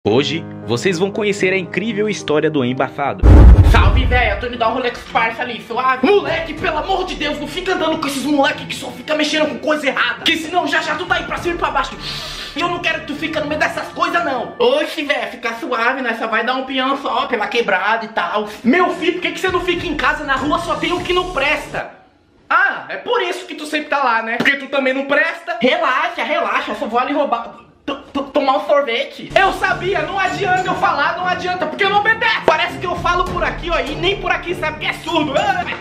Hoje, vocês vão conhecer a incrível história do Embaçado. Salve, velho, tô indo dar um rolê com os parça ali, suave. Moleque, pelo amor de Deus, não fica andando com esses moleque que só fica mexendo com coisa errada. Que senão já tu tá aí pra cima e pra baixo. E eu não quero que tu fica no meio dessas coisas, não. Oxe, velho, fica suave, né? Só vai dar um peão só pela quebrada e tal. Meu filho, por que você não fica em casa? Na rua só tem o que não presta. Ah, é por isso que tu sempre tá lá, né? Porque tu também não presta. Relaxa, relaxa, eu só vou ali roubar... tomar um sorvete. Eu sabia, não adianta eu falar, não adianta, porque eu não obedece. Parece que eu falo por aqui, ó, e nem por aqui sabe que é surdo.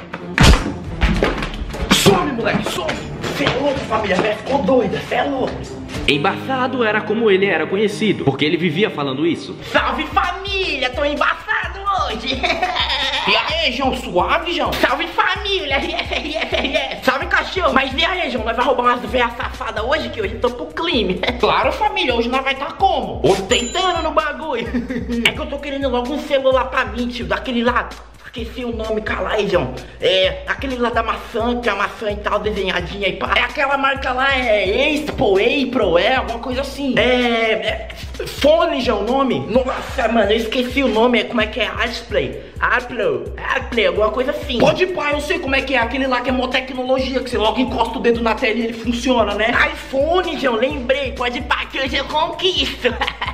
Some, moleque, some. Cê é louco, família, velho, ficou doida, cê é louco. Embaçado era como ele era conhecido, porque ele vivia falando isso. Salve, família, tô embaçado hoje. E aí, João, suave, João? Salve, família, salve, cachorro. Mas e aí, João, nós vai roubar umas veias safadas hoje, que hoje eu tô pro crime. Claro, família, hoje nós vai tá como? Ostentando no bagulho. É que eu tô querendo logo um celular pra mim, tio, daquele lado. Esqueci o nome, cala aí, João. É, aquele lá da maçã, que é a maçã e tal, desenhadinha aí, pá. É aquela marca lá, é Expo, April, alguma coisa assim. Fone, João, o nome. Nossa, mano, eu esqueci o nome, como é que é? Artplay, alguma coisa assim. Pode ir, pá, eu sei como é que é. Aquele lá que é mó tecnologia, que você logo encosta o dedo na tela e ele funciona, né? iPhone, João, lembrei. Pode ir, pá, que hoje eu conquisto.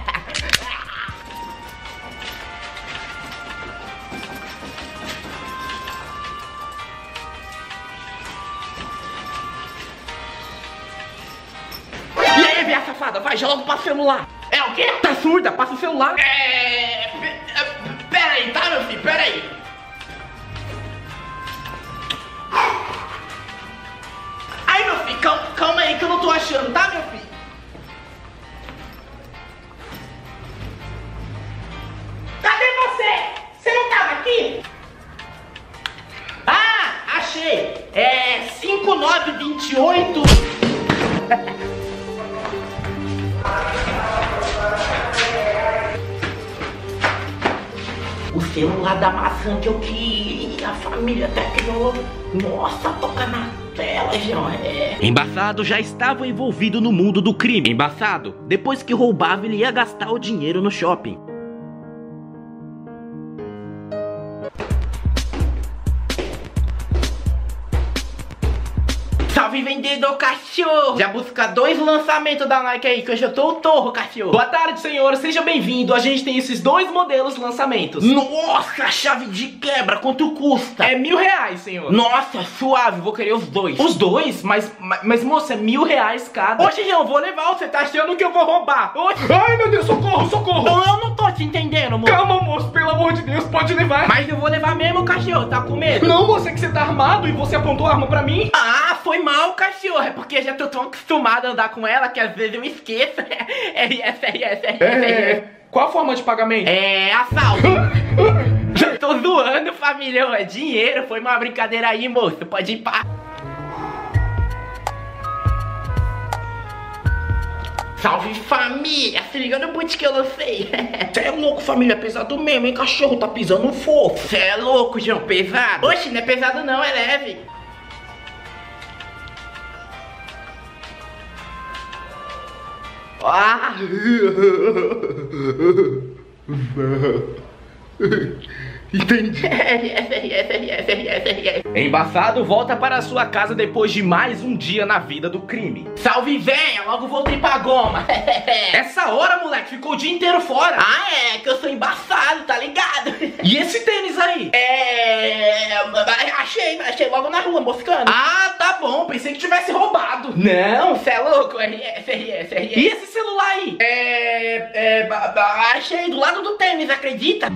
Safada, vai, já logo passa o celular. É o quê? Tá surda? Passa o celular. Pera aí, tá, meu filho? Pera aí. Ai, meu filho, calma aí que eu não tô achando, tá, meu filho? Cadê você? Você não tava aqui? Ah, achei. 5928. O celular da maçã que eu queria, a família tecnológica. Nossa, toca na tela, João. Embaçado já estava envolvido no mundo do crime. Embaçado, depois que roubava, ele ia gastar o dinheiro no shopping. Salve, vendedor cachorro! Já busca 2 lançamentos da Nike aí, que hoje eu tô o torro, cachorro. Boa tarde, senhor, seja bem-vindo. A gente tem esses 2 modelos lançamentos. Nossa, chave de quebra, quanto custa? É R$1.000, senhor. Nossa, suave, vou querer os 2. Os 2? Mas moça, é R$1.000 cada. Oxe, João, vou levar, você tá achando que eu vou roubar? Oxe. Ai, meu Deus, socorro, socorro. Eu não tô te entendendo, moço. Calma, moço, pelo amor de Deus, pode levar. Mas eu vou levar mesmo, cachorro, tá com medo? Não, moça, é que você tá armado e você apontou a arma pra mim. Ah, foi mal, cachorro, é porque eu já tô tão acostumado a andar com ela que às vezes eu esqueço. Qual a forma de pagamento? Assalto. Eu tô zoando, família, é dinheiro, foi uma brincadeira aí, moço, pode ir pá. Salve, família, se liga no boot que eu lancei. Cê é louco, família, é pesado mesmo, hein, cachorro, tá pisando fofo. Cê é louco, João, pesado. Oxe, não é pesado não, é leve. Ah! Entendi. Embaçado volta para sua casa depois de mais um dia na vida do crime. Salve, véia, logo voltei pra goma. Essa hora, moleque, ficou o dia inteiro fora. Ah, que eu sou embaçado, tá ligado? E esse tênis aí? Achei logo na rua, moscando. Ah, tá bom, pensei que tivesse roubado. Não, cê é louco, E esse celular aí? Achei do lado do tênis, acredita?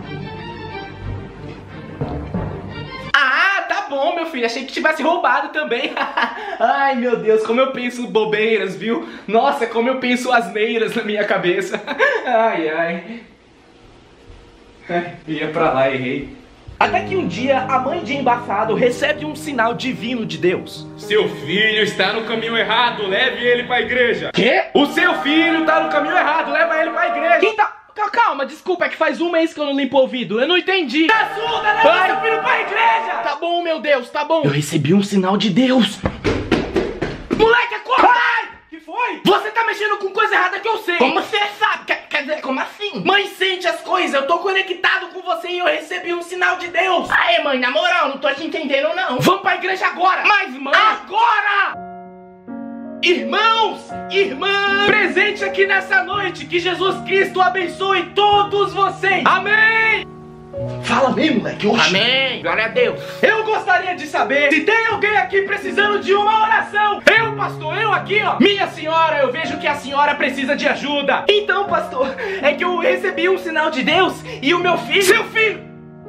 Ah, tá bom, meu filho, achei que tivesse roubado também. Ai, meu Deus, como eu penso bobeiras, viu? Nossa, como eu penso asneiras na minha cabeça. Ai. Ia pra lá, errei. Até que um dia, a mãe de Embaçado recebe um sinal divino de Deus. Seu filho está no caminho errado, leve ele pra igreja. Quê? O seu filho tá no caminho errado, leva ele pra igreja. Quem tá... Calma, desculpa, é que faz 1 mês que eu não limpo o ouvido. Eu não entendi. Tá surda, leva seu filho pra igreja. Tá bom, meu Deus, tá bom. Eu recebi um sinal de Deus. Moleque, acorda! Que foi? Você tá mexendo com coisa errada que eu sei. Como você sabe? Quer dizer, como assim? Mãe, sente as coisas, eu tô conectado com você e eu recebi um sinal de Deus. Aê, mãe, na moral, não tô te entendendo não. Vamos pra igreja agora. Mas, mãe, agora! Irmãos, irmãs, presente aqui nessa noite, que Jesus Cristo abençoe todos vocês. Amém! Fala mesmo, moleque. Amém. Glória a Deus. Eu gostaria de saber se tem alguém aqui precisando de uma oração. Eu, pastor, eu aqui, ó. Minha senhora, eu vejo que a senhora precisa de ajuda. Então, pastor, é que eu recebi um sinal de Deus e o meu filho... Seu filho!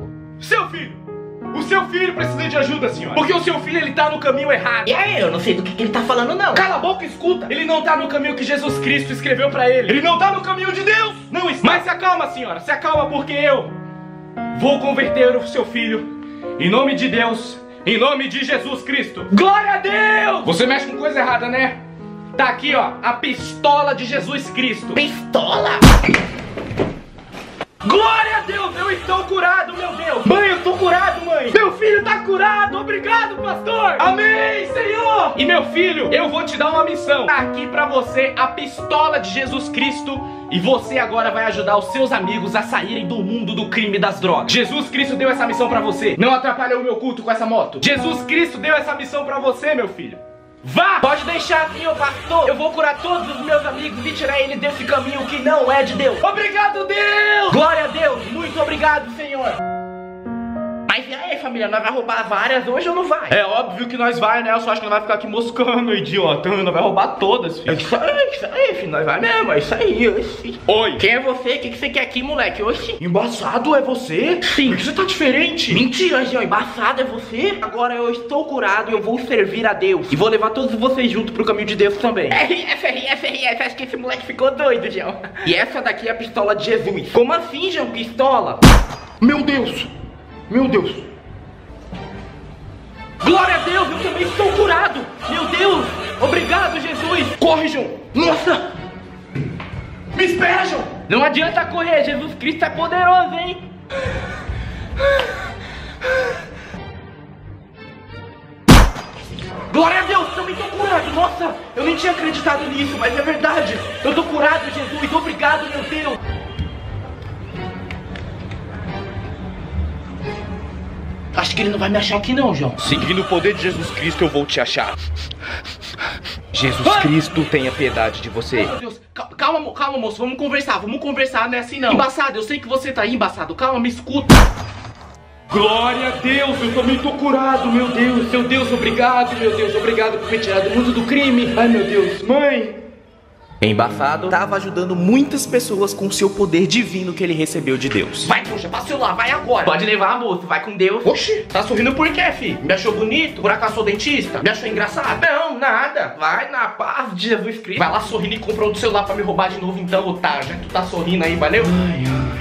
O seu filho precisa de ajuda, senhora. Porque o seu filho, ele tá no caminho errado. E aí, eu não sei do que ele tá falando, não. Cala a boca e escuta. Ele não tá no caminho que Jesus Cristo escreveu pra ele. Ele não tá no caminho de Deus. Não está. Mas se acalma, senhora. Se acalma, porque eu vou converter o seu filho. Em nome de Deus. Em nome de Jesus Cristo. Glória a Deus. Você mexe com coisa errada, né? Tá aqui, ó. A pistola de Jesus Cristo. Pistola? Glória a Deus, eu estou curado, meu Deus. Mãe, eu estou curado, mãe. Meu filho está curado, obrigado, pastor. Amém, Senhor. E meu filho, eu vou te dar uma missão. Tá aqui pra você a pistola de Jesus Cristo. E você agora vai ajudar os seus amigos a saírem do mundo do crime e das drogas. Jesus Cristo deu essa missão pra você. Não atrapalha o meu culto com essa moto. Jesus Cristo deu essa missão pra você, meu filho. Vá! Pode deixar, senhor pastor. Eu vou curar todos os meus amigos e tirar ele desse caminho que não é de Deus. Obrigado, Deus! Glória a Deus! Muito obrigado, Senhor! Mas e aí, família? Nós vai roubar várias hoje ou não vai? É óbvio que nós vai, né? Eu só acho que nós vai ficar aqui moscando, idiota. Nós vai roubar todas, filho. Isso aí, filho. Nós vai mesmo. É isso aí, oxi. Oi. Quem é você? O que você quer aqui, moleque? Oxi. Embaçado é você? Sim. Por que você tá diferente? Mentira, Jean. Embaçado é você? Agora eu estou curado e eu vou servir a Deus. E vou levar todos vocês junto pro caminho de Deus também. RF. Acho que esse moleque ficou doido, Jean. E essa daqui é a pistola de Jesus. Como assim, Jean? Pistola? Meu Deus. Meu Deus! Glória a Deus, eu também estou curado! Meu Deus! Obrigado, Jesus! Corre, João! Nossa! Me espera, João! Não adianta correr, Jesus Cristo é poderoso, hein? Glória a Deus, também estou curado! Nossa, eu nem tinha acreditado nisso, mas é verdade! Eu estou curado, Jesus! Obrigado, meu Deus! Acho que ele não vai me achar aqui não, João. Seguindo o poder de Jesus Cristo, eu vou te achar. Jesus Cristo, tenha piedade de você. Meu Deus, calma, moço, vamos conversar, não é assim não. Embaçado, eu sei que você tá aí, embaçado, calma, me escuta. Glória a Deus, eu também tô curado, meu Deus, obrigado, meu Deus, obrigado por me tirar do mundo do crime. Ai, meu Deus, mãe. Embaçado estava ajudando muitas pessoas com o seu poder divino que ele recebeu de Deus. Vai, puxa, passa o celular, vai agora. Pode levar, moço, vai com Deus. Oxi, tá sorrindo por quê, filho? Me achou bonito? Por acaso sou dentista? Me achou engraçado? Não, nada. Vai na paz de Jesus Cristo. Vai lá sorrindo e compra outro celular pra me roubar de novo então, otário. Já que tu tá sorrindo aí, valeu? Ai.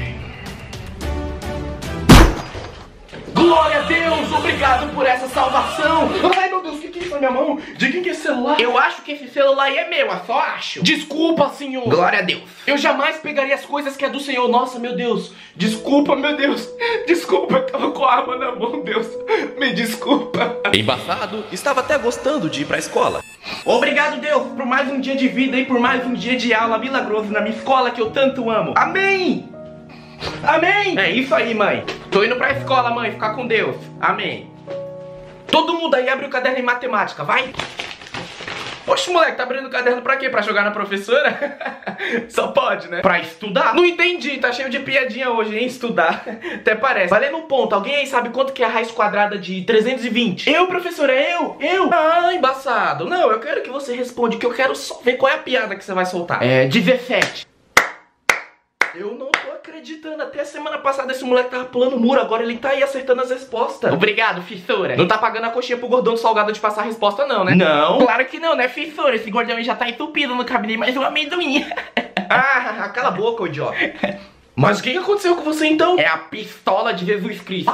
Glória a Deus, obrigado por essa salvação. Ai, meu Deus, o que é isso na minha mão? De quem que é esse celular? Eu acho que esse celular aí é meu, eu só acho. Desculpa, Senhor. Glória a Deus. Eu jamais pegaria as coisas que é do Senhor. Nossa, meu Deus. Desculpa, meu Deus. Desculpa, eu tava com a arma na mão, Deus. Me desculpa. Embaçado estava até gostando de ir pra escola. Obrigado, Deus, por mais um dia de vida e por mais um dia de aula milagroso na minha escola que eu tanto amo. Amém. Amém! É isso aí, mãe. Tô indo pra escola, mãe. Ficar com Deus. Amém. Todo mundo aí abre o caderno em matemática, vai. Poxa, moleque, tá abrindo o caderno pra quê? Pra jogar na professora? Só pode, né? Pra estudar? Não entendi, tá cheio de piadinha hoje, hein? Estudar. Até parece. Valendo um ponto. Alguém aí sabe quanto que é a raiz quadrada de 320? Eu, professora, eu? Ah, embaçado. Não, eu quero que você responda, que eu quero só ver qual é a piada que você vai soltar. 17. Eu não tô acreditando. Até a semana passada esse moleque tava pulando o muro. Agora ele tá aí acertando as respostas. Obrigado, fissura. Não tá pagando a coxinha pro gordão salgado de passar a resposta não, né? Não. Claro que não, né, fissura? Esse gordão aí já tá entupido. Não cabe nem mais um amendoim. Ah, cala a boca, ô idiota. Mas o que aconteceu com você então? É a pistola de Jesus Cristo.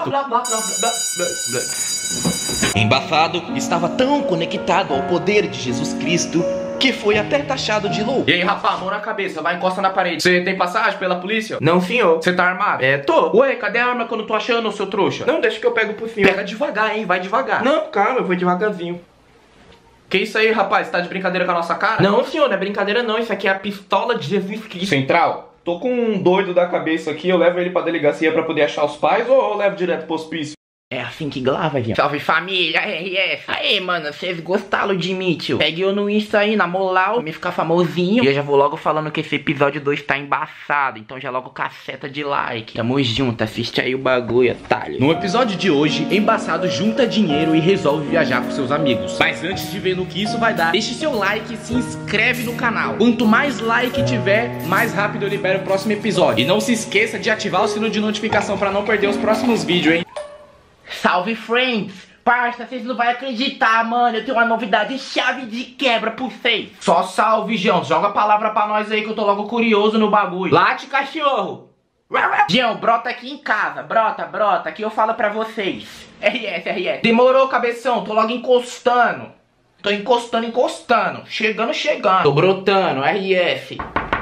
Embaçado estava tão conectado ao poder de Jesus Cristo que foi até taxado de louco. E aí, rapaz, mão na cabeça, vai, encosta na parede. Você tem passagem pela polícia? Não, senhor. Você tá armado? Tô. Ué, cadê a arma que eu não tô achando, seu trouxa? Não, deixa que eu pego por cima. Pega devagar, hein, vai devagar. Não, calma, eu vou devagarzinho. Que isso aí, rapaz? Tá de brincadeira com a nossa cara? Não, senhor, não é brincadeira não. Isso aqui é a pistola de Jesus Cristo. Central, tô com um doido da cabeça aqui, eu levo ele pra delegacia pra poder achar os pais ou eu levo direto pro hospício? É assim que grava, gente. Salve família, RS. Aí, mano, vocês gostaram de mim, tio? Pegue eu no Insta aí, na moral, me ficar famosinho. E eu já vou logo falando que esse episódio 2 tá embaçado. Então já logo caceta de like. Tamo junto, assiste aí o bagulho, otário. No episódio de hoje, Embaçado junta dinheiro e resolve viajar com seus amigos. Mas antes de ver no que isso vai dar, deixe seu like e se inscreve no canal. Quanto mais like tiver, mais rápido eu libero o próximo episódio. E não se esqueça de ativar o sino de notificação pra não perder os próximos vídeos, hein? Salve, friends! Parça, vocês não vão acreditar, mano. Eu tenho uma novidade, chave de quebra pra vocês. Só salve, João. Joga a palavra pra nós aí que eu tô logo curioso no bagulho. Late, cachorro! João, brota aqui em casa. Brota. Aqui eu falo pra vocês. RS. Demorou, cabeção. Tô logo encostando. Tô encostando. Chegando. Tô brotando, RS.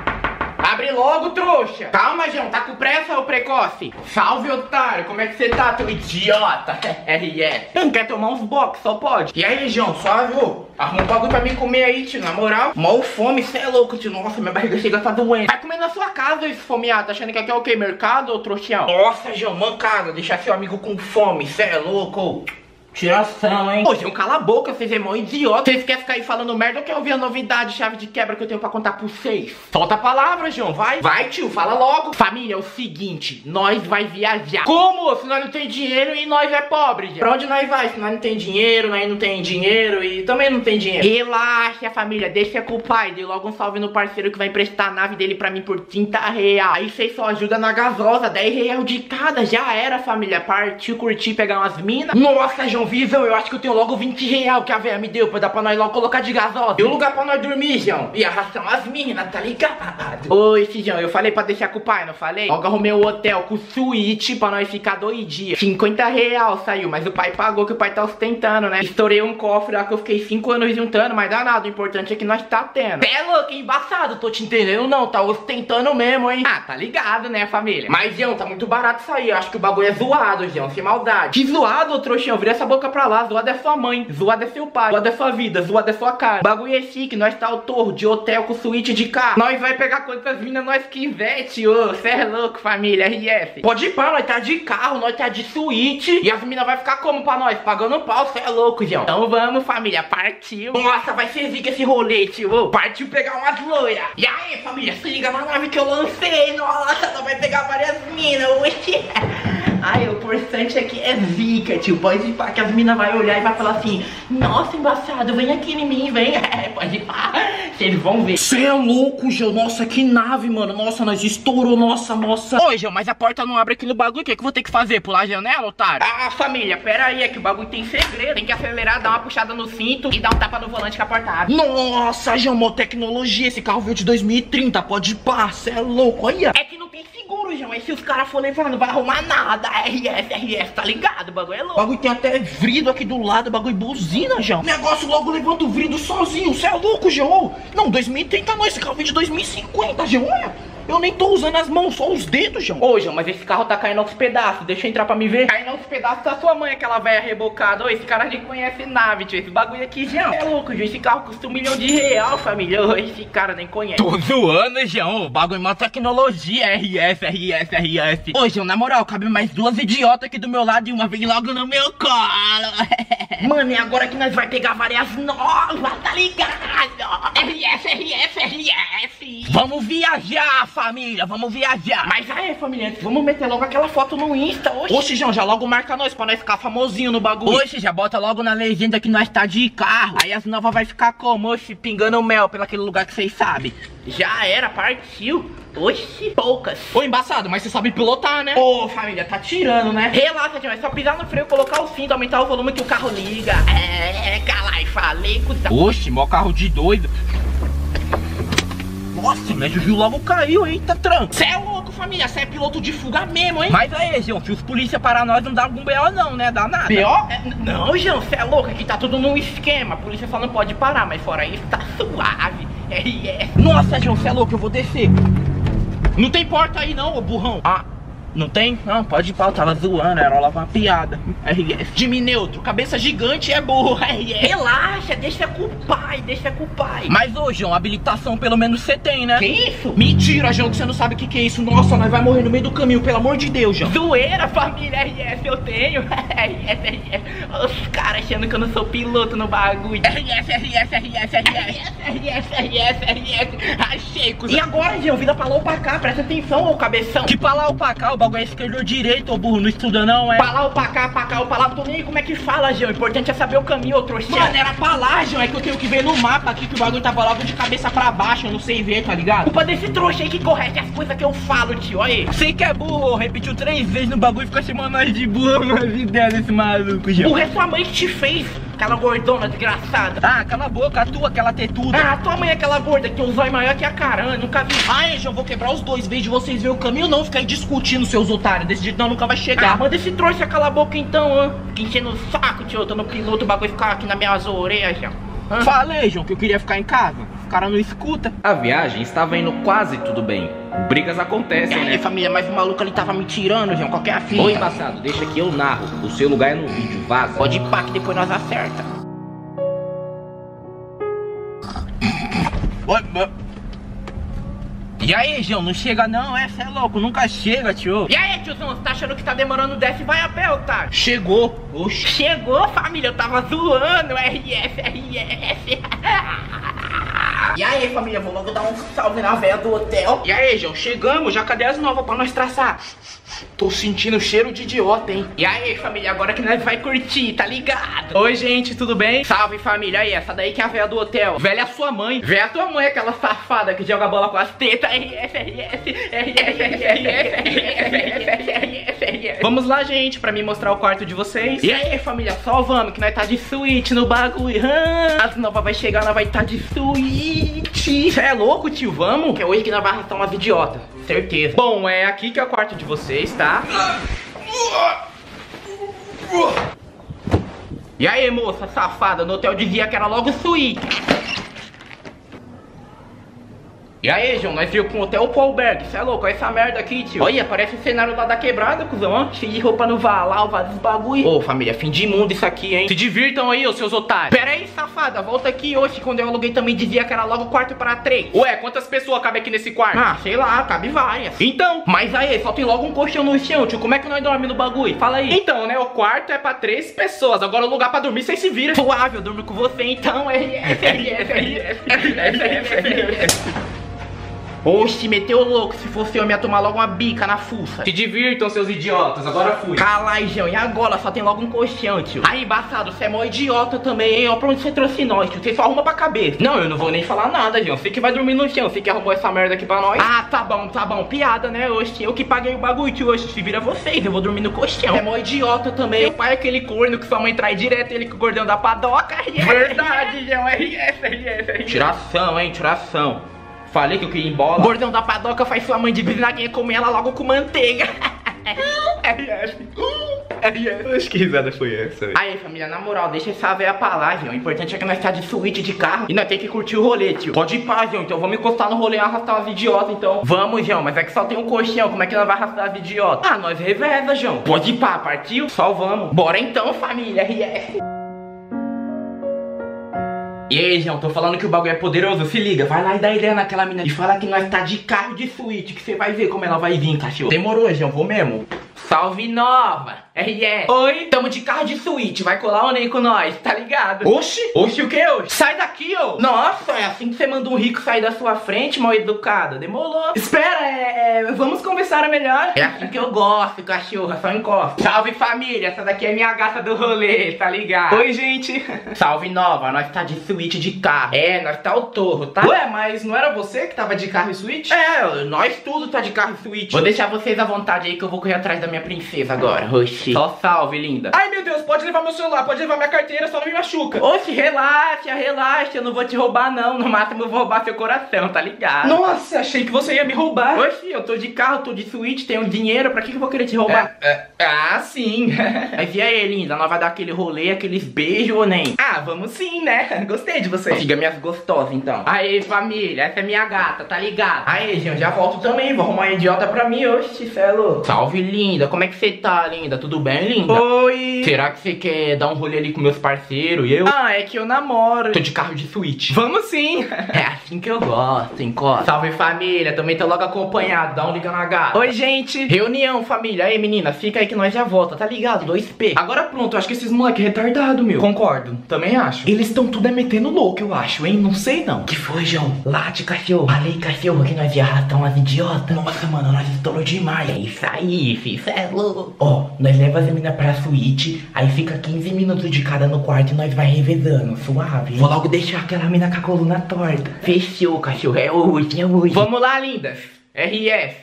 Abre logo, trouxa! Calma, João, tá com pressa ou precoce? Salve, otário, como é que você tá, teu idiota? RS. Não quer tomar uns box, só pode. E aí, João, suave, ô? Arruma um bagulho pra mim comer aí, tio, na moral. Mó fome, cê é louco, tio. Nossa, minha barriga chega a tá doendo. Vai comer na sua casa, esse fomeado. Tá achando que aqui é o quê? Mercado ou trouxão? Nossa, João, mancada. Deixar seu amigo com fome, cê é louco. Tiração, hein? Ô, João, cala a boca, vocês é mó idiota. Vocês querem ficar aí falando merda ou quer ouvir a novidade, chave de quebra que eu tenho pra contar pra vocês? Solta a palavra, João, vai. Vai, tio, fala logo. Família, é o seguinte, nós vai viajar. Como? Se nós não tem dinheiro e nós é pobre, gente. Pra onde nós vai? Se nós não tem dinheiro, nós não tem dinheiro e também não tem dinheiro. Relaxa, família, deixa com o pai. Dê logo um salve no parceiro que vai emprestar a nave dele pra mim por 30 reais. Aí vocês só ajudam na gasosa, 10 reais de cada. Já era, família. Partiu, curtir, pegar umas minas. Nossa, João, visão, eu acho que eu tenho logo 20 reais que a véia me deu pra dar pra nós logo colocar de gasosa. E o lugar pra nós dormir, João. E a ração as minas, tá ligado? Oi, João, eu falei pra deixar com o pai, não falei? Logo arrumei um hotel com suíte pra nós ficar 2 dias. 50 reais saiu, mas o pai pagou que o pai tá ostentando, né? Estourei um cofre lá que eu fiquei 5 anos juntando, mas danado, o importante é que nós tá tendo. É louco, embaçado, tô te entendendo não, tá ostentando mesmo, hein? Ah, tá ligado, né, família? Mas, João, tá muito barato isso aí, eu acho que o bagulho é zoado, João, sem maldade. Que zoado, ô trouxão, vira essa boca pra lá, zoado é sua mãe, zoado é seu pai, zoado é sua vida, zoado é sua cara. Bagulho é chique, nós tá o torro de hotel com suíte de carro. Nós vai pegar quantas minas nós quiser, tio. Cê é louco, família, RS. Pode ir pra, nós tá de carro, nós tá de suíte. E as minas vai ficar como pra nós? Pagando pau, cê é louco, João. Então vamos, família, partiu. Nossa, vai ser zica esse rolê, tio. Partiu pegar umas loiras. E aí, família, se liga na nave que eu lancei. Nossa, ela vai pegar várias minas hoje. Ai, o importante aqui é zica, tio. Pode ir pá, que as minas vai olhar e vai falar assim: nossa, embaçado, vem aqui em mim, vem. Pode ir pá, vocês vão ver. Cê é louco, João. Nossa, que nave, mano. Nossa, nós estourou, nossa. Ô, João, mas a porta não abre aqui no bagulho. O que eu vou ter que fazer? Pular a janela, otário? Ah, família, pera aí, é que o bagulho tem segredo. Tem que acelerar, dar uma puxada no cinto e dar um tapa no volante que a porta abre. Nossa, João, mó tecnologia. Esse carro veio de 2030, pode ir pá, cê é louco, olha. É que não tem seguro, João. Aí se os caras forem levar, não vai arrumar nada. RS, tá ligado? O bagulho é louco. O bagulho tem até vidro aqui do lado, o bagulho buzina, João. O negócio logo levanta o vidro sozinho. Você é louco, João? Não, 2030 não, esse carro vem de 2050, João. Olha, eu nem tô usando as mãos, só os dedos, João. Ô, João, mas esse carro tá caindo aos pedaços. Deixa eu entrar pra me ver. Caindo aos pedaços da sua mãe, aquela velha rebocada. Ô, esse cara nem conhece nave, tio. Esse bagulho aqui, João. É louco, João. Esse carro custa R$1 milhão, família. Ô, esse cara nem conhece. Tô zoando, João. O bagulho é uma tecnologia. RS. Ô, João, na moral, cabe mais 2 idiotas aqui do meu lado e uma vez logo no meu colo. Mano, e agora que nós vai pegar várias novas, tá ligado? RS. Vamos viajar, família, vamos viajar. Mas aí, família, vamos meter logo aquela foto no Insta. Oxe, João, já logo marca nós pra nós ficar famosinho no bagulho. Oxe, já bota logo na legenda que nós tá de carro. Aí as novas vai ficar como? Oxe, pingando mel pelo aquele lugar que vocês sabem. Já era, partiu. Oxi, poucas. Ô, embaçado, mas você sabe pilotar, né? Ô, família, tá tirando, né? Relaxa, João, é só pisar no freio, colocar o cinto, aumentar o volume que o carro liga. Cala e falei, cuzão. Oxi, mó carro de doido. Nossa, mas o Gil logo caiu, eita, tranco. Cê é louco, família, cê é piloto de fuga mesmo, hein? Mas aí, João, se os polícia parar nós, não dá algum B.O. não, né? Dá nada. B.O.? Não, João, cê é louco, aqui tá tudo num esquema. A polícia só não pode parar, mas fora isso, tá suave. Nossa, João, cê é louco, eu vou descer. Não tem porta aí não, ô burrão. Ah, Não tem? Não, pode ir pau, tava zoando, era uma piada. RS. Jimmy neutro, cabeça gigante é burro. RS. Relaxa, deixa com o pai, deixa com o pai. Mas ô, João, habilitação pelo menos você tem, né? Que isso? Mentira, João, que você não sabe o que é isso. Nossa, nós vai morrer no meio do caminho, pelo amor de Deus, João. Zoeira, família, RS, eu tenho. RS. Os caras achando que eu não sou piloto no bagulho. RS. Achei, cuzão. E agora, João, vira pra lá ou pra cá, presta atenção, ô cabeção. Que pra lá ou pra cá, o bagulho é esquerdo ou direito, ô burro, não estuda não, é? Pra lá ou pra cá, ou pra lá, não tô nem como é que fala, João. O importante é saber o caminho, ô trouxa. Mano, era pra lá, João, é que eu tenho que ver no mapa aqui que o bagulho tava logo de cabeça pra baixo, eu não sei ver, tá ligado? Culpa desse trouxa aí que corrige as coisas que eu falo, tio, olha aí. Você que é burro, repetiu 3 vezes no bagulho e ficou chamando nós de burro, nas ideias desse maluco, João. Burro é sua mãe que te fez, aquela gordona desgraçada. Ah, cala a boca, a tua, aquela tetuda. Ah, a tua mãe é aquela gorda que tem um zóio maior que a caramba, nunca vi. Ai, João, vou quebrar os dois, vez de vocês verem o caminho, não ficar aí discutindo, seus otários. Desse jeito não, nunca vai chegar. Manda esse trouxa calar a boca então, ó. Fica enchendo o saco, tio, eu tô no piloto, o bagulho ficar aqui nas minhas orelhas, João. Falei, João, que eu queria ficar em casa. O cara não escuta. A viagem estava indo quase tudo bem. Brigas acontecem, né? Família, mas o maluco ali tava me tirando, João, qualquer afim. Ô, embaçado, deixa que eu narro. O seu lugar é no vídeo, vaza. Pode ir pá que depois nós acerta. E aí, João, não chega não? Cê é louco, nunca chega, tio. E aí, tiozão, você tá achando que tá demorando, desce e vai a pé, otário? Chegou. Oxi. Chegou, família, eu tava zoando. RS. E aí, família, vou logo dar um salve na véia do hotel. E aí, João, chegamos, já cadê as novas pra nós traçar? Tô sentindo cheiro de idiota, hein? E aí, família, agora que nós vai curtir, tá ligado? Oi, gente, tudo bem? Salve, família, aí, essa daí que é a véia do hotel. Velha é a sua mãe. Véia tua mãe, aquela safada que joga bola com as tetas. Vamos lá, gente, pra me mostrar o quarto de vocês. E aí, família, só vamos que nós tá de suíte no bagulho. As novas vai chegar, nós vai tá de suíte. Cê é louco, tio? Vamos? Que é hoje que nós vai arrastar umas idiotas. Certeza. Bom, é aqui que é o quarto de vocês, tá? E aí, moça safada, no hotel dizia que era logo suíte. E aí, João, nós viu com o Hotel Paulberg. Cê é louco, olha essa merda aqui, tio. Olha, parece o cenário lá da quebrada, cuzão, ó. Cheio de roupa no varal, vários bagulho. Ô, família, fim de mundo isso aqui, hein. Se divirtam aí, ô seus otários. Pera aí, safada, volta aqui. Hoje, quando eu aluguei também dizia que era logo quarto para 3. Ué, quantas pessoas cabem aqui nesse quarto? Ah, sei lá, cabe várias. Então, mas aí, só tem logo um colchão no chão, tio. Como é que nós dormimos no bagulho? Fala aí. Então, né, o quarto é pra 3 pessoas. Agora o lugar pra dormir, vocês se viram. Suave, eu durmo com você então. Oxi, meteu louco. Se fosse eu ia tomar logo uma bica na fuça. Se divirtam, seus idiotas. Agora fui. Cala aí, João. E agora? Só tem logo um colchão, tio. Aí, embaçado, você é mó idiota também, hein? Ó, pra onde você trouxe nós, tio? Você só arruma pra cabeça. Não, eu não vou nem falar nada, João. Você que vai dormir no chão. Você que arrumou essa merda aqui pra nós. Ah, tá bom. Piada, né? Oxi, eu que paguei o bagulho, tio. Oxi, se vira vocês. Eu vou dormir no colchão. É mó idiota também. Meu pai é aquele corno que sua mãe traz direto. Ele com o gordão da padoca. Verdade, João. Tiração, hein? Tiração. Falei que eu queria ir embora. Gordão da padoca faz sua mãe de bisnaguinha comer ela logo com manteiga. Acho que risada foi essa? Aí, família, na moral, deixa essa véia pra lá, João. O importante é que nós tá de suíte de carro e nós tem que curtir o rolê, tio. Pode ir pra, João. Então vamos encostar no rolê e arrastar umas idiotas, então. Vamos, João, mas é que só tem um colchão. Como é que nós vamos arrastar as idiotas? Ah, nós reveza, João. Pode ir pra, partiu? Só vamos. Bora então, família. E aí, João, tô falando que o bagulho é poderoso, se liga, vai lá e dá ideia naquela mina e fala que nós tá de carro de suíte, que você vai ver como ela vai vir, cachorro. Demorou, João, vou mesmo. Salve nova! Oi? Tamo de carro de suíte, vai colar ou nem com nós, tá ligado? Oxi o que hoje? Sai daqui, ô! Nossa, é assim que você manda um rico sair da sua frente, mal educado, demorou. Espera, vamos conversar melhor. É assim que eu gosto, cachorro, só encosta. Salve família, essa daqui é minha gata do rolê, tá ligado? Oi, gente. Salve nova, nós tá de suíte de carro. É, nós tá o torro, tá? Ué, mas não era você que tava de carro e suíte? É, nós tudo tá de carro e suíte. Vou deixar vocês à vontade aí que eu vou correr atrás da minha princesa agora. Oxi. Só salve, linda. Ai, meu Deus, pode levar meu celular, pode levar minha carteira, só não me machuca. Oxi, relaxa, eu não vou te roubar não. No máximo eu vou roubar seu coração, tá ligado? Nossa, achei que você ia me roubar. Oxi, eu tô de carro, tô de suíte, tenho dinheiro, pra que eu vou querer te roubar? Ah, sim. Mas e aí, linda, nós vai dar aquele rolê, aqueles beijos ou nem? Ah, Ah, vamos sim, né? Gostei de você. Siga minhas gostosas, então. Aê, família, essa é minha gata, tá ligado? Aê, gente, já volto também. Vou arrumar uma idiota pra mim. Oxi, cê é louco. Salve, linda. Como é que você tá, linda? Tudo bem, linda? Oi! Será que você quer dar um rolê ali com meus parceiros e eu? Ah, é que eu namoro. Tô de carro de suíte. Vamos sim! É assim que eu gosto, encosta. Salve, família. Também tô logo acompanhado. Dá um liga na gata. Oi, gente! Reunião, família. Aí, menina, fica aí que nós já volta, tá ligado? 2P. Agora pronto, eu acho que esses moleque é retardado, meu. Concordo, também acho. Eles estão tudo metendo louco, eu acho, hein? Não sei não. Que foi, João? Late, cachorro. Falei, cachorro, que nós ia arrastar umas idiotas. Nossa, mano, nós estourou demais. É isso aí, filho. Cê é louco. Ó, nós leva as meninas pra suíte, aí fica 15 minutos de cada no quarto e nós vai revezando, suave. Vou logo deixar aquela mina com a coluna torta. Fechou, cachorro. É hoje, é hoje. Vamos lá, lindas. RF.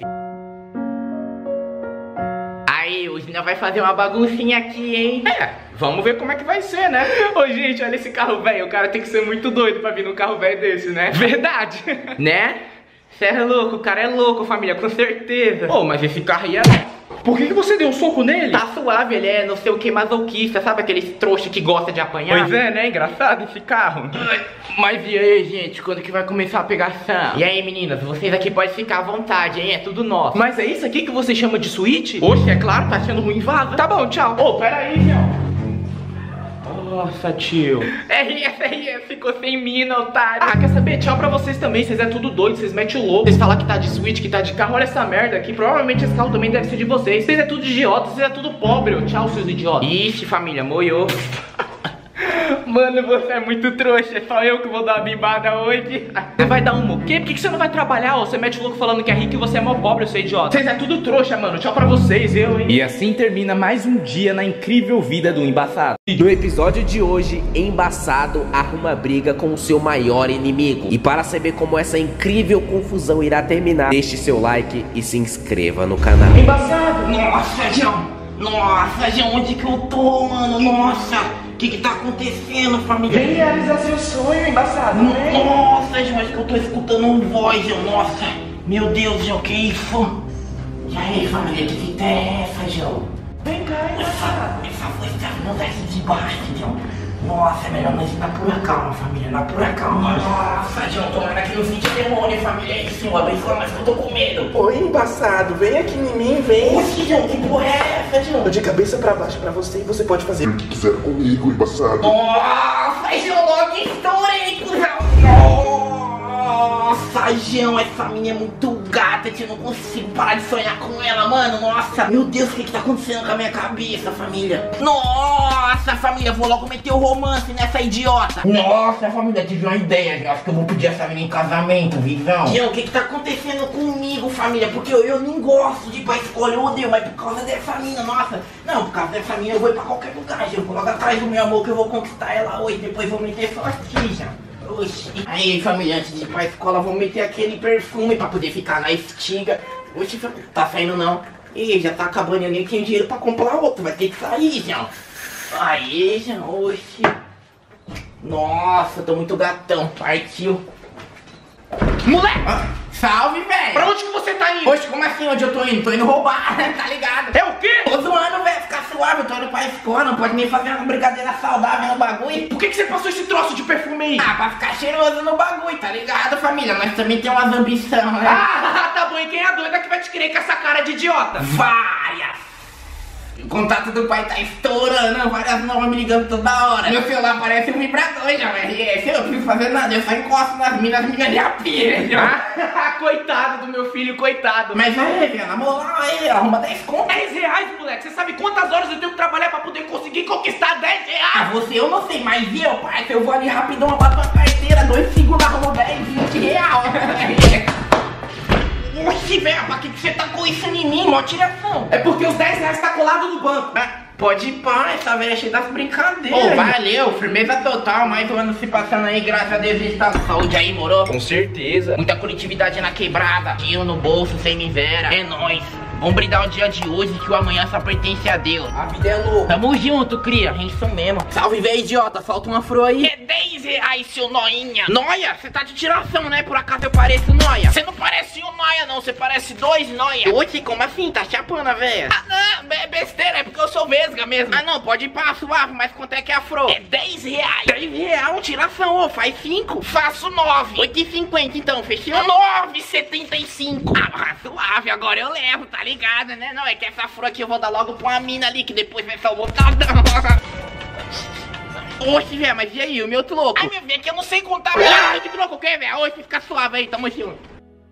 Aí, hoje nós vai fazer uma baguncinha aqui, hein? É, vamos ver como é que vai ser, né? Ô, gente, olha esse carro velho. O cara tem que ser muito doido pra vir num carro velho desse, né? Verdade. Né? Cê é louco, o cara é louco, família, com certeza. Ô, mas esse carro aí é... Por que você deu um soco nele? Tá suave, ele é não sei o que masoquista, sabe aqueles trouxa que gosta de apanhar? Pois é, né? Engraçado esse carro. Mas e aí, gente, quando que vai começar a pegação? E aí, meninas, vocês aqui podem ficar à vontade, hein? É tudo nosso. Mas é isso aqui que você chama de suíte? Oxe, é claro, tá achando ruim, vaza. Tá bom, tchau. Ô, pera aí, João. Nossa, tio. RF, ficou sem mina, otário. Ah, quer saber? Tchau pra vocês também. Vocês é tudo doido, vocês metem o louco. Vocês falam que tá de suíte, que tá de carro. Olha essa merda aqui. Provavelmente esse carro também deve ser de vocês. Vocês é tudo idiota, vocês é tudo pobre. Ó. Tchau, seus idiotas. Ixi, família, moiou. Mano, você é muito trouxa. É só eu que vou dar uma bimbada hoje. Você vai dar uma o quê? Por que você não vai trabalhar? Ó? Você mete o louco falando que é rico e você é mó pobre, eu sou idiota. Vocês é tudo trouxa, mano. Tchau pra vocês, eu, hein? E assim termina mais um dia na incrível vida do Embaçado. No episódio de hoje, Embaçado arruma briga com o seu maior inimigo. E para saber como essa incrível confusão irá terminar, deixe seu like e se inscreva no canal. Embaçado! Nossa, João! Nossa, João, onde que eu tô, mano? Nossa! O que tá acontecendo, família? Vem realizar seu sonho, embaçado. Nossa, João, acho que eu tô escutando um voz, João. Nossa, meu Deus, João, que isso? E aí, família, que fita é essa, João? Vem cá, embaçado. Essa voz tá vindo daqui de baixo, João. Nossa, é melhor nós ir na pura calma, família, na pura calma. Nossa, João, tomando aqui no vídeo demônio, família. É isso, Senhor, abençoa, mas que eu tô com medo. Oi, embaçado, vem aqui em mim, vem. Oxi, João, que porra é essa, João? Tô de cabeça pra baixo pra você e você pode fazer O que quiser comigo, embaçado. Nossa, João, logo estourei, cuzão. Nossa, João, essa menina é muito gata, eu não consigo parar de sonhar com ela, mano. Nossa, meu Deus, o que tá acontecendo com a minha cabeça, família? Nossa, família, vou logo meter o romance nessa idiota. Nossa, família, tive uma ideia, João. Acho que eu vou pedir essa menina em casamento, visão. João, o que tá acontecendo comigo, família? Porque eu não gosto de ir pra escola, eu odeio, mas por causa dessa menina, nossa. Não, por causa dessa menina eu vou ir pra qualquer lugar, João. Vou logo atrás do meu amor que eu vou conquistar ela hoje, depois vou meter sortija. Oxi. Aí, família, antes de ir pra escola, vou meter aquele perfume pra poder ficar na estiga. Oxi, tá saindo não. Ih, já tá acabando, eu nem tenho dinheiro pra comprar outro, vai ter que sair, João. Aí, João, oxi. Nossa, tô muito gatão, partiu. Moleque! Salve, velho! Pra onde que você tá indo? Oxe, como assim? Onde eu tô indo? Tô indo roubar, tá ligado? É o quê? Tô zoando, velho, ficar suave, eu tô indo pra escola, não pode nem fazer uma brincadeira saudável no bagulho. Por que você passou esse troço de perfume aí? Ah, pra ficar cheiroso no bagulho, tá ligado, família? Nós também temos umas ambições, né? Ah, tá bom, e quem é a doida que vai te querer com essa cara de idiota? Várias! O contato do pai tá estourando, várias novas me ligando toda hora. Meu celular parece um vibrador, já, RF. Eu não preciso fazer nada, eu só encosto nas minas já pira, Ah, coitado do meu filho, coitado. Mas aí, velho, na moral, aí, arruma 10 conto. 10 reais, moleque. Você sabe quantas horas eu tenho que trabalhar pra poder conseguir conquistar 10 reais? Ah, você eu não sei, mas eu, parça, eu vou ali rapidão, abato a carteira, 2 segundos, arrumo 10, 20 real. Oxi, velho, pra que você tá com isso em mim, mó tiração? É porque os 10 reais tá colado no banco. Pode ir pá, essa velha é cheia das brincadeiras. Ô, valeu, firmeza total, mais um ano se passando aí, graças a Deus, está saúde aí, moro? Com certeza. Muita coletividade na quebrada, dinheiro no bolso, sem miséria, é nóis. Vamos brindar o dia de hoje que o amanhã só pertence a Deus. A vida é louca. Tamo junto, cria, é isso mesmo. Salve, velho idiota, falta uma fro aí. É 10 reais, seu noinha. Noia, você tá de tiração, né? Por acaso eu pareço noia? Você não parece um noia, não, você parece 2 noia. Oxe, como assim? Tá chapando, velho? Ah, não, besteira, é porque eu sou vesga mesmo. Ah, não, pode ir pra suave, mas quanto é que é a fro? É 10 reais. 10 reais, tiração, ô, faz 5. Faço 9. 8,50 então, fechou? 9,75. Ah, suave, agora eu levo, tá ligado, né? Não, é que essa fro aqui eu vou dar logo pra uma mina ali, que depois vai só o botadão. Oxe, velho, mas e aí, o meu troco? Ai, meu velho, que eu não sei contar. Ai, que troco o quê, velho? Oxe, fica suave aí, tamo junto.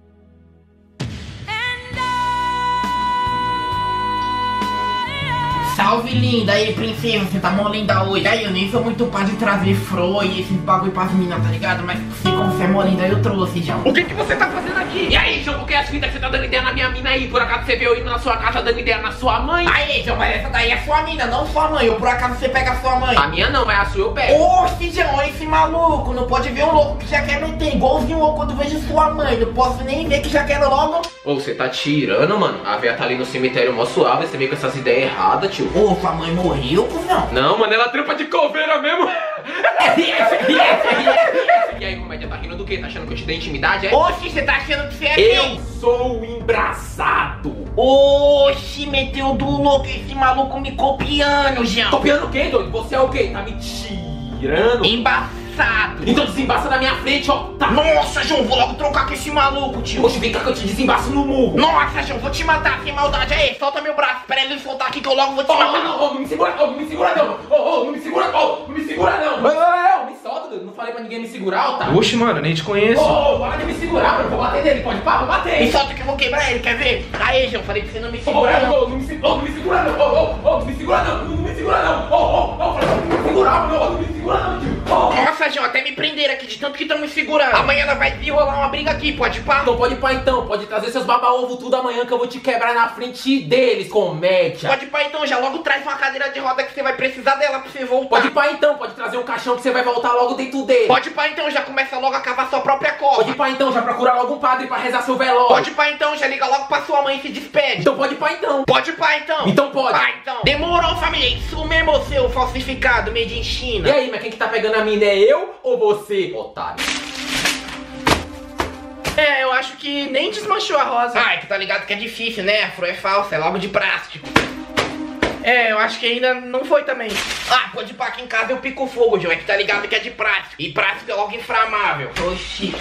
Salve, linda. Aí, princesa, você tá mó linda hoje. Aí, eu nem sou muito pá de trazer fro e esses bagulho pras minas, tá ligado? Mas você, como você é mó linda, eu trouxe, João. O que você tá fazendo aqui? E aí, João, por que as fintas que você tá dando ideia na minha mina aí? Por acaso você veio indo na sua casa dando ideia na sua mãe? Aí, João, mas essa daí é sua mina, não sua mãe. Ou por acaso você pega a sua mãe? A minha não, mas a sua eu pego. Oxe, João, esse maluco. Não pode ver um louco que já quer meter. Igualzinho louco quando vejo sua mãe. Não posso nem ver que já quero logo. Ô, você tá tirando, mano. A véia tá ali no cemitério mó suave. Você vem com essas ideias erradas, tio. Ô, sua mãe morreu, cuzão? Não, mano, ela trampa de coveira mesmo. E aí, comédia, tá rindo do quê? Tá achando que eu te dei intimidade, é? Oxi, você tá achando que você é Eu sou o embraçado. Oxi, meteu do louco esse maluco me copiando, João. Copiando o quê, doido? Você é o quê? Tá me tirando? Embaçado. Então desembaça na minha frente, ó. Tá. Nossa, João, vou logo trocar com esse maluco, tio. Poxa, vem cá que eu te desembaço no murro. Nossa, João, vou te matar sem maldade. Aí, solta meu braço. Espera ele soltar aqui que eu logo vou te matar. Não me segura, não me segura não. Não me segura, não me segura não. Me solta, doido. Não falei pra ninguém me segurar, tá? Oxe, mano, nem te conheço. Para de me segurar, mano. Vou bater nele, pode pá, vou bater. Me solta que eu vou quebrar ele, quer ver? Aí, João, falei pra você não me segurar, não. Não me segura não. Não me segura não. Não me segura não. Não me segura não, tio. Nossa, João, até me prenderam aqui de tanto que estão me segurando. Amanhã nós vai rolar uma briga aqui, pode pá? Não pode pá então, pode trazer seus baba-ovo tudo amanhã que eu vou te quebrar na frente deles, comédia. Pode pá então, já logo traz uma cadeira de roda que você vai precisar dela pra você voltar. Pode pá então, pode trazer um caixão que você vai voltar logo dentro dele. Pode pá então, já começa logo a cavar sua própria cova. Pode pá então, já procura logo um padre pra rezar seu velório. Pode pá então, já liga logo pra sua mãe e se despede. Então pode pá então. Pode pá então. Então pode. Pá então. Demorou, família, isso mesmo, seu falsificado, made in China. E aí, mas quem que tá pegando a mina é eu ou você, otário? É, eu acho que nem desmanchou a rosa. Ai, que tá ligado que é difícil, né? A fro é falsa, é logo de plástico. É, eu acho que ainda não foi também. Ah, pode ir pra aqui em casa eu pico fogo, João. É que tá ligado que é de plástico. E plástico é logo inflamável. Oxi.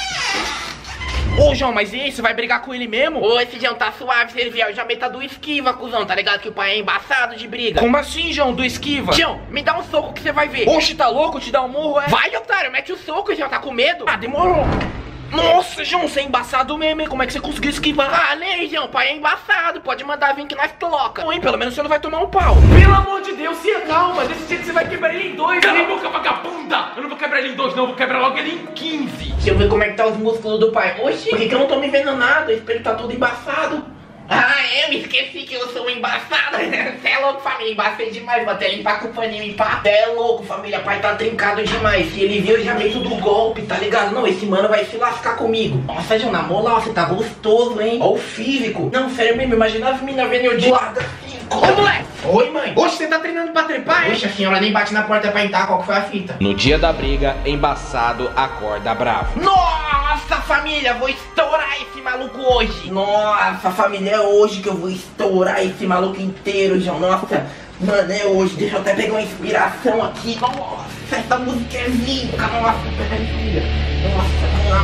Ô, João, mas e aí? Você vai brigar com ele mesmo? Ô, esse João tá suave, se ele vier, eu já meta do esquiva, cuzão. Tá ligado que o pai é embaçado de briga. Como assim, João, do esquiva? João, me dá um soco que você vai ver. Oxe, tá louco? Te dá um murro, é? Vai, otário, mete o soco, João. Tá com medo? Ah, demorou. Nossa, João, você é embaçado mesmo, hein? Como é que você conseguiu esquivar? Ah, né, João? Pai é embaçado. Pode mandar vir que nós toca. Hein? Pelo menos você não vai tomar um pau. Pelo amor de Deus, se acalma. Desse jeito você vai quebrar ele em 2. Cala a boca, vagabunda. Eu não vou quebrar ele em 2, não. Eu vou quebrar logo ele em 15. Deixa eu ver como é que tá os músculos do pai. Oxi, por que eu não tô me vendo nada? O espelho tá todo embaçado. Ah, eu me esqueci que eu sou embaçado. Cê é louco, família, embacei demais. Vou até limpar com o paninho, limpar. Cê é louco, família, pai tá trincado demais. Se ele viu, eu já meto do golpe, tá ligado? Não, esse mano vai se lascar comigo. Nossa, João, na moral, você tá gostoso, hein? Ó o físico. Não, sério mesmo, imagina as meninas vendo eu de lado assim. Ô, moleque! Oi, mãe. Oxe, você tá treinando pra trepar, hein? Oxe, a senhora nem bate na porta pra entrar, qual que foi a fita? No dia da briga, Embaçado acorda bravo. Nossa, família, vou estourar esse maluco hoje. Nossa, família, é hoje que eu vou estourar esse maluco inteiro, João. Nossa, mano, é hoje. Deixa eu até pegar uma inspiração aqui. Nossa, essa música é zica. Nossa, peraí, filha. Nossa,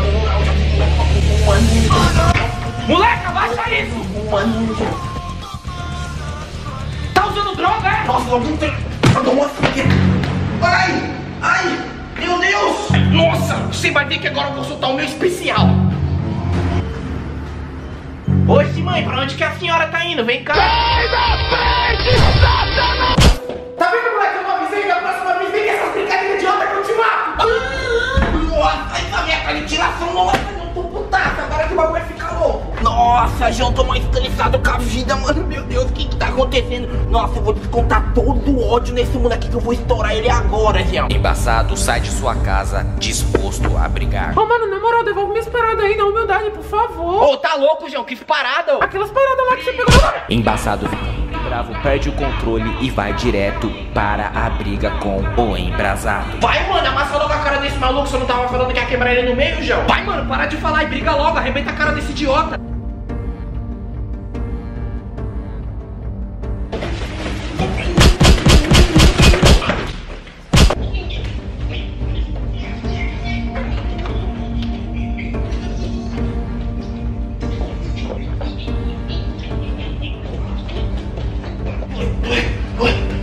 Moleque, abaixa isso! Tá usando droga, é? Nossa, alguém tem... Nossa, ai, ai, meu Deus. Nossa, você vai ver que agora eu vou soltar o meu especial. Oxe, mãe, pra onde que a senhora tá indo? Vem cá. Tá vendo, moleque? Eu não avisei, da próxima vez vem essas brincadeiras idiota que eu te mato. Nossa, essa minha liquidação, nossa, não tô putaça, agora que o bagulho vai ficar louco. Nossa, João, tô mais estressado com a vida, mano. Meu Deus, o que que tá acontecendo? Nossa, eu vou descontar todo o ódio nesse moleque que eu vou estourar ele agora, João. Embaçado sai de sua casa disposto a brigar. Ô, mano, na moral, devolve minhas paradas aí, na humildade, por favor. Ô, tá louco, João? Que parada, ô. Aquelas paradas lá que você pegou. Embaçado fica muito bravo, perde o controle e vai direto para a briga com o Embrasado. Vai, mano, amassa logo a cara desse maluco. Você não tava falando que ia quebrar ele no meio, João? Vai, mano, para de falar e briga logo, arrebenta a cara desse idiota.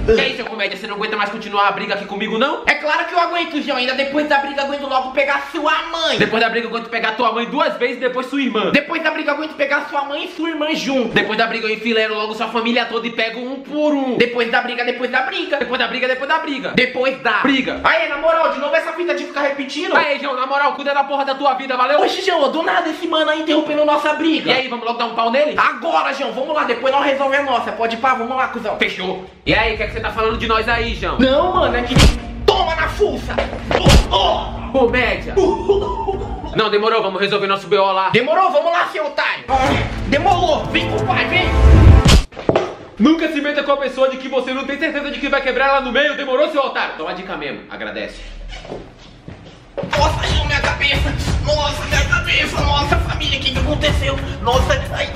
E aí, seu comédia, você não aguenta mais continuar a briga aqui comigo, não? É claro que eu aguento, João. Ainda depois da briga, eu aguento logo pegar sua mãe. Depois da briga, eu aguento pegar tua mãe 2 vezes e depois sua irmã. Depois da briga, eu aguento pegar sua mãe e sua irmã junto. Depois da briga, eu enfileiro logo sua família toda e pego um por um. Depois da briga, depois da briga. Depois da briga, depois da briga. Depois da briga. Aí, na moral, de novo essa fita de ficar repetindo. Aí, João, na moral, cuida da porra da tua vida, valeu? Oxe, João, do nada esse mano aí interrompendo nossa briga. E aí, vamos logo dar um pau nele? Agora, João, vamos lá, depois nós resolvemos a nossa. Pode ir pá, vamos lá, cuzão. Fechou. E aí, o que é que você tá falando de nós aí, João? Não, mano, é que... Toma na fuça! Comédia! Não, demorou, vamos resolver nosso BO lá. Demorou, vamos lá, seu otário! Demorou, vem com o pai, vem! Nunca se meta com a pessoa de que você não tem certeza de que vai quebrar ela no meio, demorou, seu otário? Toma a dica mesmo, agradece. Nossa, João, minha cabeça! Nossa, minha cabeça! Nossa, família, o que aconteceu? Nossa, ai...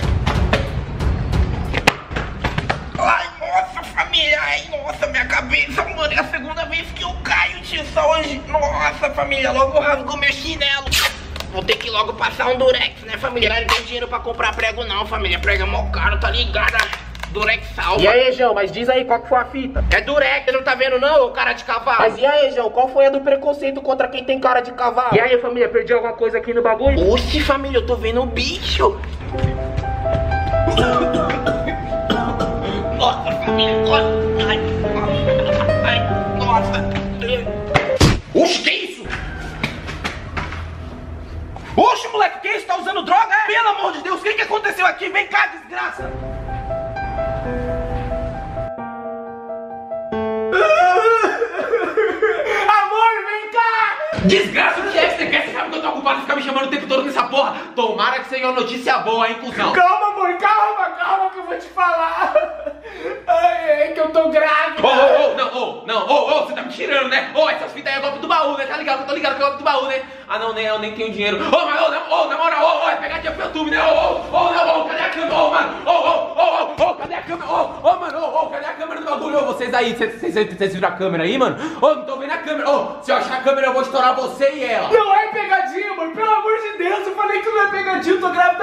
Ai, nossa, família! Ai, nossa, minha cabeça, mano! É a segunda vez que eu caio, tio, só hoje. Nossa, família, logo rasgou meu chinelo. Vou ter que logo passar um durex, né, família? Não tem dinheiro pra comprar prego não, família. Prego é mó caro, tá ligado? Durex salva. E aí, João, mas diz aí qual que foi a fita? É durex, você não tá vendo não, ô cara de cavalo? Mas e aí, João, qual foi a do preconceito contra quem tem cara de cavalo? E aí, família, perdi alguma coisa aqui no bagulho? Oxe, família, eu tô vendo um bicho. Nossa, família, ai, nossa. Oxe, que isso? Oxe, moleque, que isso? Tá usando droga, é? Pelo amor de Deus, o que aconteceu aqui? Vem cá, desgraça! Amor, vem cá! Desgraça, o que é? Você quer? Você sabe que eu tô ocupado e ficar me chamando o tempo todo com essa porra? Tomara que seja uma notícia boa, hein, cuzão? Calma, amor, calma que eu vou te falar. Ai, é que eu tô grávida. Não, você tá me tirando, né? Essas fitas aí é golpe do baú, né? Tá ligado? Eu tô ligado que é golpe do baú, né? Ah, não, né? Eu nem tenho dinheiro. Na moral, é pegadinha pro YouTube, né? Cadê a câmera? Cadê a câmera? Cadê a câmera do bagulho? Vocês aí, vocês viram a câmera aí, mano? Não tô vendo a câmera. Se eu achar a câmera, eu vou estourar você e ela. Não é pegadinha, amor, pelo amor de Deus. Eu falei que não é pegadinha, eu tô grávida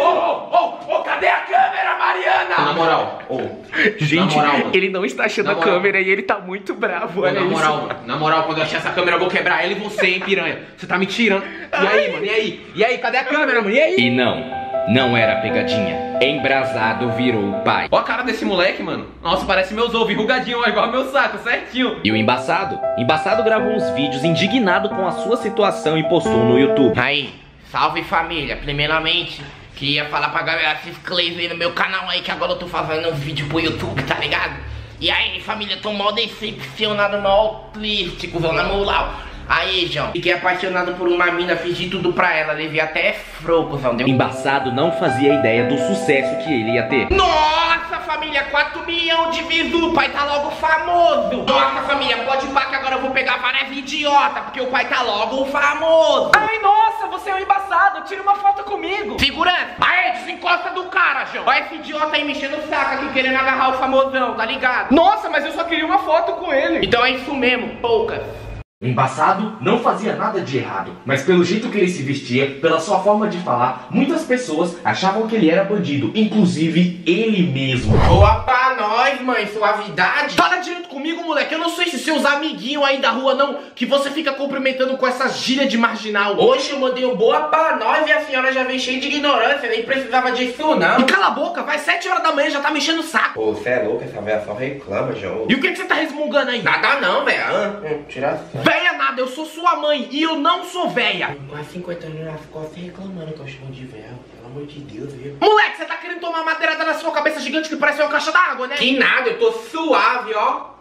mesmo. Cadê a câmera, Mariana? Na moral, gente, na moral, mano. ele não está achando a câmera e ele tá muito bravo, olha isso. Na moral, quando eu achar essa câmera, eu vou quebrar ela e você, hein, piranha. Você tá me tirando. E aí, mano, e aí, cadê a câmera, mano? E aí? E não era pegadinha. Embrasado virou o pai. Ó a cara desse moleque, mano. Nossa, parece meus ovos enrugadinho, ó, igual meu saco, certinho. E o Embaçado gravou uns vídeos indignado com a sua situação e postou no YouTube. Aí, salve família. Primeiramente, queria falar pra galera se inscrever no meu canal aí, que agora eu tô fazendo uns vídeos pro YouTube, tá ligado? E aí, família, tô mal decepcionado, mal triste, cuzão, na moral. Aí, João, fiquei apaixonado por uma mina, fingi tudo pra ela, levei até frouco, João. Embaçado não fazia ideia do sucesso que ele ia ter. Nossa, família, 4 milhões de views, o pai tá logo famoso. Nossa, família, pode ir que agora eu vou pegar várias idiotas, porque o pai tá logo famoso. Ai, nossa, você é um embaçado, tira uma foto comigo. Segurança, aí, desencosta do cara, João. Olha esse idiota aí mexendo o saco aqui, querendo agarrar o famosão, tá ligado? Nossa, mas eu só queria uma foto com ele. Então é isso mesmo, poucas. O Embaçado não fazia nada de errado, mas pelo jeito que ele se vestia, pela sua forma de falar, muitas pessoas achavam que ele era bandido, inclusive ele mesmo. Boa pra nós, mãe, suavidade. Fala direito comigo, moleque, eu não sei se seus amiguinhos aí da rua não, que você fica cumprimentando com essas gírias de marginal. Hoje eu mandei um boa pra nós e a senhora já veio cheia de ignorância, nem precisava disso não. E cala a boca, vai 7 horas da manhã, já tá me enchendo o saco. Ô, você é louco, essa velha só reclama, João. E o que você tá resmungando aí? Nada não, velho. Tira Véia nada, eu sou sua mãe e eu não sou véia. Quase 50 anos nas costas reclamando que eu chamo de véia. Pelo amor de Deus, viu? Moleque, você tá querendo tomar uma madeirada na sua cabeça gigante que parece uma caixa d'água, né? Que nada, eu tô suave, ó.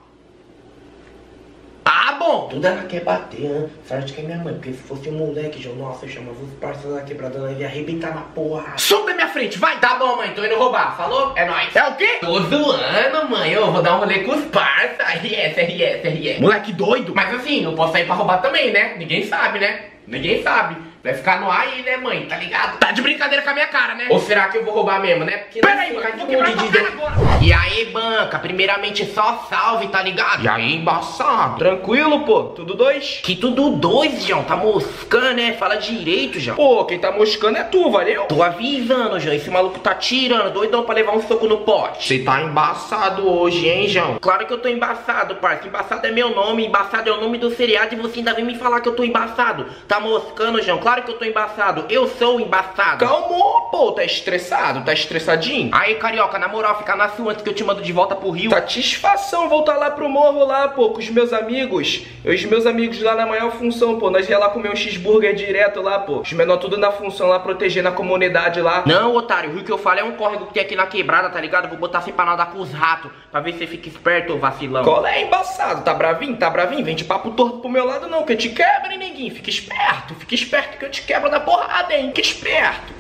Ah, bom. Tudo ela quer bater, hein? Sorte que é minha mãe, porque se fosse um moleque, João, nossa, eu chamava os parceiros da quebrada, ela ia arrebentar na porra. Some da minha frente, vai. Tá bom, mãe, tô indo roubar, falou? É nóis. É o quê? Tô zoando, mãe, eu vou dar um rolê com os parça. RS. Moleque doido. Mas assim, não posso sair pra roubar também, né? Ninguém sabe, né? Ninguém sabe. Vai ficar no ar aí, né, mãe? Tá ligado? Tá de brincadeira com a minha cara, né? Ou será que eu vou roubar mesmo, né? Porque peraí, mãe, vou quebrar tua cara agora. E aí, ban, Franca. Primeiramente, só salve, tá ligado? E aí, embaçado? Tranquilo, pô? Tudo dois? Que tudo dois, João. Tá moscando, né? Fala direito, João. Pô, quem tá moscando é tu, valeu? Tô avisando, João. Esse maluco tá tirando, doidão pra levar um soco no pote. Você tá embaçado hoje, hein, João? Claro que eu tô embaçado, parça. Embaçado é meu nome, embaçado é o nome do seriado e você ainda vem me falar que eu tô embaçado. Tá moscando, João? Claro que eu tô embaçado. Eu sou embaçado. Calma, pô. Tá estressado? Tá estressadinho? Aí, carioca, na moral, fica na sua antes que eu te mando de volta pro Rio. Satisfação voltar lá pro morro lá, pô, com os meus amigos. Os meus amigos lá na maior função, pô. Nós ia lá comer um cheeseburger direto lá, pô. Os menores tudo na função lá, protegendo a comunidade lá. Não, otário, o Rio que eu falo é um córrego que tem aqui na quebrada, tá ligado? Vou botar assim pra nadar com os ratos, pra ver se você fica esperto, ô vacilão. Qual é, embaçado? Tá bravinho? Tá bravinho? Vem de papo torto pro meu lado não, que eu te quebro, hein, neguinho? Fica esperto que eu te quebro na porrada, hein? Fica esperto.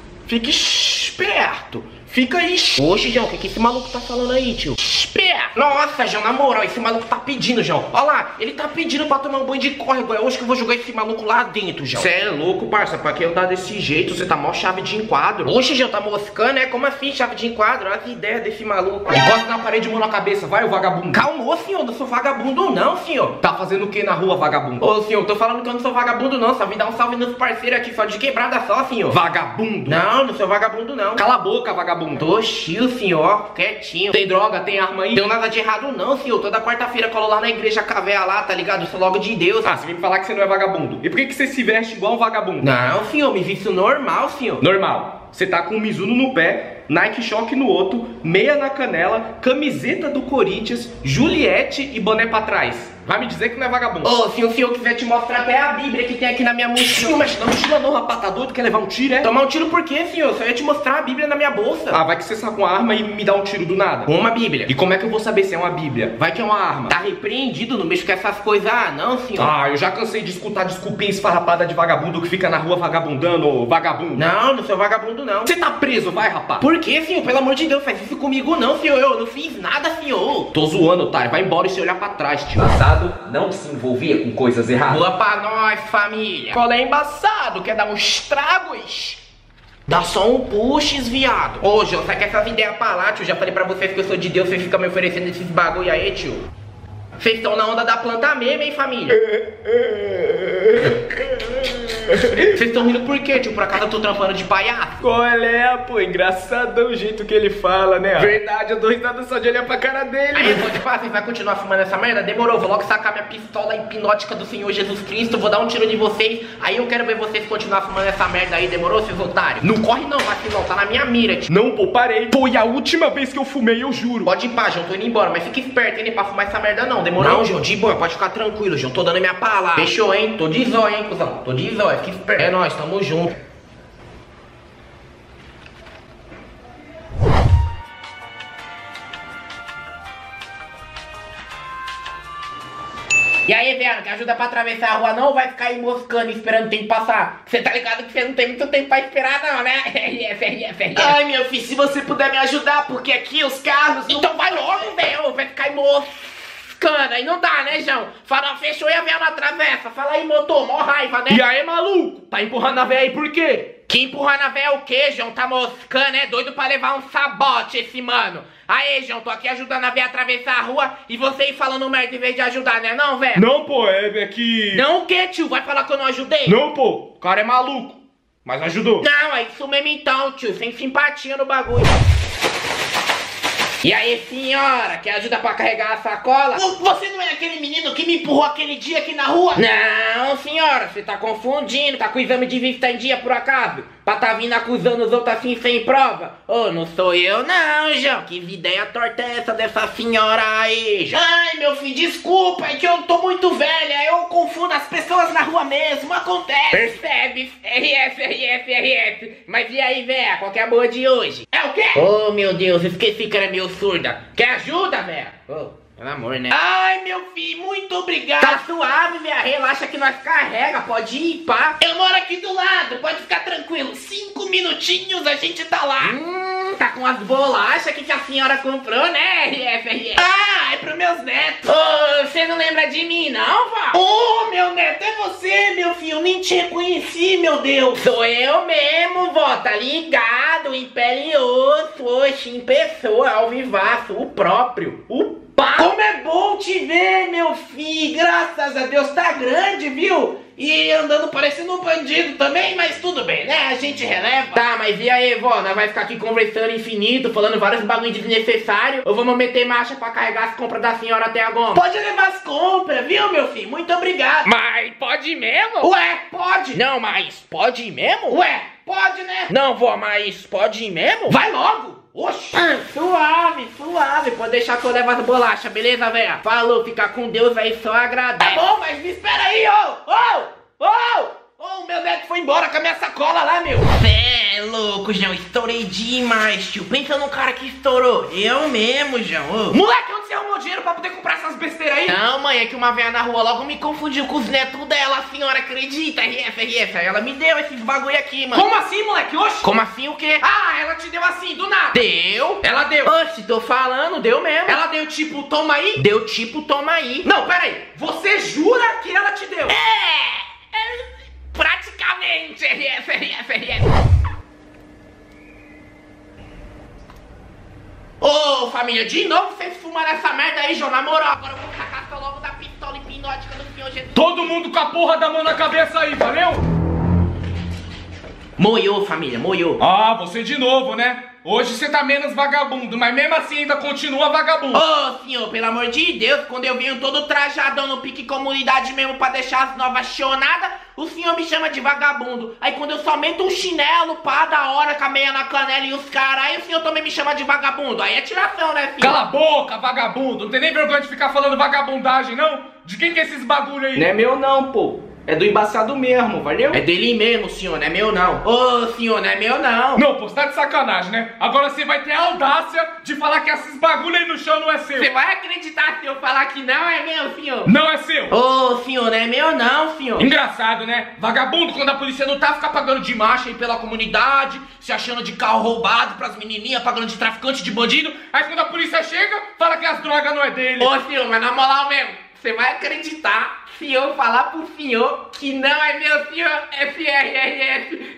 Fica aí. Oxe, João, o que esse maluco tá falando aí, tio? Esperto. Nossa, João, na moral, esse maluco tá pedindo, João. Olha lá, ele tá pedindo pra tomar um banho de córrego. É hoje que eu vou jogar esse maluco lá dentro, João. Cê é louco, parça. Pra que eu dar desse jeito? Você tá mó chave de enquadro. Oxe, João, tá moscando, é? Como assim, chave de enquadro? Olha as ideias desse maluco. Encosta na parede, mão na cabeça. Vai, o vagabundo. Calma, senhor, eu não sou vagabundo não, senhor. Tá fazendo o que na rua, vagabundo? Ô, senhor, tô falando que eu não sou vagabundo não. Só vim dar um salve nos parceiros aqui, só de quebrada só, senhor. Vagabundo? Não, não sou vagabundo não. Cala a boca, vagabundo. Tô chill, senhor, quietinho. Tem droga, tem arma aí? Não tem nada de errado não, senhor. Toda quarta-feira colo lá na igreja cavéia lá, tá ligado? Eu sou logo de Deus. Ah, você vem me falar que você não é vagabundo. E por que você se veste igual um vagabundo? Não, senhor, me visto normal, senhor. Normal. Você tá com um Mizuno no pé, Nike Shock no outro, meia na canela, camiseta do Corinthians, Juliette e boné pra trás. Vai me dizer que não é vagabundo. Ô, se o senhor quiser te mostrar até a Bíblia que tem aqui na minha mochila. Mas não mochila não, rapaz, tá doido? Quer levar um tiro, é? Tomar um tiro por quê, senhor? Só ia te mostrar a Bíblia na minha bolsa. Ah, vai que você saca uma arma e me dá um tiro do nada. Uma Bíblia. E como é que eu vou saber se é uma Bíblia? Vai que é uma arma. Tá repreendido, não mexo com essas coisas. Ah, não, senhor. Ah, eu já cansei de escutar desculpinha esfarrapada de vagabundo que fica na rua vagabundando, ô vagabundo. Não, não sou vagabundo não. Você tá preso, vai, rapaz. Por que, senhor? Pelo amor de Deus, faz isso comigo não, senhor. Eu não fiz nada, senhor. Tô zoando, otário. Vai embora e se olhar pra trás, tio. Passado não se envolvia com coisas erradas. Boa pra nós, família. Qual é, embaçado? Quer dar uns tragos? Dá só um puxes, viado. Ô, João, sabe que essas ideias pra lá, tio? Já falei pra vocês que eu sou de Deus, vocês ficam me oferecendo esses bagulho aí, tio. Vocês estão na onda da planta mesmo, hein, família? Vocês estão rindo por quê, tio? Por acaso eu tô trampando de palhaço? Qual é, pô? Engraçadão o jeito que ele fala, né? Verdade, eu dou risada só de olhar pra cara dele. Aí, pode falar, vocês vão continuar fumando essa merda? Demorou, vou logo sacar minha pistola hipnótica do Senhor Jesus Cristo, vou dar um tiro de vocês, aí eu quero ver vocês continuar fumando essa merda aí, demorou, seus otários? Não corre não, vacilão, tá na minha mira, tio. Não, pô, parei. Foi a última vez que eu fumei, eu juro. Pode ir pá, João, tô indo embora, mas fica esperto, hein, pra fumar essa merda não, demorou? Não, João, de boa, pode ficar tranquilo, João, tô dando minha palavra. Fechou, hein? Tô de zóio, hein, cuzão? Tô de zóio, fica esperto. É nóis, tamo junto. E aí, velho, que ajuda pra atravessar a rua não ou vai ficar aí moscando esperando o tempo passar? Você tá ligado que você não tem muito tempo pra esperar não, né? Ai, meu filho, se você puder me ajudar, porque aqui os carros... Então vai logo, velho, vai ficar aí moscando, aí não dá, né, João? Fala, fechou e a velha não atravessa. Fala aí, motor, mó raiva, né? E aí, maluco? Tá empurrando a véia aí por quê? Que empurrar na véia é o quê, João? Tá moscando, é doido pra levar um sabote esse mano. Aê, João, tô aqui ajudando a véia a atravessar a rua e você aí falando merda em vez de ajudar, né não, velho? Não, pô, é que... Não o quê, tio? Vai falar que eu não ajudei? Não, pô, o cara é maluco, mas ajudou. Não, é isso mesmo então, tio, sem simpatia no bagulho. E aí, senhora, quer ajuda pra carregar a sacola? Você não é aquele menino que me empurrou aquele dia aqui na rua? Não, senhora, você tá confundindo, tá com o exame de vista em dia por acaso? Pra tá vindo acusando os outros assim sem prova? Ô, não sou eu não, João, que ideia torta é essa dessa senhora aí, João? Ai, meu filho, desculpa, é que eu tô muito velha, eu confundo as pessoas na rua mesmo, acontece. Percebe? RF. Mas e aí, véia, qual que é a boa de hoje? É o quê? Oh, meu Deus, esqueci que era meio surda. Quer ajuda, véia? Oh, pelo amor, né? Ai, meu filho, muito obrigado. Tá suave, véia, relaxa que nós carrega, pode ir, pá. Eu moro aqui do lado, pode ficar tranquilo, 5 minutinhos a gente tá lá. Tá com as bolachas que a senhora comprou, né, RF? Ah, é pros meus netos. Ô, você não lembra de mim, não, vó? Ô, meu neto, é você, meu filho, eu nem te reconheci, meu Deus. Sou eu mesmo, vó, tá ligado? Em pele e osso, oxe, em pessoa, ao vivaço, o próprio, o pá. Como é bom te ver, meu filho. Graças a Deus, tá grande, viu? E andando parecendo um bandido também, mas tudo bem, né? A gente releva. Tá, mas e aí, vó? Nós vai ficar aqui conversando infinito, falando vários bagulho desnecessários, ou vamos meter marcha pra carregar as compras da senhora até a goma? Pode levar as compras, viu, meu filho? Muito obrigado. Mas pode ir mesmo? Ué, pode. Não, mas pode ir mesmo? Ué, pode, né? Não, vó, mas pode ir mesmo? Vai logo. Oxi. Suave, suave. Pode deixar que eu levo as bolachas, beleza, velho? Falou, fica com Deus aí, só agradece. Tá bom, mas me espera aí, ô, meu neto foi embora com a minha sacola lá, meu. Cê é louco, João, estourei demais, tio. Pensa num cara que estourou. Eu mesmo, João. Moleque, onde você arrumou dinheiro pra poder comprar essas besteiras aí? Não, mãe, é que uma velha na rua logo me confundiu com os netos dela, a senhora acredita? RF, aí ela me deu esses bagulho aqui, mano. Como assim, moleque? Oxi. Como assim o quê? Ah, ela te deu assim, do nada. Deu? Ela deu. Oxe, tô falando, deu mesmo. Ela deu tipo, toma aí? Deu tipo, toma aí. Não, pera aí. Você jura que ela te deu? Praticamente, RF. Ô, família, de novo vocês fumaram essa merda aí, João. Na moral, agora eu vou tacar só logo da pistola hipnótica do Senhor Jesus. Todo mundo com a porra da mão na cabeça aí, valeu? Moiou, família, moiou. Ah, você de novo, né? Hoje você tá menos vagabundo, mas mesmo assim ainda continua vagabundo. Ô, senhor, pelo amor de Deus, quando eu venho todo trajadão no pique comunidade mesmo pra deixar as novas chonadas, o senhor me chama de vagabundo. Aí quando eu só meto um chinelo, pá, da hora, com a meia na canela e os caras, aí o senhor também me chama de vagabundo. Aí é tiração, né, filho? Cala a boca, vagabundo. Não tem nem vergonha de ficar falando vagabundagem, não? De quem que é esses bagulho aí? Não é meu não, pô. É do embaçado mesmo, valeu? É dele mesmo, senhor, não é meu não. Ô, senhor, não é meu não. Não, pô, você tá de sacanagem, né? Agora você vai ter a audácia de falar que esses bagulho aí no chão não é seu. Você vai acreditar se eu falar que não é meu, senhor? Não é seu. Ô, senhor, não é meu não, senhor. Engraçado, né? Vagabundo, quando a polícia não tá, fica pagando de marcha aí pela comunidade, se achando de carro roubado pras menininhas, pagando de traficante, de bandido. Aí quando a polícia chega, fala que as drogas não é dele. Ô, senhor, mas na moral mesmo, você vai acreditar se eu falar pro senhor que não é meu, senhor? FRRS,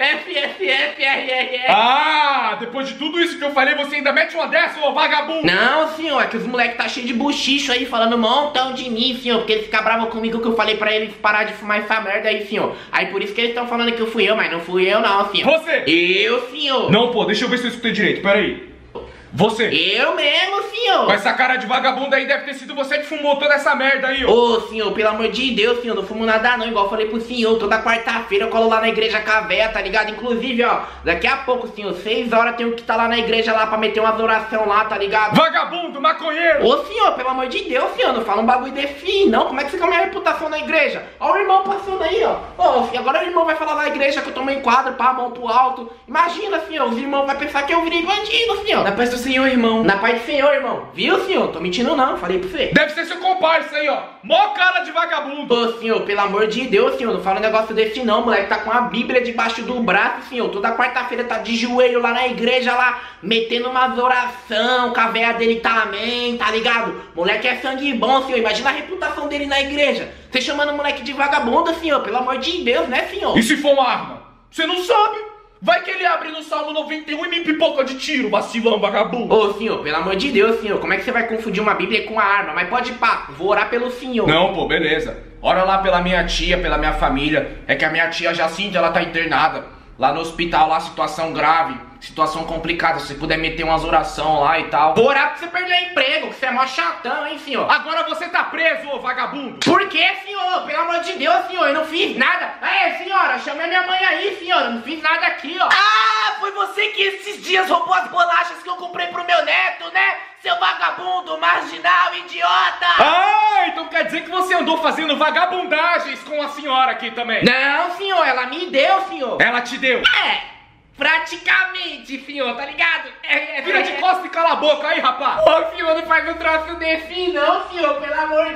FSFRRS. Ah, depois de tudo isso que eu falei, você ainda mete uma dessa, ô vagabundo? Não, senhor, é que os moleques tá cheio de buchicho aí, falando um montão de mim, senhor, porque eles ficam bravos comigo que eu falei pra eles parar de fumar essa merda aí, senhor. Aí por isso que eles estão falando que eu fui eu, mas não fui eu não, senhor. Você? Eu, senhor. Não, pô, deixa eu ver se eu escutei direito, peraí. Você? Eu mesmo, senhor. Com essa cara de vagabundo aí, deve ter sido você que fumou toda essa merda aí, ó. Ô, senhor, pelo amor de Deus, senhor, não fumo nada não, igual eu falei pro senhor, toda quarta-feira eu colo lá na igreja com a véia, tá ligado? Inclusive, ó, daqui a pouco, senhor, 6 horas eu tenho que estar lá na igreja lá pra meter umas oração lá, tá ligado? Vagabundo, maconheiro! Ô, senhor, pelo amor de Deus, senhor, não fala um bagulho desse, não, como é que fica a minha reputação na igreja? Ó o irmão passando aí, ó. Ô, filho, agora o irmão vai falar na igreja que eu tomei enquadro, pá, mão pro alto. Imagina, senhor, os irmãos vão pensar que eu virei bandido, senhor. Na paz do senhor, irmão. Na paz do senhor, irmão. Viu, senhor? Tô mentindo não, falei pra você. Deve ser seu comparsa aí, ó. Mó cara de vagabundo. Ô, senhor, pelo amor de Deus, senhor, não fala um negócio desse não, moleque. Tá com a Bíblia debaixo do braço, senhor. Toda quarta-feira tá de joelho lá na igreja, lá, metendo umas oração, com a véia dele também, tá ligado? Moleque é sangue bom, senhor. Imagina a reputação dele na igreja. Você chamando o moleque de vagabundo, senhor. Pelo amor de Deus, né, senhor? E se for uma arma? Você não sabe. Vai que ele abre no Salmo 91 e me pipoca de tiro, vacilão, vagabundo. Ô, senhor, pelo amor de Deus, senhor, como é que você vai confundir uma Bíblia com a arma? Mas pode ir, pá, vou orar pelo senhor. Não, pô, beleza. Ora lá pela minha tia, pela minha família. É que a minha tia Jacinta, ela tá internada lá no hospital, lá, situação grave, situação complicada. Se puder meter umas orações lá e tal. Vou orar pra você perder o emprego, que você é mó chatão, hein, senhor? Agora você tá preso, ô vagabundo. Por que, senhor? Pelo amor de Deus, senhor, eu não fiz nada. Aí, senhora, chamei minha mãe aí, senhora, não fiz nada aqui, ó. Ah, foi você que esses dias roubou as bolachas que eu comprei pro meu neto, né? Seu vagabundo, marginal, idiota! Ah, então quer dizer que você andou fazendo vagabundagens com a senhora aqui também? Não, senhor, ela me deu, senhor. Ela te deu? É, praticamente, senhor, tá ligado? Vira de costas e cala a boca aí, rapaz! Ô, senhor, não faz um troço desse não, senhor, pelo amor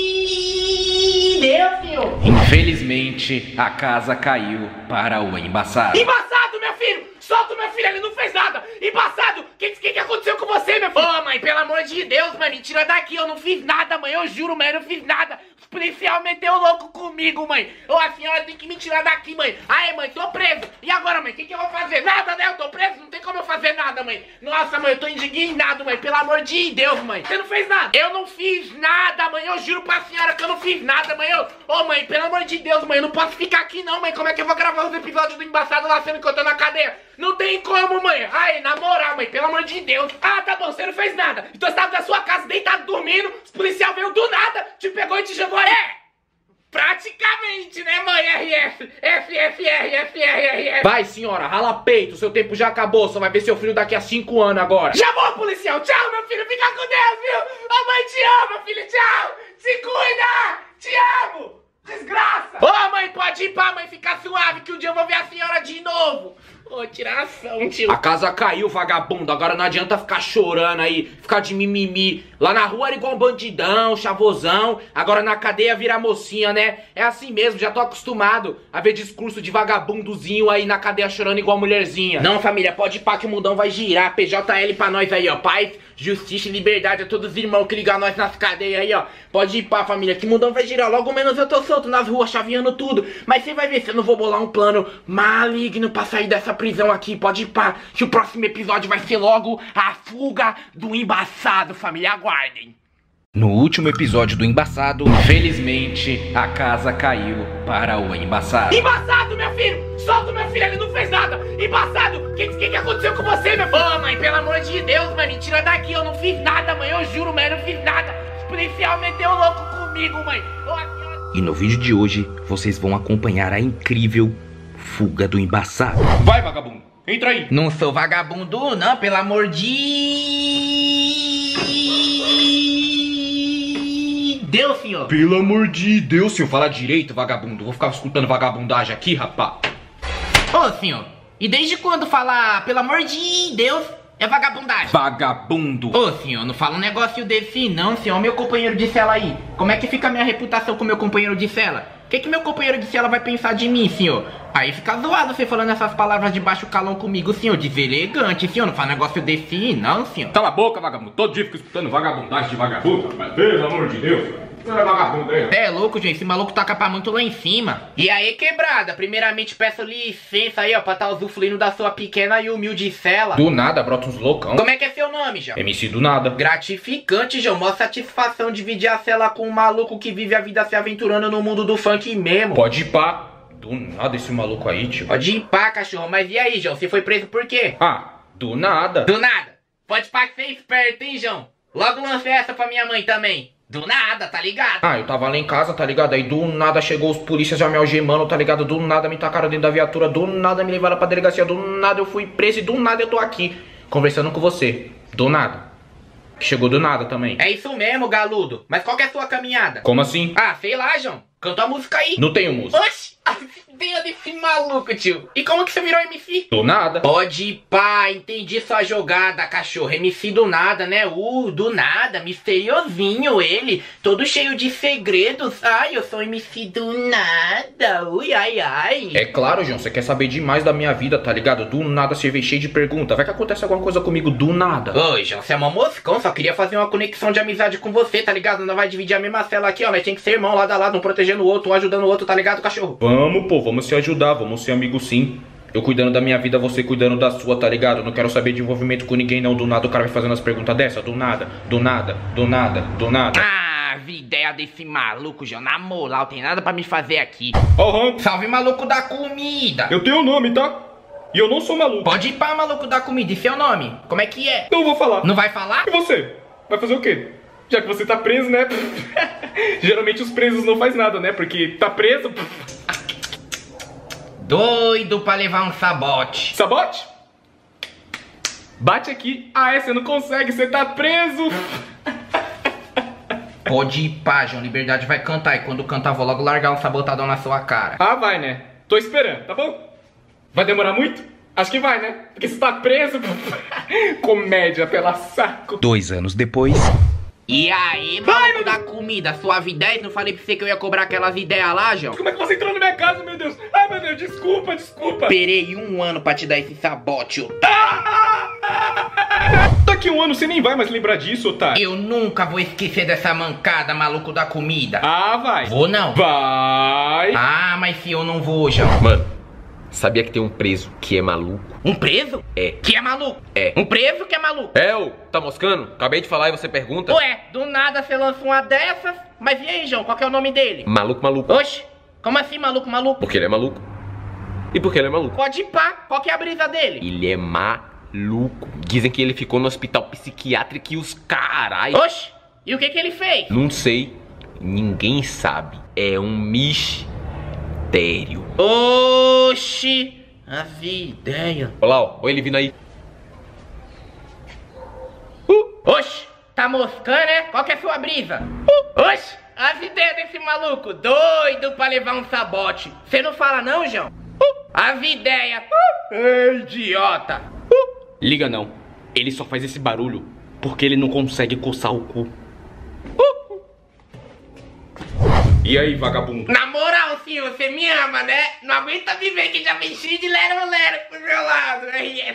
de Deus, senhor. Infelizmente, a casa caiu para o embaçado. Embaçado, meu filho! Solta o meu filho, ele não fez nada! Embaçado! que aconteceu com você, meu filho? Ô, mãe, pelo amor de Deus, mãe, me tira daqui, eu não fiz nada, mãe, eu juro, mãe, eu não fiz nada. Os policial meteu louco comigo, mãe. Ô, a senhora tem que me tirar daqui, mãe. Aí, mãe, tô preso. E agora, mãe, o que eu vou fazer? Nada, né? Eu tô preso, não tem como eu fazer nada, mãe. Nossa, mãe, eu tô indignado, mãe, pelo amor de Deus, mãe. Você não fez nada? Eu não fiz nada, mãe, eu juro pra senhora que eu não fiz nada, mãe. Ô, mãe, pelo amor de Deus, mãe, eu não posso ficar aqui não, mãe. Como é que eu vou gravar os episódios do Embaçado lá sendo que eu tô na cadeia? Não tem como, mãe. Ai, na moral, mãe, pelo amor de Deus. Ah, tá bom, você não fez nada. Então você tava na sua casa deitado dormindo, os policial veio do nada, te pegou e te jogou. Praticamente, né, mãe? RF, FFR. Vai, senhora, rala peito, seu tempo já acabou, só vai ver seu filho daqui a 5 anos agora. Já vou, policial, tchau, meu filho, fica com Deus, viu? A mãe te ama, filho, tchau. Se cuida, te amo. Desgraça! Ô, mãe, pode ir pra mãe, ficar suave, que um dia eu vou ver a senhora de novo. Ô, tiração, tio. A casa caiu, vagabundo, agora não adianta ficar chorando aí, ficar de mimimi. Lá na rua era igual um bandidão, chavosão, agora na cadeia vira mocinha, né? É assim mesmo, já tô acostumado a ver discurso de vagabundozinho aí na cadeia chorando igual mulherzinha. Não, família, pode ir pá que o mundão vai girar. PJL pra nós aí, ó, paz, justiça e liberdade a todos os irmãos que ligam nós nas cadeias aí, ó. Pode ir pá, família, que o mundão vai girar. Logo menos eu tô solto nas ruas, chaveando tudo. Mas você vai ver se eu não vou bolar um plano maligno pra sair dessa prisão aqui. Pode ir pá, que o próximo episódio vai ser logo a fuga do Embaçado, família, aguardem. No último episódio do Embaçado, infelizmente, a casa caiu para o Embaçado. Embaçado, meu filho! Solta o meu filho, ele não fez nada! Embaçado! O que aconteceu com você, meu filho? Ô, mãe, pelo amor de Deus, mãe, me tira daqui, eu não fiz nada, mãe, eu juro, mãe, eu não fiz nada! Os policial meteu louco comigo, mãe! E no vídeo de hoje, vocês vão acompanhar a incrível fuga do Embaçado. Vai, vagabundo, entra aí. Não sou vagabundo, não, pelo amor de Deus, senhor. Pelo amor de Deus, senhor, fala direito, vagabundo. Vou ficar escutando vagabundagem aqui, rapá. Ô, senhor, e desde quando falar pelo amor de Deus é vagabundagem? Vagabundo. Ô, senhor, não fala um negócio desse não, senhor. Meu companheiro de cela aí, como é que fica a minha reputação com meu companheiro de cela? O que meu companheiro de cela vai pensar de mim, senhor? Aí fica zoado você falando essas palavras de baixo calão comigo, senhor. Deselegante, senhor. Não fala negócio desse não, senhor. Cala a boca, vagabundo. Todo dia fico escutando vagabundagem de vagabundo, rapaz. Pelo amor de Deus. Não é vagabundo aí. É louco, gente. Esse maluco taca pra muito lá em cima. E aí, quebrada, primeiramente peço licença aí, ó, pra tá usufruindo da sua pequena e humilde cela. Do nada brota uns loucão. Como é que é seu nome, João? MC do nada. Gratificante, João. Mó satisfação dividir a cela com um maluco que vive a vida se aventurando no mundo do funk mesmo. Pode ir pá. Do nada esse maluco aí, tio. Pode ir pá, cachorro. Mas e aí, João? Você foi preso por quê? Ah, do nada. Do nada. Pode pá que você é esperto, hein, João? Logo lancei essa pra minha mãe também. Do nada, tá ligado? Ah, eu tava lá em casa, tá ligado? Aí do nada chegou os polícias já me algemando, tá ligado? Do nada me tacaram dentro da viatura, do nada me levaram pra delegacia, do nada eu fui preso e do nada eu tô aqui conversando com você. Do nada. Que chegou do nada também. É isso mesmo, galudo. Mas qual que é a sua caminhada? Como assim? Ah, sei lá, João. Canta a música aí. Não tenho música. Oxi, a ideia desse maluco, tio. E como que você virou MC? Do nada. Pode ir pá, entendi sua jogada, cachorro. MC do nada, né? Do nada, misteriosinho ele. Todo cheio de segredos. Ai, eu sou MC do nada. Ui, ai, ai. É claro, João, você quer saber demais da minha vida, tá ligado? Do nada você veio cheio de pergunta. Vai que acontece alguma coisa comigo do nada. Oi, João, você é uma moscão. Só queria fazer uma conexão de amizade com você, tá ligado? Não vai dividir a mesma cela aqui, ó. Nós tem que ser irmão lado a lado, um protegendo o outro, um ajudando o outro, tá ligado, cachorro? Vamos, pô, vamos se ajudar, vamos ser amigos sim. Eu cuidando da minha vida, você cuidando da sua, tá ligado? Não quero saber de envolvimento com ninguém não. Do nada o cara vai fazendo as perguntas dessa. Do nada, do nada, do nada, do nada. Ah, vi ideia desse maluco, João. Na moral, tem nada pra me fazer aqui. Aham. Salve, maluco da comida. Eu tenho nome, tá? E eu não sou maluco. Pode ir pra maluco da comida. E seu nome? Como é que é? Não vou falar. Não vai falar? E você? Vai fazer o quê? Já que você tá preso, né? Geralmente os presos não faz nada, né? Porque tá preso. Doido pra levar um sabote. Sabote? Bate aqui. Ah, é? Você não consegue, você tá preso. Pode ir pá, João. Liberdade vai cantar. E quando cantar, vou logo largar um sabotadão na sua cara. Ah, vai, né? Tô esperando, tá bom? Vai demorar muito? Acho que vai, né? Porque você tá preso. Comédia pela saco. 2 anos depois. E aí, maluco da comida, suave 10, não falei pra você que eu ia cobrar aquelas ideias lá, João? Como é que você entrou na minha casa, meu Deus? Ai, meu Deus, desculpa, desculpa. Esperei 1 ano pra te dar esse sabote, otário. Daqui um ano você nem vai mais lembrar disso, otário. Eu nunca vou esquecer dessa mancada, maluco da comida. Ah, vai. Vou não. Vai. Ah, mas se eu não vou, João. Mano, sabia que tem um preso que é maluco? Um preso? É. Que é maluco? É. Um preso que é maluco? É, ô, tá moscando? Acabei de falar e você pergunta. Ué, do nada você lança uma dessas. Mas e aí, João, qual que é o nome dele? Maluco, maluco. Oxe, como assim maluco, maluco? Porque ele é maluco. E por que ele é maluco? Pode ir pá, qual que é a brisa dele? Ele é maluco. Dizem que ele ficou no hospital psiquiátrico e os carai. Oxe, e o que que ele fez? Não sei. Ninguém sabe. É um mistério. Oxi, havia ideia. Olha lá, ó. Olha ele vindo aí. Oxi, tá moscando, né? Qual que é a sua brisa? Oxi, as ideias desse maluco, doido pra levar um sabote. Você não fala não, João? As ideias, idiota. Liga não. Ele só faz esse barulho porque ele não consegue coçar o cu. E aí, vagabundo? Na moral, senhor, você me ama, né? Não aguenta viver que já vem cheio de lero-lero pro meu lado.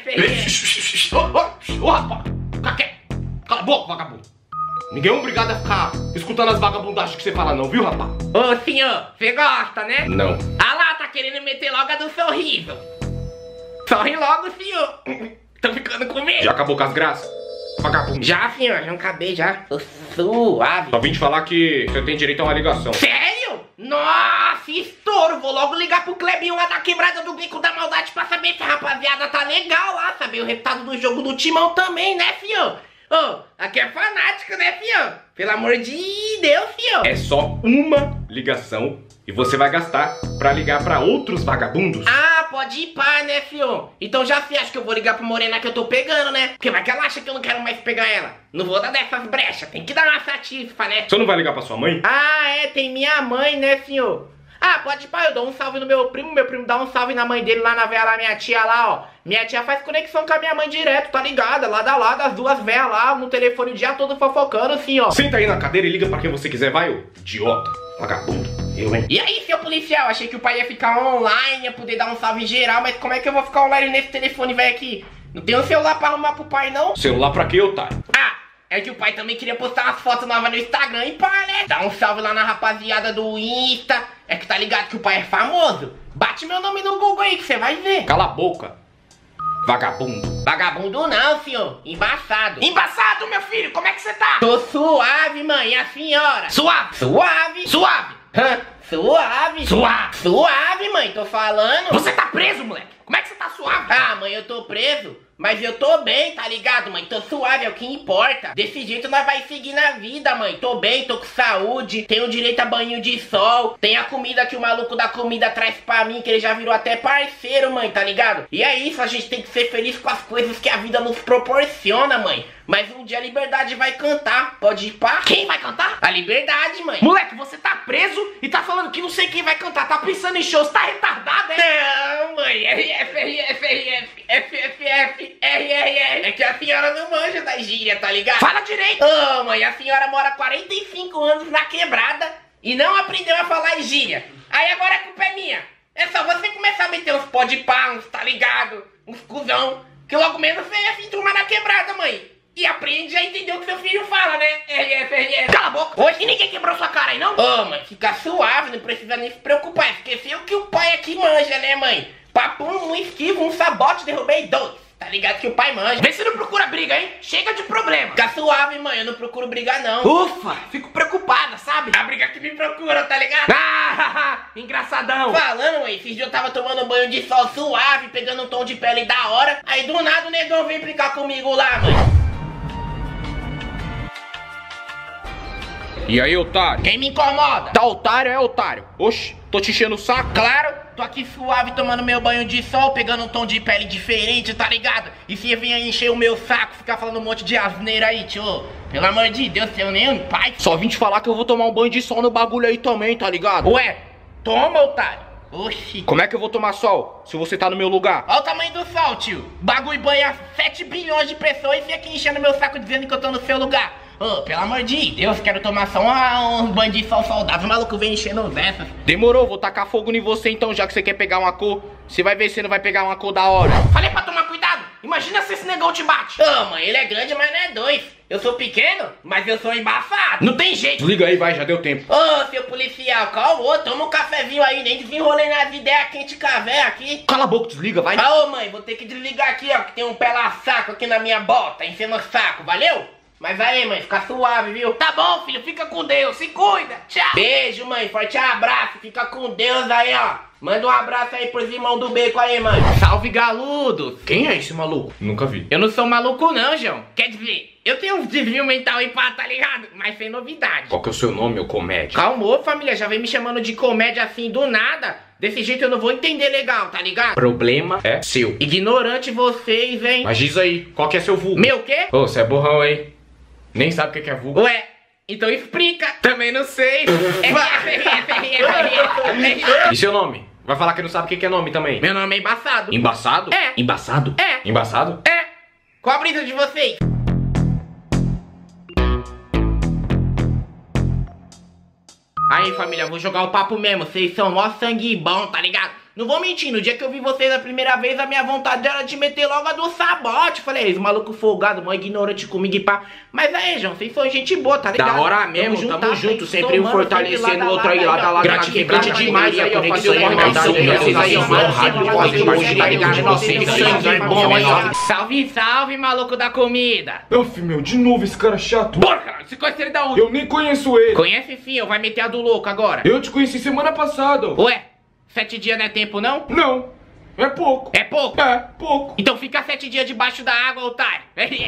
Ô, rapaz, fica quieto. Cala a boca, vagabundo. Ninguém é obrigado a ficar escutando as vagabundagens que você fala não, viu, rapaz? Ô, senhor, você gosta, né? Não. Ah lá, tá querendo meter logo a do sorriso. Sorri logo, senhor. Tô ficando com medo. Já acabou com as graças? Vagabundo. Já, senhor, já acabei já. Tô suave. Só vim te falar que você tem direito a uma ligação. Sério? Nossa, estouro. Vou logo ligar pro Clebinho lá da quebrada do Bico da Maldade pra saber se a rapaziada tá legal lá. Saber o resultado do jogo do Timão também, né, senhor? Ô, aqui é fanático, né, senhor? Pelo amor de Deus, senhor. É só uma ligação e você vai gastar pra ligar pra outros vagabundos. Ah, pode ir pá, né, senhor? Então já se acha que eu vou ligar pro Morena que eu tô pegando, né? Porque vai que ela acha que eu não quero mais pegar ela. Não vou dar dessas brechas, tem que dar uma satisfa, né? Você não vai ligar pra sua mãe? Ah, é, tem minha mãe, né, senhor? Ah, pode ir pá, eu dou um salve no meu primo dá um salve na mãe dele lá na véia lá, minha tia lá, ó. Minha tia faz conexão com a minha mãe direto, tá ligada? Lado a lado, as duas véias lá, no telefone o dia todo fofocando, assim, ó. Senta aí na cadeira e liga pra quem você quiser, vai, ô idiota, vagabundo. Eu, hein? E aí, seu policial, achei que o pai ia ficar online, ia poder dar um salve geral, mas como é que eu vou ficar online nesse telefone, velho, aqui? Não tem um celular pra arrumar pro pai, não? Celular pra quê, otário? Ah, é que o pai também queria postar umas fotos novas no Instagram e pá, né? Dá um salve lá na rapaziada do Insta. É que tá ligado que o pai é famoso. Bate meu nome no Google aí que você vai ver. Cala a boca, vagabundo. Vagabundo não, senhor. Embaçado. Embaçado, meu filho, como é que você tá? Tô suave, mãe. E a senhora? Suave. Suave. Suave. Hã? Suave. Suave. Suave, mãe. Tô falando. Você tá preso, moleque. Como é que você tá suave? Ah, mãe, eu tô preso. Mas eu tô bem, tá ligado, mãe? Tô suave, é o que importa. Desse jeito nós vai seguir na vida, mãe. Tô bem, tô com saúde, tenho direito a banho de sol. Tem a comida que o maluco da comida traz pra mim, que ele já virou até parceiro, mãe, tá ligado? E é isso, a gente tem que ser feliz com as coisas que a vida nos proporciona, mãe. Mas um dia a liberdade vai cantar. Pode ir pá? Quem vai cantar? A liberdade, mãe. Moleque, você tá preso e tá falando que não sei quem vai cantar. Tá pensando em shows, tá retardado, é? Não, mãe. FFF, RRR. É que a senhora não manja da gíria, tá ligado? Fala direito. Ô, mãe, a senhora mora 45 anos na quebrada e não aprendeu a falar gíria. Aí agora a culpa é minha. É só você começar a meter uns pó de pá, uns tá ligado? Uns cuzão. Que logo menos você ia se enturmar na quebrada, mãe. E aprende a entender o que seu filho fala, né? RF. Cala a boca. Hoje ninguém quebrou sua cara aí, não? Ô, mãe, fica suave, não precisa nem se preocupar. Esqueceu que o pai aqui manja, né, mãe? Papum, um esquivo, um sabote, derrubei 2. Tá ligado que o pai manja. Vê se não procura briga, hein? Chega de problema. Fica suave, mãe, eu não procuro brigar, não. Ufa, fico preocupada, sabe? A briga que me procura, tá ligado? Ah, engraçadão. Falando, mãe, esses dias eu tava tomando banho de sol suave, pegando um tom de pele da hora. Aí do nada o negão vem brincar comigo lá, mãe. E aí, otário? Quem me incomoda? Tá otário é otário. Oxi, tô te enchendo o saco. Claro, tô aqui suave tomando meu banho de sol, pegando um tom de pele diferente, tá ligado? E você vem aí encher o meu saco, ficar falando um monte de asneira aí, tio. Pelo amor de Deus, seu nem um pai. Só vim te falar que eu vou tomar um banho de sol no bagulho aí também, tá ligado? Ué, toma, otário. Oxi. Como é que eu vou tomar sol se você tá no meu lugar? Olha o tamanho do sol, tio. Bagulho banha 7 bilhões de pessoas e você aqui enchendo meu saco dizendo que eu tô no seu lugar. Ô, pelo amor de Deus, quero tomar só um banho de sol saudável. O maluco vem enchendo dessas. Demorou, vou tacar fogo em você então, já que você quer pegar uma cor. Você vai ver se você não vai pegar uma cor da hora. Falei pra tomar cuidado. Imagina se esse negão te bate. Ô, mãe, ele é grande, mas não é 2. Eu sou pequeno, mas eu sou embaçado. Não tem jeito. Desliga aí, vai, já deu tempo. Ô, seu policial, calma, toma um cafezinho aí. Nem desenrolei nas ideias quente cavé aqui. Cala a boca, desliga, vai. Ah, ô, mãe, vou ter que desligar aqui, ó, que tem um pela-saco aqui na minha bota, enchendo o saco, valeu? Mas aí, mãe, fica suave, viu? Tá bom, filho, fica com Deus, se cuida. Tchau. Beijo, mãe, forte abraço, fica com Deus aí, ó. Manda um abraço aí pros irmãos do beco aí, mãe. Salve, galudos. Quem é esse maluco? Nunca vi. Eu não sou maluco não, João. Quer dizer, eu tenho uns desvio mental aí pá, tá ligado? Mas sem novidade. Qual que é o seu nome, ô comédia? Calma, família, já vem me chamando de comédia assim do nada. Desse jeito eu não vou entender legal, tá ligado? Problema é seu. Ignorante vocês, hein? Mas diz aí, qual que é seu vulgo? Meu quê? Ô, você é burrão, hein? Nem sabe o que é vulgo. Ué, então explica. Também não sei. E seu nome? Vai falar que não sabe o que é nome também. Meu nome é Embaçado. Embaçado? É. Embaçado? É. Embaçado? É. Qual a brisa de vocês? Aí, família, vou jogar o papo mesmo. Vocês são mó sangue bom, tá ligado? Não vou mentir, no dia que eu vi vocês a primeira vez, a minha vontade era de meter logo a do sabote. Falei, esse maluco folgado, mó ignorante comigo e pá. Mas aí, João, vocês são gente boa, tá ligado? Da hora mesmo, tamo junto, sempre um fortalecendo o outro aí, lado a lado. Gratificante demais aí, ó, fazer o conexão com vocês aí, ó, mano. tá ligado? Sangue bom aí, ó. Salve, salve, maluco da comida. Ô, filho meu, de novo esse cara chato. Bora, caralho, você conhece ele da onde? Eu nem conheço ele. Conhece sim, eu vai meter a do louco agora. Eu te conheci semana passada. Ué, 7 dias não é tempo, não? Não, é pouco. É pouco? É, pouco. Então fica 7 dias debaixo da água, otário.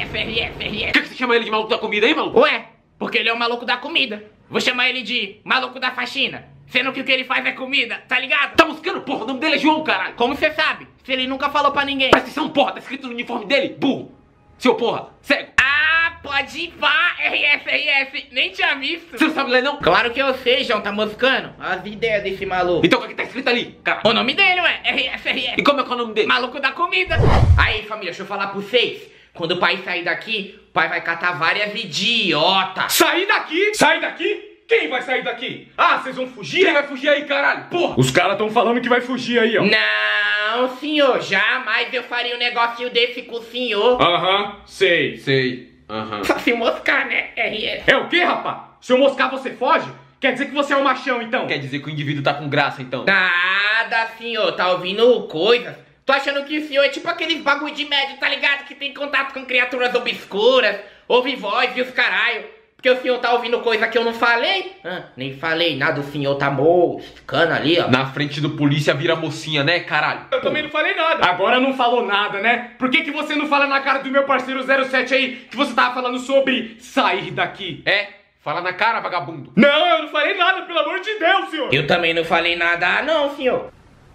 RF. Por que você chama ele de maluco da comida aí, maluco? Ué, porque ele é o maluco da comida. Vou chamar ele de maluco da faxina. Sendo que o que ele faz é comida, tá ligado? Tá buscando, porra, o nome dele é João, caralho. Como você sabe? Se ele nunca falou pra ninguém. Presta atenção, porra, tá escrito no uniforme dele, burro. Seu porra, cego. Ah, pode ir pá, RF, nem tinha visto. Você não sabe ler, não? Claro que eu sei, João, tá moscando? As ideias desse maluco. Então o que tá escrito ali, cara? O nome dele, ué, RF. E como é que é o nome dele? Maluco da comida. Aí, família, deixa eu falar pra vocês. Quando o pai sair daqui, o pai vai catar várias idiotas. Sair daqui? Sai daqui? Quem vai sair daqui? Ah, vocês vão fugir? Quem vai fugir aí, caralho? Porra! Os caras tão falando que vai fugir aí, ó. Não, senhor, jamais eu faria um negocinho desse com o senhor. Aham, sei. Sei. Aham. Só se moscar, né, RF? É o quê, rapaz? Se eu moscar, você foge? Quer dizer que você é um machão, então? Quer dizer que o indivíduo tá com graça, então? Nada, senhor, tá ouvindo coisas. Tô achando que o senhor é tipo aqueles bagulho de médio, tá ligado? Que tem contato com criaturas obscuras, ouve voz e os caralho. Porque o senhor tá ouvindo coisa que eu não falei? Nem falei nada, o senhor tá moscando ali, ó. Na frente do polícia vira mocinha, né, caralho? Eu também não falei nada. Agora não falou nada, né? Por que você não fala na cara do meu parceiro 07 aí que você tava falando sobre sair daqui? É, fala na cara, vagabundo. Não, eu não falei nada, pelo amor de Deus, senhor. Eu também não falei nada, não, senhor.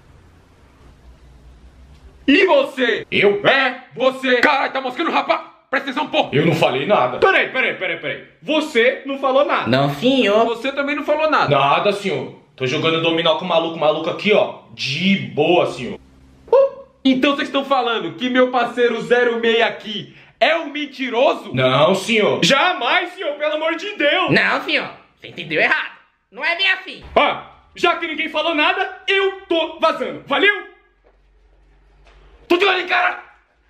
E você? Eu? É, você. Caralho, tá moscando, rapaz. Presta atenção, porra. Eu não falei nada. Peraí. Você não falou nada. Não, senhor. Você também não falou nada. Nada, senhor. Tô jogando dominó com o maluco aqui, ó. De boa, senhor. Então vocês estão falando que meu parceiro 06 aqui é um mentiroso? Não, senhor. Jamais, senhor, pelo amor de Deus. Não, senhor. Você entendeu errado. Não é bem assim. Ah, já que ninguém falou nada, eu tô vazando. Valeu? Tô de olho, hein, cara.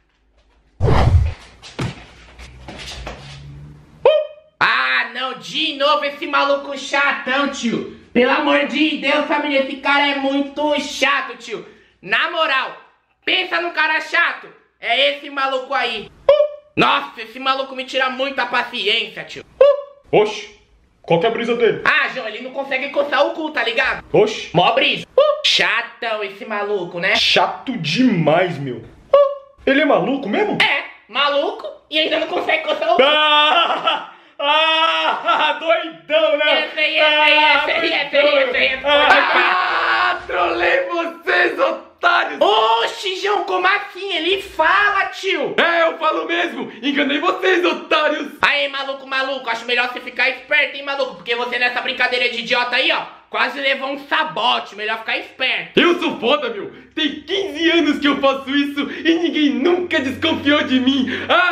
Ah, não, de novo esse maluco chatão, tio. Pelo amor de Deus, família, esse cara é muito chato, tio. Na moral, pensa no cara chato. É esse maluco aí. Nossa, esse maluco me tira muita paciência, tio. Oxi, qual que é a brisa dele? Ah, João, ele não consegue coçar o cu, tá ligado? Oxi, Mó brisa. Chatão esse maluco, né? chato demais, meu. Ele é maluco mesmo? É, maluco e ainda não consegue coçar o cu. Doidão, né? Trolei vocês, otários. Oxi, João, como assim? Ele fala, tio. É, eu falo mesmo. Enganei vocês, otários. Aí, maluco, acho melhor você ficar esperto, hein, maluco? Porque você nessa brincadeira de idiota aí, ó, quase levou um sabote. Melhor ficar esperto. Eu sou foda, meu. Tem 15 anos que eu faço isso e ninguém nunca desconfiou de mim.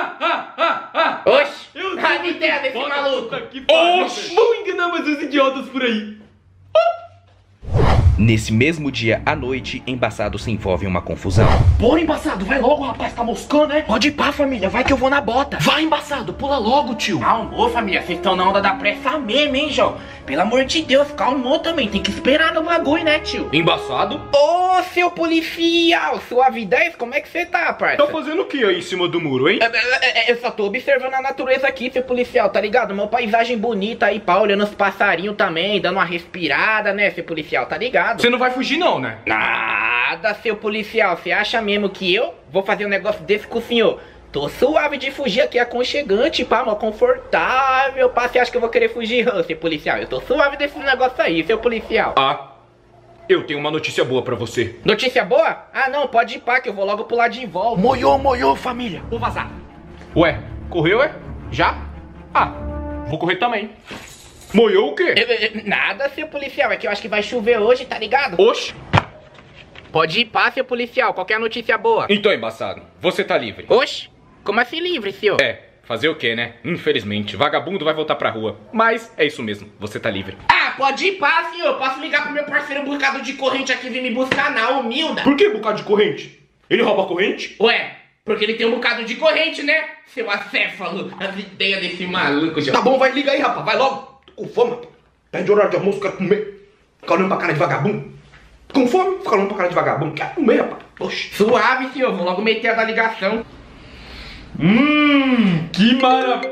Oxi, Eu a ideia desse maluco. Oxi, vou enganar mais os idiotas por aí. Nesse mesmo dia à noite, Embaçado se envolve em uma confusão. Bora, Embaçado, vai logo, rapaz, tá moscando, né? Pode ir pá, família, vai que eu vou na bota. Vai, Embaçado, pula logo, tio. Calmou, família, vocês estão na onda da pressa mesmo, hein, João? Pelo amor de Deus, calmou também, tem que esperar no bagulho, né, tio? Embaçado? Ô, seu policial, suave 10, como é que você tá, parça? Tá fazendo o que aí em cima do muro, hein? Eu só tô observando a natureza aqui, seu policial, tá ligado? Uma paisagem bonita aí, pá, olhando os passarinhos também, dando uma respirada, né, seu policial, tá ligado? Você não vai fugir não, né? Nada, seu policial, você acha mesmo que eu vou fazer um negócio desse com o senhor? Tô suave de fugir aqui, aconchegante, pá, mó confortável, pá, você acha que eu vou querer fugir, seu policial? Eu tô suave desse negócio aí, seu policial. Ah, eu tenho uma notícia boa pra você. Notícia boa? Ah, não, pode ir pá, que eu vou logo pular de volta. Moiou, família. Vou vazar. Ué, correu, é? Já? Ah, vou correr também. Moiou o quê? Nada, seu policial, é que eu acho que vai chover hoje, tá ligado? Oxi. Pode ir pá, seu policial, qualquer notícia boa. Então, Embaçado, você tá livre. Oxi, como assim livre, senhor? É, fazer o quê, né? Infelizmente, vagabundo vai voltar pra rua. Mas é isso mesmo, você tá livre. Ah, pode ir pá, senhor, posso ligar pro meu parceiro bocado de corrente aqui vir me buscar na humilda. Por que bocado de corrente? Ele rouba corrente? Ué, porque ele tem um bocado de corrente, né? Seu acéfalo, as ideias desse maluco, já. Tá bom, vai, liga aí, rapaz, vai logo. Tô com fome, rapaz. Perde horário de almoço, quero comer. Fica olhando pra cara de vagabundo. Com fome? Fica olhando pra cara de vagabundo. Quero comer, rapaz. Oxi. Suave, senhor, vou logo meter a da ligação. Que maravilha.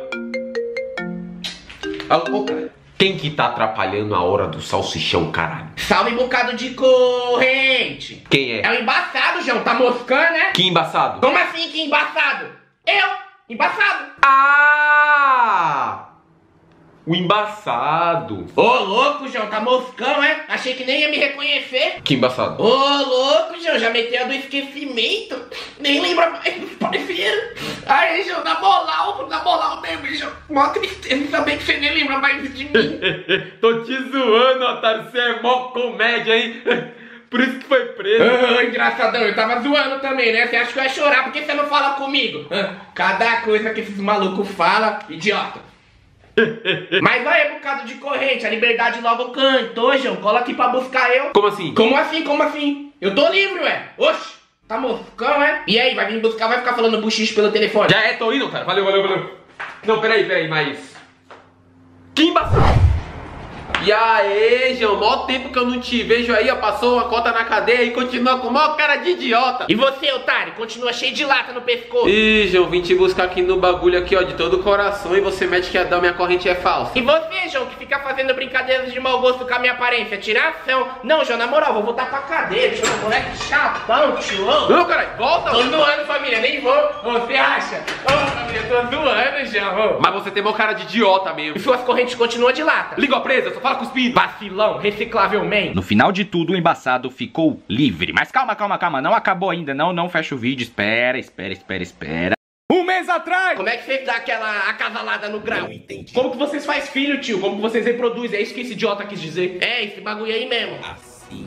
Alô, cara. Quem que tá atrapalhando a hora do salsichão, caralho? Salve, bocado de corrente. Quem é? É o embaçado, João, tá moscando, né? Que embaçado? Como assim que embaçado? Eu, embaçado. Ah! O embaçado. Ô, louco, João, tá moscão, é? Achei que nem ia me reconhecer. Que embaçado? Ô, louco, João, já meteu a do esquecimento. Nem lembra mais dos parceiros. Aí, João, na moral mesmo, João. Mó tristeza saber que você nem lembra mais de mim. Tô te zoando, otário. Você é mó comédia, hein? Por isso que foi preso. Engraçadão, eu tava zoando também, né? Você acha que eu ia chorar porque você não fala comigo? Cada coisa que esses malucos falam, idiota. Mas vai, bocado de corrente, a liberdade logo cantou, João. Cola aqui pra buscar eu. Como assim? Como assim? Eu tô livre, ué. Oxi, tá moscão, é? E aí, vai vir buscar, vai ficar falando buchiche pelo telefone? Já é, tô indo, cara. Valeu. Não, peraí, mas... Que embaçado. E aí, João, mó tempo que eu não te vejo aí, ó. Passou uma cota na cadeia e continua com mó cara de idiota. E você, otário, continua cheio de lata no pescoço. Ih, João, vim te buscar aqui no bagulho aqui, ó, de todo o coração. E você mete que a minha corrente é falsa. E você, João, que fica fazendo brincadeiras de mau gosto com a minha aparência, tiração. Não, João, na moral, vou voltar pra cadeia, João, moleque chatão, tioão. Não, caralho, volta. Tô zoando, família, nem vou. Você acha? Ô, família, tô zoando, João. Mas você tem mó cara de idiota mesmo. E suas correntes continuam de lata. Língua presa, só fala cuspido. Vacilão, reciclável man. No final de tudo, o Embaçado ficou livre. Mas calma, não acabou ainda, não fecha o vídeo, espera. Um mês atrás! Como é que você dá aquela acasalada no grau? Como que vocês fazem filho, tio? Como que vocês reproduzem? É isso que esse idiota quis dizer. É, esse bagulho aí mesmo. Assim,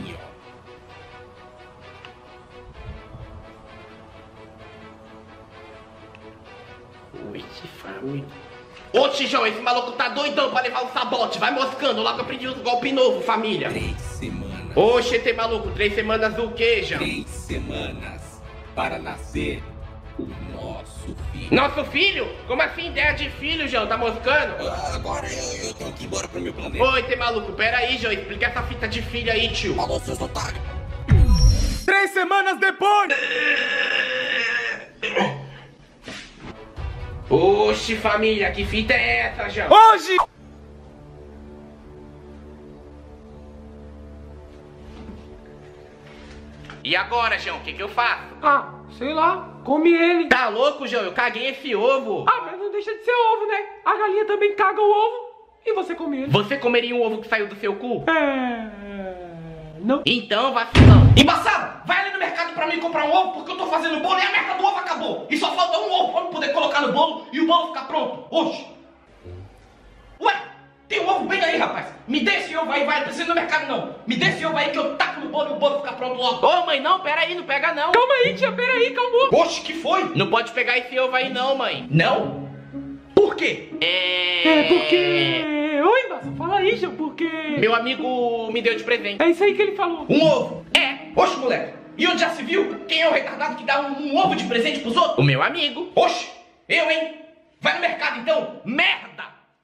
ó. Oi, família. Ô, João, esse maluco tá doidão pra levar o sabote. Vai moscando, logo aprendi os golpes novos, família. 3 semanas. Oxe, tem maluco, 3 semanas do quê, João? 3 semanas para nascer o nosso filho. Nosso filho? Como assim ideia de filho, João? Tá moscando? Agora eu tenho que ir embora pro meu planeta. Oi, tem maluco, pera aí, João. Explica essa fita de filho aí, tio. Falou, seus otários. 3 semanas depois! Oxe, família, que fita é essa, João? Hoje! E agora, João, o que eu faço? Ah, sei lá, come ele. Tá louco, João? Eu caguei esse ovo. Ah, mas não deixa de ser ovo, né? A galinha também caga o ovo e você come ele. Você comeria um ovo que saiu do seu cu? Não. Então, vacilão. Embaçado, vai ali no mercado pra mim comprar um ovo, porque eu tô fazendo bolo e a merda do ovo acabou. E só falta um ovo pra eu poder colocar no bolo e o bolo ficar pronto. Oxe. Ué, tem um ovo bem aí, rapaz. Me dê esse ovo aí, vai, não precisa ir no mercado não. Me dê esse ovo aí que eu taco no bolo e o bolo fica pronto logo. Ô, mãe, não, pera aí, não pega não. Calma aí, tia, peraí, calma. Oxe, que foi? Não pode pegar esse ovo aí não, mãe. Não? Por quê? É porque... Oi, Bassa, fala aí, João, porque... Meu amigo me deu de presente. É isso aí que ele falou. Um ovo. Oxe, moleque. E onde já se viu? Quem é o retardado que dá um ovo de presente pros outros? O meu amigo. Oxe, eu, hein? Vai no mercado, então. Merda!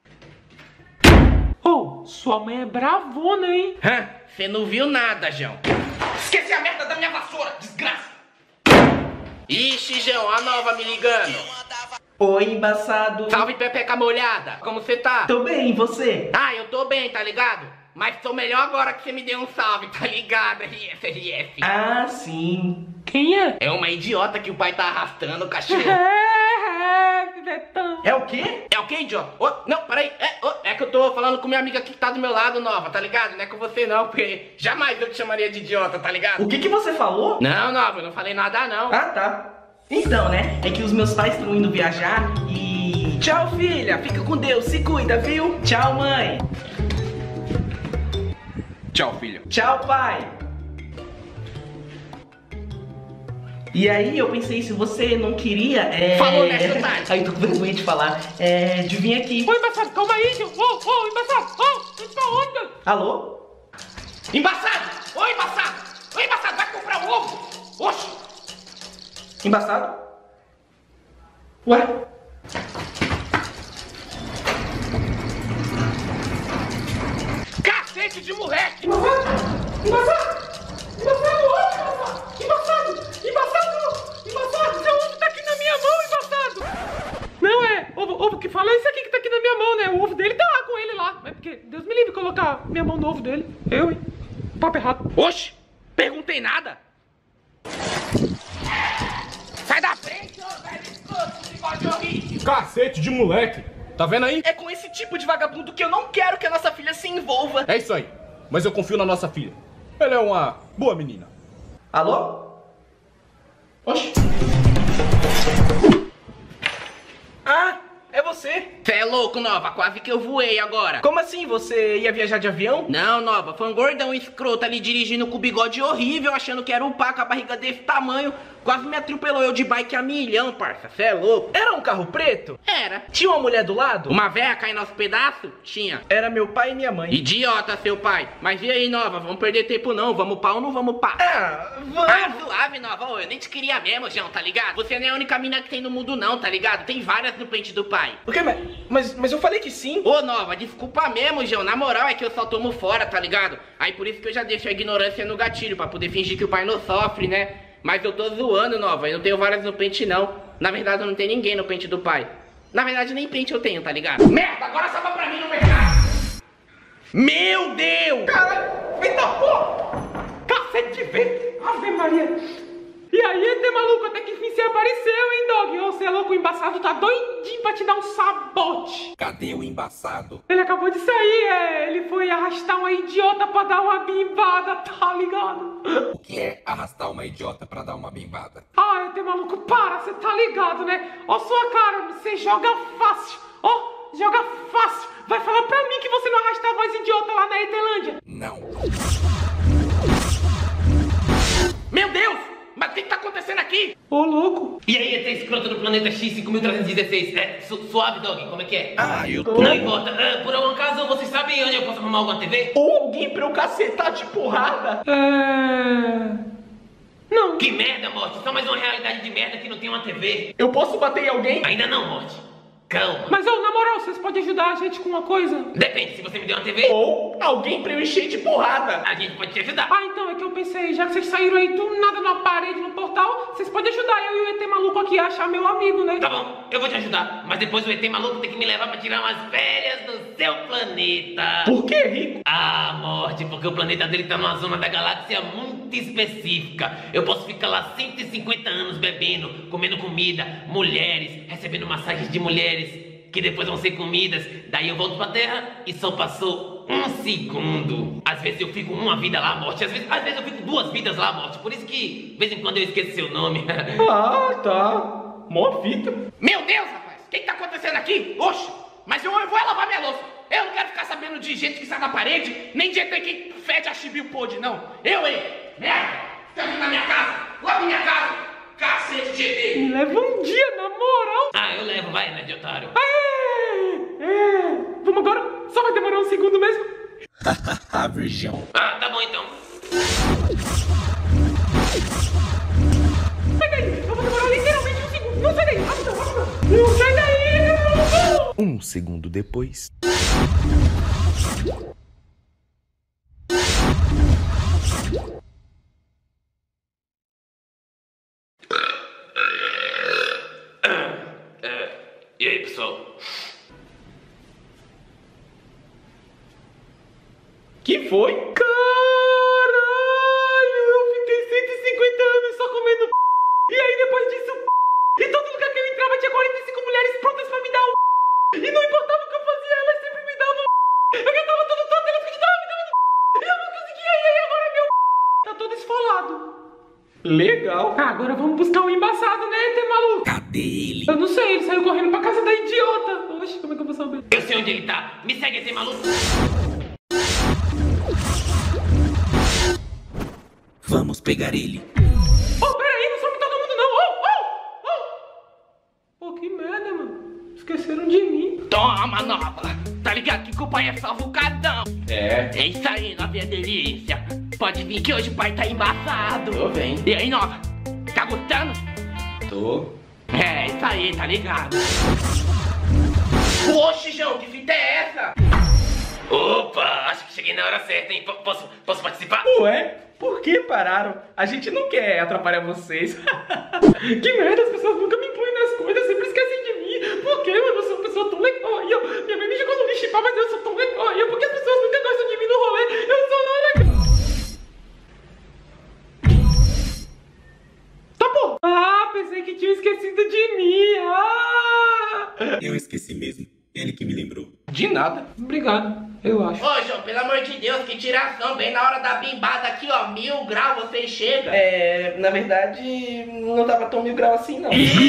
Oh, sua mãe é bravona, hein? Você não viu nada, João. Esqueci a merda da minha vassoura, desgraça! Ixi, João, a nova me ligando. Oi, embaçado. Salve, Pepeca molhada. Como você tá? Tô bem, e você? Ah, eu tô bem, tá ligado? Mas tô melhor agora que você me deu um salve, tá ligado? RS. Ah, sim. Quem é? É uma idiota que o pai tá arrastando, cachorro. Betão. É o quê? É o que, idiota? Não, peraí. É que eu tô falando com minha amiga aqui que tá do meu lado, Nova, tá ligado? Não é com você não, porque jamais eu te chamaria de idiota, tá ligado? O que você falou? Não, Nova, eu não falei nada não. Ah, tá. Então, né? É que os meus pais estão indo viajar e... Tchau, filha. Fica com Deus. Se cuida, viu? Tchau, mãe. Tchau, filha. Tchau, pai. E aí eu pensei, se você não queria, Falou, né, otário? Aí eu tô com vergonha de falar, de vir aqui. Ô, embaçado, calma aí, João. Ô, embaçado. Ô, tá onde? Alô? Embaçado! Ô, embaçado! Ô, embaçado, vai comprar um ovo! Oxi! Embaçado? Ué? Cacete de moleque! Embaçado, seu ovo tá aqui na minha mão, embaçado. Não, ovo que fala é esse aqui que tá aqui na minha mão, né? O ovo dele tá lá com ele lá. É porque, Deus me livre colocar minha mão no ovo dele. Eu, hein? Papo errado. Oxi! Perguntei nada! Sai da frente, ô velho escroto, bigode horrível! Cacete de moleque. Tá vendo aí? É com esse tipo de vagabundo que eu não quero que a nossa filha se envolva. É isso aí. Mas eu confio na nossa filha. Ela é uma boa menina. Alô? Oxi. Ah, é você. Cê é louco, Nova, quase que eu voei agora. Como assim? Você ia viajar de avião? Não, Nova, foi um gordão escroto ali dirigindo com o bigode horrível, achando que era um pá com a barriga desse tamanho. Quase me atropelou eu de bike a milhão, parça. Cê é louco. Era um carro preto? Era. Tinha uma mulher do lado? Uma véia caindo aos pedaços? Tinha. Era meu pai e minha mãe. Idiota, seu pai. Mas e aí, Nova, vamos perder tempo não? Vamos pá ou não vamos pá? Ah, vamos. Ah, suave, Nova. Ô, eu nem te queria mesmo, João, tá ligado? Você não é a única mina que tem no mundo não, tá ligado? Tem várias no pente do pai. O quê? Mas eu falei que sim. Ô, Nova, desculpa mesmo, João. Na moral é que eu só tomo fora, tá ligado? Aí por isso que eu já deixo a ignorância no gatilho, pra poder fingir que o pai não sofre, né? Mas eu tô zoando, Nova. Eu não tenho várias no pente, não. Na verdade, eu não tenho ninguém no pente do pai. Na verdade, nem pente eu tenho, tá ligado? Merda, agora salva pra mim no mercado. Meu Deus! Caralho, eita porra! Cacete de vento! Ave Maria. E aí, ET maluco, até que enfim você apareceu, hein, dog? Ô, você é louco, o embaçado tá doidinho pra te dar um sabote. Cadê o embaçado? Ele acabou de sair, ele foi arrastar uma idiota pra dar uma bimbada, tá ligado? O que é arrastar uma idiota pra dar uma bimbada? Ah, ET maluco, para, você tá ligado, né? Ó sua cara, você joga fácil, ó, joga fácil. Vai falar pra mim que você não arrastava mais idiota lá na Etelândia. Não. Meu Deus! Mas o que tá acontecendo aqui? Ô, louco. E aí, ET escroto do planeta X 5316? Suave, dog, como é que é? Ah, eu tô... Não importa. Por algum acaso, vocês sabem onde eu posso arrumar alguma TV? Ou alguém pra eu cacetar de porrada? Não. Que merda, Morte. Só mais uma realidade de merda que não tem uma TV. Eu posso bater em alguém? Ainda não, Morte. Calma. Mas, na moral, vocês podem ajudar a gente com uma coisa? Depende, se você me der uma TV, Ou alguém pra eu encher de porrada? a gente pode te ajudar. Ah, então, é que eu pensei, já que vocês saíram aí do nada na parede, no portal, vocês podem ajudar eu e o ET maluco aqui a achar meu amigo, né? Tá bom, eu vou te ajudar. Mas depois o ET maluco tem que me levar pra tirar umas férias do seu planeta. Por que, Rico? Ah, Morte, porque o planeta dele tá numa zona da galáxia muito específica. Eu posso ficar lá 150 anos bebendo, comendo comida, mulheres, recebendo massagens de mulheres, que depois vão ser comidas. Daí eu volto pra Terra e só passou um segundo. Às vezes eu fico uma vida lá, Morte. Às vezes eu fico 2 vidas lá, Morte. Por isso que, de vez em quando, eu esqueço seu nome. Ah, tá. Mó fita. Meu Deus, rapaz! O que tá acontecendo aqui? Oxe! Mas eu vou lavar minha louça. Eu não quero ficar sabendo de gente que sai na parede, nem de gente que fede a chibiu pôde, não. Merda! Você tá vindo na minha casa? Lava minha casa! Cacete de ET! Me leva um dia, na moral. Ah, eu levo, vai, né, de otário. Vamos agora? Só vai demorar uns segundo mesmo? Haha, virgão. Ah, tá bom então. Sai daí, eu vou demorar literalmente um segundo. Não sai daí, rápido, rápido. Não sai daí, irmão. Um segundo depois. E aí, pessoal? Que foi? Caralho, eu fiquei 150 anos só comendo e aí depois disso em todo lugar que eu entrava tinha 45 mulheres prontas pra me dar e não importava o que eu fazia, elas sempre me davam eu já tava todo tonto, elas continuavam me dando e eu não conseguia, e aí agora meu tá todo esfolado. Legal. Ah, agora vamos buscar um embaçado, né, ET maluco? Cadê ele? Eu não sei, ele saiu correndo pra casa da idiota. Oxe, como é que eu vou saber? Eu sei onde ele tá. Me segue, esse maluco. Vamos pegar ele. Oh, peraí, não some todo mundo não. Pô, que merda, mano. Esqueceram de mim. Toma, nova. Tá ligado que com o pai é só vulcadão. É. É isso aí, novinha delícia. Pode vir que hoje o pai tá embaçado. Tô bem. E aí, nova? Tá gostando? Tô. É, isso aí, tá ligado. Oxe, João, que fita é essa? Opa, acho que cheguei na hora certa, hein? Posso participar? Ué, por que pararam? A gente não quer atrapalhar vocês. Que merda, as pessoas nunca me incluem nas coisas, sempre esquecem de mim. Por que, mano? Eu sou uma pessoa tão legal. Aí, ó, minha mãe me jogou no lixo, mas eu sou tão legal. Aí, por que as pessoas nunca gostam de mim no rolê? Eu sou não legal. Tá bom. Ah, pensei que tinha esquecido de mim. Ah! Eu esqueci mesmo. Ele que me lembrou. De nada. Obrigado, eu acho. Ô, João, pelo amor de Deus, que tiração. Bem na hora da bimbada aqui, ó, 1000 graus, você chega. É, na verdade, não tava tão 1000 graus assim, não.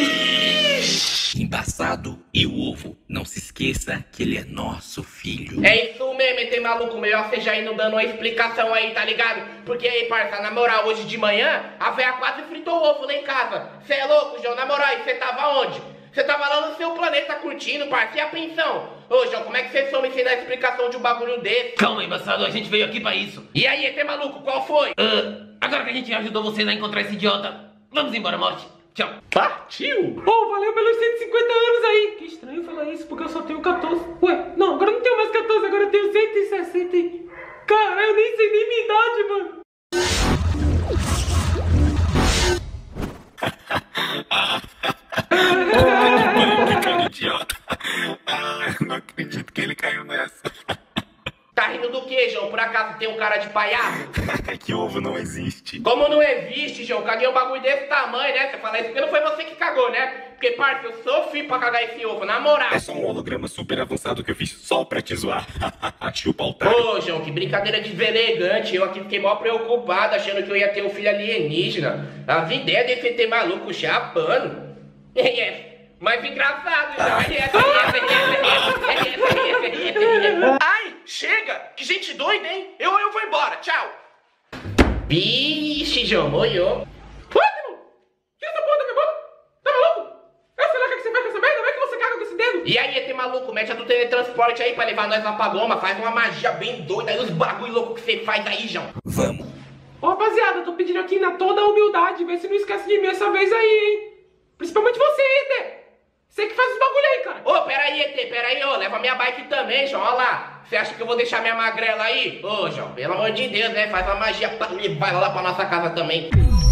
Embaçado e o ovo. Não se esqueça que ele é nosso filho. É isso mesmo, ET maluco. Melhor você já indo dando uma explicação aí, tá ligado? Porque aí, parça, na moral, hoje de manhã, a véia quase fritou o ovo lá em casa. Cê é louco, João? Na moral, e você tava onde? Você tava lá no seu planeta curtindo, parça, e a pensão? Ô, João, como é que você some sem dar explicação de um bagulho desse? Calma aí, embaçado, a gente veio aqui pra isso. E aí, ET maluco, qual foi? Agora que a gente ajudou vocês a encontrar esse idiota, vamos embora, morte. Tchau. Partiu! Oh, valeu pelos 150 anos aí. Que estranho falar isso, porque eu só tenho 14. Ué, não, agora eu não tenho mais 14, agora eu tenho 160. Cara, eu nem sei nem minha idade, mano. Que cara idiota. Eu não acredito que ele caiu nessa. Tá rindo do que, João? Por acaso tem um cara de palhaço? Que ovo não existe. Como não existe, João? Caguei um bagulho desse tamanho, né? Você fala isso porque não foi você que cagou, né? Porque, parça, eu sofri pra cagar esse ovo, na moral. É só um holograma super avançado que eu fiz só pra te zoar. Chupa otário. Ô, João, que brincadeira deselegante. Eu aqui fiquei mó preocupado, achando que eu ia ter um filho alienígena. As ideias desse ET maluco chapando. Mas engraçado, João. Ai, chega! Que gente doida, hein? Eu vou embora, tchau! Vixe, João, molhou. Ué, irmão? Tira essa porra da minha boca. Tá maluco? Eu sei lá o que você faz com essa merda, vai que você caga com esse dedo. E aí, ET maluco, mete a do teletransporte aí pra levar nós lá pra Goma. Faz uma magia bem doida aí, os bagulho louco que você faz aí, João. Vamos. Ô, rapaziada, eu tô pedindo aqui na toda a humildade, vê se não esquece de mim essa vez aí, hein. Principalmente você, ET. Você que faz os bagulho aí, cara. Ô, peraí, ET, peraí, ô, leva minha bike também, João, ó lá. Você acha que eu vou deixar minha magrela aí? Ô, João, pelo amor de Deus, né? Faz uma magia pra levar ela lá pra nossa casa também.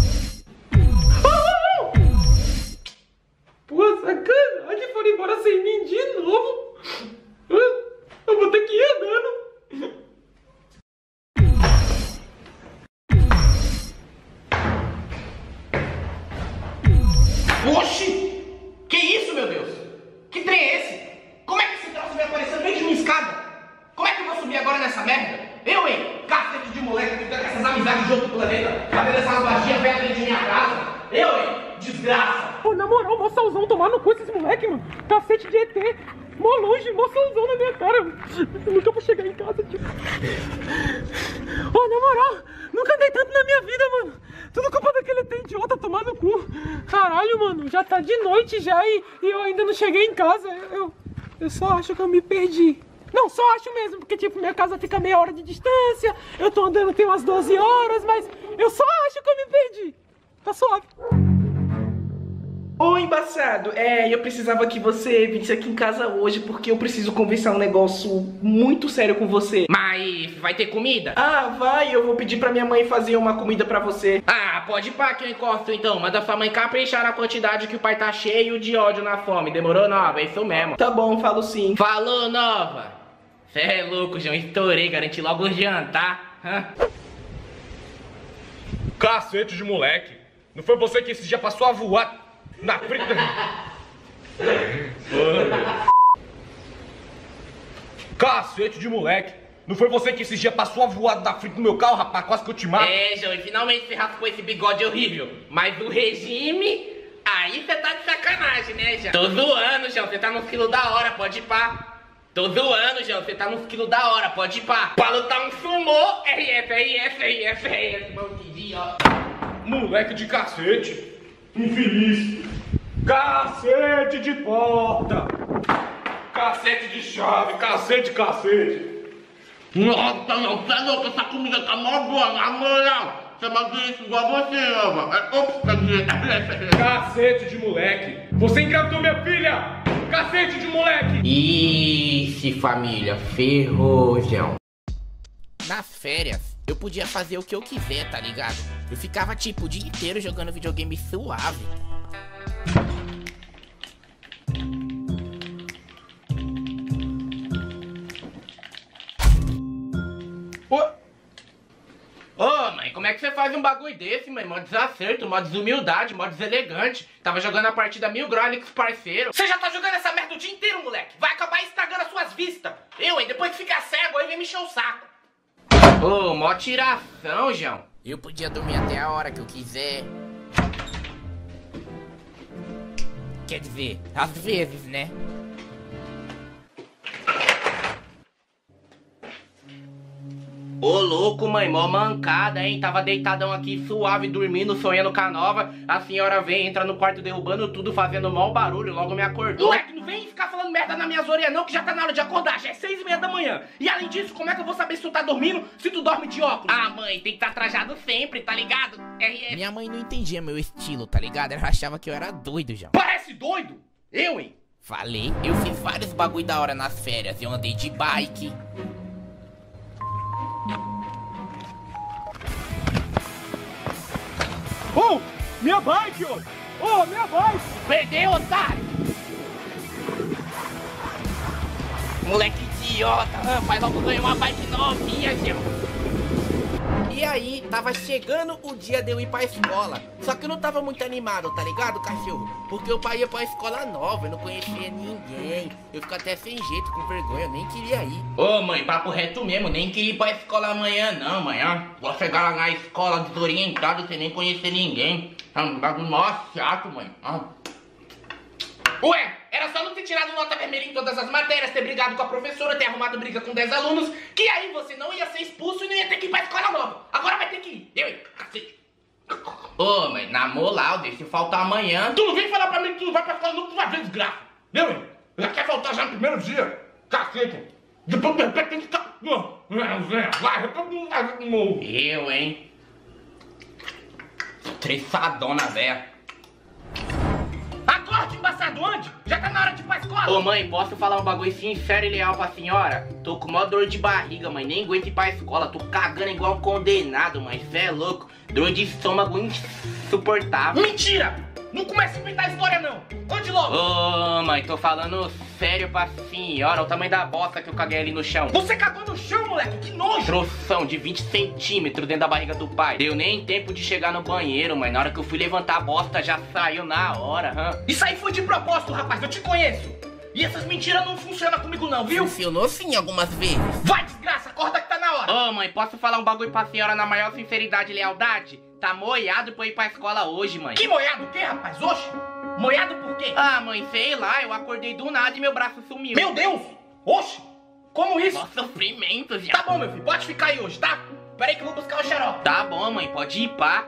Pô, sacanagem, foram embora sem mim de novo. Eu vou ter que ir andando. Oxi! Que isso, meu Deus? Que trem é esse? Como é que esse troço vai aparecer no meio de uma escada? Como é que eu vou subir agora nessa merda? Eu, hein? Cacete de moleque que fica com essas amizades de outro planeta, fazendo essas magias perto dentro de minha casa. Eu, hein? Desgraça! Pô, na moral, moçãozão, tomar no cu esses moleque, mano. Cacete de ET. Mó longe, moçãozão na minha cara, mano. Eu nunca vou chegar em casa, tipo. Ô, na moral, nunca andei tanto na minha vida, mano. Tudo culpa daquele ET idiota tomar no cu. Caralho, mano, já tá de noite já e eu ainda não cheguei em casa. Eu só acho que eu me perdi. Não, só acho mesmo, porque tipo, minha casa fica meia hora de distância, eu tô andando tem umas 12 horas, mas eu só acho que eu me perdi. Tá suave. Ô, embaçado, eu precisava que você visse aqui em casa hoje porque eu preciso conversar um negócio muito sério com você. Mas vai ter comida? Ah, vai, eu vou pedir pra minha mãe fazer uma comida pra você. Ah, pode ir pra que eu encosto então. Manda sua mãe caprichar na quantidade que o pai tá cheio de ódio na fome. Demorou, Nova? É isso mesmo. Tá bom, falo sim. Falou, Nova. Cê é louco, João. Estourei, garanti logo o jantar. Cacete de moleque. Não foi você que esse dia passou a voar na frente... Cacete de moleque. Não foi você que esses dias passou a voar na frente do meu carro, rapaz? Quase que eu te mato. É, João, e finalmente você raspou esse bigode horrível. Mas o regime... Aí você tá de sacanagem, né, João? Tô zoando, João. Você tá nos quilos da hora, pode ir pá. Tô zoando, João. Você tá nos quilos da hora, pode ir pá. Pra lutar um sumô, RF, mão de idiota. Moleque de cacete. Infeliz. Cacete de porta. Cacete de chave. Cacete. Nossa, não, você é louco, essa comida tá mó boa, na moral. Você vai isso igual você, Eva. Ops, quer dizer... Cacete de moleque. Você engravidou minha filha. Cacete de moleque. Ixi, família, ferrou, João. Nas férias, eu podia fazer o que eu quiser, tá ligado? Eu ficava tipo o dia inteiro jogando videogame suave. Ô, mãe, como é que você faz um bagulho desse, mãe? Mó desacerto, mó desumildade, mó deselegante. Tava jogando a partida 1000 graus com os parceiros. Você já tá jogando essa merda o dia inteiro, moleque. Vai acabar estragando as suas vistas. Hein, depois que ficar cego, aí vem me encher o saco. Ô, mó tiração, João. Eu podia dormir até a hora que eu quiser. Quer dizer, às vezes, né? Ô louco, mãe, mó mancada, hein? Tava deitadão aqui, suave, dormindo, sonhando com a Nova. A senhora vem, entra no quarto derrubando tudo, fazendo mau barulho, logo me acordou. Moleque, não vem ficar falando merda nas minhas orelhas não, que já tá na hora de acordar, já é 6h30 da manhã. E além disso, como é que eu vou saber se tu tá dormindo, se tu dorme de óculos? Ah, mãe, tem que estar trajado sempre, tá ligado? RF. Minha mãe não entendia meu estilo, tá ligado? Ela achava que eu era doido já. Parece doido? Eu, hein? Falei, eu fiz vários bagulho da hora nas férias, eu andei de bike. Oh, minha bike, ô! Oh, minha bike! Perdeu, otário! Moleque idiota! Pai logo ganhou uma bike novinha, João! E aí, tava chegando o dia de eu ir pra escola. Só que eu não tava muito animado, tá ligado, cachorro? Porque o pai ia pra escola nova, eu não conhecia ninguém. Eu fico até sem jeito, com vergonha, eu nem queria ir. Ô mãe, papo reto mesmo, nem queria ir pra escola amanhã não, mãe. Vou chegar lá na escola desorientado sem nem conhecer ninguém. Nossa, chato, mãe. Ué, era só não ter tirado nota vermelha em todas as matérias, ter brigado com a professora, ter arrumado briga com 10 alunos, que aí você não ia ser expulso e não ia ter que ir pra escola nova. Agora vai ter que ir. Eu, cacete. Ô, mãe, na moral, deixa eu faltar amanhã. Tu não vem falar pra mim que tu não vai pra escola nunca, tu vai ver desgraça. Meu, hein? Já quer faltar já no primeiro dia? Cacete. Depois de repente tem que ficar... Vai, depois não vai ver de novo. Eu, hein? Estressadona, véia. Acorde, embaçado, ande! Já tá na hora de ir pra escola! Ô mãe, posso falar um bagulho sincero e leal pra senhora? Tô com maior dor de barriga, mãe, nem aguento ir pra escola. Tô cagando igual condenado, mãe, cê é louco. Dor de estômago insuportável. Mentira! Não começa a inventar história, não! Conte logo! Ô mãe, tô falando sério pra senhora. Olha o tamanho da bosta que eu caguei ali no chão. Você cagou no chão, moleque? Que nojo! Troção de 20 centímetros dentro da barriga do pai. Deu nem tempo de chegar no banheiro, mãe. Na hora que eu fui levantar a bosta, já saiu na hora, Isso aí foi de propósito, rapaz, eu te conheço! E essas mentiras não funcionam comigo não, viu? Funcionou sim algumas vezes. Vai, desgraça, acorda que tá na hora! Ô mãe, posso falar um bagulho pra senhora na maior sinceridade e lealdade? Tá moiado pra ir pra escola hoje, mãe. Que moiado o quê, rapaz? Oxe! Moiado por quê? Ah, mãe, sei lá, eu acordei do nada e meu braço sumiu. Meu Deus! Oxe! Como isso? Nossa, sofrimento, já. Tá bom, meu filho, pode ficar aí hoje, tá? Pera aí que eu vou buscar o xarope. Tá bom, mãe, pode ir pá.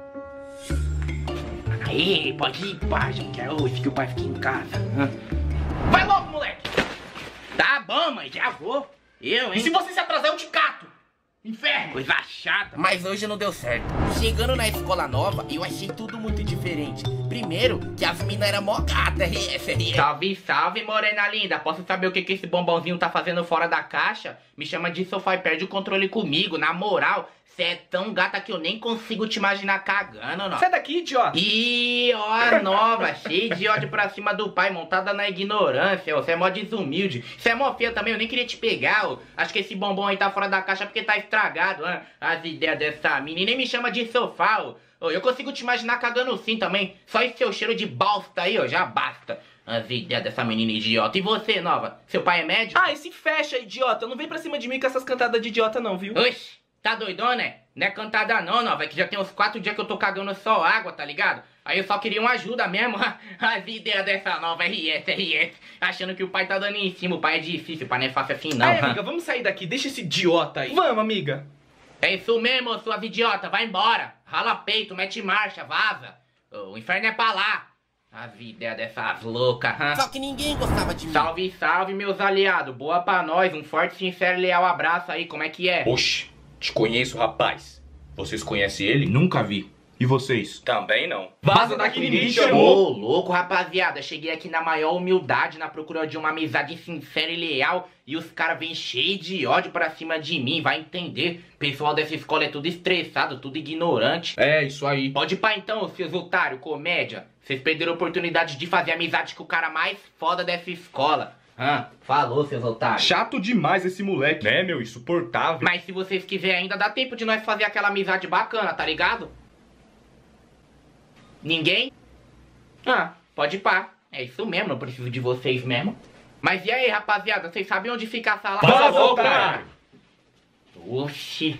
Aí, pode ir pá, gente. É hoje que o pai fica em casa. Vai logo, moleque! Tá bom, mãe, já vou. Eu, E hein? se você se atrasar, eu te cato. Inferno. Coisa chata. Mas hoje não deu certo. Chegando na escola nova, eu achei tudo muito diferente. Primeiro, que as minas eram mó gata. Salve, salve, morena linda. Posso saber o que esse bombonzinho tá fazendo fora da caixa? Me chama de sofá e perde o controle comigo. Na moral, cê é tão gata que eu nem consigo te imaginar cagando, não. Sai daqui, idiota. Ih, ó a nova, cheia de ódio pra cima do pai, montada na ignorância, ó. Você é mó desumilde. Você é mó feia também, eu nem queria te pegar, ó. Acho que esse bombom aí tá fora da caixa porque tá estragado, ó. As ideias dessa menina nem me chama de sofá, ó. Ô, eu consigo te imaginar cagando sim também. Só esse seu cheiro de bosta aí, ó, já basta. As ideias dessa menina idiota. E você, nova? Seu pai é médico? Ah, esse fecha, idiota. Não vem pra cima de mim com essas cantadas de idiota não, viu? Oxi, tá doidona, né? Não é cantada não, nova. É que já tem uns 4 dias que eu tô cagando só água, tá ligado? Aí eu só queria uma ajuda mesmo. As ideias dessa nova RS. Achando que o pai tá dando em cima. O pai é difícil, o pai não é fácil assim não. Aí, amiga, vamos sair daqui. Deixa esse idiota aí. Vamos, amiga. É isso mesmo, suas idiota. Vai embora. Rala peito, mete marcha, vaza. O inferno é pra lá. As ideias dessas loucas, Só que ninguém gostava de mim. Salve, salve, meus aliados. Boa pra nós. Um forte, sincero e leal abraço aí. Como é que é? Oxi, te conheço, rapaz. Vocês conhecem ele? Nunca vi. E vocês? Também não. Vaza daqui, ninguém te Ô, chamou. louco, rapaziada. Cheguei aqui na maior humildade, na procura de uma amizade sincera e leal. E os caras vêm cheios de ódio pra cima de mim. Vai entender. O pessoal dessa escola é tudo estressado, tudo ignorante. É, isso aí. Pode ir pra então, seus otários, comédia. Vocês perderam a oportunidade de fazer amizade com o cara mais foda dessa escola. Falou, seus otários. Chato demais esse moleque. Né, meu? Insuportável. Mas se vocês quiserem ainda, dá tempo de nós fazer aquela amizade bacana, tá ligado? Ninguém? Pode ir pá. É isso mesmo, não preciso de vocês mesmo. Mas e aí, rapaziada, vocês sabem onde fica a sala? Vaza, otário! Oxi.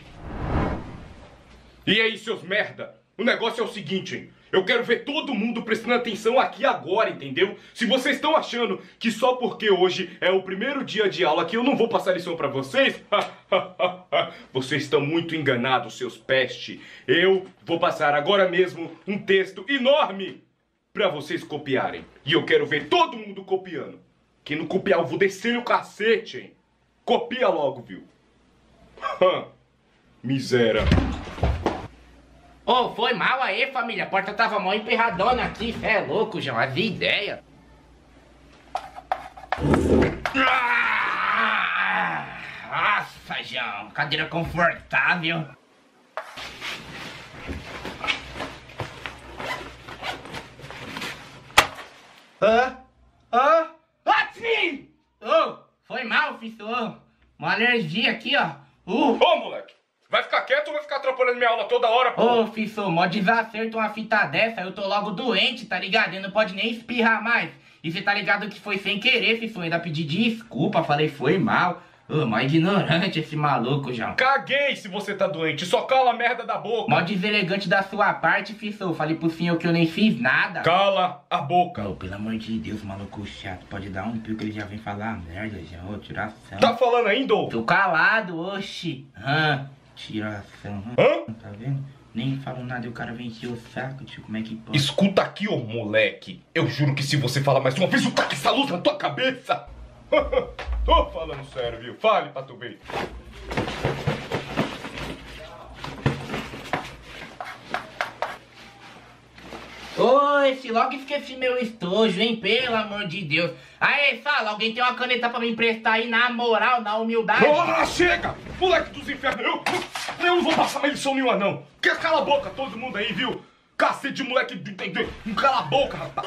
E aí, seus merda? O negócio é o seguinte, hein? Eu quero ver todo mundo prestando atenção aqui agora, entendeu? Se vocês estão achando que só porque hoje é o primeiro dia de aula que eu não vou passar lição pra vocês, vocês estão muito enganados, seus peste. Eu vou passar agora mesmo um texto enorme pra vocês copiarem. E eu quero ver todo mundo copiando. Quem não copiar, eu vou descer o cacete, hein? Copia logo, viu? Miséria. Ô, foi mal aí, família. A porta tava mó emperradona aqui. Cê é louco, João. As ideias. Nossa, João. Cadeira confortável. Assim! Ô, foi mal, fissou. Uma alergia aqui, ó. Ô, moleque. Vai ficar quieto ou vai ficar atrapalhando minha aula toda hora, pô? Ô, fissou, mó desacerto uma fita dessa. Eu tô logo doente, tá ligado? E não pode nem espirrar mais. E você tá ligado que foi sem querer, fissou. Ainda pedi desculpa, falei foi mal. Ô, mó ignorante esse maluco, João. Caguei se você tá doente, só cala a merda da boca. Mó deselegante da sua parte, fissou. Falei pro senhor que eu nem fiz nada. Cala a boca. Ô, pelo amor de Deus, maluco chato. Pode dar um pio que ele já vem falar merda, já. Ô, tiração. Tá falando ainda, ô? Tô calado, oxi. Tiração. Tá vendo? Nem falo nada e o cara vem encher o saco, tio. Como é que pode? Escuta aqui, ô moleque. Eu juro que se você falar mais uma vez, eu taco essa luz na tua cabeça. Tô falando sério, viu? Fale pra tu ver. Oxe, logo esqueci meu estojo, hein? Pelo amor de Deus. Aê, Sala, alguém tem uma caneta pra me emprestar aí na moral, na humildade? Chega! Moleque dos infernos, eu não vou passar mais lição nenhuma, não. Quer cala a boca, todo mundo aí, viu? Cacete de moleque, não cala a boca, rapaz.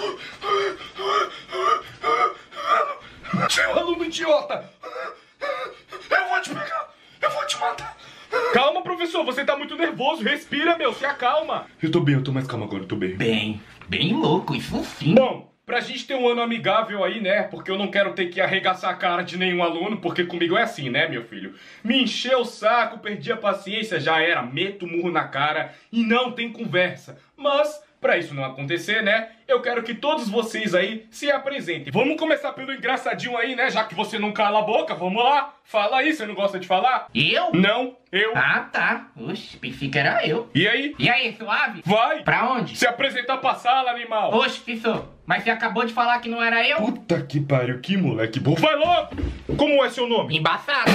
Seu aluno idiota! Eu vou te pegar! Eu vou te matar! Calma, professor, você tá muito nervoso. Respira, meu, se acalma. Eu tô bem, eu tô mais calmo agora, eu tô bem. Bem louco, isso sim. Bom, pra gente ter um ano amigável aí, né? Porque eu não quero ter que arregaçar a cara de nenhum aluno, porque comigo é assim, né, meu filho? Me encheu o saco, perdi a paciência, já era, meto o murro na cara e não tem conversa. Mas, Pra isso não acontecer, né, eu quero que todos vocês aí se apresentem. Vamos começar pelo engraçadinho aí, né, já que você não cala a boca, vamos lá. Fala aí, você não gosta de falar? Eu? Não, eu. Ah, tá. Oxe, pensei que era eu. E aí? E aí, suave? Vai. Pra onde? Se apresentar pra sala, animal. Oxe, Fissô, mas você acabou de falar que não era eu? Puta que pariu, que moleque bom. Vai logo! Como é seu nome? Embaçado.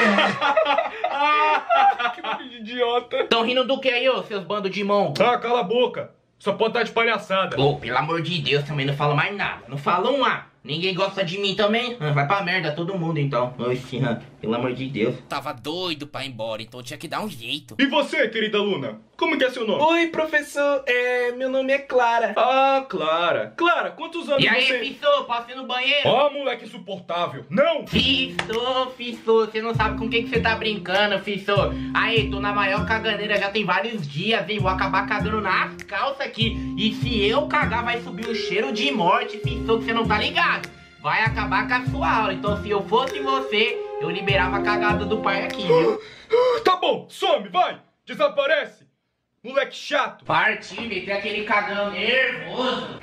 Que nome de idiota. Tão rindo do que aí, ô, seus bandos de mão? Ah, cala a boca. Só pode estar de palhaçada. Ô, pelo amor de Deus, também não falo mais nada. Não falo um A. Ninguém gosta de mim também? Vai pra merda todo mundo então. Oxi, pelo amor de Deus. Tava doido pra ir embora, então tinha que dar um jeito. E você, querida aluna? Como que é seu nome? Oi, professor. Meu nome é Clara. Ah, Clara. Clara, quantos anos E aí, você... Fissô, posso ir no banheiro? Ó, moleque insuportável. Não! Fissô, você não sabe com quem que você tá brincando, Fissô. Aí, tô na maior caganeira já tem vários dias, hein? Vou acabar cagando nas calças aqui. E se eu cagar, vai subir o cheiro de morte, Fissô, que você não tá ligado. Vai acabar com a sua aula. Então, se eu fosse você, eu liberava a cagada do pai aqui, viu? Tá bom, some, vai! Desaparece! Moleque chato! Parti, meter aquele cagão nervoso.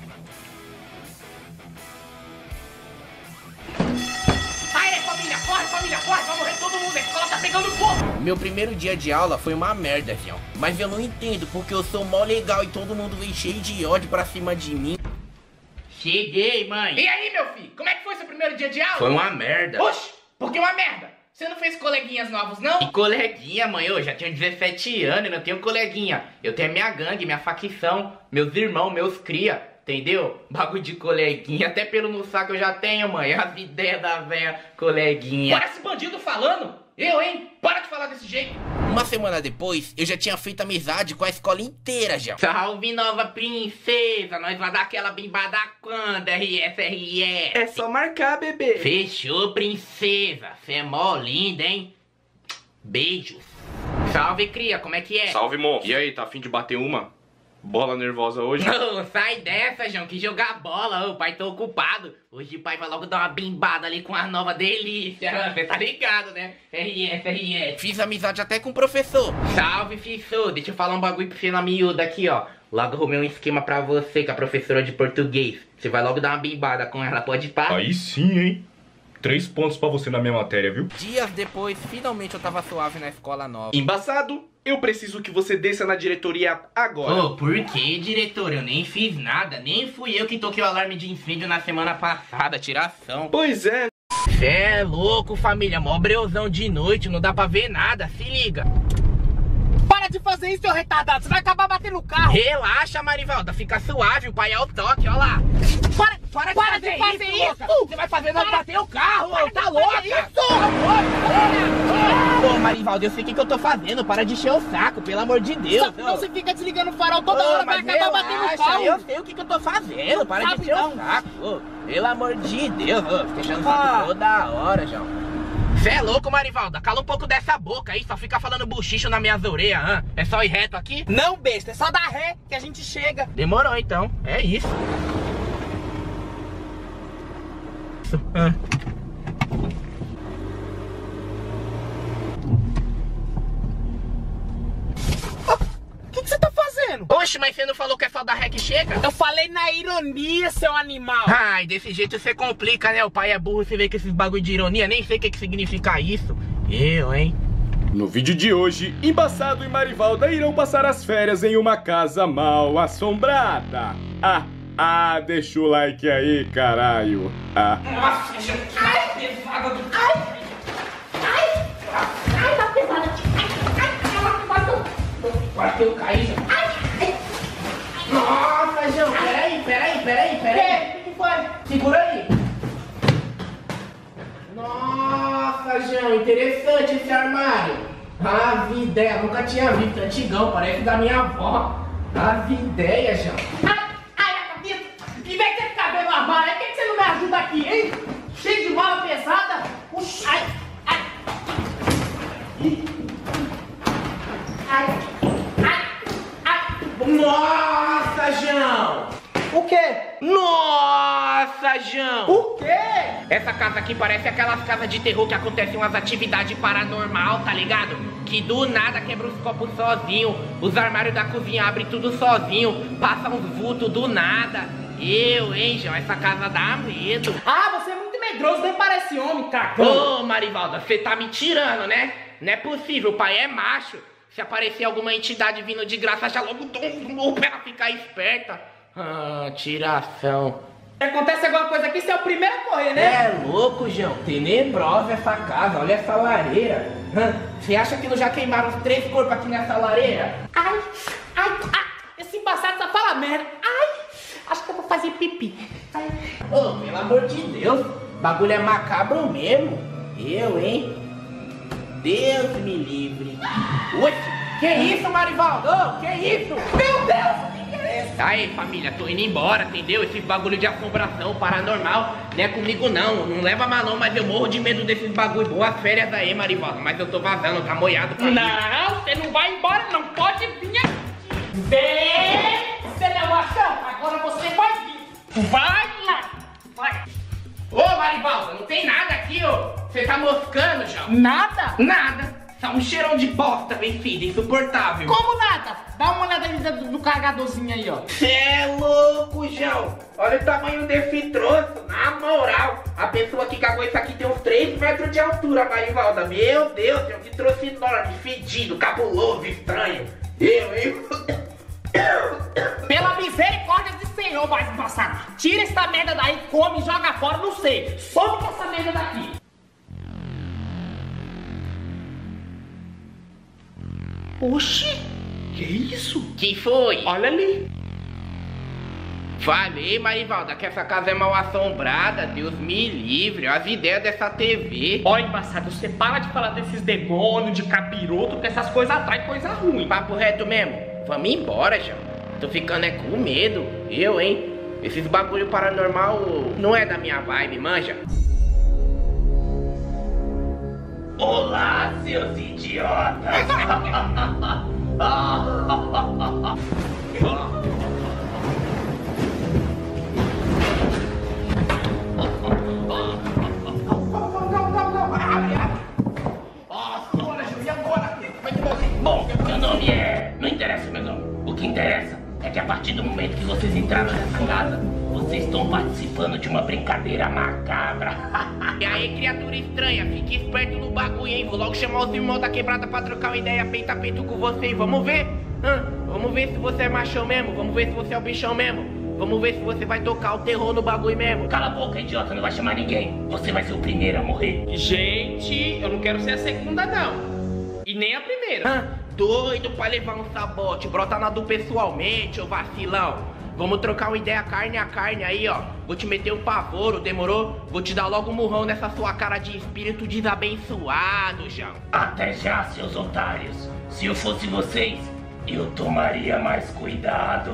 Aê, família, corre, vai morrer todo mundo, a escola tá pegando fogo. Meu primeiro dia de aula foi uma merda, fião. Mas eu não entendo, porque eu sou mó legal e todo mundo vem cheio de ódio pra cima de mim. Cheguei, mãe. E aí, meu filho, como é que foi seu primeiro dia de aula? Foi uma merda. Oxe, por que uma merda? Você não fez coleguinhas novos, não? E coleguinha, mãe, eu já tenho 17 anos e não tenho coleguinha. Eu tenho a minha gangue, minha facção, meus irmãos, meus cria, entendeu? Bagulho de coleguinha, até pelo no saco eu já tenho, mãe. As ideias da velha coleguinha. Parece bandido falando. Eu, hein? Para de falar desse jeito. Uma semana depois, eu já tinha feito amizade com a escola inteira, já. Salve, nova princesa. Nós vai dar aquela bimbada quando, RS. É só marcar, bebê. Fechou, princesa. Você é mó linda, hein? Beijos. Salve, cria. Como é que é? Salve, monstro. E aí, tá afim de bater uma bola nervosa hoje? Não, sai dessa, João, que jogar bola, o pai tá ocupado. Hoje o pai vai logo dar uma bimbada ali com a nova delícia. Você tá ligado, né? RS. Fiz amizade até com o professor. Salve, Fissô. Deixa eu falar um bagulho pra você na miúda aqui, ó. Logo arrumei um esquema pra você, com a professora de português. Você vai logo dar uma bimbada com ela, pode parar? Aí sim, hein? 3 pontos pra você na minha matéria, viu? Dias depois, finalmente eu tava suave na escola nova. Embaçado, eu preciso que você desça na diretoria agora. Ô, por que, diretor? Eu nem fiz nada. Nem fui eu que toquei o alarme de incêndio na semana passada. Tiração. Pois é. Cê é louco, família. Mó breuzão de noite. Não dá pra ver nada. Se liga. Para de fazer isso, seu retardado. Você vai acabar batendo o carro. Relaxa, Marivalda. Fica suave. O pai é o toque, ó lá. Para de fazer isso. Você vai fazer nós bater o carro. Tá louca. Ô, Marivalda, eu sei o que eu tô fazendo. Para de encher o saco, pelo amor de Deus. Só que você fica desligando o farol toda hora, vai acabar batendo o carro. Eu sei o que eu tô fazendo. Para de encher o saco. Ô, pelo amor de Deus. Fechando o saco toda hora, João. Cê é louco, Marivalda? Cala um pouco dessa boca aí, só fica falando buchicho nas minhas orelhas, hã? É só ir reto aqui? Não, besta, é só dar ré que a gente chega. Demorou então, é isso. O que você tá fazendo? Oxe, mas você não falou que é só dar ré que chega? Eu falei na ironia, seu animal. Ai, desse jeito você complica, né? O pai é burro, você vê que esses bagulho de ironia, nem sei o que significa isso. Eu, hein? No vídeo de hoje, Embaçado e Marivalda irão passar as férias em uma casa mal assombrada. Deixa o like aí, caralho. Nossa, gente, ai, pesada do... Ai, tá pesada. Quase que eu caí, João. Nossa, João, peraí. O que foi? Segura aí. Nossa, João, interessante esse armário. Ave ideia, nunca tinha visto, antigão, parece da minha avó. Ave ideia, João. Ai, a cabeça. Em vez de você ficar vendo o armário, por que você não me ajuda aqui, hein? Cheio de mala pesada. Puxa, ai. Nossa, João! O quê? Nossa! Nossa, João! O quê? Essa casa aqui parece aquelas casas de terror que acontecem umas atividades paranormal, tá ligado? Que do nada quebra os copos sozinho, os armários da cozinha abrem tudo sozinho, passa uns vultos do nada. Hein, João, essa casa dá medo. Ah, você é muito medroso, nem parece homem, cagão. Ô, Marivalda, você tá me tirando, né? Não é possível, o pai é macho. Se aparecer alguma entidade vindo de graça, já logo dou um golpe pra ela ficar esperta. Ah, tiração. Se acontece alguma coisa aqui, você é o primeiro a correr, né? É louco, João. Tenebrosa essa casa. Olha essa lareira. Você acha que não já queimaram os 3 corpos aqui nessa lareira? Ai, esse embaçado só fala merda. Ai, acho que eu vou fazer pipi. Ô, pelo amor de Deus. Bagulho é macabro mesmo. Hein? Deus me livre. Oi, que isso, Marivaldo? Que isso? Meu Deus! Aí, família, tô indo embora, entendeu? Esse bagulho de assombração paranormal não é comigo não. Não leva malão, mas eu morro de medo desses bagulho. Boas férias aí, Marivaldo. Mas eu tô vazando, tá moiado pra mim. Não, você não vai embora, não pode vir aqui. Vem! Você não é uma ação, agora você vai vir. Vai lá, vai. Ô, Marivaldo, não tem nada aqui, ô. Você tá moscando, João? Nada? Nada. Tá um cheirão de bosta, vencido, insuportável. Como nada? Dá uma olhada aí do carregadorzinho aí, ó. Cê é louco, João. Olha o tamanho desse troço. Na moral, a pessoa que cagou isso aqui tem uns 3 metros de altura, Marivalda. Meu Deus, João, que troço enorme, fedido, cabuloso, estranho. Hein? Pela misericórdia do Senhor, mais embaçado. Tira essa merda daí, come e joga fora, não sei. Some com essa merda daqui. Oxi, que isso? Que foi? Olha ali. Falei, Marivalda, que essa casa é mal assombrada. Deus me livre, as ideias dessa TV. Ó, embaçado, você para de falar desses demônios, de capiroto, porque essas coisas atraem coisa ruim. Papo reto mesmo. Vamos embora, João. Tô ficando com medo. Hein? Esses bagulho paranormal não é da minha vibe, manja. Olá, seus idiotas! Bom, meu nome é... Não interessa meu nome. O que interessa é que a partir do momento que vocês entraram nessa casa, vocês estão participando de uma brincadeira macabra. E aí, criatura estranha, fique esperto no bagulho, hein? Vou logo chamar os irmãos da quebrada pra trocar uma ideia peito a peito com vocês. Vamos ver? Vamos ver se você é machão mesmo. Vamos ver se você é o bichão mesmo. Vamos ver se você vai tocar o terror no bagulho mesmo. Cala a boca, idiota, não vai chamar ninguém. Você vai ser o primeiro a morrer. Gente, eu não quero ser a segunda, não. E nem a primeira. Doido pra levar um sabote. Brota na do pessoalmente, ô vacilão. Vamos trocar uma ideia carne a carne aí, ó. Vou te meter um pavoro, demorou? Vou te dar logo um murrão nessa sua cara de espírito desabençoado, João. Até já, seus otários. Se eu fosse vocês, eu tomaria mais cuidado.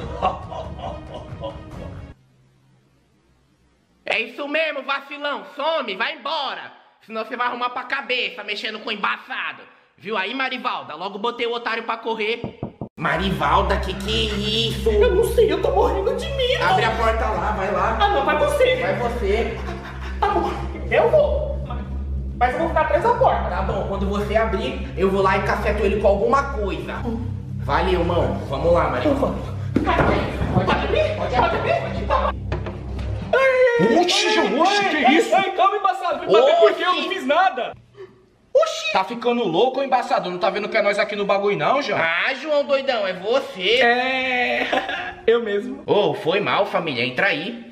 É isso mesmo, vacilão. Some, vai embora. Senão você vai arrumar pra cabeça, mexendo com embaçado. Viu aí, Marivalda? Logo botei o otário pra correr. Marivalda, que é isso? Eu não sei, eu tô morrendo de medo. Abre a porta lá, vai lá. Ah, não, vai você. Vai você. Tá bom, eu vou. Mas eu vou ficar atrás da porta. Tá bom, quando você abrir, eu vou lá e caceto ele com alguma coisa. Valeu, mano. Vamos lá, Marivalda. Pode abrir? Pode abrir? Oxi, João, oxi, que isso? Ai, calma, embaçado. Me bater porque eu não fiz nada. Oxi! Tá ficando louco, embaçado? Não tá vendo que é nós aqui no bagulho não, João? Ah, João doidão, é você. É... eu mesmo. Ô, foi mal, família. Entra aí.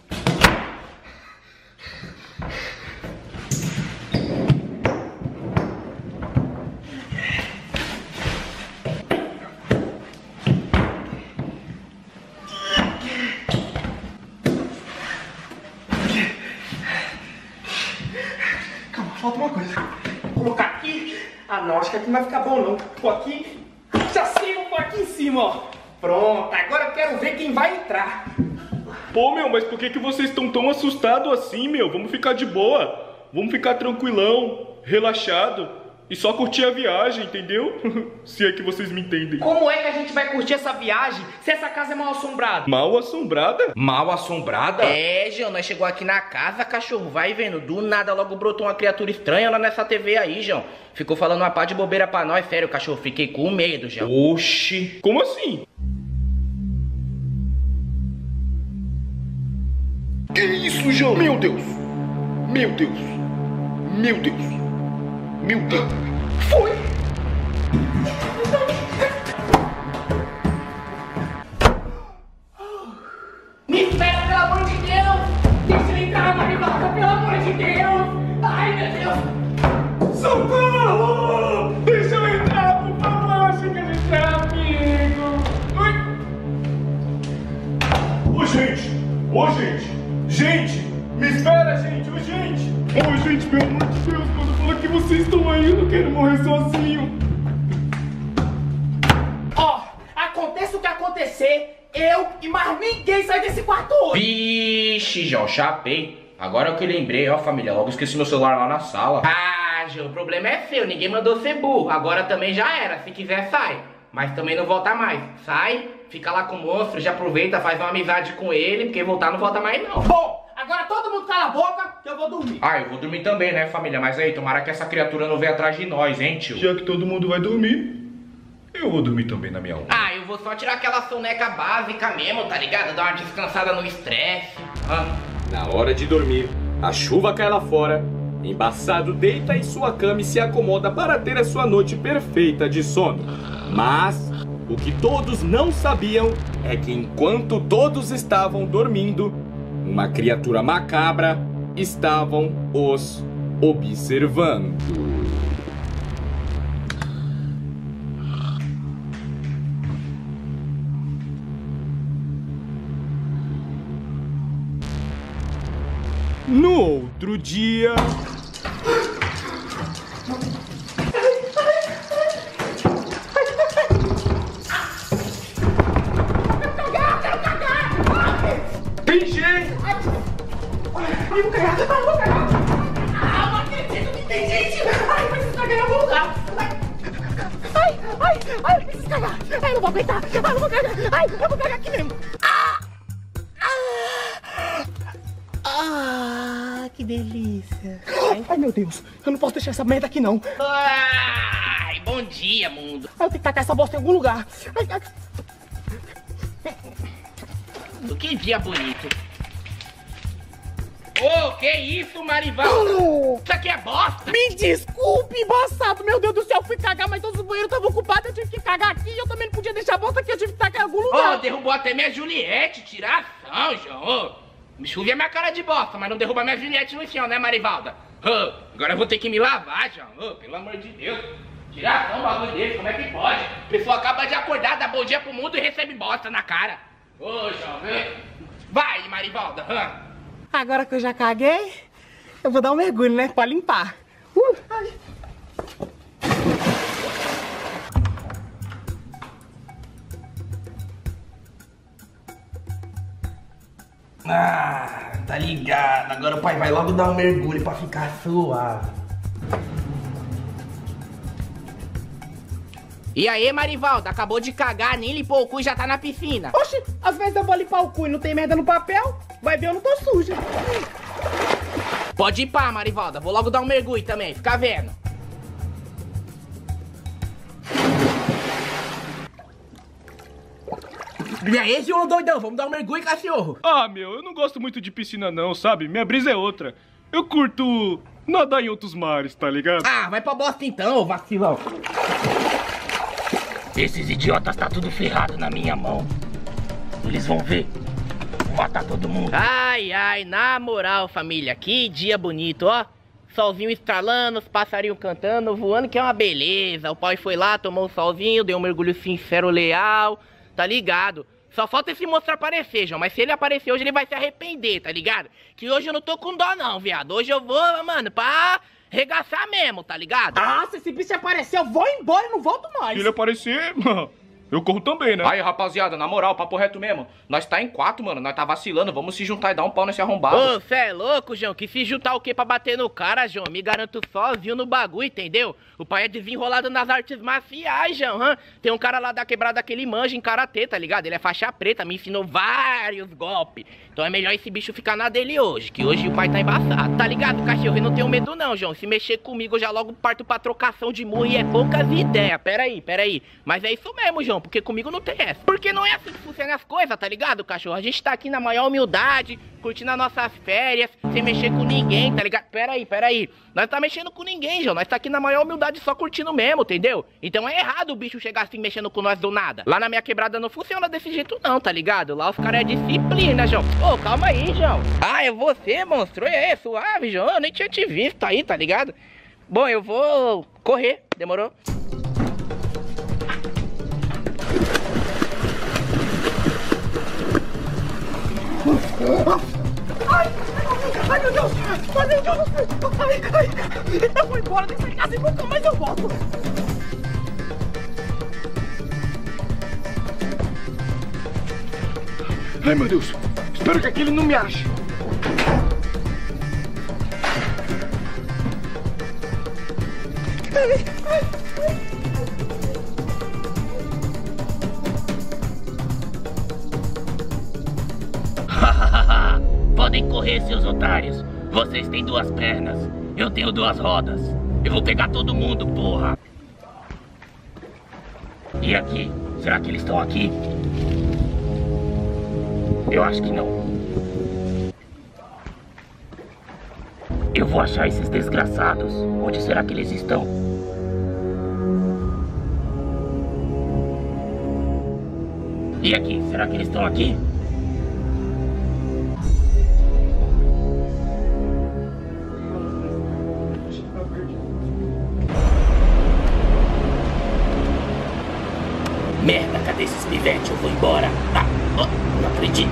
Calma, falta uma coisa. Vou colocar aqui. Ah, não, acho que aqui não vai ficar bom, não. Vou aqui. Já sei, vou pôr aqui em cima, ó. Pronto, agora eu quero ver quem vai entrar. Pô, meu, mas por que vocês estão tão assustados assim, meu? Vamos ficar de boa. Vamos ficar tranquilão, relaxado. e só curtir a viagem, entendeu? Se é que vocês me entendem. Como é que a gente vai curtir essa viagem se essa casa é mal assombrada? Mal assombrada? Mal assombrada? É, João, nós chegou aqui na casa, cachorro, vai vendo. Do nada logo brotou uma criatura estranha lá nessa TV aí, João. Ficou falando uma pá de bobeira pra nós, sério, cachorro, fiquei com medo, João. Oxi. Como assim? Que isso, João? Meu Deus. Meu Deus. Meu Deus. Meu Deus. Foi. Me espera, pelo amor de Deus! Deixa eu entrar, Marivalda, pelo amor de Deus! Ai, meu Deus! Socorro! Deixa eu entrar, por favor, achei que a gente era amigo. Ô, gente! Ô, gente! Gente! Me espera, gente! Ô, gente! Ô, gente, pelo amor de Deus, quando fala que vocês estão aí, eu não quero morrer sozinho. Ó, aconteça o que acontecer, eu e mais ninguém sai desse quarto hoje. Vixe, João, chapei. Agora que eu lembrei, ó, família, logo esqueci meu celular lá na sala. Ah, João, o problema é seu, ninguém mandou ser burro. Agora também já era, se quiser sai. Mas também não volta mais. Sai, fica lá com o monstro, já aproveita, faz uma amizade com ele, porque voltar não volta mais não. Bom, agora todo mundo cala a boca que eu vou dormir. Ah, eu vou dormir também, né, família? Mas aí, tomara que essa criatura não venha atrás de nós, hein, tio? Já que todo mundo vai dormir, eu vou dormir também na minha onda. Ah, eu vou só tirar aquela soneca básica mesmo, tá ligado? Dar uma descansada no estresse. Na hora de dormir, a chuva cai lá fora, Embaçado deita em sua cama e se acomoda para ter a sua noite perfeita de sono. Mas o que todos não sabiam é que enquanto todos estavam dormindo, uma criatura macabra estavam os observando. No outro dia... Tem gente! Ai, vou cagar! Ai, vou cagar! Ah, não acredito que tem gente! Ai, preciso cagar em algum lugar! Ai, eu preciso cagar! Ai, eu não vou aguentar! Ai, eu vou cagar! Ai, eu vou cagar aqui mesmo! Que delícia! Ai, meu Deus! Eu não posso deixar essa merda aqui, não! Ai, bom dia, mundo! Eu tenho que tacar essa bosta em algum lugar! Ai. Que dia bonito! Ô, que isso, Marival? Isso aqui é bosta! Me desculpe, embaçado! Meu Deus do céu, eu fui cagar, mas todos os banheiros estavam ocupados, eu tive que cagar aqui e eu também não podia deixar a bosta aqui, eu tive que tacar em algum lugar! Ô, derrubou até minha Juliette, tiração, João! Me chuvia minha cara de bosta, mas não derruba minha Juliette no chão, né, Marivalda? Agora eu vou ter que me lavar, João. Pelo amor de Deus. Tiração um bagulho desse, como é que pode? A pessoa acaba de acordar, dá bom dia pro mundo e recebe bosta na cara. Ô, João, vai, Marivalda. Agora que eu já caguei, eu vou dar um mergulho, né, pra limpar. Ai. Ah, tá ligado. Agora o pai vai logo dar um mergulho pra ficar suave. E aí, Marivalda, acabou de cagar, nem limpou o cu e já tá na piscina. Oxi, às vezes eu vou limpar o cu e não tem merda no papel, vai ver eu não tô suja. Pode ir pá, Marivalda, vou logo dar um mergulho também, fica vendo. E aí, João doidão, vamos dar um mergulho, cachorro? Ah, meu, eu não gosto muito de piscina não, sabe? Minha brisa é outra. Eu curto nadar em outros mares, tá ligado? Ah, vai pra bosta então, ô vacilão. Esses idiotas tá tudo ferrado na minha mão. Eles vão ver. Vou matar todo mundo. Ai, ai, na moral, família, que dia bonito, ó. Solzinho estralando, os passarinhos cantando, voando, que é uma beleza. O pai foi lá, tomou um solzinho, deu um mergulho sincero, leal, tá ligado? Só falta esse monstro aparecer, João, mas se ele aparecer hoje, ele vai se arrepender, tá ligado? Que hoje eu não tô com dó não, viado. Hoje eu vou, mano, pra regaçar mesmo, tá ligado? Ah, se esse bicho aparecer, eu vou embora e não volto mais. Se ele aparecer, Eu corro também, né? Aí, rapaziada, na moral, papo reto mesmo. Nós tá em 4, mano. Nós tá vacilando. Vamos se juntar e dar um pau nesse arrombado. Ô, cê é louco, João? Que se juntar o quê pra bater no cara, João? Me garanto sozinho no bagulho, entendeu? O pai é desenrolado nas artes marciais, João. Hã? Tem um cara lá da quebrada que ele manja em karatê, tá ligado? Ele é faixa preta, me ensinou vários golpes. Então é melhor esse bicho ficar na dele hoje, que hoje o pai tá embaçado. Tá ligado, cachorro? Eu não tenho medo não, João. Se mexer comigo, eu já logo parto pra trocação de murro e é poucas ideias. Pera aí. Mas é isso mesmo, João, porque comigo não tem essa. Porque não é assim que funcionam as coisas, tá ligado, cachorro? A gente tá aqui na maior humildade, curtindo as nossas férias, sem mexer com ninguém, tá ligado? Pera aí. Nós tá mexendo com ninguém, João. Nós tá aqui na maior humildade só curtindo mesmo, entendeu? Então é errado o bicho chegar assim mexendo com nós do nada. Lá na minha quebrada não funciona desse jeito não, tá ligado? Lá os caras é disciplina, João. Ô, calma aí, João. Ah, é você, monstro? É, suave, João. Eu nem tinha te visto aí, tá ligado? Bom, eu vou correr. Demorou? Ai, meu Deus! Ai, meu Deus! Ai, eu vou embora dessa casa e nunca mais eu volto! Ai, meu Deus! Espero que aquele não me ache! Podem correr, seus otários. Vocês têm 2 pernas. Eu tenho 2 rodas. Eu vou pegar todo mundo, porra. E aqui? Será que eles estão aqui? Eu acho que não. Eu vou achar esses desgraçados. Onde será que eles estão? E aqui? Será que eles estão aqui? Merda, cadê esses pivetes? Eu vou embora. Não acredito.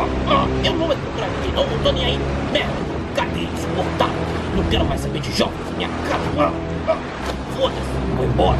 Eu não entro pra aqui, não tô nem aí. Merda, cadê insuportável? Não quero mais saber de jogos na minha casa. Foda-se, vou embora.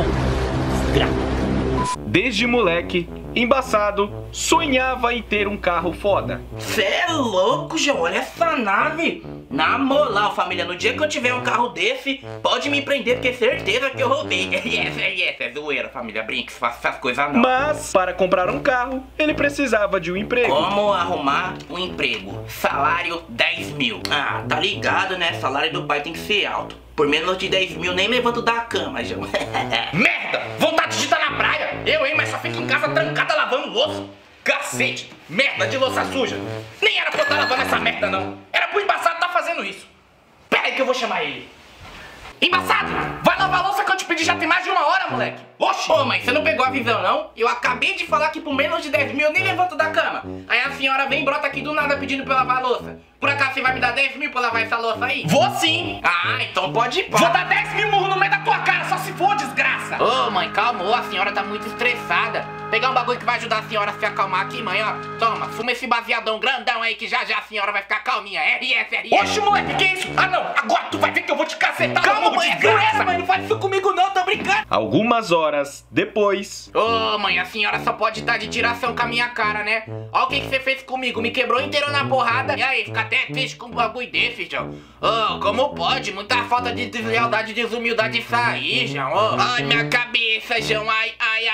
Desgraça. Desde moleque, Embaçado sonhava em ter um carro foda. Cê é louco, João, olha essa nave. Na moral, família, no dia que eu tiver um carro desse, pode me prender, porque é certeza que eu roubei. É zoeira, família, brinque, faça essas coisas não. Mas, para comprar um carro, ele precisava de um emprego. Como arrumar um emprego? Salário 10 mil. Ah, tá ligado, né? Salário do pai tem que ser alto. Por menos de 10 mil nem levanto da cama, João. Merda! Vontade de estar na praia! Eu, hein? Mas só fico em casa trancada lavando louça. Cacete! Merda de louça suja! Nem era pra eu estar lavando essa merda, não. Era pro Embaçado estar fazendo isso. Pera aí que eu vou chamar ele. Embaçado! Vai lavar a louça que eu te pedi já tem mais de 1 hora, moleque! Oxi! Ô, mãe, você não pegou a visão, não? Eu acabei de falar que por menos de 10 mil eu nem levanto da cama. Aí a senhora vem e brota aqui do nada pedindo pra eu lavar a louça. Por acaso você vai me dar 10 mil pra lavar essa louça aí? Vou sim! Ah, então pode ir. Vou dar 10 mil murros no meio da tua cara, só se for, desgraça! Ô, mãe, calma, a senhora tá muito estressada. Pegar um bagulho que vai ajudar a senhora a se acalmar aqui, mãe, ó. Toma, fuma esse baseadão grandão aí que já já a senhora vai ficar calminha. RS. Oxe, moleque, que isso? Ah, não, agora tu vai ver que eu vou te cacetar. Calma, mãe, desgraça, mãe, não faz isso comigo não, tô brincando. Algumas horas depois... Ô, mãe, a senhora só pode estar de tiração com a minha cara, né? Ó o que você fez comigo, me quebrou inteiro na porrada. E aí, fica até triste com um bagulho desse, João. Ô, como pode? Muita falta de deslealdade e desumildade isso aí, João. Ô, ai, minha cabeça, João, ai.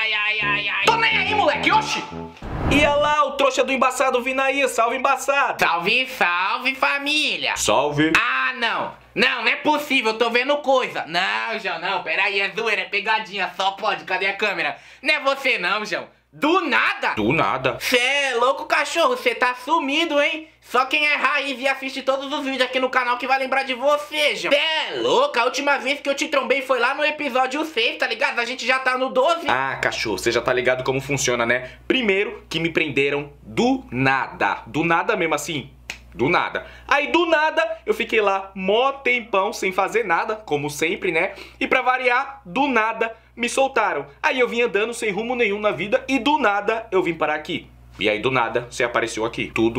Tô nem aí, moleque, oxi! Ia lá, o trouxa do Embaçado vindo aí, salve Embaçado! Salve, família! Salve! Ah, não é possível, eu tô vendo coisa. Não, João, não, peraí, é zoeira, é pegadinha, só pode, cadê a câmera? Não é você não, João. Do nada? Do nada. Cê é louco, cachorro, cê tá sumido, hein? Só quem é raiz e assiste todos os vídeos aqui no canal que vai lembrar de você, João. Cê é louco, a última vez que eu te trombei foi lá no episódio 6, tá ligado? A gente já tá no 12. Ah, cachorro, você já tá ligado como funciona, né? Primeiro que me prenderam do nada. Do nada mesmo, assim. Do nada. Aí do nada eu fiquei lá mó tempão sem fazer nada, como sempre, né? E pra variar, do nada me soltaram. Aí eu vim andando sem rumo nenhum na vida e do nada eu vim parar aqui. E aí do nada você apareceu aqui. Tudo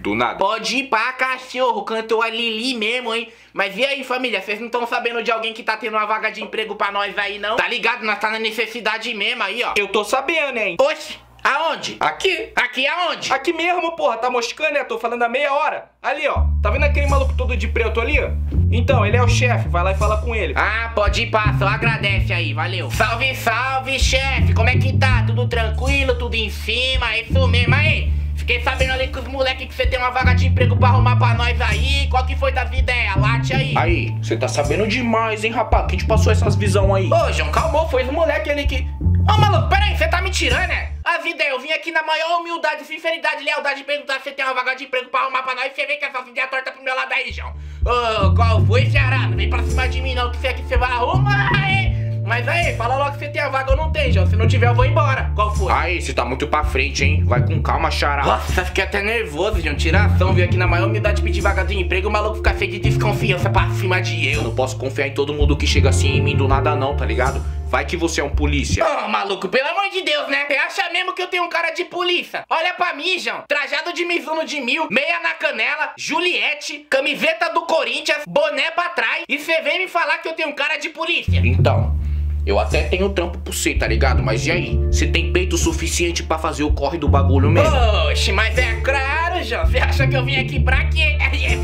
do nada. Pode ir pra cachorro, cantou a Lili mesmo, hein? Mas e aí, família, vocês não estão sabendo de alguém que tá tendo uma vaga de emprego pra nós aí, não? Tá ligado? Nós tá na necessidade mesmo aí, ó. Eu tô sabendo, hein? Oxi, aonde? Aqui. Aqui aonde? Aqui mesmo, porra, tá moscando, né? Tô falando há meia hora. Ali, ó. Tá vendo aquele maluco todo de preto ali, ó? Então, ele é o chefe, vai lá e fala com ele. Ah, pode ir pra, só agradece aí, valeu. Salve, salve, chefe, como é que tá? Tudo tranquilo, tudo em cima, é isso mesmo, aí. Fiquei sabendo ali com os moleques que você tem uma vaga de emprego pra arrumar pra nós aí. Qual que foi das ideias? Late aí. Aí, você tá sabendo demais, hein, rapaz? Quem te passou essas visão aí? Ô, João, calmou, foi os moleques ali que... Ô, maluco, peraí, você tá me tirando, né? As ideias, eu vim aqui na maior humildade, sinceridade, lealdade, perguntar se você tem uma vaga de emprego pra arrumar pra nós. E você vem com essas ideias tortas pro meu lado aí, João. Ô, qual foi, Ceará? Não vem pra cima de mim não, que você vai arrumar, hein? Mas aí, fala logo que você tem a vaga ou não tem, João. Se não tiver, eu vou embora. Qual foi? Aí, você tá muito pra frente, hein? Vai com calma, Xará. Nossa, fiquei até nervoso, João. Tiração, vim aqui na maior humildade pedir vaga de emprego, o maluco fica cheio de desconfiança pra cima de Eu não posso confiar em todo mundo que chega assim em mim do nada não, tá ligado? Vai que você é um polícia. Ô, maluco, pelo amor de Deus, né? Você acha mesmo que eu tenho um cara de polícia? Olha pra mim, João. Trajado de Mizuno de 1000, meia na canela, Juliette, camiseta do Corinthians, boné pra trás. E você vem me falar que eu tenho um cara de polícia? Então, eu até tenho trampo pra você, tá ligado? Mas e aí? Você tem peito suficiente pra fazer o corre do bagulho mesmo? Oxe, mas é claro, João. Você acha que eu vim aqui pra quê?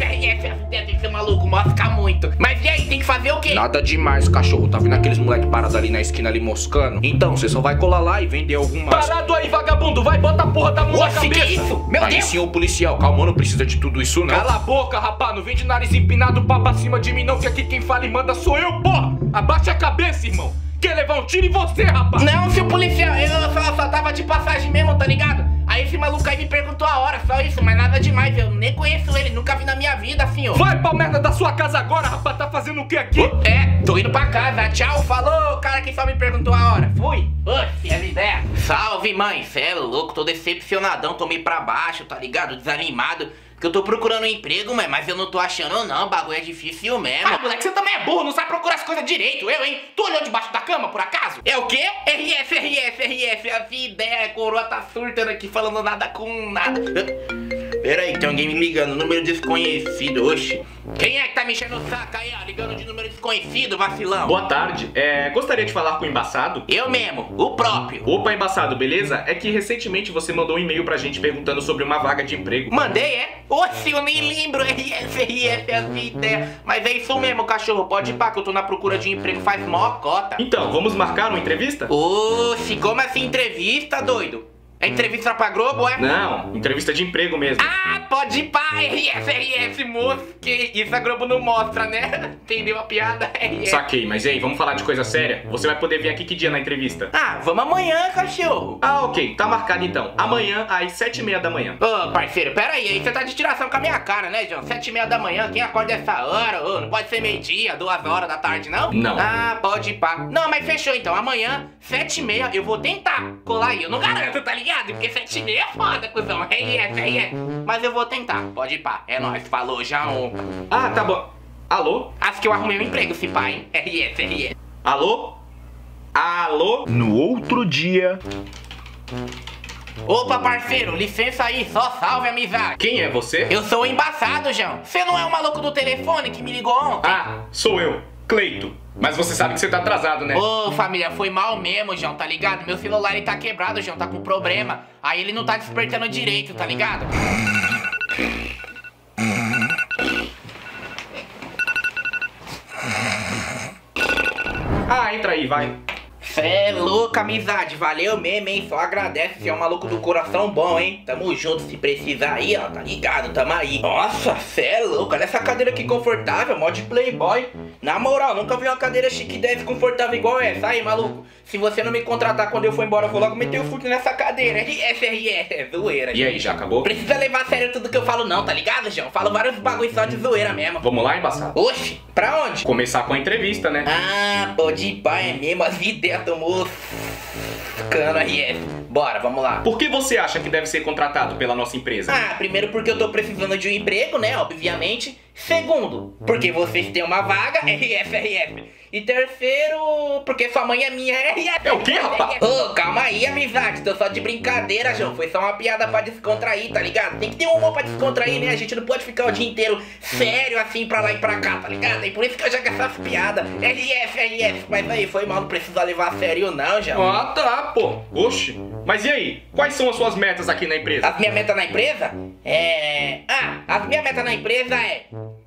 Tem que ser maluco, mosca muito. Mas e aí, tem que fazer o quê? Nada demais, cachorro. Tá vendo aqueles moleque parados ali na esquina ali moscando? Então, você só vai colar lá e vender algumas... Parado aí, vagabundo! Vai, bota a porra da mão na Nossa, cabeça! que isso? Meu Aí Deus! sim, ô policial, calma, não precisa de tudo isso, não. Cala a boca, rapá! Não vem de nariz empinado pra cima de mim não, que aqui quem fala e manda sou eu, porra! Abaixa a cabeça, irmão! Quer levar um tiro em você, rapaz? Não, seu policial, eu só tava de passagem mesmo, tá ligado? Aí esse maluco aí me perguntou a hora, só isso, mas nada demais. Eu nem conheço ele, nunca vi na minha vida, senhor. Vai pra merda da sua casa agora, rapaz! Tá fazendo o que aqui? É, tô indo pra casa, tchau, falou, cara que só me perguntou a hora. Fui. Oxe, as ideias. Salve, mãe, cê é louco, tô decepcionadão, tô meio pra baixo, tá ligado? Desanimado. Que eu tô procurando um emprego, mas eu não tô achando não, o bagulho é difícil mesmo. Ah, moleque, você também é burro, não sabe procurar as coisas direito, eu, hein? Tu olhou debaixo da cama, por acaso? É o quê? RF, a ideia, a coroa tá surtando aqui, falando nada com nada. Pera aí, tem alguém me ligando, número desconhecido, oxe. Quem é que tá me enchendo o saco aí, ó, ligando de número desconhecido, vacilão? Boa tarde, gostaria de falar com o Embaçado? Eu mesmo, o próprio. Opa, Embaçado, beleza? É que recentemente você mandou um e-mail pra gente perguntando sobre uma vaga de emprego. Mandei, é? Oxe, eu nem lembro, RF, a ideia. Mas é isso mesmo, cachorro, pode ir pá, que eu tô na procura de emprego faz mó cota. Então, vamos marcar uma entrevista? Oxe, como assim entrevista, doido? É entrevista pra Globo, é? Não, entrevista de emprego mesmo. Ah, pode ir pá, RF, moço, que isso a Globo não mostra, né? Entendeu a piada? Saquei, mas e aí, vamos falar de coisa séria? Você vai poder vir aqui que dia na entrevista? Ah, vamos amanhã, cachorro. Ah, ok, tá marcado então. Amanhã às 7h30 da manhã. Ô, parceiro, pera aí você tá de tiração com a minha cara, né, João? 7h30 da manhã, quem acorda essa hora? Ô, não pode ser meio-dia, 2 horas da tarde, não? Não. Ah, pode ir pá. Não, mas fechou então, amanhã, 7h30, eu vou tentar colar aí. Eu não garanto, tá ligado? Porque 7h30 é foda, cuzão. RF. Mas eu vou tentar, pode ir pá. É nóis, falou, já on. Ah, tá bom. Alô? Acho que eu arrumei um emprego, se pá, hein? RF. Alô? Alô? No outro dia... Opa, parceiro, licença aí, só salve, amizade. Quem é você? Eu sou o Embaçado, João. Você não é o maluco do telefone que me ligou ontem? Ah, sou eu, Cleito. Mas você sabe que você tá atrasado, né? Ô, família, foi mal mesmo, João, tá ligado? Meu celular ele tá quebrado, João, tá com problema. Aí ele não tá despertando direito, tá ligado? Ah, entra aí, vai. Cê é louco, amizade, valeu mesmo, hein? Só agradece, você é um maluco do coração bom, hein? Tamo junto, se precisar aí, ó, tá ligado? Tamo aí. Nossa, cê é louco, olha essa cadeira aqui confortável, mó de playboy. Na moral, nunca vi uma cadeira chique dessa confortável igual essa. Aí, maluco, se você não me contratar quando eu for embora, eu vou logo meter o fute nessa cadeira. É zoeira. E aí, já acabou? Precisa levar a sério tudo que eu falo não, tá ligado, João? Falo vários bagulho só de zoeira mesmo. Vamos lá, Embaçado? Oxi, pra onde? Começar com a entrevista, né? Ah, pode ir pá, é mesmo, as ideias tomou cano RF. Bora, vamos lá. Por que você acha que deve ser contratado pela nossa empresa? Ah, primeiro porque eu tô precisando de um emprego, né, obviamente. Segundo, porque vocês têm uma vaga, RF. E terceiro, porque sua mãe é minha. É o quê, rapaz? Ô, calma aí, amizade. Tô só de brincadeira, João. Foi só uma piada pra descontrair, tá ligado? Tem que ter um humor pra descontrair, né? A gente não pode ficar o dia inteiro sério assim pra lá e pra cá, tá ligado? E por isso que eu jogo essas piadas. RF. Mas aí, foi mal, não precisa levar a sério não, João. Ah, tá, pô. Oxe. Mas e aí? Quais são as suas metas aqui na empresa? As minhas metas na empresa? As minhas metas na empresa é...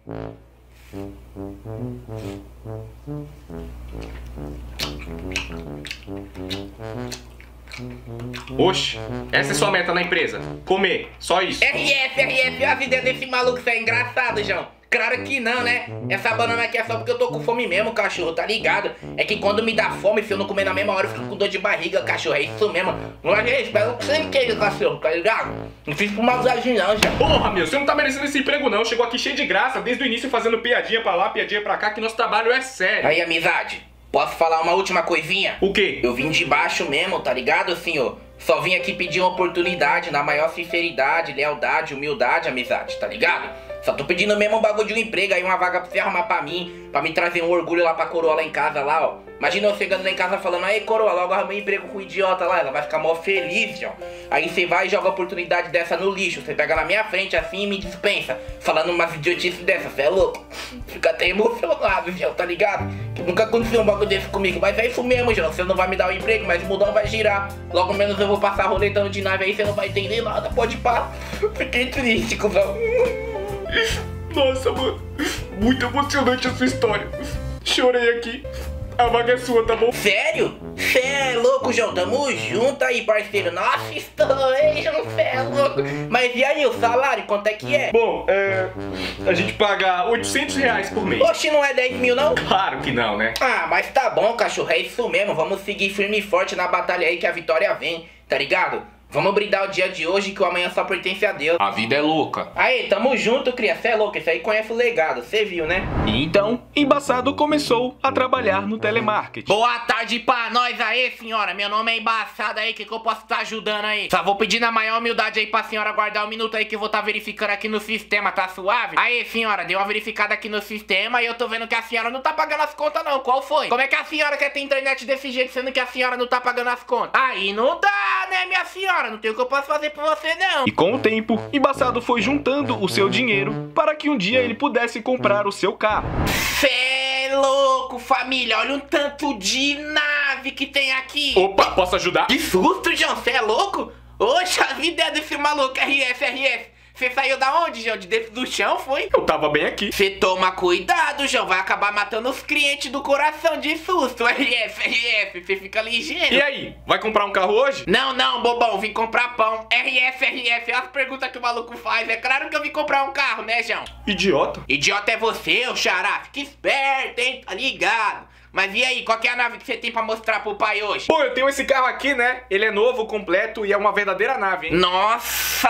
Oxe, essa é sua meta na empresa? Comer, só isso? RF, a vida desse maluco, isso é engraçado, João. Claro que não, né? Essa banana aqui é só porque eu tô com fome mesmo, cachorro, tá ligado? É que quando me dá fome, se eu não comer na mesma hora, eu fico com dor de barriga, cachorro, é isso mesmo. Mas é espero que você queira, cachorro, tá ligado? Não fiz por maldade não, já. Porra, meu, você não tá merecendo esse emprego não. Chegou aqui cheio de graça, desde o início fazendo piadinha pra lá, piadinha pra cá, que nosso trabalho é sério. Aí, amizade, posso falar uma última coisinha? O quê? Eu vim de baixo mesmo, tá ligado, senhor? Só vim aqui pedir uma oportunidade na maior sinceridade, lealdade, humildade, amizade, tá ligado? Só tô pedindo mesmo um bagulho de um emprego aí, uma vaga pra você arrumar pra mim trazer um orgulho lá pra coroa lá em casa lá, ó. Imagina eu chegando lá em casa falando, aí coroa, logo arrumei um emprego com o idiota lá, ela vai ficar mó feliz, João. Aí você vai e joga a oportunidade dessa no lixo, você pega na minha frente assim e me dispensa, falando umas idiotices dessas, você é louco? Fica até emocionado, João, tá ligado? Que nunca aconteceu um bagulho desse comigo, mas é isso mesmo, João, você não vai me dar o emprego, mas o mundão vai girar. Logo menos eu vou passar roletando de nave aí, você não vai entender nada, pode parar. Fiquei triste, cuzão. Nossa, mano, muito emocionante essa história. Chorei aqui. A vaga é sua, tá bom? Sério? Cê é louco, João? Tamo junto aí, parceiro. Nossa, estou, hein, João? Cê é louco. Mas e aí, o salário, quanto é que é? Bom, a gente paga R$800 por mês. Oxe, não é 10 mil, não? Claro que não, né? Ah, mas tá bom, cachorro, é isso mesmo. Vamos seguir firme e forte na batalha aí que a vitória vem, tá ligado? Vamos brindar o dia de hoje que o amanhã só pertence a Deus. A vida é louca. Aí, tamo junto, cria. Cê é louco, isso aí conhece o legado, cê viu, né? E então, Embaçado começou a trabalhar no telemarketing. Boa tarde pra nós aí, senhora. Meu nome é Embaçado aí, que eu posso estar ajudando aí? Só vou pedir na maior humildade aí pra senhora aguardar um minuto aí que eu vou estar verificando aqui no sistema, tá suave? Aí, senhora, dei uma verificada aqui no sistema e eu tô vendo que a senhora não tá pagando as contas não. Qual foi? Como é que a senhora quer ter internet desse jeito, sendo que a senhora não tá pagando as contas? Aí não dá, né, minha senhora? Não tem o que eu posso fazer por você, não. E com o tempo, Embaçado foi juntando o seu dinheiro para que um dia ele pudesse comprar o seu carro. Cê é louco, família. Olha o tanto de nave que tem aqui. Opa, posso ajudar? Que susto, João. Cê é louco? Oxe, a vida é desse maluco. RF. Você saiu da onde, João? De dentro do chão, foi? Eu tava bem aqui. Você toma cuidado, João. Vai acabar matando os clientes do coração de susto. RF. Você fica ligeiro. E aí? Vai comprar um carro hoje? Não, bobão. Vim comprar pão. RF. Olha as perguntas que o maluco faz. É claro que eu vim comprar um carro, né, João? Idiota. Idiota é você, ô xará. Fica esperto, hein? Tá ligado? Mas e aí, qual que é a nave que você tem pra mostrar pro pai hoje? Pô, eu tenho esse carro aqui, né? Ele é novo, completo e é uma verdadeira nave, hein? Nossa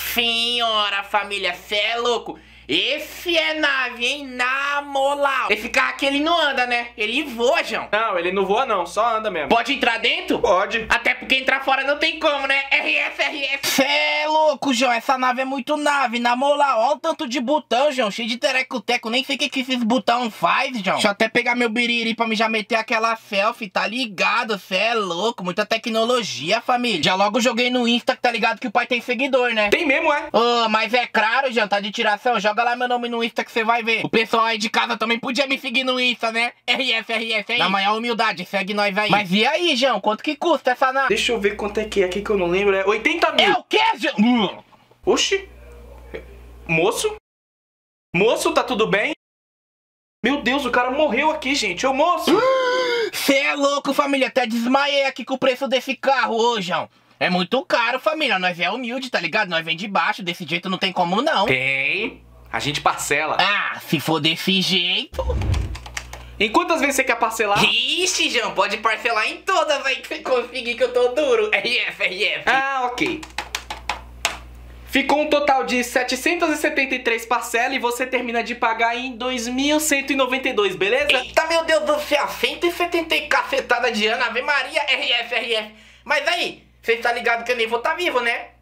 senhora, família, cê é louco. Esse é nave, hein? Na moral. Esse carro aqui, ele não anda, né? Ele voa, João. Não, ele não voa não, só anda mesmo. Pode entrar dentro? Pode. Até porque entrar fora não tem como, né? RF. Cê é louco, João. Essa nave é muito nave, na moral. Olha o tanto de botão, João. Cheio de tereco-teco. Nem sei o que esses botão faz, João. Deixa eu até pegar meu biriri pra me já meter aquela selfie, tá ligado? Cê é louco. Muita tecnologia, família. Já logo joguei no Insta, que tá ligado que o pai tem seguidor, né? Tem mesmo, é? Ô, mas é claro, João. Tá de tiração. Joga lá meu nome no Insta que você vai ver. O pessoal aí de casa também podia me seguir no Insta, né? RF aí. Na maior humildade, segue nós aí. Mas e aí, João? Quanto que custa essa nave? Deixa eu ver quanto é que é aqui que eu não lembro. É 80 mil. É o quê, João? Oxi. Moço? Moço, tá tudo bem? Meu Deus, o cara morreu aqui, gente. Ô, moço. Você é louco, família. Até desmaiei aqui com o preço desse carro hoje, João. É muito caro, família. Nós é humilde, tá ligado? Nós vem de baixo. Desse jeito não tem como, não. Tem. A gente parcela. Ah, se for desse jeito... Em quantas vezes você quer parcelar? Ixi, João, pode parcelar em todas aí que você conseguir que eu tô duro. RF. Ah, ok. Ficou um total de 773 parcelas e você termina de pagar em 2.192, beleza? Eita, meu Deus do céu, 170 e cacetada de ano, Ave Maria, RF. Mas aí, você tá ligado que eu nem vou tá vivo, né?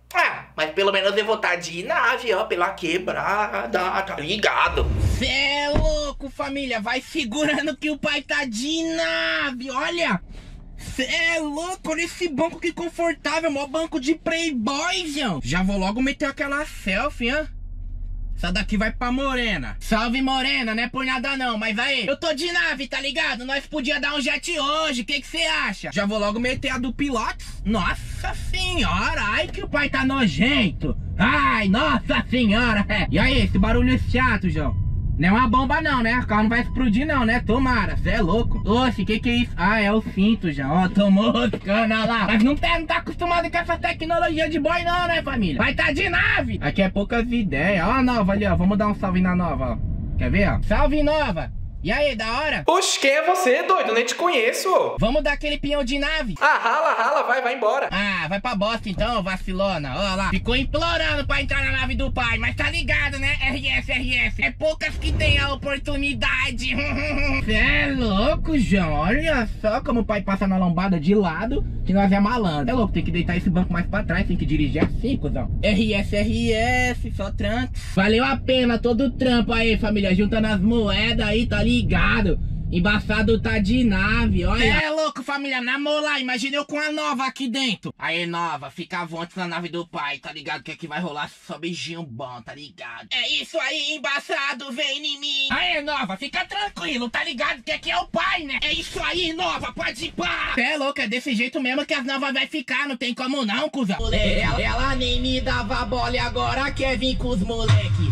Ah, mas pelo menos eu vou estar de nave, ó, pela quebrada, tá ligado? Cê é louco, família, vai segurando que o pai tá de nave, olha. Cê é louco, olha esse banco que confortável, mó banco de playboy, João. Já vou logo meter aquela selfie, hein? Essa daqui vai pra Morena. Salve, Morena, não é por nada não, mas aí, eu tô de nave, tá ligado? Nós podia dar um jet hoje, o que você acha? Já vou logo meter a do Pilotes. Nossa senhora, ai que o pai tá nojento. Ai, nossa senhora, é. E aí, esse barulho é chato, João. Não é uma bomba não, né? O carro não vai explodir não, né? Tomara, cê é louco. Oxe, que é isso? Ah, é o cinto já, ó, tô moscando, olha lá. Mas não tá acostumado com essa tecnologia de boy não, né, família? Vai tá de nave. Aqui é poucas ideias. Ó a nova ali, ó, vamos dar um salve na nova, ó. Quer ver, ó? Salve, nova. E aí, da hora? Oxe, quem é você, doido? Eu nem te conheço. Vamos dar aquele pinhão de nave? Ah, rala, vai embora. Ah, vai pra bosta então, vacilona. Ó lá, ficou implorando pra entrar na nave do pai, mas tá ligado, né? RS. É poucas que tem a oportunidade. Cê é louco, João. Olha só como o pai passa na lombada de lado, que nós é malandro. É louco, tem que deitar esse banco mais pra trás, tem que dirigir assim, cuzão. RS, só tranco. Valeu a pena todo o trampo aí, família, juntando as moedas aí, tá ligado? Embaçado tá de nave, olha. É louco, família, na mola, imagina eu com a nova aqui dentro. Aí, nova, fica à vontade na nave do pai, tá ligado? Que aqui vai rolar só beijinho bom, tá ligado? É isso aí, embaçado, vem em mim. Aí, nova, fica tranquilo, tá ligado? Que aqui é o pai, né? É isso aí, nova, pode ir pá. Cê é louco, é desse jeito mesmo que as novas vai ficar, não tem como não, cuzão. Ela nem me dava bola e agora quer vir com os moleque.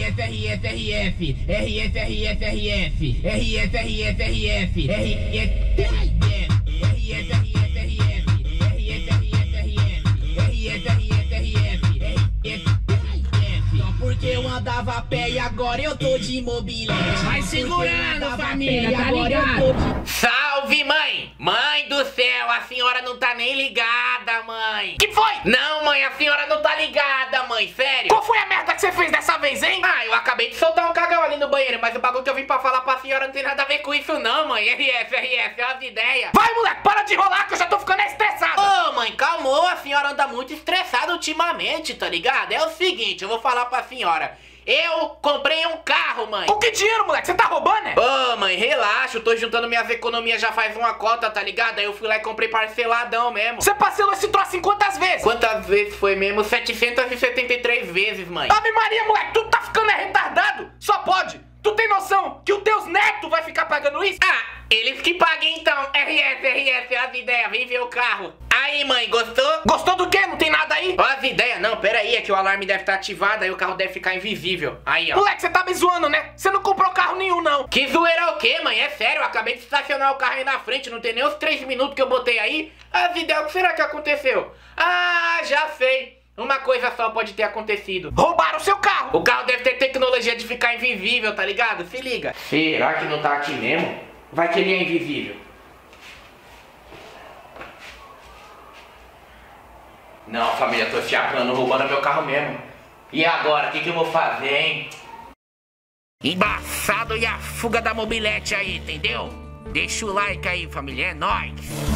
Só porque eu andava a pé e agora eu tô de mobilete. Vai segurando, família, tá ligado? Salve, mãe! Mãe do céu, a senhora não tá nem ligada, mãe. Que foi? Não, mãe, a senhora não tá ligada, mãe, sério. Qual foi a merda que você fez dessa vez, hein? Ah, eu acabei de soltar um cagão ali no banheiro, mas o bagulho que eu vim pra falar pra senhora não tem nada a ver com isso não, mãe. RS, olha as ideias. Vai, moleque, para de enrolar que eu já tô ficando estressado. Ô, mãe, calmou, a senhora anda muito estressada ultimamente, tá ligado? É o seguinte, eu vou falar pra senhora. Eu comprei um carro, mãe. Com que dinheiro, moleque? Você tá roubando, né? Ô, mãe, relaxa, eu tô juntando minhas economias já faz uma cota, tá ligado? Aí eu fui lá e comprei parceladão mesmo. Você parcelou esse troço em quantas vezes? Quantas vezes foi mesmo? 773 vezes, mãe. Ave Maria, moleque, tu tá ficando retardado? Só pode. Tu tem noção que os teus netos vai ficar pagando isso? Ah, eles que paguem então. RS, as ideias, vem ver o carro. Aí, mãe, gostou? Gostou do quê? Não tem nada aí? Ó as ideias. Não, pera aí, é que o alarme deve estar ativado, aí o carro deve ficar invisível. Aí, ó. Moleque, você tá me zoando, né? Você não comprou carro nenhum, não. Que zoeira o quê, mãe? É sério, eu acabei de estacionar o carro aí na frente, não tem nem os 3 minutos que eu botei aí. As ideias, o que será que aconteceu? Ah, já sei. Uma coisa só pode ter acontecido. Roubaram o seu carro. O carro deve ter tecnologia de ficar invisível, tá ligado? Se liga. Será que não tá aqui mesmo? Vai que ele é invisível. Não, família, tô chapando, roubando meu carro mesmo. E agora, o que eu vou fazer, hein? Embaçado e a fuga da mobilete aí, entendeu? Deixa o like aí, família, é nóis.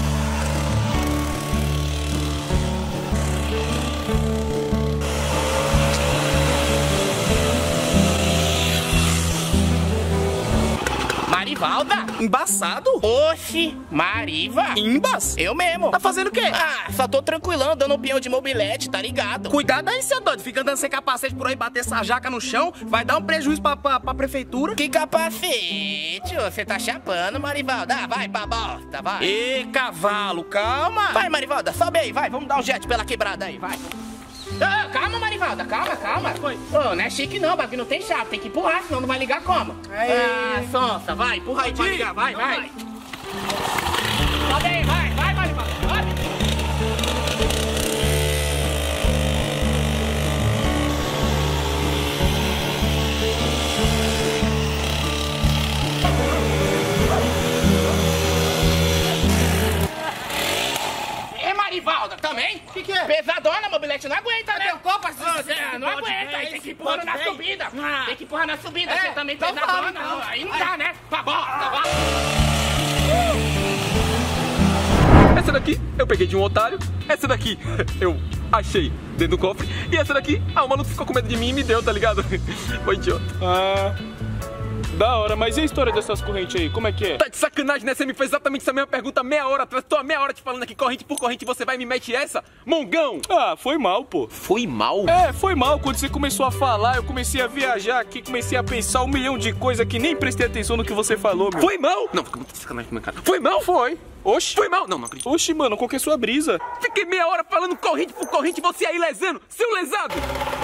Marivalda? Embaçado? Oxi, Mariva? Imbas? Eu mesmo. Tá fazendo o quê? Ah, só tô tranquilão, dando um pinhão de mobilete, tá ligado? Cuidado aí, seu doido. Fica andando sem capacete por aí, bater essa jaca no chão, vai dar um prejuízo pra prefeitura. Que capacete? Você tá chapando, Marivalda. Ah, vai pra bosta, vai. Ê, cavalo, calma. Vai, Marivalda, sobe aí, vai. Vamos dar um jet pela quebrada aí, vai. Ah, calma, Marivalda, calma. Foi. Ô, não é chique não, bagulho não tem chave, tem que empurrar, senão não vai ligar como? Ah, sonsa, vai, empurra aí pra ligar, vai. Sobe aí, vai, Marivalda, sobe. Marivalda, também? O que é? Pesadona, a mobilete não aguenta, né? Não pode, aguenta, aí tem que empurrar na subida. Ah. Tem que empurrar na subida, É, você também então pesadona. fala, então. Não, aí não dá, né? Pra bosta, vai. Essa daqui eu peguei de um otário. Essa daqui eu Achei, dentro do cofre. E essa daqui, o maluco ficou com medo de mim e me deu, tá ligado? Foi idiota. Ah, da hora, mas e a história dessas correntes aí, como é que é? Tá de sacanagem, né? Você me fez exatamente essa mesma pergunta meia hora atrás. Tô há meia hora te falando aqui, corrente por corrente, você vai e me mete essa? Mongão! Ah, foi mal, pô. Foi mal? É, foi mal. Quando você começou a falar, eu comecei a viajar aqui, comecei a pensar 1 milhão de coisas que nem prestei atenção no que você falou, meu. Foi mal? Não, fica muito sacanagem com minha cara. Foi mal? Foi. Oxi. Foi mal? Não, não acredito. Oxi, mano, qual que é a sua brisa? Fiquei meia hora falando corrente por corrente, você aí lesando, seu lesado!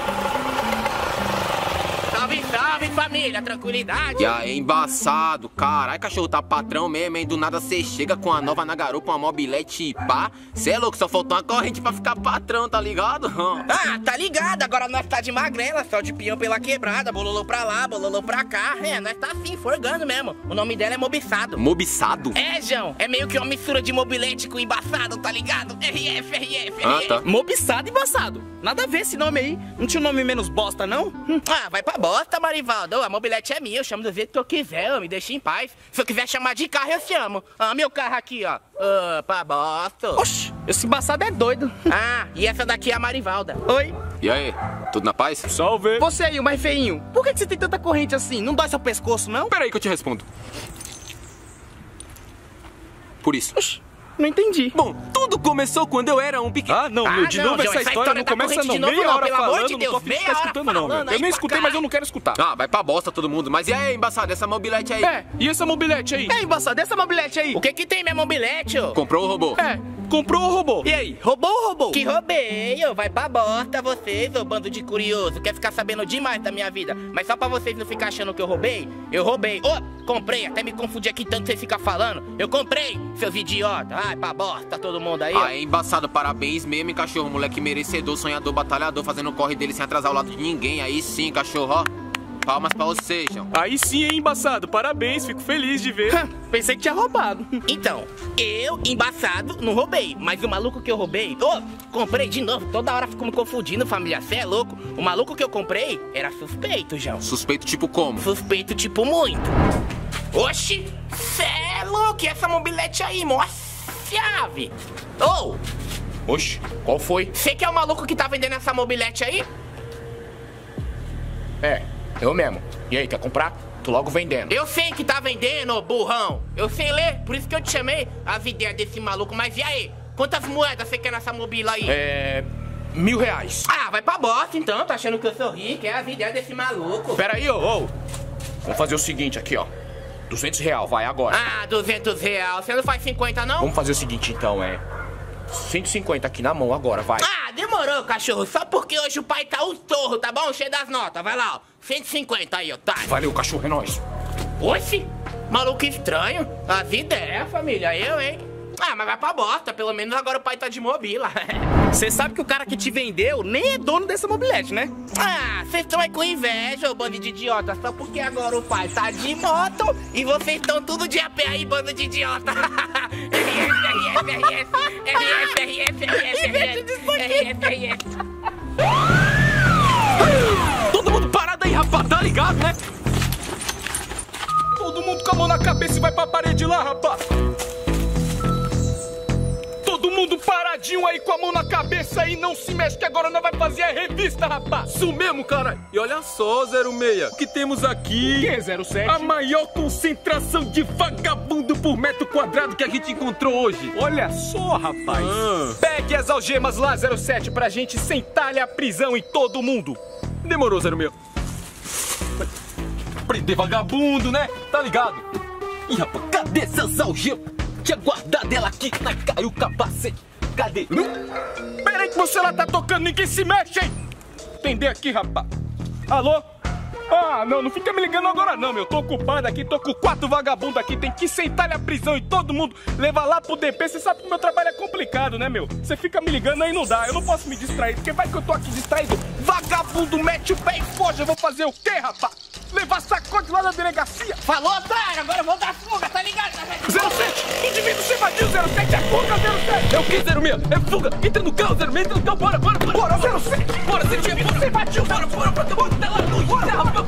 Salve, salve, família, tranquilidade. E aí, embaçado, caralho, cachorro tá patrão mesmo, hein? Do nada cê chega com a nova na garupa, uma mobilete e pá. Cê é louco, só faltou uma corrente pra ficar patrão, tá ligado? Ah, tá ligado, agora nós tá de magrela, só de peão pela quebrada, bololô pra lá, bololô pra cá. É, nós tá assim, forgando mesmo. O nome dela é Mobiçado. Mobiçado? É, João, é meio que uma mistura de mobilete com embaçado, tá ligado? RF, RF, RF. Ah, tá. Mobiçado e embaçado. Nada a ver esse nome aí. Não tinha um nome menos bosta, não? Ah, vai pra bosta, Marivaldo. A mobilete é minha, eu chamo do jeito que eu quiser, me deixa em paz. Se eu quiser chamar de carro, eu chamo. Ah, meu carro aqui, ó. Ah, pra bosta. Oxi, esse embaçado é doido. Ah, e essa daqui é a Marivalda. Oi. E aí, tudo na paz? Salve. Você aí, o mais feinho. Por que você tem tanta corrente assim? Não dói seu pescoço, não? Pera aí que eu te respondo. Por isso. Oxi, não entendi. Bom, tudo começou quando eu era um pequeno... Ah, não, meu, de novo essa história não começa não. Meia hora falando, não tô afim de ficar escutando não, meu. Eu nem escutei, mas eu não quero escutar. Ah, vai pra bosta todo mundo. Mas e aí, embaçado, essa mobilete aí? É, e essa mobilete aí? É, embaçado, essa mobilete aí. O que tem minha mobilete, ô? Comprou o robô? É, comprou ou roubou? E aí, roubou ou roubou? Que roubei, ô. Vai pra bosta vocês, ô bando de curioso. Quer ficar sabendo demais da minha vida. Mas só pra vocês não ficar achando que eu roubei, Ô, comprei, até me confundi aqui tanto que vocês ficam falando. Eu comprei, seus idiotas. Ai, pra bosta todo mundo aí. Ah, é embaçado, parabéns mesmo, hein, cachorro. Moleque merecedor, sonhador, batalhador, fazendo o corre dele sem atrasar o lado de ninguém. Aí sim, cachorro, ó. Palmas pra você, João. Aí sim, hein, embaçado. Parabéns, fico feliz de ver. Pensei que tinha roubado. Então, eu, embaçado, não roubei. Mas o maluco que eu roubei, comprei de novo. Toda hora fico me confundindo, família. Cê é louco. O maluco que eu comprei era suspeito, João. Suspeito tipo como? Suspeito tipo muito. Oxi, cê é louco. E essa mobilete aí, mó chave. Oxi, qual foi? Você que é o maluco que tá vendendo essa mobilete aí? É, eu mesmo. E aí, quer comprar? Tô logo vendendo. Eu sei que tá vendendo, ô burrão. Eu sei ler, por isso que eu te chamei as ideias desse maluco. Mas e aí? Quantas moedas você quer nessa mobília aí? R$1.000. Ah, vai pra bosta então. Tá achando que eu sou rico? É as ideias desse maluco. Pera aí, ô. Vamos fazer o seguinte aqui, ó. R$200, vai agora. Ah, R$200. Você não faz 50, não? Vamos fazer o seguinte então, 150 aqui na mão agora, vai. Ah, demorou, cachorro. Só porque hoje o pai tá um torro, tá bom? Cheio das notas. Vai lá, ó. 150 aí, otário. Valeu, cachorro, é nóis. Oxi, maluco estranho. As ideias, família. Eu, hein? Ah, mas vai pra bosta. Pelo menos agora o pai tá de mobila. Você sabe que o cara que te vendeu nem é dono dessa mobilete, né? Ah, vocês estão aí com inveja, ô bando de idiota. Só porque agora o pai tá de moto e vocês estão tudo de a pé aí, bando de idiota. Todo mundo parado aí, rapaz, tá ligado, né? Todo mundo com a mão na cabeça e vai pra parede lá, rapaz. Todo mundo paradinho aí com a mão na cabeça e não se mexe que agora nós vai fazer a revista, rapaz. Isso mesmo, cara. E olha só, 06, que temos aqui... Que é 07? A maior concentração de vagabundo por metro quadrado que a gente encontrou hoje. Olha só, rapaz. Pegue as algemas lá, 07, pra gente sentar-lhe a prisão em todo mundo. Demorou, 06. Prender vagabundo, né? Tá ligado? Ih, rapaz, cadê essas algemas? Tinha guardado ela aqui, caiu o capacete. Cadê? Pera aí que você lá tá tocando, ninguém se mexe, hein? Entender aqui, rapaz. Alô? Ah, não fica me ligando agora não, meu. Tô ocupado aqui, tô com 4 vagabundos aqui. Tem que sentar na prisão e todo mundo levar lá pro DP. Você sabe que o meu trabalho é complicado, né, meu? Você fica me ligando aí, não dá. Eu não posso me distrair, porque vai que eu tô aqui distraído. Vagabundo mete o pé e foge. Eu vou fazer o quê, rapaz? Levar sacode lá na delegacia. Falou, otário, agora eu vou dar fuga, tá ligado? 07, o indivíduo se invadiu, 07, é fuga, 07. É o que, 06? É fuga, entra no carro, 06, entra no carro, bora, 07. Bora, 07, você invadiu, bora, tá lá no bora,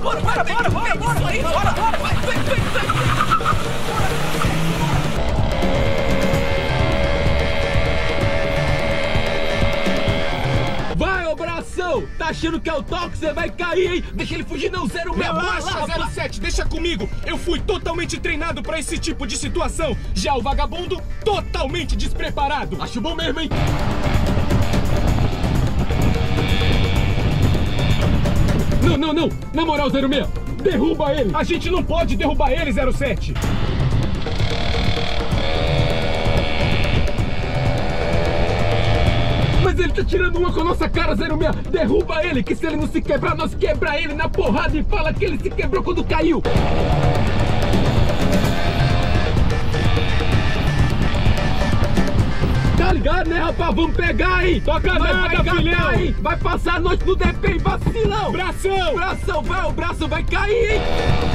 achando que é o toque, você vai cair, hein? Deixa ele fugir não, 06. Relaxa, 07, deixa comigo. Eu fui totalmente treinado pra esse tipo de situação. Já o vagabundo, totalmente despreparado. Acho bom mesmo, hein? Não. Na moral, 06. Derruba ele. A gente não pode derrubar ele, 07. Mas ele tá tirando uma com a nossa cara, 06. Derruba ele, que se ele não se quebrar, nós quebra ele na porrada e fala que ele se quebrou quando caiu. Tá ligado, né, rapaz? Vamos pegar aí! Toca nada, filhão! Vai passar a noite no DP, vacilão! Bração, vai, o braço vai cair, hein?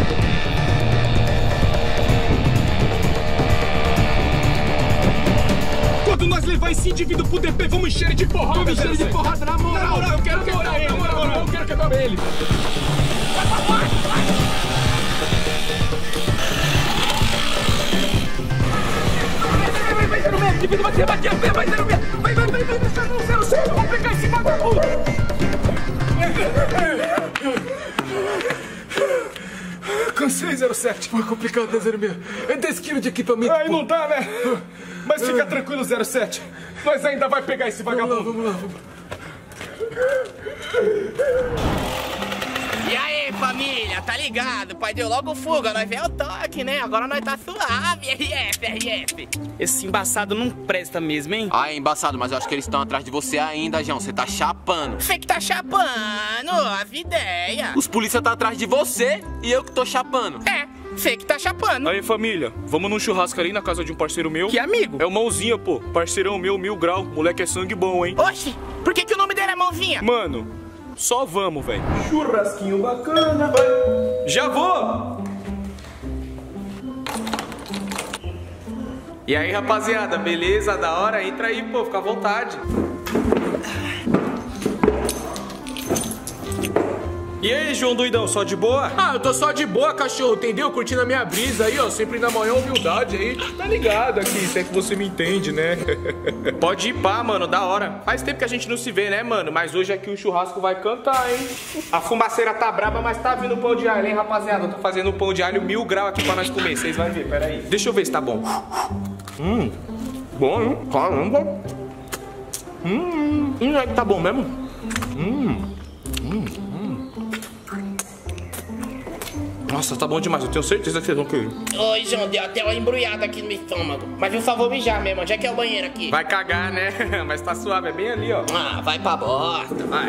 Quando nós levar esse indivíduo pro DP, vamos encher ele de porrada! Vamos encher ele de porrada, na moral! Eu quero quebrar ele! Eu quero quebrar ele! Vai ser bater, vai, 06, vamos pegar esse vagabundo! Cansei, 07, foi complicado, né, 06? É 10 kg de equipamento. Aí não dá, né? Mas fica tranquilo, 07, nós ainda vai pegar esse vagabundo. Vamos lá. E aí, família, tá ligado? Pai deu logo fuga, nós veio o toque, né? Agora nós tá suave, RF. Esse embaçado não presta mesmo, hein? Ah, é embaçado, mas eu acho que eles estão atrás de você ainda, João. Você tá chapando. Você que tá chapando, as ideias. Os polícia tá atrás de você e eu que tô chapando. É, você que tá chapando. Aí, família, vamos num churrasco ali na casa de um parceiro meu. Que amigo? É o Mãozinha, pô. Parceirão meu, 1000 grau. Moleque é sangue bom, hein? Oxi, por que o nome dele é Mãozinha? Mano, só vamos, velho. Churrasquinho bacana, vai. Já vou! E aí, rapaziada, beleza? Da hora? Entra aí, pô, fica à vontade. E aí, João doidão, só de boa? Ah, eu tô só de boa, cachorro, entendeu? Curtindo a minha brisa aí, ó, sempre na maior humildade aí. Tá ligado aqui, se é que você me entende, né? Pode ir pá, mano, da hora. Faz tempo que a gente não se vê, né, mano? Mas hoje aqui o churrasco vai cantar, hein? A fumaceira tá braba, mas tá vindo pão de alho, hein, rapaziada? Eu tô fazendo um pão de alho 1000 grau aqui pra nós comer, vocês vão ver, pera aí. Deixa eu ver se tá bom. Bom, hein? Caramba. É que tá bom mesmo? Nossa, tá bom demais, eu tenho certeza que vocês vão querer. Oi, João, deu até uma embrulhada aqui no estômago. Mas por favor, mijar mesmo, onde é que é o banheiro aqui? Vai cagar, né? Mas tá suave, é bem ali, ó. Ah, vai pra bosta, vai.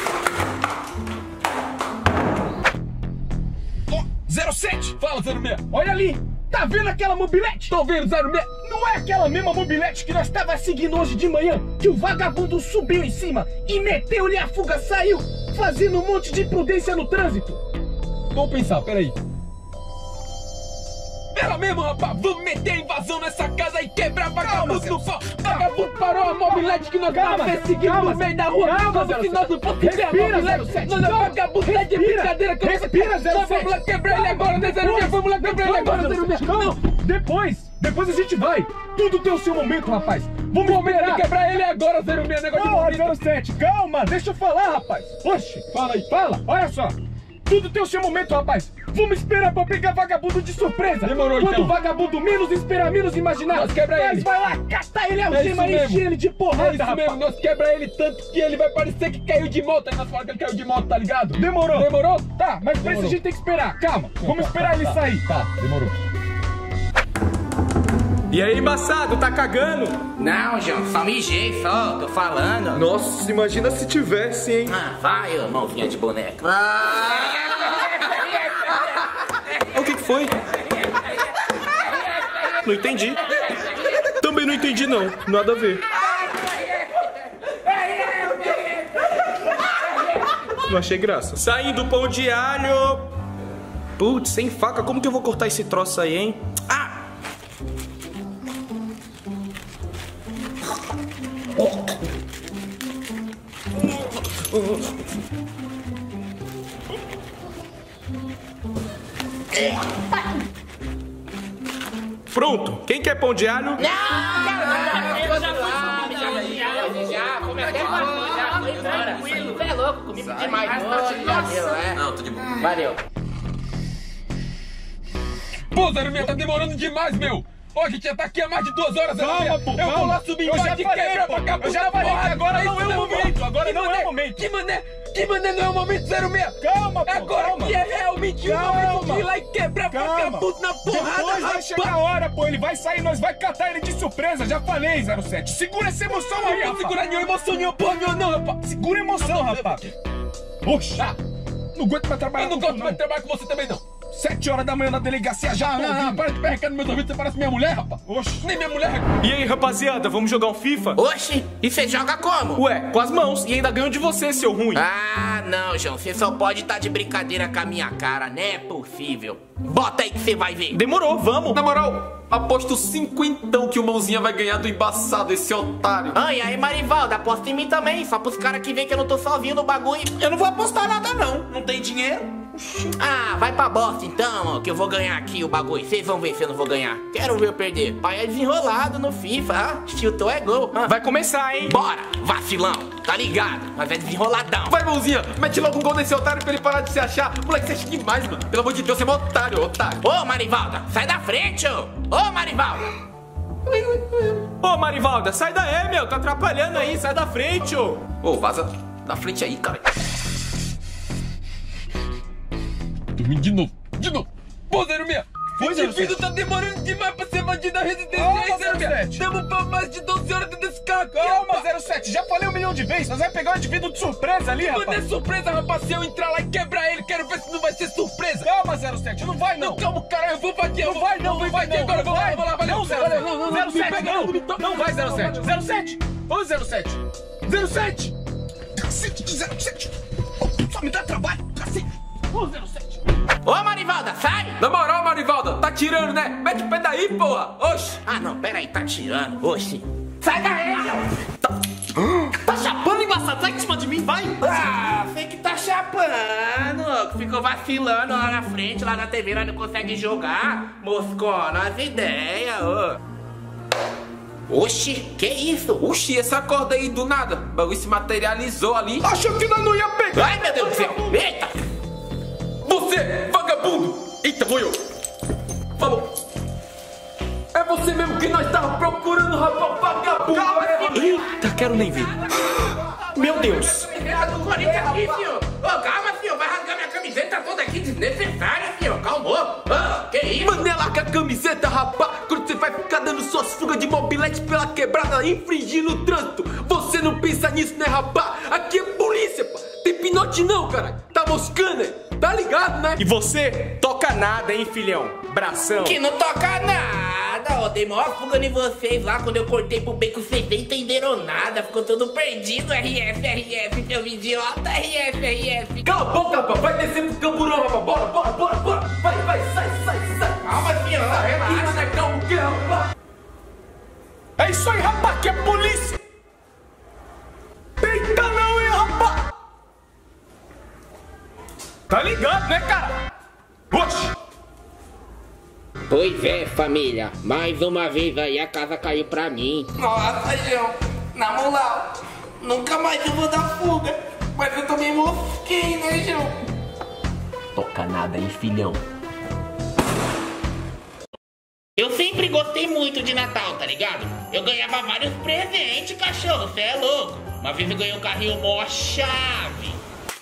07, fala, 06. Olha ali, tá vendo aquela mobilete? Tô vendo, 06. Não é aquela mesma mobilete que nós tava seguindo hoje de manhã? Que o vagabundo subiu em cima e meteu-lhe a fuga, saiu fazendo um monte de imprudência no trânsito. Vamos pensar, peraí. Ela mesmo, rapaz, vamos meter a invasão nessa casa e quebrar vagabundo no pau. Vagabundo parou a mobilete que nós tava perseguindo no meio da rua. Como se nós não fosse ver a mobilete. Nós é vagabundo, tá de brincadeira. Respira, 07. Vamos lá quebrar ele agora, né, 06? Vamos lá quebrar ele agora, 06. Não, depois a gente vai. Tudo tem o seu momento, rapaz. Vamos esperar quebrar ele agora, 06. Negócio de 07, calma, deixa eu falar, rapaz. Oxe, fala aí, fala, olha só. Tudo tem o seu momento, rapaz. Vamos esperar pra pegar vagabundo de surpresa. Demorou, quando então. O vagabundo menos esperar, menos imaginar, nós quebra ele. Nós vai lá, catar ele, algema e encher ele de porrada, é isso rapaz. Mesmo, nós quebra ele tanto que ele vai parecer que caiu de moto. Aí nós falamos que ele caiu de moto, tá ligado? Demorou? Tá, mas pra isso a gente tem que esperar. Calma, vamos esperar ele sair. Tá, demorou. E aí, embaçado, tá cagando? Não, João, só mijei, só, tô falando. Nossa, imagina se tivesse, hein? Ah, vai, ô mãozinha de boneca. O que foi? Não entendi. Também não entendi, não. Nada a ver. Não achei graça. Saindo pão de alho. Putz, sem faca, como que eu vou cortar esse troço aí, hein? Ah! Pronto, quem quer pão de alho? Não, eu já fui, já, come até tranquilo. louco, comi demais hoje. Já deu, né? Não, tô de boa. Valeu. Pô, 06, tá demorando demais, meu. Ó, a gente já tá aqui há mais de 2 horas, 06. Calma, pô, Eu vou lá subir embaixo de quebra pra cá. Eu já falei que agora não é o momento. Agora não é o momento. Que mané não é o momento, 06. Calma, pô, Agora calma. que é realmente o momento de ir lá e quebrar vagabundo na porrada, Depois vai rapaz. chegar a hora, pô. Ele vai sair, nós vai catar ele de surpresa. Já falei, 07. Segura essa emoção aí, Não rapaz. vou segurar nenhuma emoção, nenhuma porra nenhuma, não, rapaz. Segura a emoção, rapaz. Oxa. Não aguento mais trabalhar Eu não com gosto tu, mais de trabalhar com você também, não. 7 horas da manhã na delegacia já. Não, para de perrecar no meu ouvido, você parece minha mulher, rapaz. Oxe. Nem minha mulher. E aí, rapaziada, vamos jogar um FIFA? Oxi, e você joga como? Ué, com as mãos. E ainda ganho de você, seu ruim. Ah, não, João, você só pode estar de brincadeira com a minha cara, não é possível. Bota aí que você vai ver. Demorou, vamos. Na moral, aposto 50 que o Mãozinha vai ganhar do embaçado, esse otário. Ah, e aí, Marivaldo, aposta em mim também, só pros caras que veem que eu não tô sozinho no bagulho. Eu não vou apostar nada, não. Não tem dinheiro. Ah, vai pra bosta então, ó, que eu vou ganhar aqui o bagulho. Vocês vão ver se eu não vou ganhar. Quero ver eu perder. Pai é desenrolado no FIFA, ah. Chutou é gol. Ah. Vai começar, hein? Bora, vacilão, tá ligado? Mas é desenroladão. Vai, Mãozinha, mete logo um gol nesse otário pra ele parar de se achar. Moleque, você acha demais, mano. Pelo amor de Deus, você é um otário, otário. Ô, Marivalda, sai da frente, ô. Ô, Marivalda. Ô, Marivalda, sai daí, meu. Tá atrapalhando aí, sai da frente, ô. Ô, vaza da frente aí, cara. Dormi de novo. Pô, 06. Esse vídeo tá demorando demais pra ser bandido da residência. Aí, 07. Tamo pra mais de 12 horas dentro desse carro aqui. Calma, 07. Já falei 1 milhão de vezes. Nós vamos pegar um indivíduo de surpresa ali, rapaz. Mano, é surpresa, rapaz. Se eu entrar lá e quebrar ele, quero ver se não vai ser surpresa. Calma, 07. Não vai, não. Não, calma, caralho. Eu vou invadir. Não vai, não. Não vai, não. Agora, vou lá, valeu. Não, 07. Não vai, 07. 07. Ô, 07. 07. Cacete de 07. Só me dá trabalho, cacete. Ô, 07. Ô, Marivalda, sai! Na moral, Marivalda, tá tirando, né? Mete o pé daí, porra. Oxi. Ah, não, pera aí, tá tirando. Oxi. Sai daí, meu! Tá chapando, embaçado? Sai de cima de mim, vai! Ah, sei que tá chapando. Ficou vacilando lá na frente, lá na TV, lá não consegue jogar. Moscona as ideias, ô. Oxi, que isso? Oxi, essa corda aí do nada. O bagulho se materializou ali. Achou que nós não ia pegar. Ai, meu Deus do céu. Eita! Você, vagabundo! Eita, foi eu! Falou! É você mesmo que nós tava procurando, rapaz, vagabundo! Calma, Eita, quero nem ver. Meu Deus! Do Corinthians aqui, senhor! Ô, calma, senhor! Vai rasgar minha camiseta toda aqui desnecessária, senhor! Calmou! Ah, que isso? Mano, é larga a camiseta, rapaz! Quando você vai ficar dando suas fugas de mobilete pela quebrada, infringindo o trânsito! Você não pensa nisso, né, rapaz? Aqui é polícia, pá! Tem pinote não, cara! Tá moscando, né? Tá ligado, né? E você toca nada, hein, filhão? Bração. Que não toca nada, ó. Dei maior fuga em vocês lá quando eu cortei pro beco, vocês nem entenderam nada. Ficou tudo perdido. RF, seu idiota. RF. Cala a boca, rapaz! Vai descer pro camburão, rapaz! Bora! Vai, sai! Calma, senhor. Relaxa. Né? Calma, o que, rapaz? É isso aí, rapaz, que é polícia! Eita não, hein, rapaz! Tá ligado, né, cara? Oxi! Pois é, família. Mais uma vez aí a casa caiu pra mim. Nossa, João. Na moral, nunca mais eu vou dar fuga. Mas eu também mosquei, né, João? Toca nada aí, filhão. Eu sempre gostei muito de Natal, tá ligado? Eu ganhava vários presentes, cachorro, cê é louco. Uma vez eu ganhei um carrinho mó chave.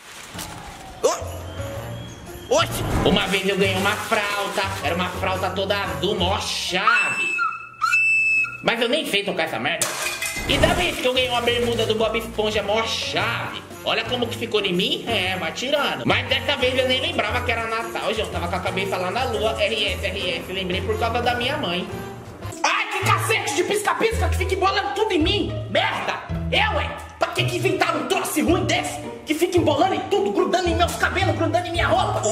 Oxi! Uma vez eu ganhei uma fralda, era uma fralda toda azul, mó chave. Mas eu nem sei tocar essa merda. E da vez que eu ganhei uma bermuda do Bob Esponja, mó chave. Olha como que ficou em mim, vai tirando. Mas dessa vez eu nem lembrava que era Natal, João. Tava com a cabeça lá na lua, RS. Lembrei por causa da minha mãe. Ai, que cacete de pisca-pisca que fica embolando tudo em mim. Merda! Pra que inventaram um troço ruim desse? Que fica embolando em tudo, grudando em meus cabelos, grudando em minha roupa.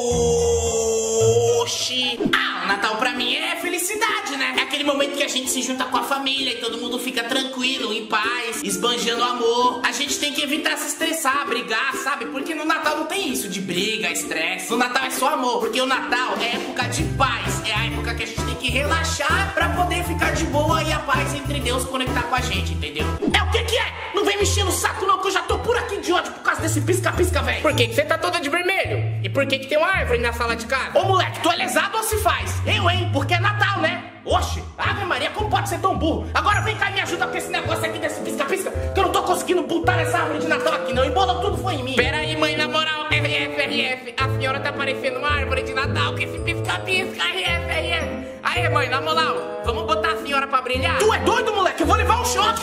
Oxi! Ah, o Natal pra mim é felicidade, né? É aquele momento que a gente se junta com a família e todo mundo fica tranquilo, em paz, esbanjando amor. A gente tem que evitar se estressar, brigar, sabe? Porque no Natal não tem isso de briga, estresse. No Natal é só amor, porque o Natal é época de paz. É a época que a gente tem que relaxar pra poder ficar de boa e a paz entre Deus conectar com a gente, entendeu? É o que é? Não vem me encher no saco não, que eu já tô por aqui de ódio por causa desse pisca-pisca, velho. Por que você tá toda de vermelho? E por que tem uma árvore na sala de casa? Ô, moleque, tu é lesado ou se faz? Eu, hein? Porque é Natal, né? Oxe, Ave Maria, como pode ser tão burro? Agora vem cá e me ajuda com esse negócio aqui desse pisca-pisca, que eu não tô conseguindo botar essa árvore de Natal aqui, não. Embolou tudo, foi em mim. Pera aí, mãe, na moral, RF, a senhora tá parecendo uma árvore de Natal com esse pisca-pisca, RF. Aí, mãe, na moral, vamos botar a senhora pra brilhar? Tu é doido, moleque? Eu vou levar um choque.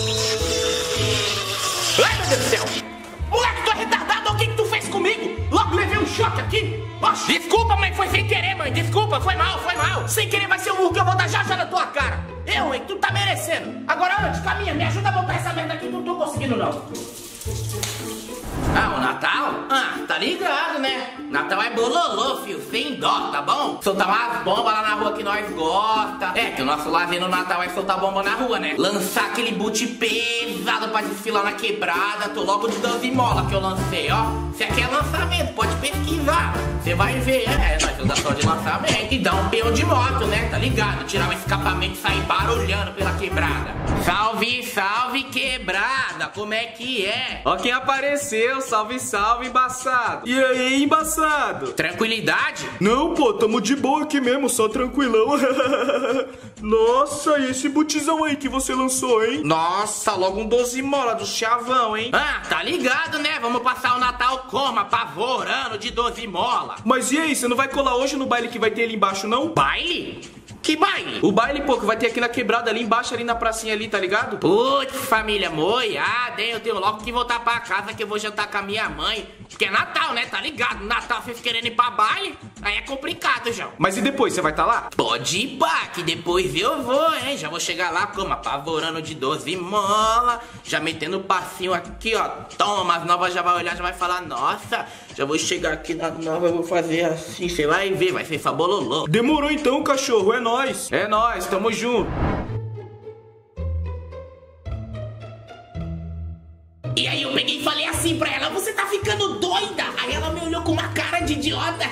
Ai, meu Deus do céu. Moleque, tu é retardado? O que tu fez comigo? Logo levei um choque aqui. Oxe. Desculpa, mãe, foi sem querer, mãe. Desculpa, foi mal. Sem querer vai ser o murro que eu vou dar já na tua cara. Eu, hein? Tu tá merecendo. Agora, antes, caminha, me ajuda a botar essa merda aqui que eu não tô conseguindo, não. Ah, o Natal? Ah, tá ligado, né? Natal é bololô, filho, sem dó, tá bom? Soltar umas bombas lá na rua que nós gosta. É, que o nosso lazer no Natal é soltar bomba na rua, né? Lançar aquele boot pesado pra desfilar na quebrada. Tô logo de 12 mola que eu lancei, ó. Isso aqui é lançamento, pode pesquisar. Você vai ver, nós somos só de lançamento. E dá um peão de moto, né? Tá ligado? Tirar o escapamento e sair barulhando pela quebrada. Salve, salve, quebrada, como é que é? Ó quem apareceu, salve, salve, embaçado. E aí, embaçado? Tranquilidade? Não, pô, tamo de boa aqui mesmo, só tranquilão. Nossa, e esse botizão aí que você lançou, hein? Nossa, logo um 12 mola do chavão, hein? Ah, tá ligado, né? Vamos passar o Natal como? Apavorando de 12 mola. Mas e aí, você não vai colar hoje no baile que vai ter ali embaixo, não? Baile? Que baile? O baile, pô, que vai ter aqui na quebrada, ali embaixo, ali na pracinha ali, tá ligado? Putz, família moiada, hein? Eu tenho logo que voltar pra casa que eu vou jantar com a minha mãe. Porque é Natal, né? Tá ligado? Natal, vocês querendo ir pra baile, aí é complicado, João. Mas e depois, você vai tá lá? Pode ir, pá, que depois eu vou, hein? Já vou chegar lá como? Apavorando de 12 mola, já metendo o passinho aqui, ó. Toma, as novas já vai olhar, já vai falar, nossa, já vou chegar aqui na nova, eu vou fazer assim, você vai ver, vai ser fabololô. Demorou então, cachorro, é nóis. É nóis, tamo junto. E aí eu peguei e falei assim pra ela, você tá ficando doida? Aí ela me olhou com uma cara de idiota.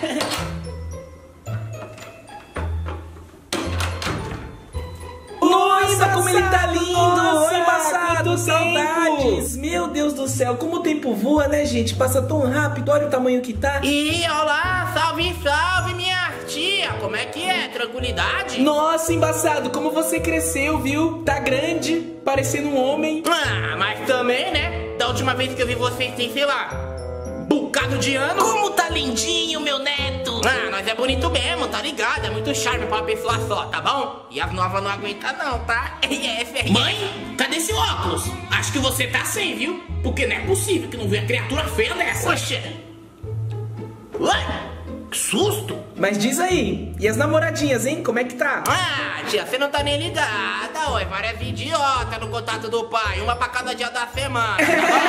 Nossa, como ele tá lindo! Nossa, embaçado, saudades! Meu Deus do céu, como o tempo voa, né, gente? Passa tão rápido, olha o tamanho que tá. E olá, salve, salve, minha tia! Como é que é? Tranquilidade? Nossa, embaçado, como você cresceu, viu? Tá grande, parecendo um homem. Ah, mas também, né? Da última vez que eu vi vocês tem, sei lá, bocado de ano. Como tá lindinho, meu neto! Ah, nós é bonito mesmo, tá ligado? É muito charme pra uma pessoa só, tá bom? E as novas não aguentam não, tá? Mãe, cadê esse óculos? Acho que você tá sem, viu? Porque não é possível que não venha criatura feia dessa. Oxê. Ué? Que susto! Mas diz aí, e as namoradinhas, hein? Como é que tá? Ah, tia, você não tá nem ligada, ué. Várias idiotas no contato do pai. Uma pra cada dia da semana.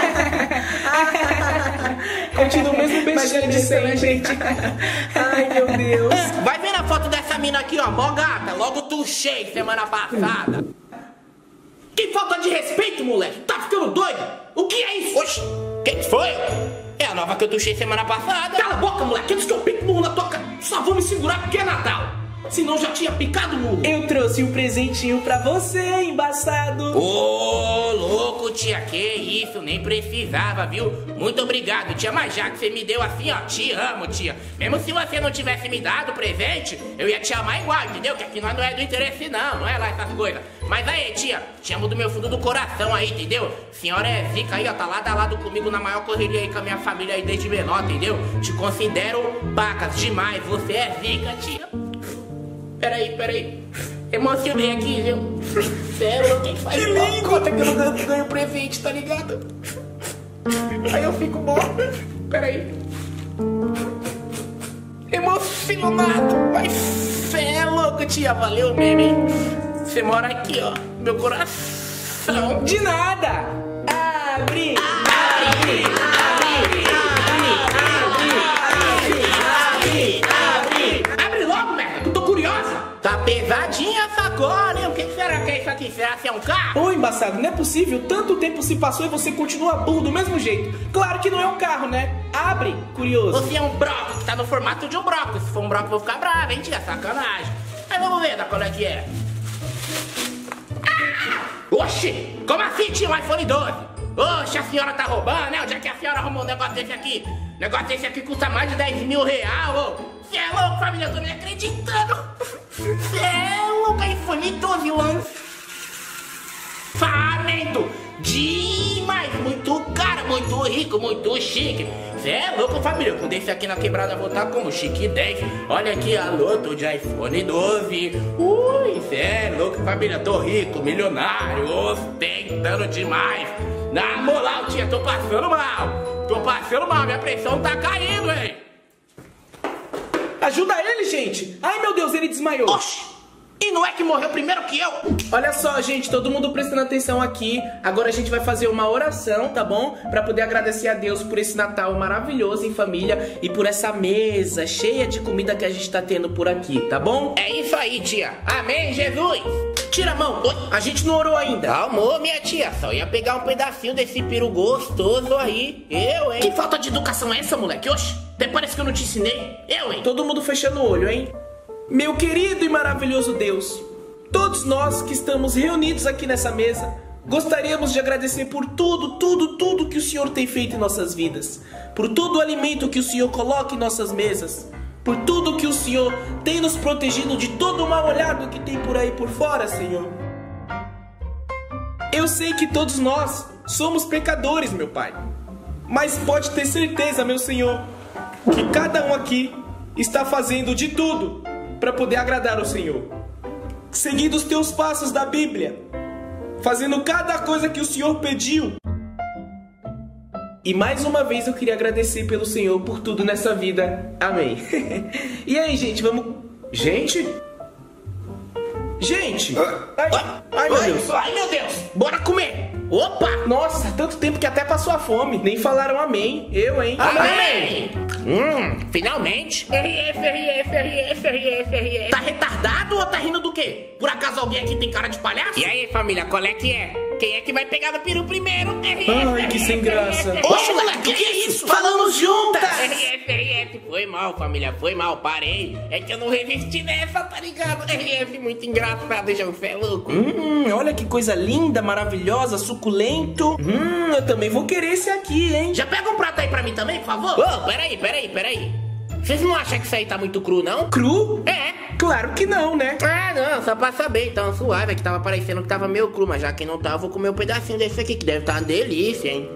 Continua o mesmo beijinho de sempre. Ai, meu Deus. Vai ver na foto dessa mina aqui, ó. Mó gata. Logo tuchei semana passada. Que falta de respeito, moleque. Tá ficando doido? O que é isso? Oxi, que foi? É a nova que eu tuchei semana passada. Cala a boca, moleque. Antes que eu pique murro na tua cara. Só vou me segurar porque é Natal. Senão já tinha picado o murro. Eu trouxe um presentinho pra você, embaçado. Ô, louco, tia. Que isso, nem precisava, viu? Muito obrigado, tia. Mas já que você me deu assim, ó, te amo, tia. Mesmo se você não tivesse me dado o presente, eu ia te amar igual, entendeu? Que aqui nós não é do interesse, não é lá essas coisas. Mas aí, tia, te amo do meu fundo do coração aí, entendeu? Senhora é zica aí, ó, tá lado a lado comigo na maior correria aí com a minha família aí desde menor, entendeu? Te considero pacas demais, você é zica, tia. Peraí. Emocionei aqui, viu? Sério, quem faz uma conta que eu não ganho presente, tá ligado? Aí eu fico bom. Peraí. Emocionado. Mas cê é louco, tia. Valeu mesmo, hein? Você mora aqui, ó. Meu coração. De nada. Abre. Abre logo, merda, que eu tô curiosa. Tá pesadinha essa cor, hein? O que será que é isso aqui? Será que é um carro? Ô, embaçado, não é possível. Tanto tempo se passou e você continua burro do mesmo jeito. Claro que não é um carro, né? Abre, curioso. Você é um brócolis que tá no formato de um brócolis. Se for um brócolis, eu vou ficar bravo, hein, tia? Sacanagem. Aí vamos ver da qual é que é. Oxi, como assim tinha um iPhone 12? Oxe, a senhora tá roubando, né? Onde é que a senhora arrumou um negócio desse aqui? Negócio desse aqui custa mais de 10 mil reais, ô. Cê é louco, família, eu tô nem acreditando. Cê é louco, iPhone 12 lançamento demais, muito caro, muito rico, muito chique. Cê é louco, família, com desse aqui na quebrada vou tá como chique 10. Olha aqui a loto de iPhone 12. Ui, cê é louco, família, tô rico, milionário, ostentando demais. Na moral, tia, tô passando mal. Tô passando mal, minha pressão tá caindo, hein. Ajuda ele, gente. Ai, meu Deus, ele desmaiou. Oxi. E não é que morreu primeiro que eu? Olha só, gente, todo mundo prestando atenção aqui. Agora a gente vai fazer uma oração, tá bom? Pra poder agradecer a Deus por esse Natal maravilhoso em família e por essa mesa cheia de comida que a gente tá tendo por aqui, tá bom? É isso aí, tia. Amém, Jesus. Tira a mão. Oi, a gente não orou ainda. Calma, minha tia. Só ia pegar um pedacinho desse peru gostoso aí. Eu, hein? Que falta de educação é essa, moleque? Oxe, até parece que eu não te ensinei. Eu, hein? Todo mundo fechando o olho, hein? Meu querido e maravilhoso Deus, todos nós que estamos reunidos aqui nessa mesa, gostaríamos de agradecer por tudo que o Senhor tem feito em nossas vidas, por todo o alimento que o Senhor coloca em nossas mesas, por tudo que o Senhor tem nos protegido de todo o mal olhado que tem por aí por fora, Senhor. Eu sei que todos nós somos pecadores, meu Pai, mas pode ter certeza, meu Senhor, que cada um aqui está fazendo de tudo para poder agradar ao Senhor, seguindo os teus passos da Bíblia, fazendo cada coisa que o Senhor pediu. E mais uma vez eu queria agradecer pelo Senhor por tudo nessa vida. Amém. E aí, gente, vamos... Gente? Ai, meu Deus. Ai, meu Deus. Bora comer. Opa. Nossa, tanto tempo que até passou a fome. Nem falaram amém. Eu, hein? Amém. Finalmente. Tá retardado ou tá rindo do quê? Por acaso alguém aqui tem cara de palhaço? E aí, família, qual é que é? Quem é que vai pegar no peru primeiro? Ai, que sem graça. Oxe, moleque, que é isso? Falamos juntas. Foi mal, família, foi mal, parei. É que eu não resisti nessa, tá ligado? Muito engraçado, João, você é louco. Olha que coisa linda, maravilhosa, suculento. Eu também vou querer esse aqui, hein? Já pega um prato aí pra mim também, por favor? Ô, peraí. Vocês não acham que isso aí tá muito cru, não? Cru? É. Claro que não, né? Ah, não, só pra saber, então, suave. É que tava parecendo que tava meio cru, mas já que não tá, eu vou comer um pedacinho desse aqui, que deve tá uma delícia, hein?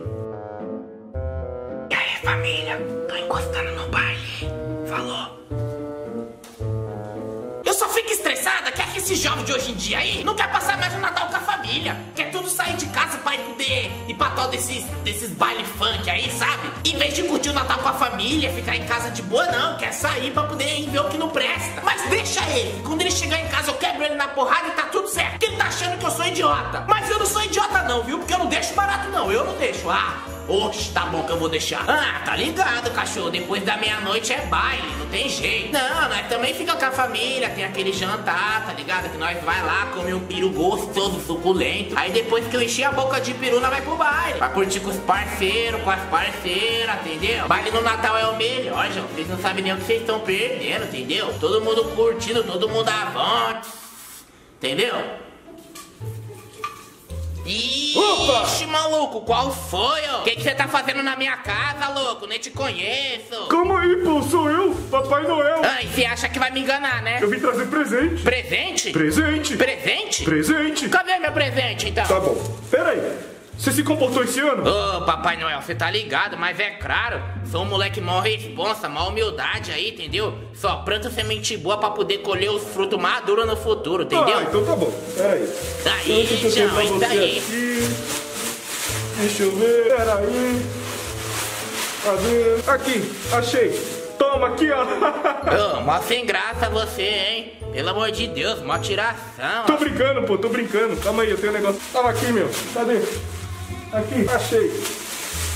E aí, família? Tô encostando no baile. Falou. Eu só fico estressada que esse jovem de hoje em dia aí não quer passar mais o Natal com a família. Quer tudo sair de casa pra poder ir pra tal desses baile funk aí, sabe? Em vez de curtir o Natal com a família, ficar em casa de boa, não. Quer sair pra poder ir ver o que não presta. Mas deixa ele. Quando ele chegar em casa, eu quebro ele na porrada e tá tudo certo. Porque ele tá achando que eu sou idiota. Mas eu não sou idiota não, viu? Porque eu não deixo barato não. Eu não deixo. Oxe, tá bom que eu vou deixar. Tá ligado, cachorro. Depois da meia-noite é baile, não tem jeito. Não, nós também fica com a família, tem aquele jantar, tá ligado? Que nós vai lá, come um peru gostoso, suculento. Aí depois que eu enchi a boca de peru, nós vai pro baile. Pra curtir com os parceiros, com as parceiras, entendeu? Baile no Natal é o melhor, João. Vocês não sabem nem o que vocês estão perdendo, entendeu? Todo mundo curtindo, todo mundo avante. Entendeu? Ixi, maluco, qual foi, ó? O que você tá fazendo na minha casa, louco? Nem te conheço. Calma aí, pô, sou eu, Papai Noel. E você acha que vai me enganar, né? Eu vim trazer presente. Presente? Presente. Presente? Presente. Cadê meu presente, então? Tá bom, pera aí. Você se comportou esse ano? Ô, Papai Noel, você tá ligado, mas é claro. Sou um moleque mó responsa, mó humildade aí, entendeu? Só planta semente boa pra poder colher os frutos maduros no futuro, entendeu? Então tá bom, pera aí. Daí, João, isso daí. Deixa eu ver, pera aí. Cadê? Aqui, achei. Toma aqui, ó. Ô, mó sem graça você, hein? Pelo amor de Deus, mó tiração. Tô brincando, pô, tô brincando. Calma aí, eu tenho um negócio. Tava aqui, meu. Cadê? Aqui, achei.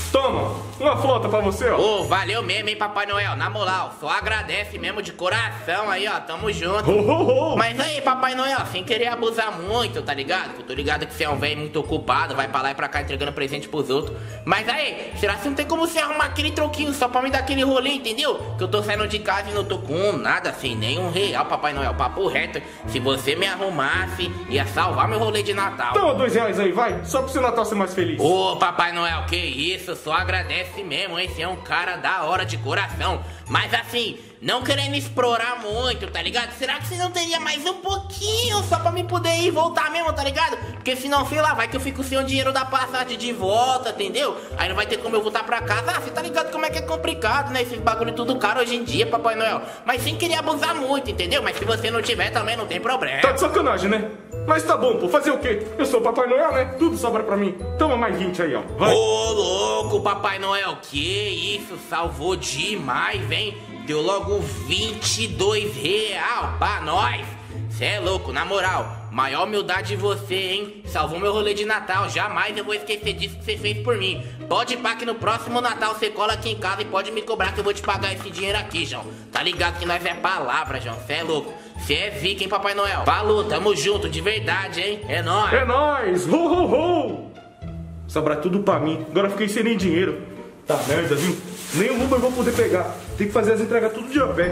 Toma, uma flauta pra você, ó. Ô, valeu mesmo, hein, Papai Noel. Na moral, só agradece mesmo de coração aí, ó. Tamo junto. Mas aí, Papai Noel, sem querer abusar muito, tá ligado? Eu tô ligado que você é um velho muito ocupado, vai pra lá e pra cá entregando presente pros outros. Mas aí, será que não tem como você arrumar aquele troquinho só pra me dar aquele rolê, entendeu? Que eu tô saindo de casa e não tô com nada, assim, nem R$1, Papai Noel. Papo reto, se você me arrumasse, ia salvar meu rolê de Natal. Toma R$2 aí, vai, só pro seu Natal ser mais feliz. Ô, Papai Noel, que isso, só agradece mesmo, hein? Você é um cara da hora de coração. Mas assim, não querendo explorar muito, tá ligado? Será que você não teria mais um pouquinho só pra me poder ir e voltar mesmo, tá ligado? Porque senão, sei lá, vai que eu fico sem o dinheiro da passagem de volta, entendeu? Aí não vai ter como eu voltar pra casa. Ah, você tá ligado como é que é complicado, né? Esses bagulho tudo caro hoje em dia, Papai Noel. Mas sem querer abusar muito, entendeu? Mas se você não tiver também, não tem problema. Tá de sacanagem, né? Mas tá bom, pô, fazer o quê? Eu sou o Papai Noel, né? Tudo sobra pra mim. Toma mais 20 aí, ó. Vai. Ô, louco, Papai Noel, que isso? Salvou demais, hein? Deu logo R$22 pra nós. Cê é louco, na moral. Maior humildade de você, hein? Salvou meu rolê de Natal. Jamais eu vou esquecer disso que você fez por mim. Pode ir pá que no próximo Natal você cola aqui em casa e pode me cobrar que eu vou te pagar esse dinheiro aqui, João. Tá ligado que nós é palavra, João. Cê é louco. Cê é zica, hein, Papai Noel? Falou, tamo junto, de verdade, hein? É nóis. É nóis. Ho, ho, ho. Sobra tudo pra mim. Agora fiquei sem nem dinheiro. Tá merda, viu? Nem o Uber eu vou poder pegar. Tem que fazer as entregas tudo de a pé.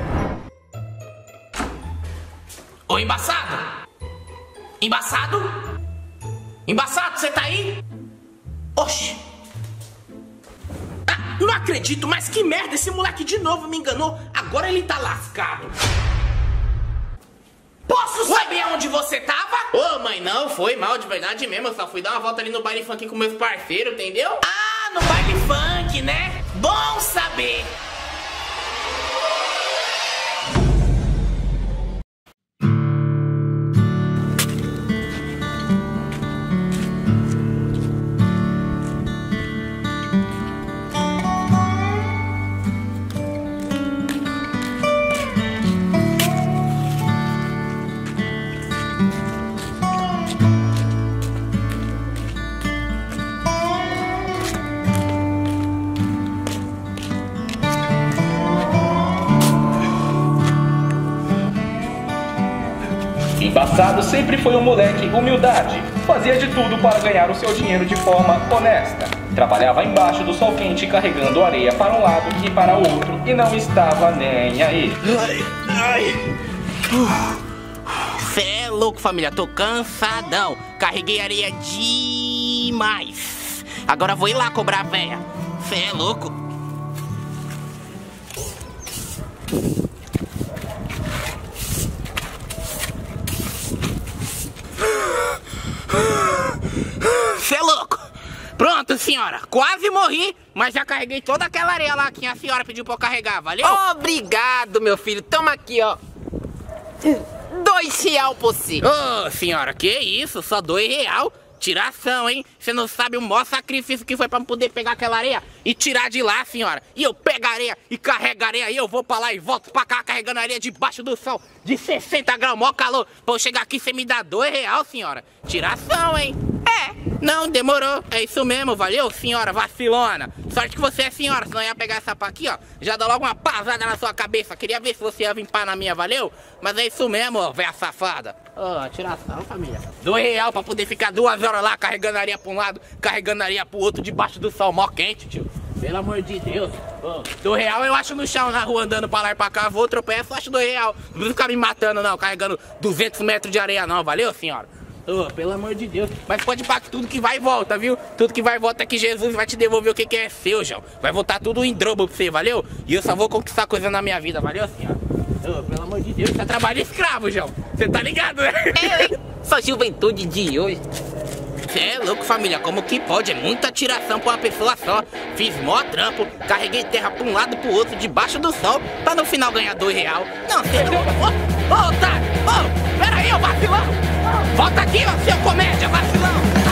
Ô, embaçado! Embaçado? Embaçado, você tá aí? Oxi! Ah, não acredito, mas que merda! Esse moleque de novo me enganou. Agora ele tá lascado. Posso saber onde você tava? Ô, mãe, não, foi mal, de verdade mesmo. Eu só fui dar uma volta ali no baile funk com meus parceiros, entendeu? Ah, no baile funk, né? Bom saber. Embaçado sempre foi um moleque humildade. Fazia de tudo para ganhar o seu dinheiro de forma honesta. Trabalhava embaixo do sol quente carregando areia para um lado e para o outro e não estava nem aí. Cê é louco, família, tô cansadão. Carreguei areia demais. Agora vou ir lá cobrar a véia. Cê é louco. Cê é louco. Pronto, senhora, quase morri, mas já carreguei toda aquela areia lá que a senhora pediu pra eu carregar, valeu? Obrigado, meu filho. Toma aqui, ó. R$2 por si. Ô, senhora, que isso? Só R$2? Tiração, hein? Você não sabe o maior sacrifício que foi pra poder pegar aquela areia e tirar de lá, senhora. E eu pego a areia e carrego a areia e eu vou pra lá e volto pra cá carregando a areia debaixo do sol de 60 graus, mó calor. Pra eu chegar aqui, você me dá R$2, senhora. Tiração, hein? Não, demorou. É isso mesmo, valeu, senhora vacilona. Sorte que você é senhora, senão ia pegar essa pá aqui, ó. Já dá logo uma pasada na sua cabeça. Queria ver se você ia vir pá na minha, valeu? Mas é isso mesmo, ó, véia safada. Ô, tiração, família. R$2 pra poder ficar 2 horas lá carregando areia pra um lado, carregando areia pro outro, debaixo do sol mó quente, tio. Pelo amor de Deus. R$2 eu acho no chão, na rua, andando pra lá e pra cá. Vou tropeço, acho R$2. Não precisa ficar me matando, não, carregando 200 metros de areia, não, valeu, senhora? Oh, pelo amor de Deus. Mas pode ir pra tudo que vai e volta, viu? Tudo que vai e volta é que Jesus vai te devolver o que é seu, João. Vai voltar tudo em dobro pra você, valeu? E eu só vou conquistar coisa na minha vida, valeu, senhora? Oh, pelo amor de Deus, você trabalha escravo, João. Você tá ligado, né? Só juventude de hoje. Cê é louco, família, como que pode? É muita tiração pra uma pessoa só. Fiz mó trampo, carreguei terra pra um lado e pro outro, debaixo do sol, pra no final ganhar R$2. Não, cê é louco. Ô, otário! Ô, pera aí, ô vacilão! Volta aqui, ó, seu comédia, vacilão!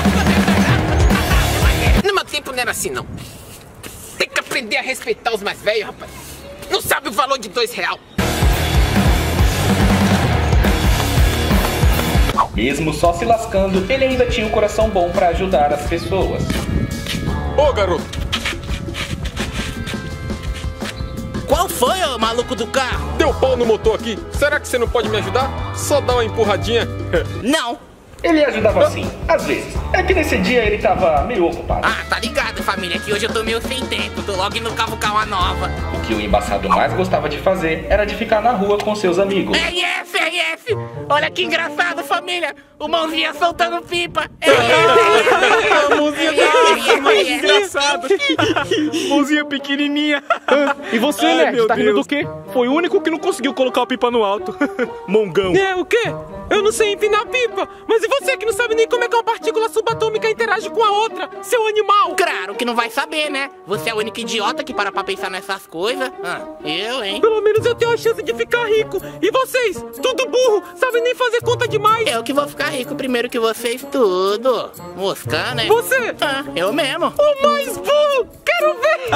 No meu tempo não era assim, não. Tem que aprender a respeitar os mais velhos, rapaz. Não sabe o valor de R$2. Mesmo só se lascando, ele ainda tinha um coração bom pra ajudar as pessoas. Ô, garoto, Qual foi, ô maluco do carro? Deu pau no motor aqui. Será que você não pode me ajudar? Só dá uma empurradinha. Não. Ele ajudava sim, às vezes. É que nesse dia ele tava meio ocupado. Ah, tá ligado, família, que hoje eu tô meio sem tempo. Tô logo indo cavucar uma nova. O que o embaçado mais gostava de fazer era de ficar na rua com seus amigos. RF, RF! Olha que engraçado, família! O Mãozinha soltando pipa! A mãozinha mais engraçada. Mãozinha pequenininha. E você, Ai, né? meu Tá rindo Deus. do quê? Foi o único que não conseguiu colocar o pipa no alto. Mongão. É, o quê? Eu não sei empinar pipa. Mas e você que não sabe nem como é que uma partícula subatômica interage com a outra, seu animal? Claro que não vai saber, né? Você é o único idiota que para pra pensar nessas coisas. Eu, hein? Pelo menos eu tenho a chance de ficar rico. E vocês? Tudo burro, sabem nem fazer conta demais. Eu que vou ficar rico primeiro que vocês, tudo. Mosca, né? Você? Eu mesmo. O mais burro! Quero ver!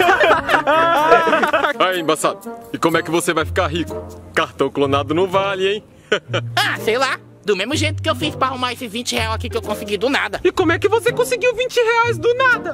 Aí, embaçado. E como é que você vai ficar rico? Cartão clonado não vale, hein? Sei lá. Do mesmo jeito que eu fiz pra arrumar esses 20 reais aqui que eu consegui do nada. E como é que você conseguiu 20 reais do nada?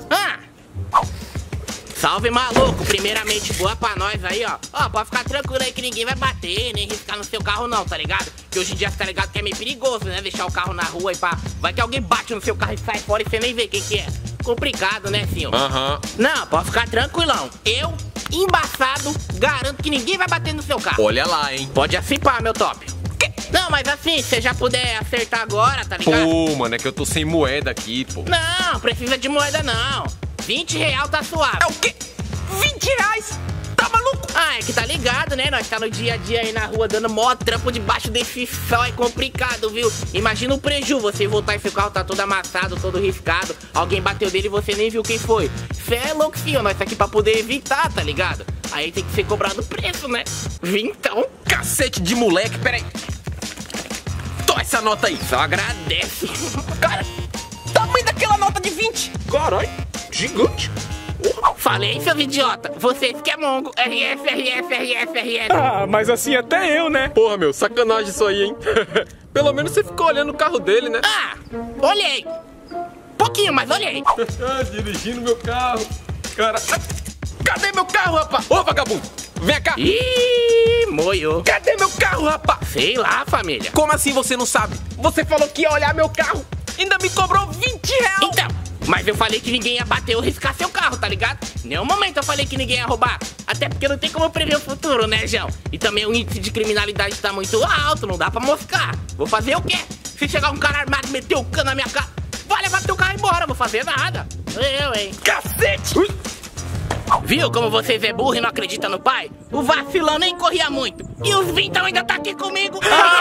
Salve, maluco. Primeiramente, boa pra nós aí, ó. Ó, pode ficar tranquilo aí que ninguém vai bater, nem riscar no seu carro não, tá ligado? Que hoje em dia, tá ligado, que é meio perigoso, né? Deixar o carro na rua e pá. Vai que alguém bate no seu carro e sai fora e você nem vê quem que é. Complicado, né, senhor? Não, pode ficar tranquilão. Eu, embaçado, garanto que ninguém vai bater no seu carro. Olha lá, hein? Pode acipar, meu top. Não, mas assim, se você já puder acertar agora, tá ligado? Pô, mano, é que eu tô sem moeda aqui, pô. Não, precisa de moeda não. 20 real tá suave. É o quê? 20 reais? Tá maluco? É que tá ligado, né? Nós tá no dia a dia aí na rua dando mó trampo debaixo desse sol, é complicado, viu? Imagina o preju, você voltar e seu carro tá todo amassado, todo riscado. Alguém bateu dele e você nem viu quem foi. Cê é louco, filho, nós tá aqui pra poder evitar, tá ligado? Aí tem que ser cobrado o preço, né? Vintão. Cacete de moleque, peraí. Toma essa nota aí. Só agradece. Cara, tamanho daquela nota de 20. Caralho, gigante. Falei, seus idiota. Vocês que é mongo. RF, RF, RF, RF. Ah, mas assim até eu, né? Porra, meu, sacanagem isso aí, hein? Pelo menos você ficou olhando o carro dele, né? Olhei. Pouquinho, mas olhei. Dirigindo meu carro. Cara, cadê meu carro, rapaz? Ô, vagabundo, vem cá. Ih, moiou. Cadê meu carro, rapaz? Sei lá, família. Como assim você não sabe? Você falou que ia olhar meu carro. Ainda me cobrou 20 reais. Então, mas eu falei que ninguém ia bater ou riscar seu carro, tá ligado? Em nenhum momento eu falei que ninguém ia roubar. Até porque não tem como prever o futuro, né, João? E também o índice de criminalidade tá muito alto, não dá pra moscar. Vou fazer o quê? Se chegar um cara armado e meter o cano na minha cara, vai levar teu carro embora, vou fazer nada. Eu, hein? Cacete! Viu como vocês é burro e não acredita no pai? O vacilão nem corria muito. E os vintão ainda tá aqui comigo.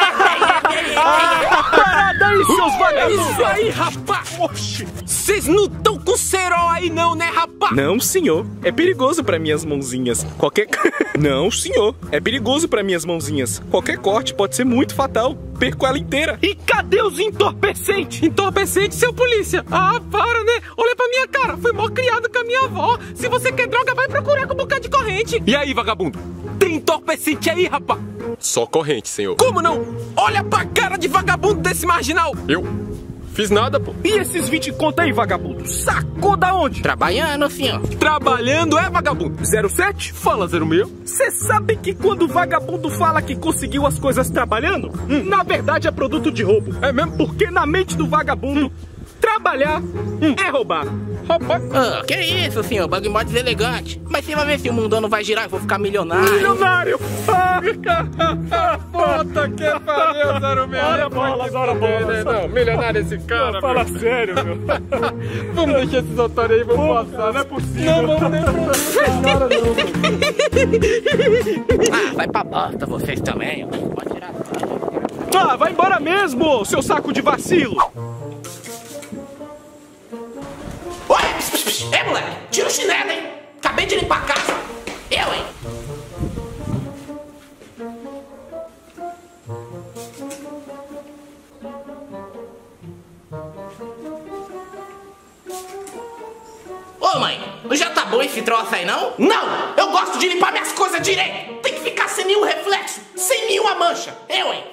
Parada aí, seus vagabundos! Isso aí, rapaz! Oxi! Vocês não tão com cerol aí não, né, rapaz? Não, senhor. É perigoso pra minhas mãozinhas. Não, senhor. É perigoso pra minhas mãozinhas. Qualquer corte pode ser muito fatal. Perco ela inteira. E cadê os entorpecentes? Entorpecente, seu polícia. Ah, para, né? Olha pra minha cara. Fui mal criado com a minha avó. Se você quer droga, vai procurar com um bocado de corrente. E aí, vagabundo? Tem entorpecente aí, rapaz? Só corrente, senhor. Como não? Olha pra cara de vagabundo desse marginal. Eu? Fiz nada, pô. E esses 20 conto aí, vagabundo? Sacou da onde? Trabalhando, senhor. Trabalhando, é, vagabundo? 07? Fala, 06. Cê sabe que quando o vagabundo fala que conseguiu as coisas trabalhando, na verdade é produto de roubo. É mesmo? Porque na mente do vagabundo, trabalhar é roubar. Rapaz. Que isso, senhor? Bug mó deselegante. Mas você vai ver se o mundão vai girar e vou ficar milionário. Milionário! Puta que pariu, 06. Ora bolas. Não, milionário esse cara. Não, fala sério, meu. Vamos deixar esses otários aí, vamos passar. Não é possível. Não, vamos deixar. Vai pra bosta vocês também, ó. Pode tirar. Vai embora mesmo, seu saco de vacilo. Oi! Moleque, tira o chinelo, hein? Acabei de limpar a casa. Eu, hein? Ô, mãe, já tá bom esse troço aí, não? Não! Eu gosto de limpar minhas coisas direito! Tem que ficar sem nenhum reflexo, sem nenhuma mancha. Eu, hein?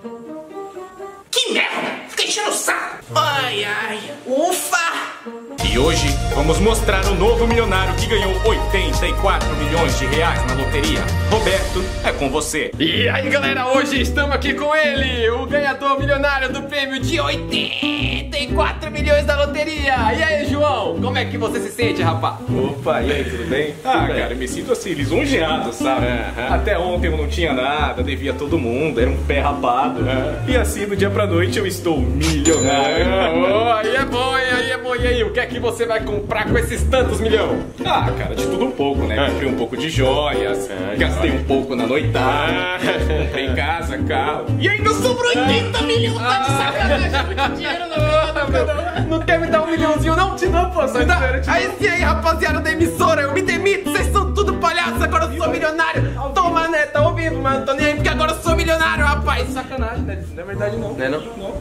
Que merda! Fica enchendo o saco! Ai, ai! Ufa! E E hoje vamos mostrar o novo milionário que ganhou 84 milhões de reais na loteria. Roberto, é com você. E aí galera, hoje estamos aqui com ele, o ganhador milionário do prêmio de 84 milhões da loteria. E aí João, como é que você se sente, rapaz? Opa, e aí, tudo bem? Cara, eu me sinto assim, lisonjeado, sabe? Até ontem eu não tinha nada, devia todo mundo, era um pé rapado. E assim, do dia pra noite eu estou milionário. Aí é bom, hein? Aí é bom. E aí, o que é que você vai comprar com esses tantos milhões? Ah, cara, de tudo um pouco, né? Comprei um pouco de joias, gastei um pouco na noitada, comprei casa, carro. E ainda sobrou 80 milhões, tá de sacanagem, muito dinheiro não quer me dar 1 milhãozinho não? Te dou, pô, só aí sim aí, rapaziada da emissora, eu me demito, vocês são tudo palhaços, agora eu sou milionário. Toma, né, tá ouvindo, mano, tô nem aí, porque agora eu sou milionário, rapaz. Sacanagem, né? Não é verdade não. Não é não? Não.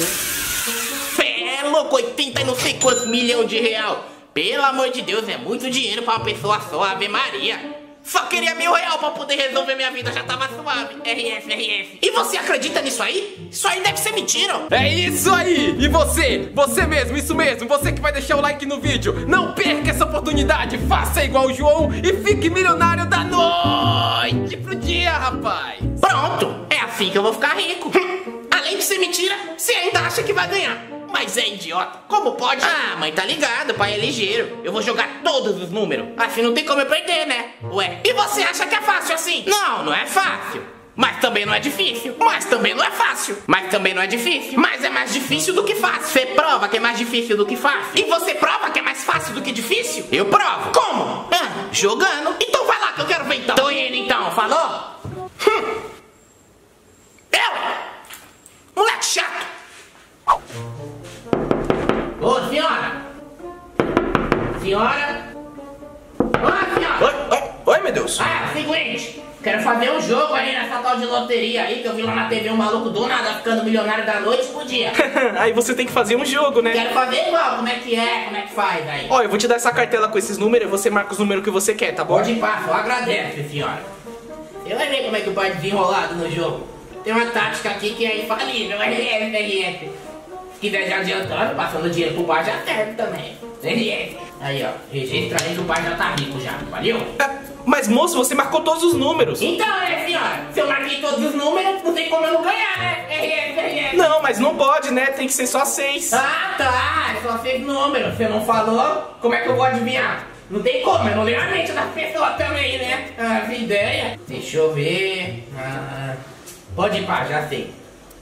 É louco, 80 e não sei quantos milhões de real. Pelo amor de Deus, é muito dinheiro pra uma pessoa só, Ave Maria. Só queria R$1.000 pra poder resolver minha vida, já tava suave. RS. E você acredita nisso aí? Isso aí deve ser mentira. É isso aí! E você mesmo, isso mesmo, você que vai deixar o like no vídeo, não perca essa oportunidade, faça igual o João e fique milionário da noite pro dia, rapaz! Pronto, é assim que eu vou ficar rico. Além de ser mentira, você ainda acha que vai ganhar. Mas é idiota, como pode? Ah, mãe, tá ligado, pai é ligeiro. Eu vou jogar todos os números, assim não tem como eu perder, né? Ué, e você acha que é fácil assim? Não, não é fácil. Mas também não é difícil. Mas também não é fácil. Mas também não é difícil. Mas é mais difícil do que fácil. Você prova que é mais difícil do que fácil. E você prova que é mais fácil do que difícil? Eu provo. Como? Jogando. Então vai lá que eu quero ver então. Tô indo então, falou? Moleque chato. Ô, senhora! Senhora! Ô, senhora! Oi, meu Deus! Seguinte, quero fazer um jogo aí nessa tal de loteria aí, que eu vi lá na TV um maluco do nada ficando milionário da noite pro dia. Aí você tem que fazer um jogo, né? Quero fazer igual, como é que faz aí? Ó, eu vou te dar essa cartela com esses números e você marca os números que você quer, tá bom? Pode ir, só agradece, senhora. Você vai ver como é que pode desenrolado no jogo. Tem uma tática aqui que é infalível, RS. Se quiser já adiantando, passando dinheiro pro pai já serve também. Aí, ó, registra aí que o pai já tá rico já, valeu? Mas moço, você marcou todos os números. Então, senhora, se eu marquei todos os números, não tem como eu não ganhar, né? Não, mas não pode, né? Tem que ser só 6. Ah, tá, é só 6 números. Você não falou, como é que eu vou adivinhar? Não tem como, eu não leio a mente das pessoas também, né? As ideias. Deixa eu ver. Pode ir, pá, já sei.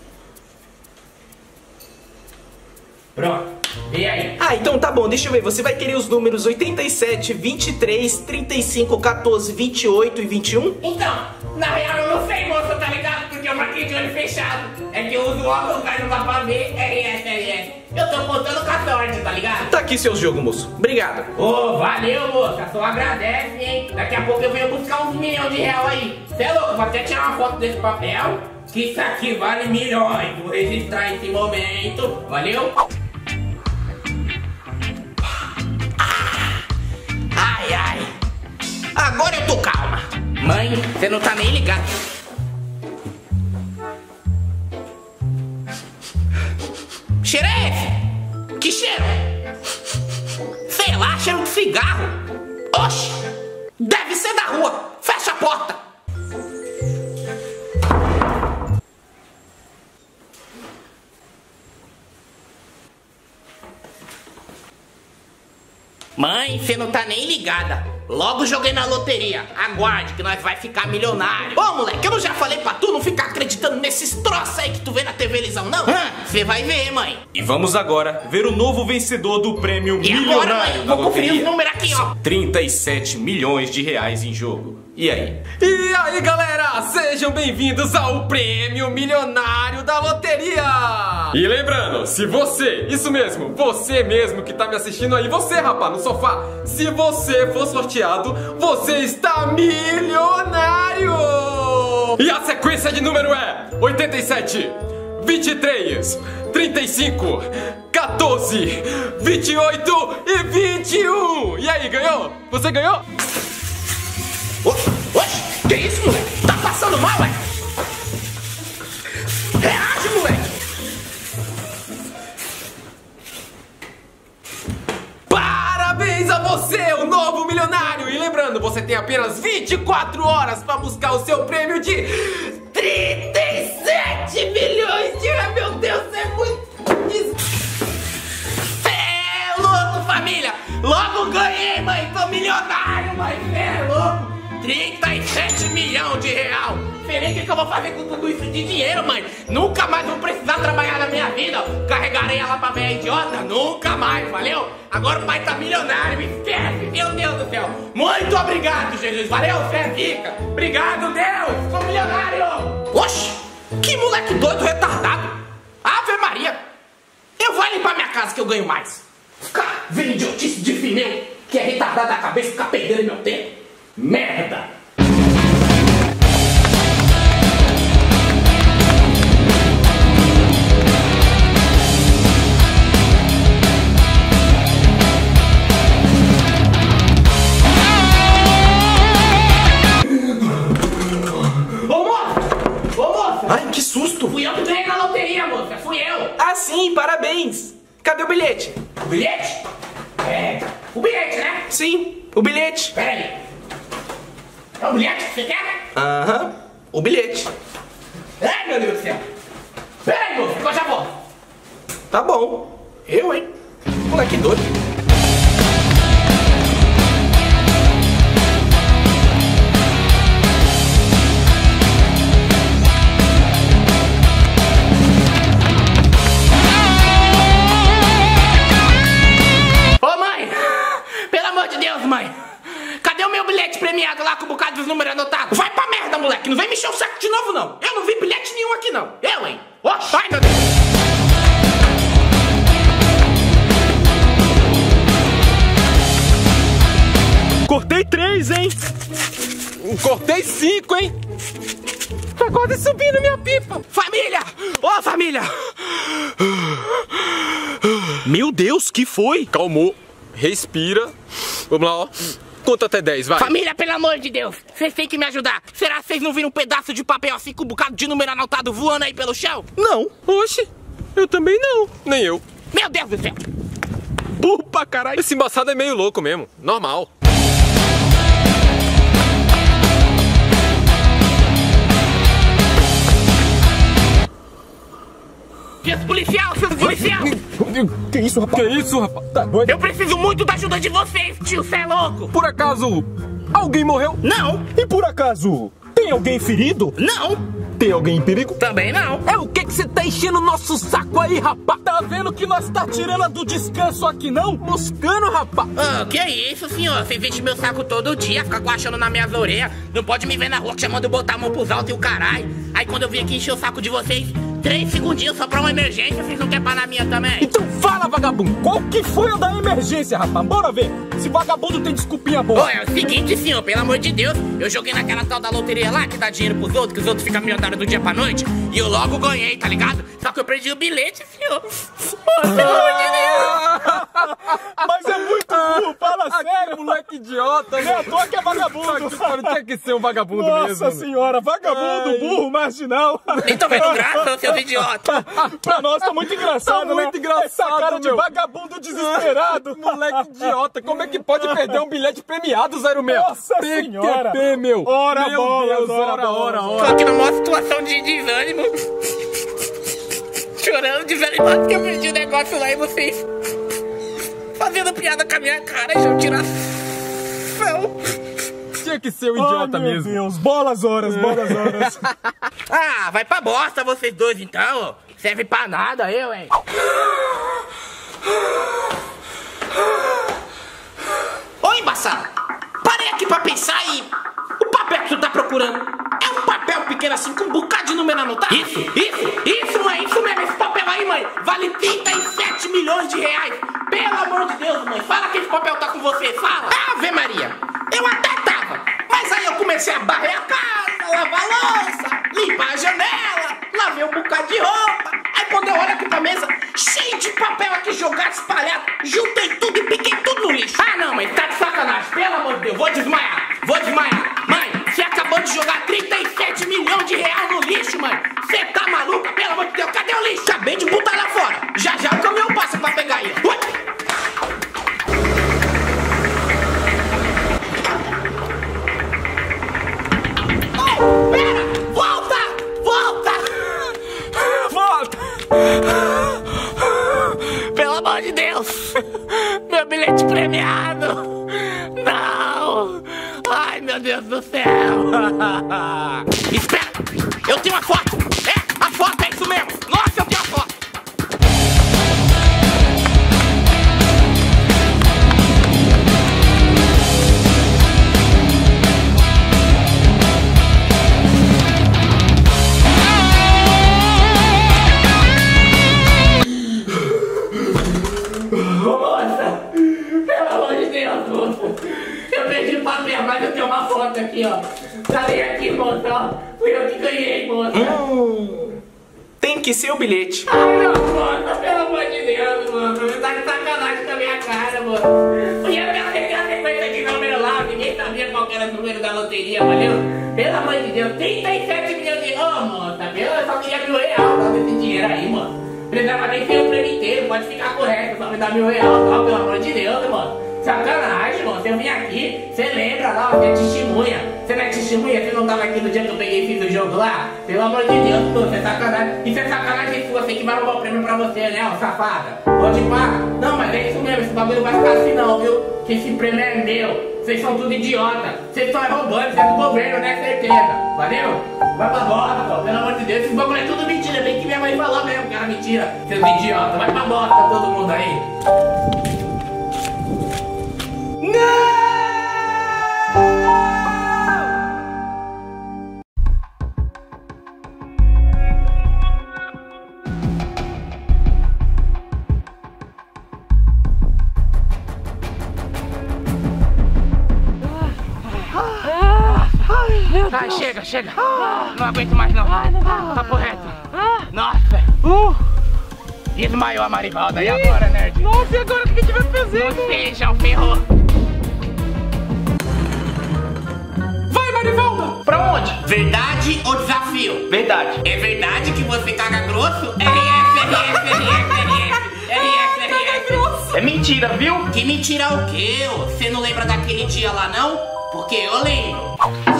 Pronto, e aí? Então tá bom, deixa eu ver. Você vai querer os números 87, 23, 35, 14, 28 e 21? Então, na real eu não sei, moço, tá ligado? Porque eu marquei de olho fechado. É que eu uso óculos, mas não dá pra ver. RS. Eu tô contando com a sorte, tá ligado? Tá aqui seu jogo, moço. Obrigado. Ô, valeu, moça. Só agradece, hein? Daqui a pouco eu venho buscar uns milhões de reais aí. Cê é louco, vou até tirar uma foto desse papel, que isso aqui vale milhões. Vou registrar esse momento. Valeu? Ai. Agora eu tô calma. Mãe, você não tá nem ligado. Cheiro é esse? Que cheiro? Sei lá, cheiro de cigarro. Oxi, deve ser da rua. Fecha a porta. Mãe, você não tá nem ligada. Logo joguei na loteria. Aguarde que nós vai ficar milionário. Ô, moleque, eu não já falei pra tu não ficar acreditando nesses troços aí que tu vê na TV Lisão, não? Você vai ver, mãe. E vamos agora ver o novo vencedor do prêmio milionário. Agora, mãe, vou conferir os números aqui, ó. 37 milhões de reais em jogo. E aí? E aí, galera, sejam bem-vindos ao prêmio milionário da loteria. E lembrando, se você, isso mesmo, você mesmo que tá me assistindo aí, você, rapaz, no sofá, se você for sorteado, você está milionário. E a sequência de número é 87, 23, 35, 14, 28 e 21. E aí, ganhou? Você ganhou? Oxe, que isso, moleque? Tá passando mal, ué? Reage, moleque! Pá! Você é o novo milionário! E lembrando, você tem apenas 24 horas pra buscar o seu prêmio de 37 milhões de reais! Meu Deus, é muito... Cê é louco, família! Logo ganhei, mãe! Tô milionário, mãe! Cê é louco! 37 milhões de real! Sei nem o que eu vou fazer com tudo isso de dinheiro, mãe! Nunca mais vou precisar trabalhar na minha vida! Carregarei ela pra velha idiota? Nunca mais, valeu? Agora o pai tá milionário, esquece! Meu Deus do céu! Muito obrigado, Jesus! Valeu, você é zica! Obrigado, Deus! Sou milionário! Oxi! Que moleque doido, retardado! Ave Maria! Eu vou limpar minha casa que eu ganho mais! Ficar vendo idiotice de filho que é retardado da cabeça e ficar perdendo meu tempo! Merda! Ai, que susto! Fui eu que ganhei na loteria, moça. Fui eu. Ah, sim, parabéns! Cadê o bilhete? O bilhete? É, o bilhete, né? Sim, o bilhete. Pera aí. É o bilhete que você quer? Aham, o bilhete. Ai, meu Deus do céu. Pera aí, moça, que eu já volto. Tá bom. Eu, hein? Moleque doido. Premiado lá com um bocado dos números anotados. Vai pra merda, moleque. Não vem me encher o saco de novo, não. Eu não vi bilhete nenhum aqui, não. Eu, hein? Oxe, ai, meu Deus. Cortei 3, hein? Cortei 5, hein? Tá quase subindo minha pipa. Família! Ô, família! Meu Deus, que foi? Calmou. Respira. Vamos lá, ó. Conta até 10, vai. Família, pelo amor de Deus, vocês têm que me ajudar. Será que vocês não viram um pedaço de papel assim com um bocado de número anotado voando aí pelo chão? Não. Oxe, eu também não. Nem eu. Meu Deus do céu. Burro pra caralho. Esse embaçado é meio louco mesmo. Normal. Seus policial, seus policial! Que isso, rapaz? Que isso, rapaz? Tá doido? Eu preciso muito da ajuda de vocês, tio, cê é louco! Por acaso, alguém morreu? Não! E por acaso, tem alguém ferido? Não! Tem alguém em perigo? Também não! É o que você tá enchendo o nosso saco aí, rapaz? Tá vendo que nós tá tirando do descanso aqui, não? Moscando, rapaz! Ah, que isso, senhor? Vocês enchem meu saco todo dia, fica guachando nas minhas orelhas. Não pode me ver na rua chamando eu botar a mão pros altos e o caralho. Aí quando eu vim aqui encher o saco de vocês, 3 segundinhos só pra uma emergência, vocês não querem parar na minha também? Então fala, vagabundo, qual que foi a da emergência, rapaz? Bora ver, se vagabundo tem desculpinha boa. Ô, é o seguinte, senhor, pelo amor de Deus, eu joguei naquela tal da loteria lá, que dá dinheiro pros outros, que os outros ficam milionários do dia pra noite, e eu logo ganhei, tá ligado? Só que eu perdi o bilhete, senhor. Ô, pelo amor de Deus! Mas é muito burro, fala sério, moleque idiota, né? À toa que é vagabundo. Tinha que ser um vagabundo mesmo. Nossa senhora, vagabundo, burro, marginal. Nem tô vendo graça, seus idiotas. Pra nós tá muito engraçado, tá muito engraçado, essa cara de vagabundo desesperado. Moleque idiota, como é que pode perder um bilhete premiado, 06? Nossa senhora. PQP, meu. Ora, meu bolas, Deus, ora. Tô aqui numa situação de desânimo. Chorando, desanimado, porque eu perdi o negócio lá e vocês fazendo piada com a minha cara, já tiração. Tinha que ser um idiota mesmo. Meu Deus, bolas horas. Ah, vai pra bosta vocês dois então. Serve pra nada, eu, hein. Ô, embaçado, parei aqui pra pensar e o papel que tu tá procurando é um papel pequeno assim com um bocado de número anotado? Isso, mãe, isso mesmo, esse papel aí, mãe, vale 37 milhões de reais. Pelo amor de Deus, mãe, fala que esse papel tá com você, fala. Ave Maria, eu até tava, mas aí eu comecei a varrer a casa, lavar a louça, limpar a janela, lavei um bocado de roupa. Aí quando eu olho aqui pra mesa, cheio de papel aqui jogado, espalhado, juntei tudo e piquei tudo no lixo. Ah não, mãe, tá de sacanagem, pelo amor de Deus, vou desmaiar. Mãe, você acabou de jogar 37 milhões de reais no lixo, mãe. Você tá maluca, pelo amor de Deus, cadê o lixo? Acabei de botar lá fora, já o caminhão passa pra pegar ele. endemoniado! Não! Ai, meu Deus do céu! Espera! Eu tenho a foto! É! A foto é isso mesmo! Nossa, eu tenho a foto! Eu perdi o papel, mas eu tenho uma foto aqui, ó. Tá bem aqui, moça, ó. Fui eu que ganhei, moça. Tem que ser o bilhete. Ai, não, moça, pelo amor de Deus, moça. Você tá de sacanagem com a minha cara, moça. Podia me arregar a sequência de número lá, ninguém sabia qual era o número da loteria, valeu? Pelo amor de Deus, 37 milhões de... Ô, moça, eu só queria R$1.000 só desse dinheiro aí, moça. Precisava nem ser o prêmio inteiro, pode ficar correto, só me dá R$1.000 só, pelo amor de Deus, moça. Sacanagem, moça, eu vim aqui, você lembra lá, você é testemunha. Você não é testemunha? Você não tava aqui no dia que eu peguei e fiz o jogo lá? Pelo amor de Deus, pô, você é sacanagem. Isso é sacanagem sua, você que vai roubar o prêmio pra você, né, ó, safada? Pode pá? Não, mas é isso mesmo, esse bagulho não vai ficar assim não, viu? Que esse prêmio é meu. Vocês são tudo idiota. Vocês estão roubando, você é do governo, né, certeza. Valeu? Vai pra bosta, pô, pelo amor de Deus, esse bagulho é tudo mentira. Bem que minha mãe falou mesmo que era mentira. Seus idiotas, vai pra bosta todo mundo aí. Ai, chega. Não aguento mais não. Papo reto. Nossa. Desmaiou a Marivalda. E agora, nerd? Nossa, e agora o que a gente vai fazer? Não sei, já ferrou. Vai, Marivalda! Pra onde? Verdade ou desafio? Verdade. É verdade que você caga grosso? RF. É mentira, viu? Que mentira o quê? Você não lembra daquele dia lá, não? Porque eu lembro.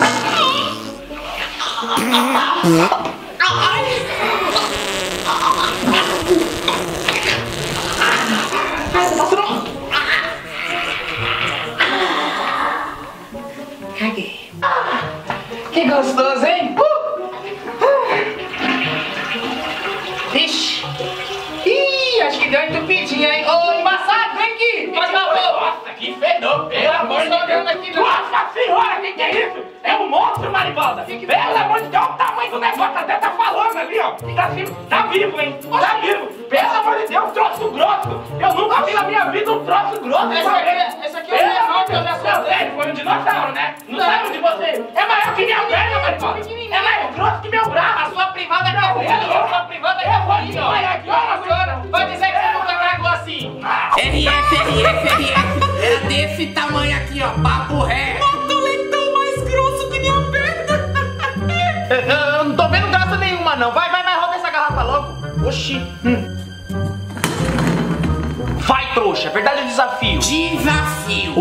Caguei. Que gostoso, hein? Ixi. Ih, acho que deu entupidinha, hein? Ô, embaçado, vem aqui. Pode dar uma. Nossa, que fedor. Pelo amor de Deus. Nossa senhora, que é isso? É um monstro, Marivalda. Pelo amor de Deus, o tamanho do negócio até tá falando ali, ó. Tá vivo, hein? Tá vivo. Pelo amor de Deus, troço grosso. Eu nunca vi na minha vida um troço grosso. Esse aqui é o menor que eu já sei. Foi um dinossauro, né? Não sabe de você. É maior que minha perna, Marivalda. É mais grosso que meu braço. A sua privada é a sua privada é aqui, ó. Vai dizer que você nunca cagou assim. RF. Era desse tamanho aqui, ó. Papo reto. Motoletão mais grosso que minha perna. Eu não tô vendo graça nenhuma, não. Vai, roda essa garrafa logo. Oxi. Vai, trouxa. Verdade ou desafio? Desafio.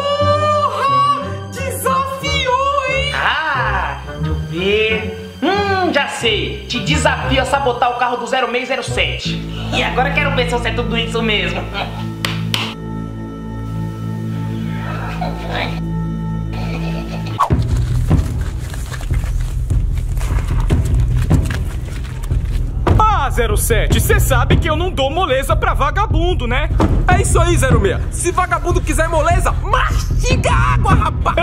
Desafiou, hein? Deixa eu ver. Já sei. Te desafio a sabotar o carro do 0607. E agora quero ver se eu sei tudo isso mesmo. Ah, 07, cê sabe que eu não dou moleza pra vagabundo, né? É isso aí, 06. Se vagabundo quiser moleza, mastiga água, rapaz!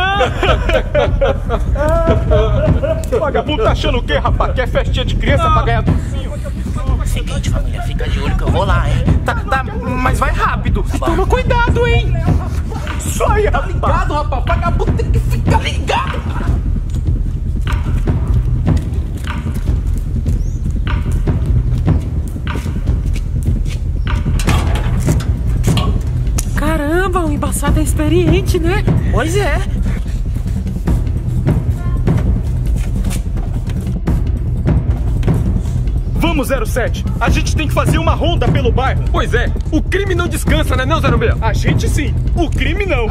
Vagabundo tá achando o quê, rapaz? Quer festinha de criança pra ganhar docinho? Seguinte, família, fica de olho que eu vou lá, hein? Tá, mas vai rápido. Toma cuidado, hein? Isso aí, rapaz. Ligado, rapaz, vagabundo tem que ficar ligado! Caramba, o embaçado é experiente, né? Pois é. Vamos, 07. A gente tem que fazer uma ronda pelo bairro. Pois é, o crime não descansa, né não, 06? A gente sim, o crime não.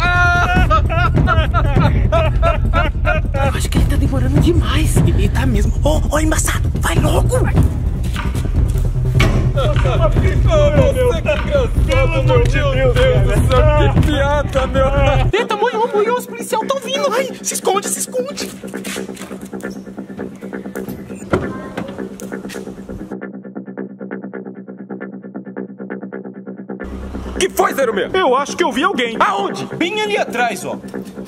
Acho que ele tá demorando demais. Ele tá mesmo. Ô, embaçado, vai logo. Você que engraçado, meu Deus do céu, que piada! idiota, meu. Eita, moiou, os policiais estão vindo. Ai, se esconde, se esconde. Que foi, 06? Eu acho que eu vi alguém. Aonde? Bem ali atrás, ó.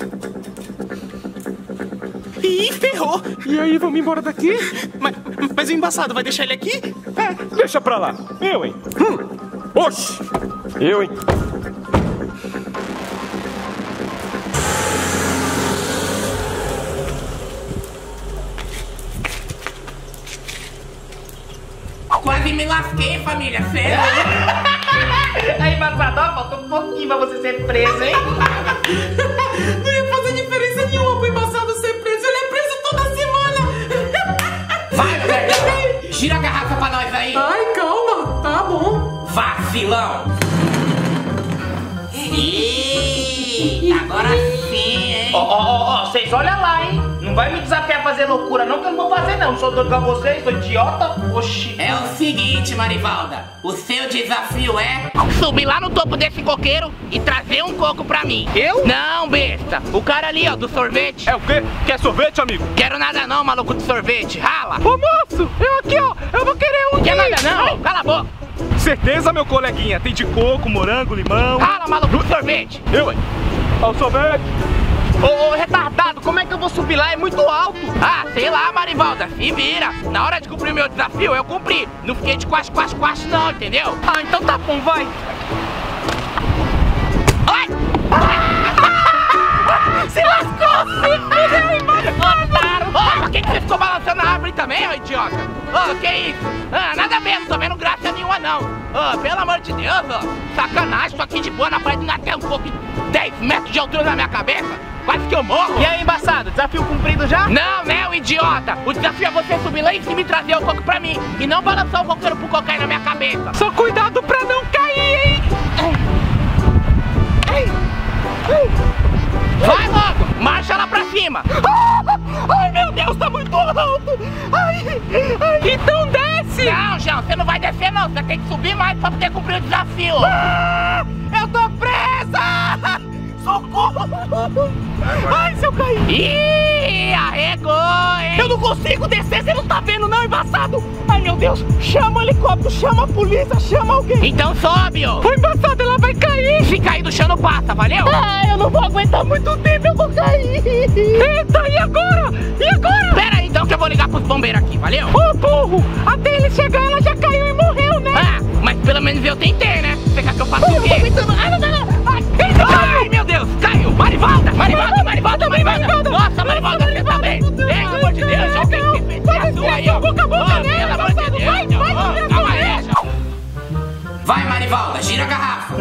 Ih, ferrou. E aí, vamos embora daqui? Mas o embaçado vai deixar ele aqui? Deixa pra lá. Eu, hein? Oxi. Eu, hein? Quase me lasquei, família, sério. Aí, embaçado, ó, faltou um pouquinho pra você ser preso, hein? Não ia fazer diferença nenhuma pro embaçado ser preso. Ele é preso toda semana. Vai, velho. Gira a garrafa pra nós aí. Ai, calma. Tá bom. Vacilão. Ih, agora sim, hein? Ó, vocês olham lá, hein? Não vai me desafiar a fazer loucura, não, que eu não vou fazer, não. Sou doido igual vocês, sou idiota. Oxi. É o seguinte, Marivalda. O seu desafio é... Subir lá no topo desse coqueiro e trazer um coco pra mim. Eu? Não, besta. O cara ali, ó, do sorvete. É o quê? Quer sorvete, amigo? Quero nada não, maluco de sorvete. Rala. Ô, moço, eu aqui, ó. Eu vou querer um. Quer nada não? Cala a boca. Certeza, meu coleguinha. Tem de coco, morango, limão. Rala, maluco de sorvete. Eu, hein? Ó, o sorvete. Ô, retardado, como é que eu vou subir lá? É muito alto. Ah, sei lá, Marivalda, se vira. Na hora de cumprir o meu desafio, eu cumpri. Não fiquei de quase não, entendeu? Ah, então tá bom, vai. Ai! Se lascou, se fudeu, mano. Otário. Ô, por que você ficou balançando na árvore também, ô idiota? Ô, que isso? Ah, nada a ver, não tô vendo graça nenhuma, não. Ô, pelo amor de Deus, ó. Sacanagem, tô aqui de boa na parede, não tem um pouco de 10 metros de altura na minha cabeça. Quase que eu morro. E aí, embaçado, desafio cumprido já? Não, né, o idiota. O desafio é você subir lá em cima e trazer o coco pra mim. E não balançar o coqueiro pro cocair na minha cabeça. Só cuidado pra não cair, hein? Vai logo, marcha lá pra cima. Ai, meu Deus, tá muito alto. Ai, então desce. Não, João, você não vai descer não. Você tem que subir mais pra poder cumprir o desafio. Eu tô presa. Socorro! Ai, se eu cair! Ih, arregou, hein? Eu não consigo descer, você não tá vendo não, embaçado? Ai, meu Deus! Chama o helicóptero, chama a polícia, chama alguém! Então sobe, ó! Ô, embaçado, ela vai cair! Se cair do chão não passa, valeu? Ah, eu não vou aguentar muito tempo, eu vou cair! Eita, e agora? E agora? Pera aí, então que eu vou ligar pros bombeiros aqui, valeu? Ô, burro! Até ele chegar, ela já caiu e morreu, né? Ah, mas pelo menos eu tentei, né? Você quer que eu faça o quê? Ai, meu Deus, caiu! Marivalda! Nossa, Marivalda, você tá bem? Pelo amor de Deus, já tem que pensar a sua aí, ó! Pelo amor de Deus, calma aí, João! Vai, Marivalda, gira a garrafa!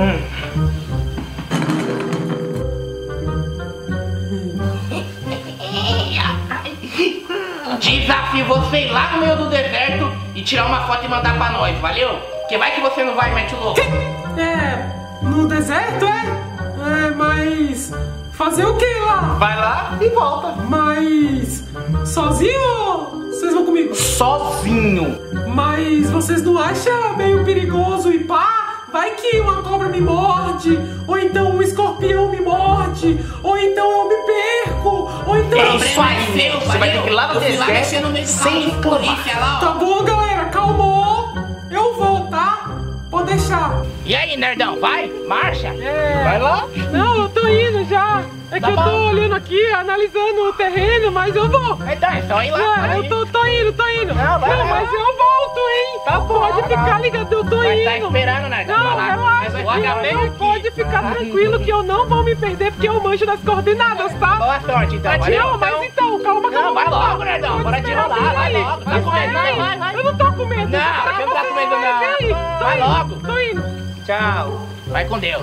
Desafio você ir lá no meio do deserto e tirar uma foto e mandar pra nós, valeu? Que vai que você não vai, mete o louco! No deserto, mas... Fazer o que lá? Vai lá e volta. Mas... Sozinho ou vocês vão comigo? Sozinho. Mas vocês não acham meio perigoso e pá? Vai que uma cobra me morde, ou então um escorpião me morde, ou então eu me perco, ou então... É isso aí, você vai ter que ir lá no deserto sem reclamar. Tá bom, galera, calmou. Eu vou, tá? Pode deixar. E aí, nerdão, vai? Marcha? Vai lá? Não, eu tô indo já. É que eu tô olhando aqui, analisando o terreno, mas eu vou. Então, é só ir lá. Eu tô indo. Não, vai lá. Mas eu volto, hein? Tá bom. Pode ficar ligado, eu tô indo. Tá esperando, nerdão. Não, relaxa. Pode ficar tranquilo que eu não vou me perder, porque eu manjo das coordenadas, tá? Boa sorte, então. Não, mas então, calma. Não, vai logo, nerdão. Bora de rolar, vai logo. Tá com medo, vai. Eu não tô com medo. Não, você não tá com medo, não. Vai logo. Tô indo. Tchau. Vai com Deus.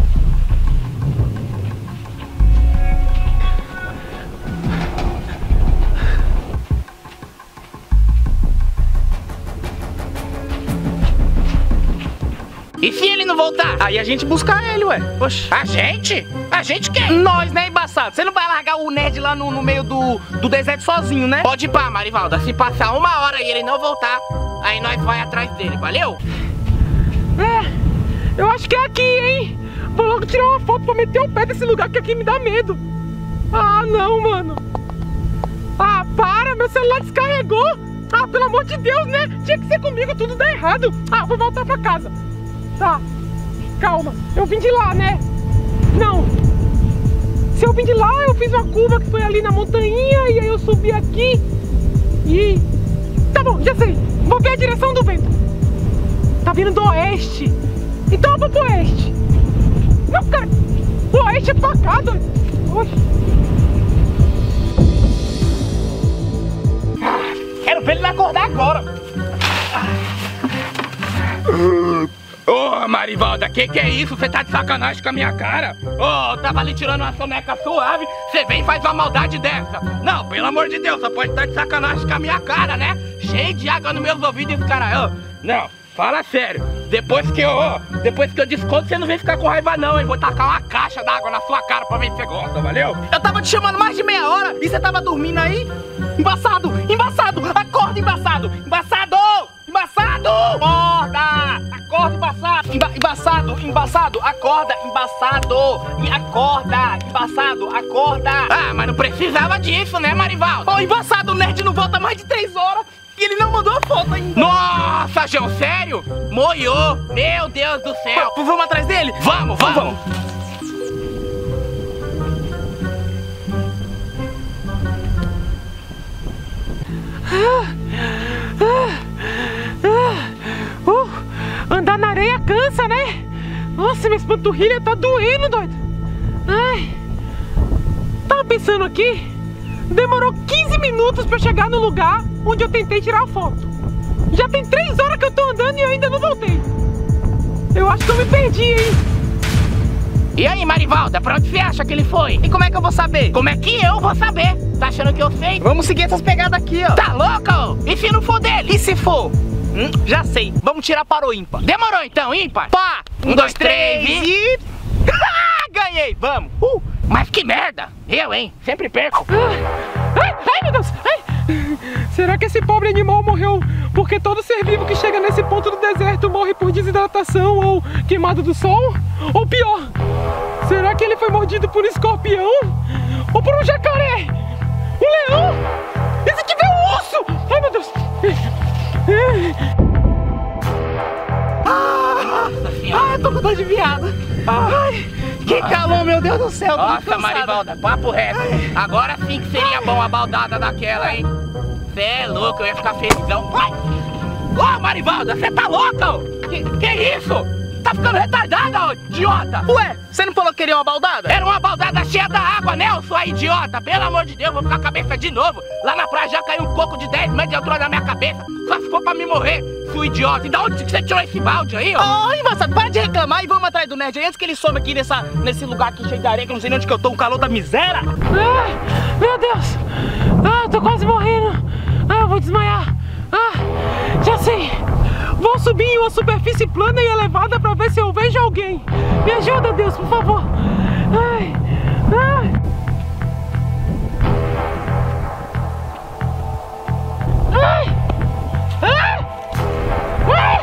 E se ele não voltar? Aí a gente busca ele, ué. Oxe. A gente? A gente quem? Nós, né, embaçado? Você não vai largar o nerd lá no meio do deserto sozinho, né? Pode ir pá, Marivalda. Se passar 1 hora e ele não voltar, aí nós vai atrás dele, valeu? Eu acho que é aqui, hein? Vou logo tirar uma foto pra meter o pé desse lugar que aqui me dá medo. Ah, não, mano. Ah, para, meu celular descarregou. Ah, pelo amor de Deus, né? Tinha que ser comigo, tudo dá errado. Ah, vou voltar pra casa. Tá, calma, eu vim de lá, né? Não. Se eu vim de lá, eu fiz uma curva que foi ali na montanha. E aí eu subi aqui. E... tá bom, já sei. Vou ver a direção do vento. Tá vindo do oeste. Então eu vou pro oeste. Não, cara. O oeste é pra cá, doido. Oxe. Quero ver ele acordar agora. Ô, Marivalda, que é isso? Você tá de sacanagem com a minha cara? Ô, tava ali tirando uma soneca suave, você vem e faz uma maldade dessa. Não, pelo amor de Deus, só pode estar de sacanagem com a minha cara, né? Cheio de água nos meus ouvidos esse cara. Ô, não, fala sério. Depois que eu desconto, você não vem ficar com raiva não, hein? Vou tacar uma caixa d'água na sua cara pra ver se você gosta, valeu? Eu tava te chamando mais de meia hora e você tava dormindo aí? Embaçado, embaçado, acorda, embaçado, embaçado, embaçado, acorda, acorda, embaçado, embaçado, embaçado, acorda, embaçado, e acorda, embaçado, acorda. Ah, mas não precisava disso, né, Marivaldo? Ô, embaçado, o nerd não volta mais de 3 horas e ele não mandou a foto ainda. Nossa, João, sério? Moiou, meu Deus do céu. Vamos atrás dele? Vamos. Andar na areia cansa, né? Nossa, minha panturrilha tá doendo, doido. Ai. Tava pensando aqui. Demorou 15 minutos pra chegar no lugar onde eu tentei tirar a foto. Já tem 3 horas que eu tô andando e eu ainda não voltei. Eu acho que eu me perdi, hein? E aí, Marivalda, pra onde você acha que ele foi? E como é que eu vou saber? Como é que eu vou saber? Tá achando que eu sei? Vamos seguir essas pegadas aqui, ó. Tá louco? E se não for dele? E se for? Já sei. Vamos tirar para o ímpar. Demorou então, ímpar? Pá! 1, 2, 3 e... ganhei, vamos! Mas que merda! Eu, hein? Sempre perco. Ai, meu Deus! Ai. Será que esse pobre animal morreu porque todo ser vivo que chega nesse ponto do deserto morre por desidratação ou queimado do sol? Ou pior, será que ele foi mordido por um escorpião? Ou por um jacaré? Um leão? E se tiver um urso? Ai, meu Deus! Eu tô com dor de viado. Ai, que calor, meu Deus do céu. Nossa, Marivalda, papo reto. Agora sim que seria bom a baldada daquela, hein? Cê é louco, eu ia ficar felizão. Ô, Marivalda, você tá louca? Que isso? Tá ficando retardada, ô idiota! Ué, você não falou que queria uma baldada? Era uma baldada cheia da água, né, ô sua idiota? Pelo amor de Deus, vou ficar com a cabeça de novo. Lá na praia já caiu um coco de 10 metros de altura na minha cabeça. Só se for pra me morrer, seu idiota. E da onde que você tirou esse balde aí, ó? Ô, embaçado, para de reclamar e vamos atrás do nerd aí antes que ele some aqui nesse lugar aqui cheio de areia, que eu não sei nem onde que eu tô, um calor da miséria. Ai, meu Deus! Ah, eu tô quase morrendo. Ah, eu vou desmaiar. Ah, já sei. Vou subir em uma superfície plana e elevada pra ver se eu vejo alguém. Me ajuda, Deus, por favor. Ai, ai. Ai, ai, ai,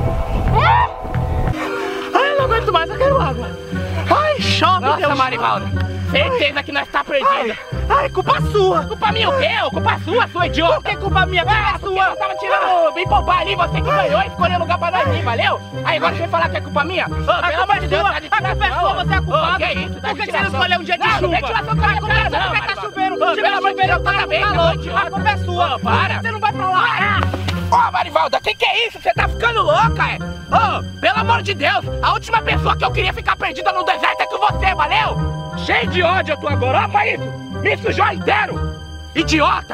ai, eu não aguento mais, eu quero água. Ai, chove, Nossa, Deus. Marivalda, certeza que nós tá perdidos. Ai, culpa sua. Culpa minha o quê? Culpa sua, sua idiota. Por que culpa minha? Culpa sua. Eu tava tirando bem poupar ali, você que ganhou e escolheu lugar pra nós ir, valeu? Aí agora você vai falar que é culpa minha? Pelo amor de Deus, tá de tiração. A culpa é sua, você é culpada. Que isso? Por que você não escolheu um dia de chuva? Não vem tiração com a minha cara, não. Porque tá chovendo. Pelo amor de Deus, tá bem, calor. A culpa é sua. Para. Você não vai pra lá. Ô, Marivalda, que é isso? Você tá ficando louca, é? Ô, pelo amor de Deus, a última pessoa que eu queria ficar perdida no deserto é com você, valeu? Cheio de ódio eu tô agora, ó pra isso. Me sujou inteiro. Idiota.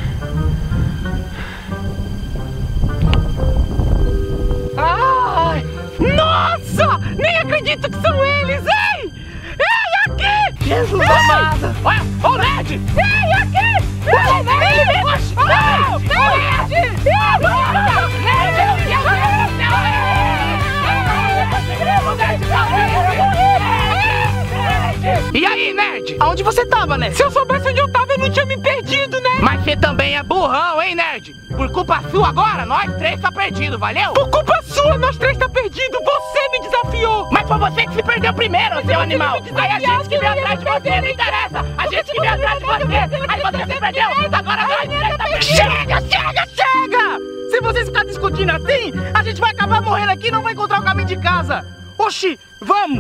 Ai, nossa! Nem acredito que são eles, hein? Ei, aqui! Jesus amado! Olha, ô Ned! Ei, aqui! Ô Ned! E aí, nerd? Aonde você tava, né? Se eu soubesse onde eu tava, eu não não tinha me perdido, né? Mas você também é burrão, hein, nerd? Por culpa sua agora, nós três tá perdido, valeu? Por culpa sua, nós três tá perdido. Você me desafiou. Mas foi você que se perdeu primeiro, seu animal. Aí a gente que veio atrás de você, não interessa. A gente que veio atrás de você. Aí você se perdeu. Agora nós três tá perdido. Chega! Se vocês ficarem discutindo assim, a gente vai acabar morrendo aqui e não vai encontrar o caminho de casa. Oxi, vamos!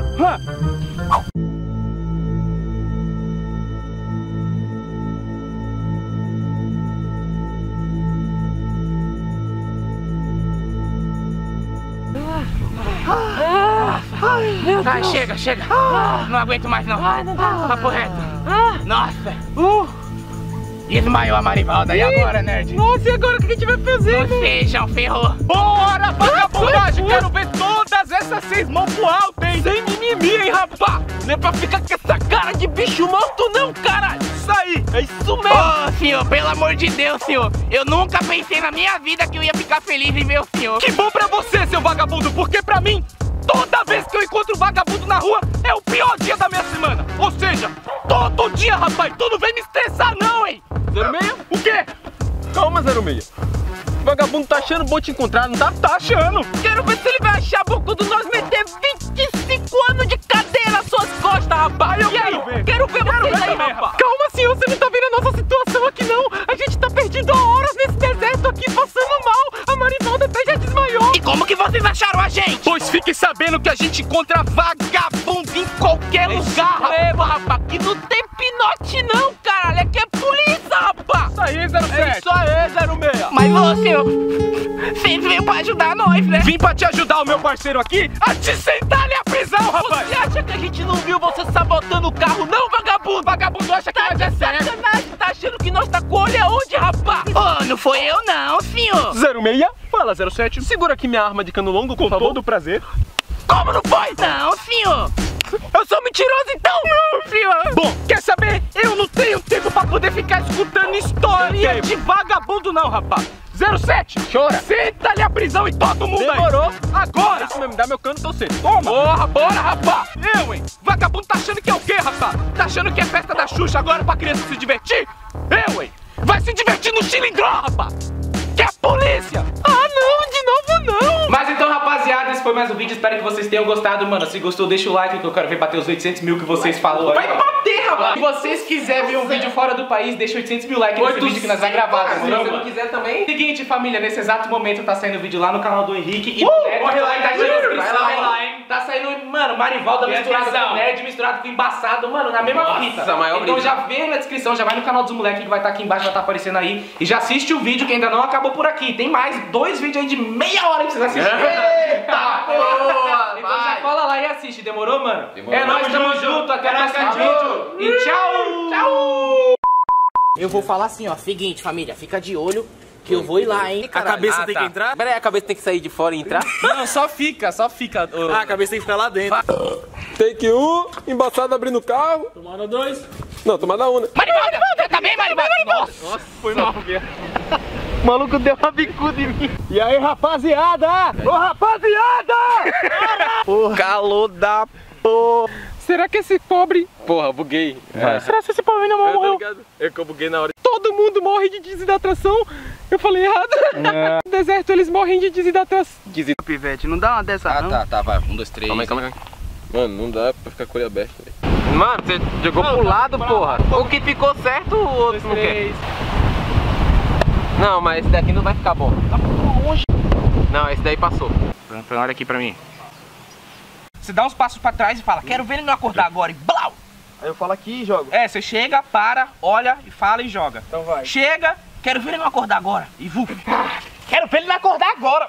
Ai, chega. Não aguento mais não. Papo reto. Nossa. Desmaiou a Marivalda. E agora, nerd? Nossa, e agora o que a gente vai fazer? Não sei, João, ferrou. Bora, vagabundagem! Quero ver todas essas 6 mãos pro alto, hein? Sem mimimi, hein, rapá? Não é pra ficar com essa cara de bicho morto, não, caralho! Isso aí, é isso mesmo! Ô, senhor, pelo amor de Deus, senhor. Eu nunca pensei na minha vida que eu ia ficar feliz em ver o senhor. Que bom pra você, seu vagabundo, porque pra mim, toda vez que eu encontro um vagabundo na rua, é o pior dia da minha semana. Ou seja, todo dia, rapaz, tu não vem me estressar não, hein? 06? O quê? Calma, 06. O vagabundo tá achando bom te encontrar, não tá? Tá achando. Quero ver se ele vai achar bom quando nós meter 25 anos de cadeia nas suas costas, rapaz. E aí? Quero ver você aí, rapaz. Calma, senhor, você não tá vendo a nossa situação aqui, não. A gente tá perdendo horas nesse deserto aqui, passando mal. A Marivalda até já desmaiou. E como que vocês acharam a gente? Pois fiquem sabendo que a gente encontra vagabundo em qualquer lugar, rapaz. Aqui não tem pinote não, caralho. Aqui é polícia, rapaz. Isso aí, 07. É isso aí, 06. Mas ô, senhor, vocês veio pra ajudar nós, né? Vim pra te ajudar, o meu parceiro aqui, a te sentar ali à prisão, rapaz. Você acha que a gente não viu você sabotando o carro, não, vagabundo? Vagabundo acha que nós é sério. Tá achando que nós tá com o olho aonde, rapaz? Ô, não foi eu não, senhor. 06, fala 07. Segura aqui minha arma de cano longo, com todo prazer. Como não foi? Não, senhor. Eu sou mentiroso então? Não, senhor. Bom, quer saber? Eu não tenho tempo pra poder ficar escutando história de vagabundo não, rapaz. 07, chora. Senta ali a prisão e todo mundo demorou. Aí. Agora. Isso mesmo, me dá meu cano, então você. Toma. Porra, bora, rapaz. Eu, hein. Vagabundo tá achando que é o quê, rapaz? Tá achando que é festa da Xuxa agora pra criança se divertir? Eu, hein. Vai se divertir no Chilindró, rapaz. Que é a polícia. Ah, não, de novo não. Mas então, rapaziada, esse foi mais um vídeo. Espero que vocês tenham gostado, mano. Se gostou, deixa o like, que eu quero ver bater os 800 mil que vocês falaram. Vai bater, rapaz. Se vocês quiserem ver um vídeo fora do país, deixa 800 mil likes nesse vídeo que nós vai gravar. Se você não quiser também. Seguinte, família, nesse exato momento tá saindo vídeo lá no canal do Henrique. E corre lá, vai lá, hein. Tá saindo, mano, Marivalda misturado com nerd, misturado com embaçado, mano, na mesma fita. Então já vê na descrição, já vai no canal dos moleques que vai estar aqui embaixo, vai estar aparecendo aí. E já assiste o vídeo que ainda não acabou por aqui. Tem mais 2 vídeos aí de meia hora pra vocês assistirem. Eita, boa! Então já cola lá e assiste, demorou, mano? Demorou. É nóis, tamo junto, até o próximo vídeo. E tchau! Tchau! Eu vou falar assim, ó, seguinte, família, fica de olho que eu vou ir lá, hein? A cabeça tem que entrar? Pera aí, a cabeça tem que sair de fora e entrar? Não, só fica. Ah, a cabeça tem que ficar lá dentro. Take 1, embaçado abrindo o carro. Tomada 2. Não, tomada 1, né? Marivalda! Você tá bem, Marivalda? Nossa, foi mal, velho. O maluco deu uma bicuda em mim. E aí, rapaziada? Ô, rapaziada! Calor da porra. Será que esse pobre... Porra, buguei. Será que esse pobre não morreu? Eu que eu buguei na hora. Todo mundo morre de desidratação. Eu falei errado. No deserto eles morrem de desidratação. Pivete, não dá uma dessa não? Tá, vai. 1, 2, 3. Calma aí. Mano, não dá pra ficar com o olho aberto, velho. Mano, você jogou pro lado, porra. O que ficou certo, o outro não quer. Não, mas esse daqui não vai ficar bom. Tá longe. Não, esse daí passou. Olha aqui pra mim. Você dá uns passos pra trás e fala, quero ver ele não acordar agora, e blau! Aí eu falo aqui e jogo. É, você chega, para, olha, e fala e joga. Então vai. Chega, quero ver ele não acordar agora, e vu. Quero ver ele não acordar agora.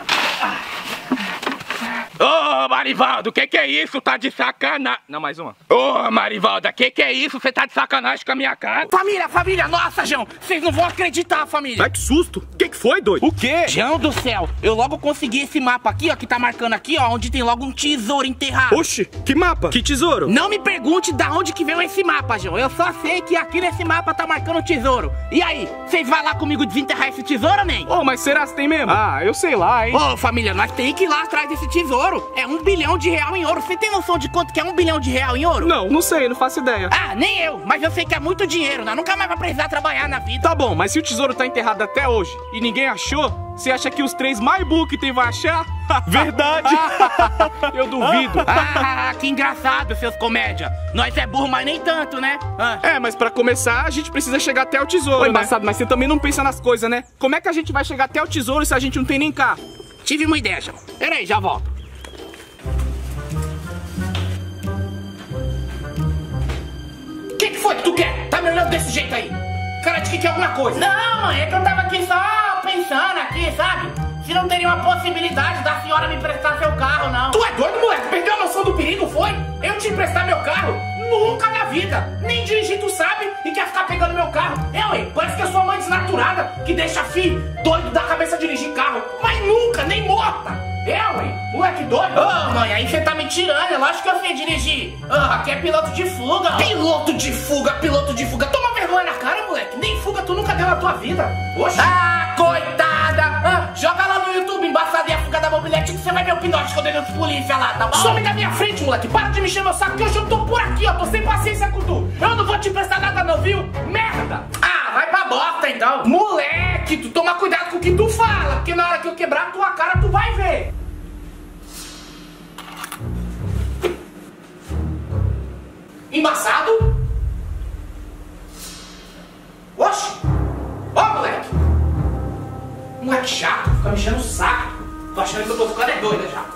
Ô, Marivaldo, que é isso? Tá de sacanagem. Não, mais uma. Ô, Marivalda, que é isso? Você tá de sacanagem com a minha cara? Família, nossa, João, vocês não vão acreditar, família. Ai, que susto. O que foi, doido? O quê? João do céu, eu logo consegui esse mapa aqui, ó, que tá marcando aqui, ó, onde tem logo um tesouro enterrado. Oxi, que mapa? Que tesouro? Não me pergunte da onde que veio esse mapa, João. Eu só sei que aqui nesse mapa tá marcando o tesouro. E aí, vocês vão lá comigo desenterrar esse tesouro, nem? Ô, mas será que tem mesmo? Ah, eu sei lá, hein? Ô, família, nós tem que ir lá atrás desse tesouro. ouro é 1 bilhão de real em ouro. Você tem noção de quanto que é 1 bilhão de real em ouro? Não sei, não faço ideia. Ah, nem eu, mas eu sei que é muito dinheiro, né? Nunca mais vai precisar trabalhar na vida. Tá bom, mas se o tesouro tá enterrado até hoje e ninguém achou, você acha que os 3 mais burros que tem vai achar? Verdade! Eu duvido. Ah, que engraçado, seus comédia. Nós é burro, mas nem tanto, né? É, mas pra começar, a gente precisa chegar até o tesouro, né? Embaçado, mas você também não pensa nas coisas, né? Como é que a gente vai chegar até o tesouro se a gente não tem nem carro? Tive uma ideia, João. Pera aí, já volto. O que foi que tu quer? Tá me olhando desse jeito aí? Cara, de que quer alguma coisa? Não, mãe, é que eu tava aqui só pensando aqui, sabe? Se não teria uma possibilidade da senhora me emprestar seu carro, não. Tu é doido, moleque? Perdeu a noção do perigo, foi? Eu te emprestar meu carro? Nunca na vida. Nem dirigir tu sabe e quer ficar pegando meu carro. Ué, parece que é sua mãe desnaturada que deixa filho doido da cabeça dirigir carro. Mas nunca, nem morta. Ué, moleque doido. Ô, mãe, aí você tá me tirando. É lógico que eu sei dirigir. Aqui é piloto de fuga. Piloto de fuga, piloto de fuga. Toma vergonha na cara, moleque. Nem fuga tu nunca deu na tua vida. Oxe. Ah, coitada. Joga lá no YouTube, Embaçado e a Fuga da Mobilete, que você vai ver o pinote escondendo os polícia lá, tá bom? Some da minha frente, moleque. Para de me encher meu saco, que hoje eu tô por aqui, ó. Tô sem paciência com tu. Eu não vou te emprestar nada não, viu? Merda. Ah, vai pra bosta, então. Moleque, tu toma cuidado com o que tu fala, porque na hora que eu quebrar a tua cara, tu vai ver. Embaçado? Oxi! Ó, moleque! Moleque chato, fica me enchendo o saco. Tô achando que eu tô ficando doida já.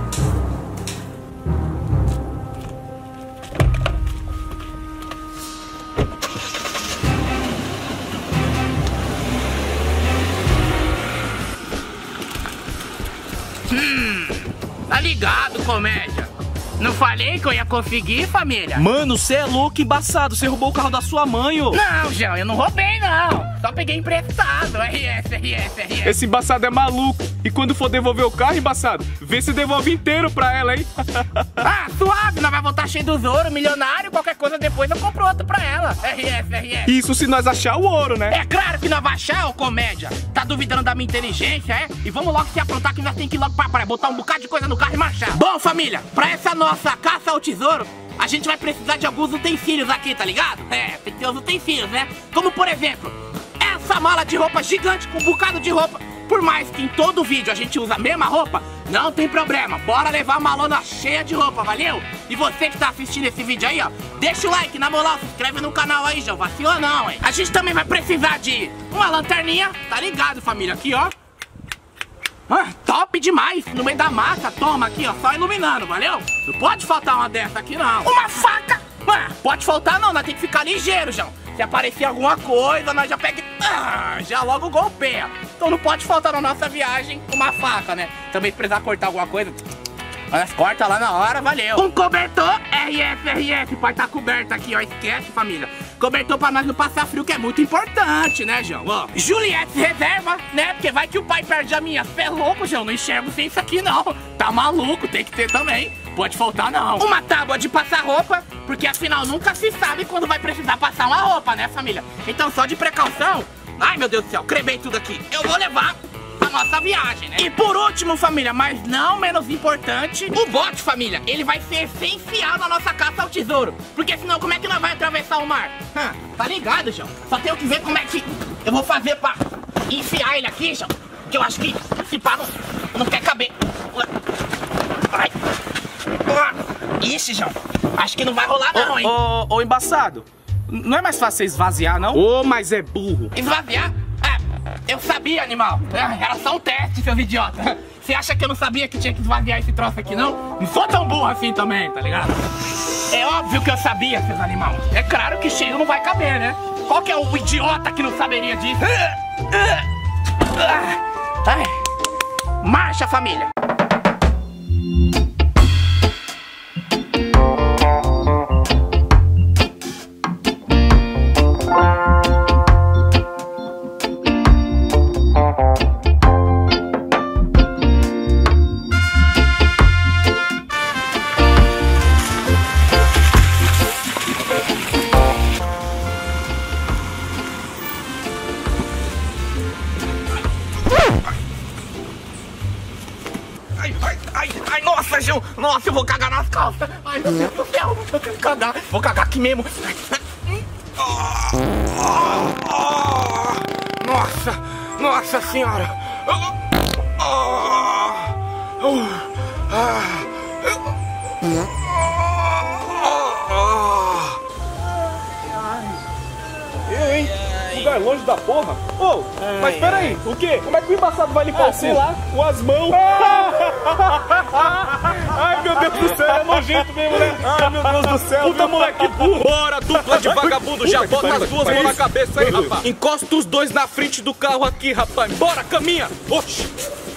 Tá ligado, comédia? Não falei que eu ia conseguir, família? Mano, você é louco, embaçado. Você roubou o carro da sua mãe, ô. Não, João, eu não roubei, não. Só peguei emprestado. RS. Esse embaçado é maluco. E quando for devolver o carro, embaçado, vê se devolve inteiro pra ela, hein? Ah, suave. Nós vai voltar cheio dos ouro, milionário. Qualquer coisa depois eu compro outro pra ela. RS. Isso se nós achar o ouro, né? É claro que nós vamos achar, ô comédia. Tá duvidando da minha inteligência, é? E vamos logo se aprontar que nós tem que ir logo pra praia. Botar um bocado de coisa no carro e marchar. Bom, família, pra essa nossa caça ao tesouro, a gente vai precisar de alguns utensílios aqui, tá ligado? É, tem que ter os utensílios, né? Como, por exemplo, essa mala de roupa gigante com um bocado de roupa. Por mais que em todo vídeo a gente usa a mesma roupa, não tem problema. Bora levar a malona cheia de roupa, valeu? E você que tá assistindo esse vídeo aí, ó, deixa o like, na moral, se inscreve no canal aí, já vacila não, hein? A gente também vai precisar de uma lanterninha, tá ligado, família? Aqui, ó. Top demais, no meio da massa, toma aqui, ó, só iluminando, valeu? Não pode faltar uma dessa aqui, não. Uma faca! Pode faltar não, nós tem que ficar ligeiro, João. Se aparecer alguma coisa, nós já pega já logo golpeia. Então não pode faltar na nossa viagem uma faca, né? Também se precisar cortar alguma coisa, nós corta lá na hora, valeu. Um cobertor, RS, pode estar coberto aqui, ó, esquece, família. Cobertor pra nós não passar frio, que é muito importante, né, João? Ó, Juliette reserva, né? Porque vai que o pai perde a minha. Você é louco, João, não enxergo sem isso aqui, não. Tá maluco, tem que ter também. Pode faltar, não. Uma tábua de passar roupa, porque afinal nunca se sabe quando vai precisar passar uma roupa, né, família? Então só de precaução. Ai, meu Deus do céu, cremei tudo aqui. Eu vou levar a nossa viagem, né? E por último, família, mas não menos importante, o bote, família, ele vai ser essencial na nossa caça ao tesouro. Porque senão, como é que nós vamos atravessar o mar? Tá ligado, João? Só tenho que ver como é que eu vou fazer pra enfiar ele aqui, João. Que eu acho que esse pá não quer caber. Ai. Ixi, João, acho que não vai rolar não, hein? Ô, embaçado, não é mais fácil você esvaziar, não? Ô, mas é burro. Esvaziar? Eu sabia, animal. Era só um teste, seus idiotas. Você acha que eu não sabia que tinha que esvaziar esse troço aqui, não? Não sou tão burro assim também, tá ligado? É óbvio que eu sabia, seus animais. É claro que cheio não vai caber, né? Qual que é o idiota que não saberia disso? Ai. Marcha, família. Nossa, eu vou cagar nas calças. Ai, meu Deus do céu, eu tenho que cagar. Vou cagar aqui mesmo. Nossa senhora. Hein? Lugar longe da porra? Ô, mas peraí, o quê? Como é que o embaçado vai limpar o cu? Sei lá, com as mãos. Ai, meu Deus do céu, é nojento mesmo, né? Ai, meu Deus do céu. Puta moleque burro. Bora, dupla de vagabundo, já bota as duas mãos na cabeça aí, rapaz. Encosta os dois na frente do carro aqui, rapaz. Bora, caminha. Oxi.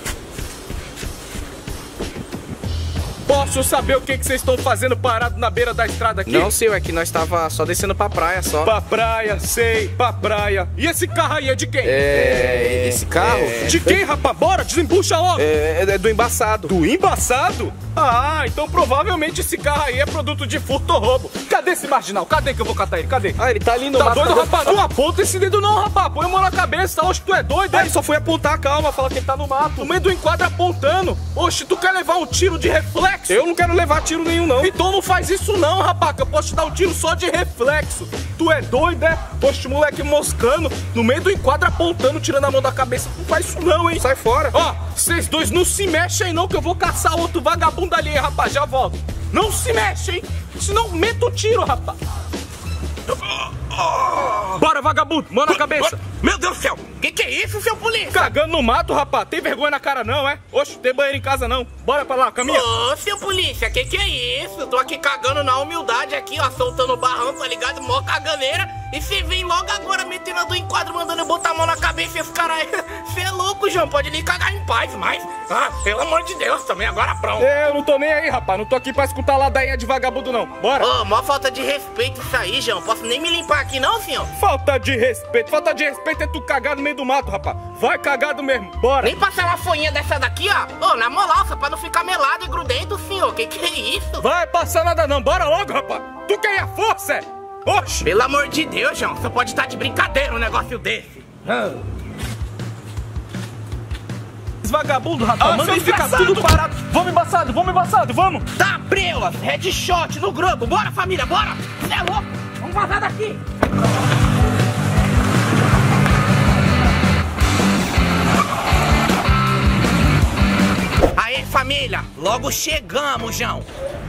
Posso saber o que vocês estão fazendo parado na beira da estrada aqui? Não, senhor, é que nós tava só descendo pra praia, só. Pra praia, sei, pra praia. E esse carro aí é de quem? Esse carro? De quem, rapaz? Bora, desembucha logo. É do embaçado. Do embaçado? Ah, então provavelmente esse carro aí é produto de furto ou roubo. Cadê esse marginal? Cadê que eu vou catar ele? Cadê? Ah, ele tá ali no Tá mato. doido, rapaz? Não aponta esse dedo não, rapaz. Põe a mão na cabeça. Oxe, tu é doido? Ele só foi apontar, calma. Fala que ele tá no mato. No meio do enquadro apontando. Oxe, tu quer levar um tiro de reflexo? Eu não quero levar tiro nenhum, não. Então não faz isso não, rapaz, que eu posso te dar um tiro só de reflexo. Tu é doido, é? Poxa, moleque moscando, no meio do enquadro apontando, tirando a mão da cabeça. Não faz isso não, hein? Sai fora. Ó, vocês dois não se mexem aí não, que eu vou caçar outro vagabundo ali, hein, rapaz, já volto. Não se mexe, hein? Senão meto o tiro, rapaz. Bora, vagabundo, mão na cabeça. Meu Deus do céu, que é isso, seu polícia? Cagando no mato, rapaz, tem vergonha na cara não, é? Oxe, tem banheiro em casa não. Bora pra lá, caminha. Ô, seu polícia, que é isso? Tô aqui cagando na humildade aqui, ó, soltando o barrão, tá ligado? Mó caganeira. E você vem logo agora metendo do enquadro, mandando eu botar a mão na cabeça e esse cara aí. Você é louco, João, pode nem cagar em paz, mas... Ah, pelo amor de Deus, também agora pronto. Eu não tô nem aí, rapaz, não tô aqui pra escutar ladainha de vagabundo não. Bora. Ô, mó falta de respeito isso aí, João. Posso nem me limpar aqui não, senhor? Falta de respeito é tu cagar no meio do mato, rapaz. Vai cagado mesmo, bora. Nem passar uma folhinha dessa daqui, ó. Ô, na moral, só pra não ficar melado e grudento, senhor. Que é isso? Vai passar nada não, bora logo, rapaz. Tu quer a força, é? Oxe. Pelo amor de Deus, João. Você pode estar de brincadeira um negócio desse. Vagabundo, rapaz, manda ele ficar tudo parado. Vamos embaçado, vamos. Tá, prelas, headshot no grupo. Bora, família, bora. Você é louco? Vamos vazar daqui. Aê, família, logo chegamos, João.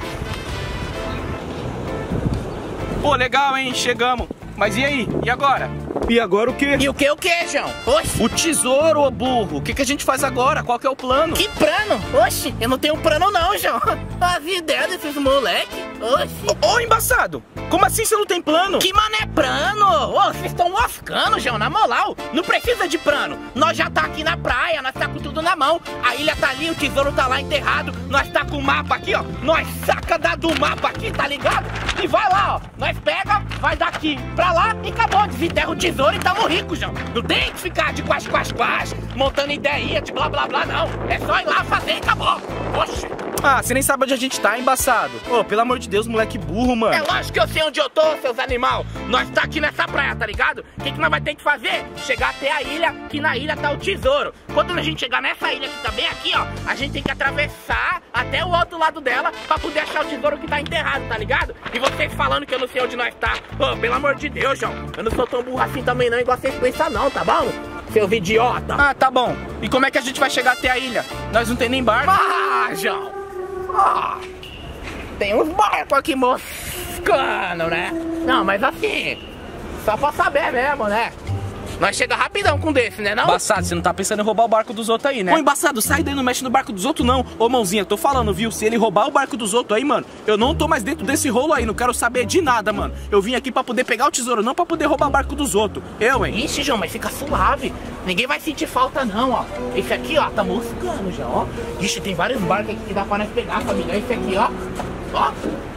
Pô, legal, hein? Chegamos. Mas e aí? E agora? E agora o quê? E o quê, João? Oxe. O tesouro, ô burro. O que a gente faz agora? Qual que é o plano? Que plano? Oxe, eu não tenho plano não, João. As ideias desses moleque. Oxe. Ô, embaçado. Como assim você não tem plano? Que mané plano? Ô, vocês estão moscando, João, na moral. Não precisa de plano. Nós já tá aqui na praia, nós tá com tudo na mão. A ilha tá ali, o tesouro tá lá enterrado. Nós tá com o mapa aqui, ó. Nós saca do mapa aqui, tá ligado? E vai lá, ó. Nós pega, vai daqui pra lá e acabou. Desenterra o tesouro e tamo rico, João. Não tem que ficar de quase, montando ideia de blá, blá, blá, não. É só ir lá fazer e acabou. Oxe. Ah, você nem sabe onde a gente tá, embaçado. Ô, pelo amor de Deus, moleque burro, mano. É lógico que eu sei onde eu tô, seus animal. Nós tá aqui nessa praia, tá ligado? O que nós vai ter que fazer? Chegar até a ilha, que na ilha tá o tesouro. Quando a gente chegar nessa ilha que tá bem aqui, ó, a gente tem que atravessar até o outro lado dela pra poder achar o tesouro que tá enterrado, tá ligado? E vocês falando que eu não sei onde nós tá. Ô, pelo amor de Deus, João. Eu não sou tão burro assim também não, igual vocês pensam não, tá bom? Seus idiota. Ah, tá bom. E como é que a gente vai chegar até a ilha? Nós não tem nem barco. Ah, João. Ah, tem uns barcos aqui moscando, né? Não, mas assim, só pra saber mesmo, né? Nós chega rapidão com desse, né não? Embaçado, você não tá pensando em roubar o barco dos outros aí, né? Ô, embaçado, sai daí, não mexe no barco dos outros não. Ô, mãozinha, tô falando, viu? Se ele roubar o barco dos outros aí, mano, eu não tô mais dentro desse rolo aí, não quero saber de nada, mano. Eu vim aqui pra poder pegar o tesouro, não pra poder roubar o barco dos outros. Eu, hein? Ixi, João, mas fica suave. Ninguém vai sentir falta não, ó. Esse aqui, ó, tá moscando já, ó. Ixi, tem vários barcos aqui que dá pra nós pegar, família. Esse aqui, ó. Ó.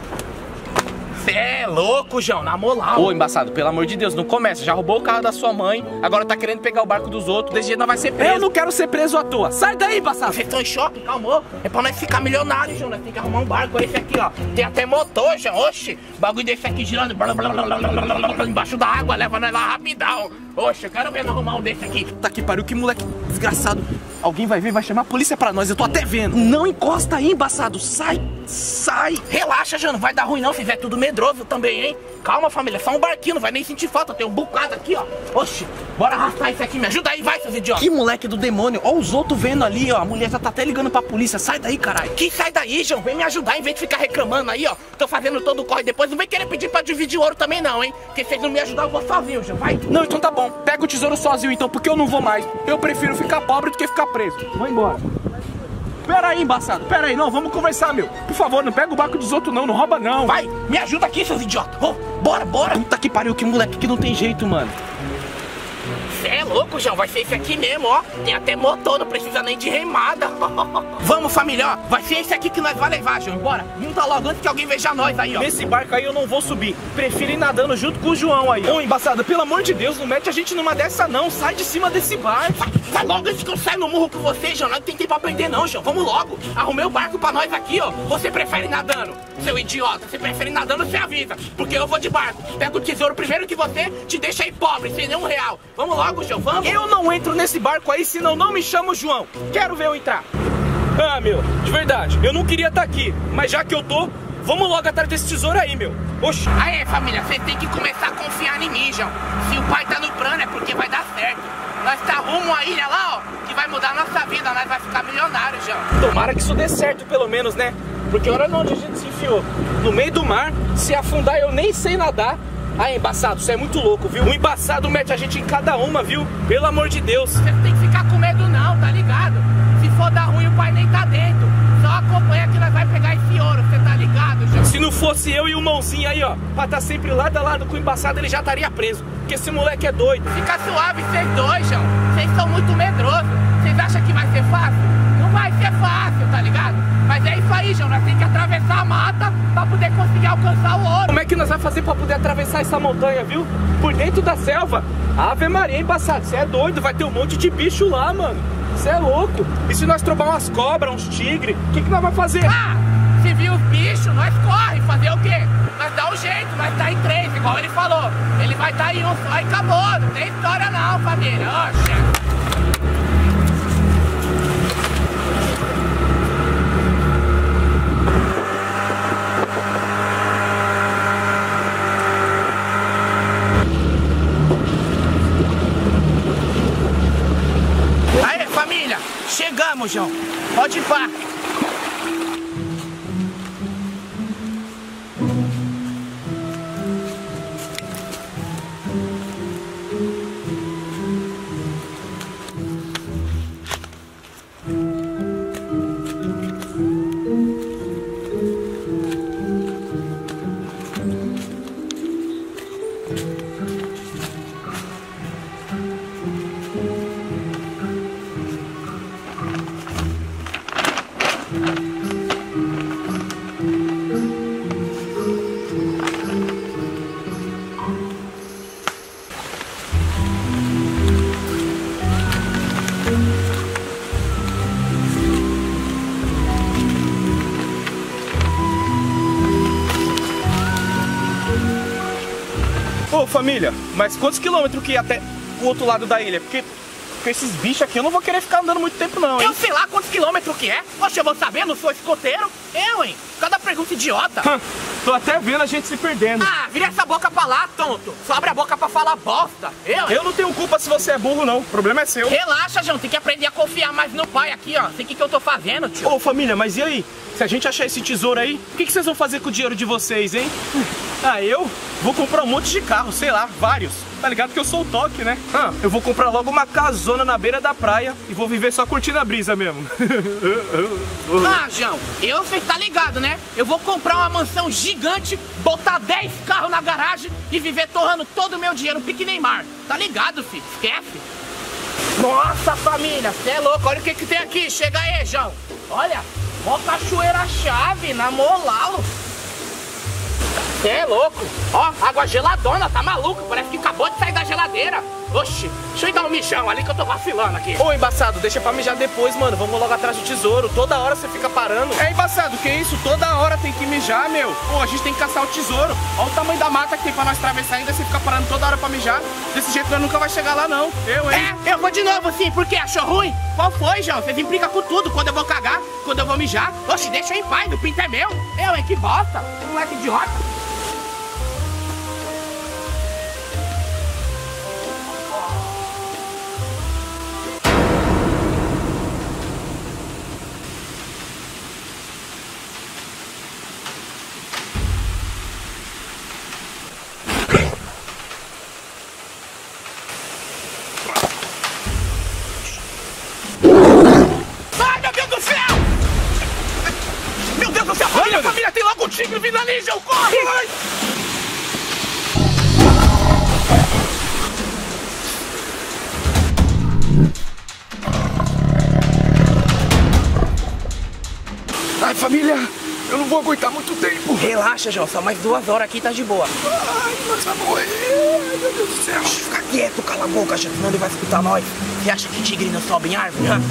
Cê é louco, João, na moral. Ô, embaçado, pelo amor de Deus, não começa. Já roubou o carro da sua mãe, agora tá querendo pegar o barco dos outros. Desse jeito não vai ser preso. Eu não quero ser preso à toa. Sai daí, embaçado. Vocês estão em choque, calma. É pra nós ficar milionários, João. Nós tem que arrumar um barco. Esse aqui, ó. Tem até motor, João. Oxi. Bagulho desse aqui girando. Blá, blá, blá, blá, blá, blá, blá, embaixo da água. Leva nós lá rapidão. Oxe, eu quero ver arrumar um desse aqui. Tá que pariu, que moleque desgraçado. Alguém vai ver, vai chamar a polícia pra nós, eu tô até vendo. Não encosta aí, embaçado, sai, sai. Relaxa, Jano, não vai dar ruim não, se é tudo medroso também, hein. Calma, família, só um barquinho, não vai nem sentir falta, tem um bocado aqui, ó. Oxe, bora arrastar isso aqui, me ajuda aí, vai, seus idiotas. Que moleque do demônio, ó os outros vendo ali, ó. A mulher já tá até ligando pra polícia, sai daí, caralho. Que sai daí, João, vem me ajudar, em vez de ficar reclamando aí, ó. Tô fazendo todo o corre, depois não vem querer pedir pra dividir ouro também não, hein. Porque se vocês não me ajudar, eu vou sozinho, João, vai. Não, então tá bom. Pega o tesouro sozinho então, porque eu não vou mais. Eu prefiro ficar pobre do que ficar preso. Vou embora. Pera aí, embaçado. Pera aí, não, vamos conversar, meu. Por favor, não pega o barco dos outros não, não rouba não. Vai, me ajuda aqui, seus idiotas. Oh, bora, bora. Puta que pariu, que moleque que não tem jeito, mano. Cê é louco, João, vai ser esse aqui mesmo, ó. Tem até motor, não precisa nem de remada. Vamos, família, ó. Vai ser esse aqui que nós vai levar, João. Bora. Junta logo antes que alguém veja nós aí, ó. Nesse barco aí eu não vou subir. Prefiro ir nadando junto com o João aí. Ô, embaçada, pelo amor de Deus, não mete a gente numa dessa não. Sai de cima desse barco. Vai logo antes que eu saio no murro com você, João. Não tem tempo pra aprender não, João. Vamos logo. Arrumei o barco pra nós aqui, ó. Você prefere nadando? Seu idiota, você prefere nadando, você avisa. Porque eu vou de barco. Pega o tesouro primeiro que você, te deixa aí pobre, sem nenhum real. Vamos logo, João, vamos. Eu não entro nesse barco aí, senão não me chamo João. Quero ver eu entrar. Ah, meu, de verdade, eu não queria estar aqui. Mas já que eu tô, vamos logo atrás desse tesouro aí, meu. Oxi. Aí, família, você tem que começar a confiar em mim, João. Se o pai tá no plano é porque vai dar certo. Nós tá rumo à ilha lá, ó, que vai mudar a nossa vida. Nós vai ficar milionários, João. Tomara que isso dê certo, pelo menos, né? Porque olha onde a gente se enfiou. No meio do mar, se afundar eu nem sei nadar. Ah, embaçado, você é muito louco, viu? O embaçado mete a gente em cada uma, viu? Pelo amor de Deus. Você não tem que ficar com medo não, tá ligado? Se for dar ruim, o pai nem tá dentro. Só acompanha que nós vai pegar esse ouro, você tá ligado, João? Se não fosse eu e o mãozinho aí, ó, pra tá sempre lado a lado com o embaçado, ele já estaria preso. Porque esse moleque é doido. Fica suave, vocês dois, João. Vocês são muito medrosos. Vocês acham que vai ser fácil? Não vai ser fácil, tá ligado? Mas é isso aí, João. Nós temos que atravessar a mata pra poder conseguir alcançar o ouro. Como é que nós vamos fazer pra poder atravessar essa montanha, viu? Por dentro da selva. Ave Maria, embaçado. Você é doido. Vai ter um monte de bicho lá, mano. Você é louco. E se nós trocar umas cobras, uns tigres, o que nós vamos fazer? Ah, se vir os bichos, nós corre. Fazer o quê? Nós dá um jeito. Nós tá em 3, igual ele falou. Ele vai tá em 1 só e acabou. Não tem história não, família. Oxe. Chegamos, João. Pode ir pá. Ô, família, mas quantos quilômetros que ia até o outro lado da ilha? Porque com esses bichos aqui eu não vou querer ficar andando muito tempo não, hein? Eu sei lá quantos quilômetros que é. Poxa, eu vou saber, não sou escoteiro. Eu, hein? Cada pergunta idiota. Tô até vendo a gente se perdendo. Ah, vira essa boca pra lá, tonto. Só abre a boca pra falar bosta. Eu não tenho culpa se você é burro, não. O problema é seu. Relaxa, João. Tem que aprender a confiar mais no pai aqui, ó. Sei o que eu tô fazendo, tio. Ô, família, mas e aí? Se a gente achar esse tesouro aí, o que vocês vão fazer com o dinheiro de vocês, hein? Ah, eu vou comprar um monte de carro, sei lá, vários. Tá ligado que eu sou o toque, né? Eu vou comprar logo uma casona na beira da praia e vou viver só curtindo a brisa mesmo. Ah, João, você tá ligado, né? Eu vou comprar uma mansão gigante, botar 10 carros na garagem e viver torrando todo o meu dinheiro, pique Neymar. Tá ligado, filho? Esquece. Nossa, família, você é louco. Olha o que tem aqui. Chega aí, João. Olha, ó cachoeira chave, na moral. Cê é louco. Ó, água geladona, tá maluco? Parece que acabou de sair da geladeira. Oxi, deixa eu ir dar um mijão ali que eu tô vacilando aqui. Ô, embaçado, deixa pra mijar depois, mano. Vamos logo atrás do tesouro. Toda hora você fica parando. É, embaçado, que isso? Toda hora tem que mijar, meu. Pô, a gente tem que caçar o tesouro. Olha o tamanho da mata que tem pra nós atravessar ainda. Você fica parando toda hora pra mijar. Desse jeito nós nunca vai chegar lá, não. Hein? Eu vou de novo, sim. Por quê? Achou ruim? Qual foi, João? Vocês implicam com tudo. Quando eu vou cagar, quando eu vou mijar. Oxi, deixa eu em paz. O pinto é meu. Hein? Que bosta. Moleque idiota. Família, tem logo um tigre vindo ali, João, corre! Ai, família, eu não vou aguentar muito tempo. Relaxa, João, só mais 2 horas aqui tá de boa. Ai, nós vamos morrer. Ai, meu Deus do céu. Fica quieto, cala a boca, João, senão ele vai escutar nós. Você acha que tigre não sobe em árvore, né?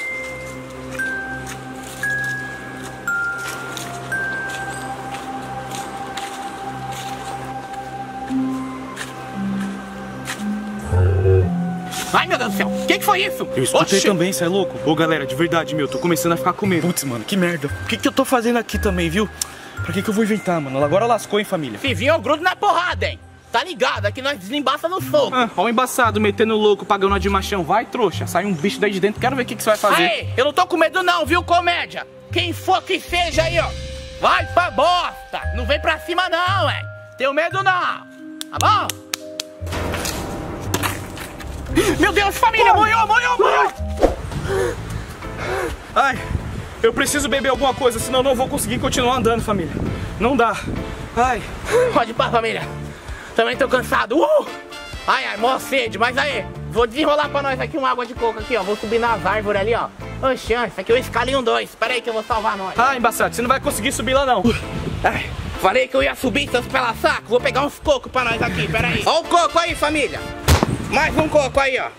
Ai, meu Deus do céu, o que foi isso? Eu escutei também, cê é louco? Ô, galera, de verdade, meu, tô começando a ficar com medo. Putz, mano, que merda. O que eu tô fazendo aqui também, viu? Pra que eu vou inventar, mano? Agora lascou, hein, família? Se vir, eu grudo na porrada, hein? Tá ligado? Aqui nós desembaça no soco. Ó o embaçado, metendo louco, pagando a de machão. Vai, trouxa, sai um bicho daí de dentro, quero ver o que você vai fazer. Aí, eu não tô com medo não, viu, comédia? Quem for que seja aí, ó, vai pra bosta. Não vem pra cima não, hein? Tenho medo não, tá bom? Meu Deus, família, morreu! Ai, eu preciso beber alguma coisa, senão eu não vou conseguir continuar andando, família. Não dá. Ai. Pode ir pra família. Também tô cansado. Ai, mó sede, mas aí, vou desenrolar pra nós aqui uma água de coco aqui, ó. Vou subir nas árvores ali, ó. Ô, chance, aqui eu escalei um 2. Espera aí que eu vou salvar nós. Ah, embaçado, você não vai conseguir subir lá, não. Ai, falei que eu ia subir, seus pela saco. Vou pegar uns cocos pra nós aqui, pera aí. Ó o coco aí, família. Mais um coco aí, ó.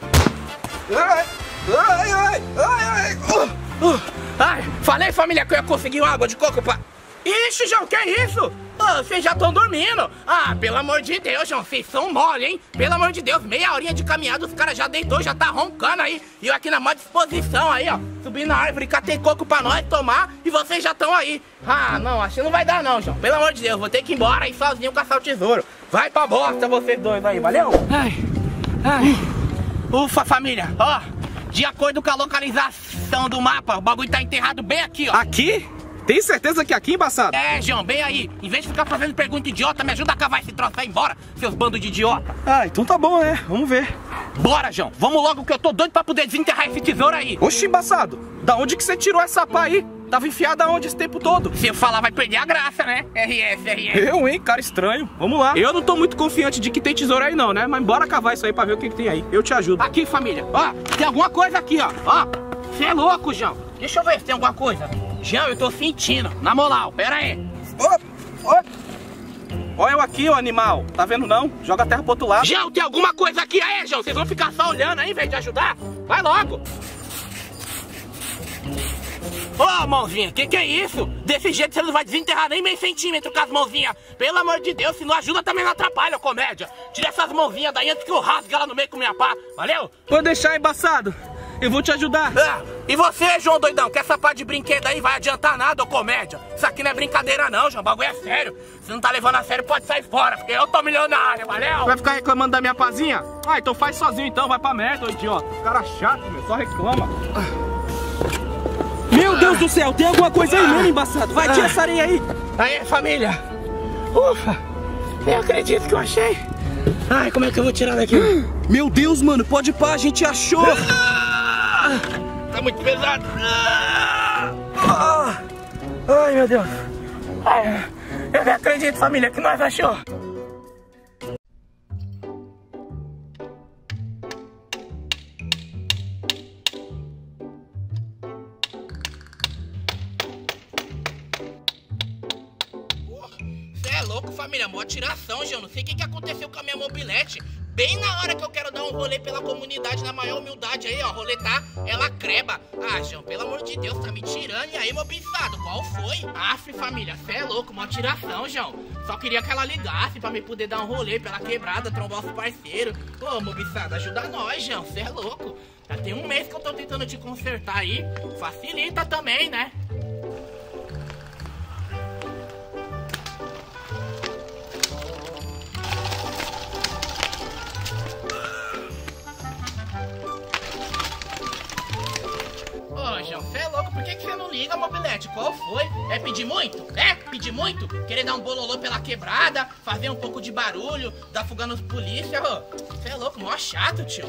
Ai, falei, família, que eu ia conseguir uma água de coco pra... Ixi, João, que é isso? Vocês já estão dormindo. Ah, pelo amor de Deus, João, vocês são mole, hein? Pelo amor de Deus, meia horinha de caminhada, os caras já deitou, já tá roncando aí. E eu aqui na maior disposição aí, ó. Subi na árvore, catei coco pra nós tomar e vocês já estão aí. Ah, não, acho que não vai dar não, João. Pelo amor de Deus, vou ter que ir embora aí sozinho caçar o tesouro. Vai pra bosta vocês dois aí, valeu? Ufa, família, ó. De acordo com a localização do mapa, o bagulho tá enterrado bem aqui, ó. Aqui? Tem certeza que é aqui, embaçado? É, João, bem aí. Em vez de ficar fazendo pergunta idiota, me ajuda a cavar esse troço aí embora, seus bandos de idiota. Ah, então tá bom, né? Vamos ver. Bora, João. Vamos logo que eu tô doido pra poder desenterrar esse tesouro aí. Oxi, embaçado. Da onde que você tirou essa pá aí? Tava enfiada aonde esse tempo todo? Se eu falar vai perder a graça, né? RS. Eu, hein? Cara estranho. Vamos lá. Eu não tô muito confiante de que tem tesouro aí não, né? Mas bora cavar isso aí pra ver o que tem aí. Eu te ajudo. Aqui, família. Ó, tem alguma coisa aqui, ó. Ó, você é louco, João. Deixa eu ver se tem alguma coisa. João, eu tô sentindo. Na moral, pera aí. Olha eu aqui, ô animal. Tá vendo não? Joga a terra pro outro lado. João, tem alguma coisa aqui aí, João. Vocês vão ficar só olhando aí, em vez de ajudar? Vai logo. Ô, mãozinha, que é isso? Desse jeito você não vai desenterrar nem meio centímetro com as mãozinhas. Pelo amor de Deus, se não ajuda também não atrapalha, comédia. Tira essas mãozinhas daí antes que eu rasgue ela no meio com minha pá. Valeu? Pode deixar, embaçado. Eu vou te ajudar. E você, João doidão, que essa pá de brinquedo aí vai adiantar nada, ô comédia? Isso aqui não é brincadeira não, João, o bagulho é sério. Se não tá levando a sério, pode sair fora, porque eu tô milionário, valeu? Vai ficar reclamando da minha pazinha? Ah, então faz sozinho então, vai pra merda, ô idiota. Cara chato, meu, só reclama. Meu Deus do céu, tem alguma coisa aí mesmo, embaçado. Vai, tira essa areia aí. Aí, família. Ufa, nem acredito que eu achei. Ai, como é que eu vou tirar daqui? Meu Deus, mano, pode pá, a gente achou. Tá muito pesado. Ai, meu Deus. Ai, eu nem acredito, família, que nós achou. Você é louco, família. mó tiração, João. Não sei o que aconteceu com a minha mobilete. Bem na hora que eu quero dar um rolê pela comunidade, na maior humildade aí, ó, roletar, ela creba. Ah, João, pelo amor de Deus, tá me tirando. E aí, mobiçado, qual foi? Aff, família, cê é louco, mó tiração, João. Só queria que ela ligasse pra me poder dar um rolê pela quebrada, trombar os parceiros. Ô, mobiçado, ajuda nós, João, cê é louco. Já tem um mês que eu tô tentando te consertar aí. Facilita também, né? Ô, João, você é louco, por que você não liga, mobilete? Qual foi? É pedir muito? É? Pedir muito? Querer dar um bololô pela quebrada, fazer um pouco de barulho, dar fuga nos polícia? Você é louco, mó chato, tio.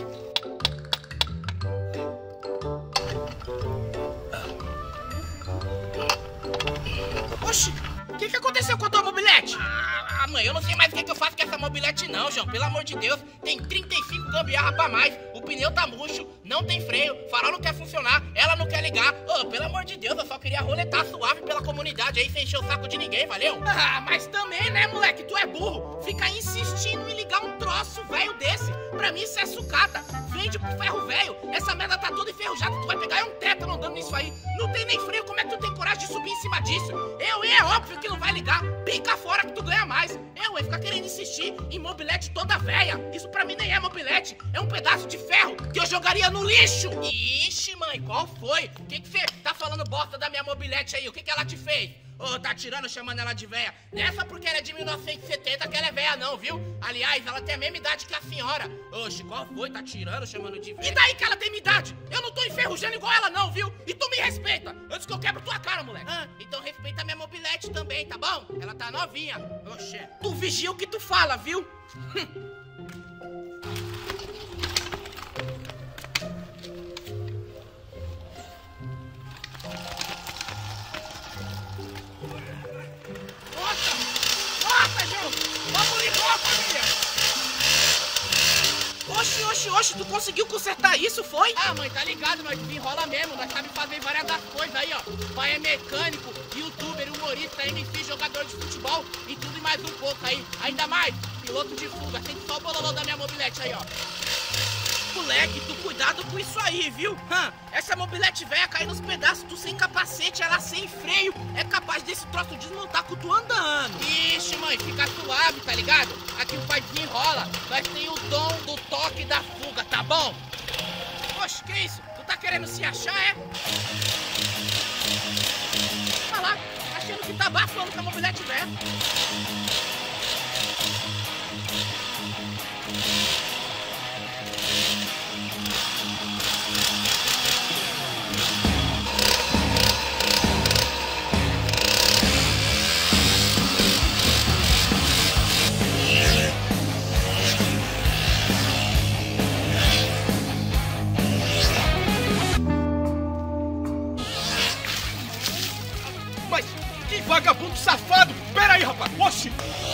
Oxi, o que aconteceu com a tua mobilete? Ah, mãe, eu não sei mais o que eu faço com essa mobilete não, João. Pelo amor de Deus, tem 35 gambiarra pra mais. O pneu tá murcho, não tem freio, o farol não quer funcionar, ela não quer ligar. Ô, pelo amor de Deus, eu só queria roletar suave pela comunidade aí, sem encher o saco de ninguém, valeu? Ah, mas também, né, moleque, tu é burro. Fica insistindo em ligar um troço velho desse. Pra mim isso é sucata. Vende pro ferro velho. Essa merda tá toda enferrujada, tu vai pegar um tétano andando nisso aí. Não tem nem freio, como é que tu tem coragem de subir em cima disso? É óbvio que não vai ligar. Pica fora que tu ganha mais. Ia ficar querendo insistir em mobilete toda velha. Isso pra mim nem é mobilete. É um pedaço de ferro que eu jogaria no lixo. Ixi, mãe, qual foi? O que você tá falando bosta da minha mobilete aí? O que ela te fez? Ô, tá tirando, chamando ela de véia. Nessa porque ela é de 1970 que ela é véia não, viu? Aliás, ela tem a mesma idade que a senhora. Oxe, qual foi? Tá tirando, chamando de véia. E daí que ela tem minha idade? Eu não tô enferrujando igual ela não, viu? E tu me respeita, antes que eu quebro tua cara, moleque. Ah, então respeita a minha mobilete também, tá bom? Ela tá novinha. Oxe, tu vigia o que tu fala, viu? Nossa, João! Vamos ligar, família! Oxi, tu conseguiu consertar isso, foi? Ah, mãe, tá ligado, nós desenrola mesmo, nós sabemos fazer várias das coisas aí, ó. Pai é mecânico, youtuber, humorista, MC, jogador de futebol e tudo e mais um pouco aí. Ainda mais, piloto de fuga, tem só o bololô da minha mobilete aí, ó. Moleque, tu cuidado com isso aí, viu? Essa mobilete velha cair nos pedaços, tu sem capacete, ela sem freio, é capaz desse troço desmontar com tu andando. Ixi, mãe, fica suave, tá ligado? Aqui o pai desenrola, nós tem o dom do toque da fuga, tá bom? Poxa, que isso? Tu tá querendo se achar, é? Olha lá, achando que tá bafando com a mobilete velha. Vagabundo safado! Pera aí, rapaz! Oxi!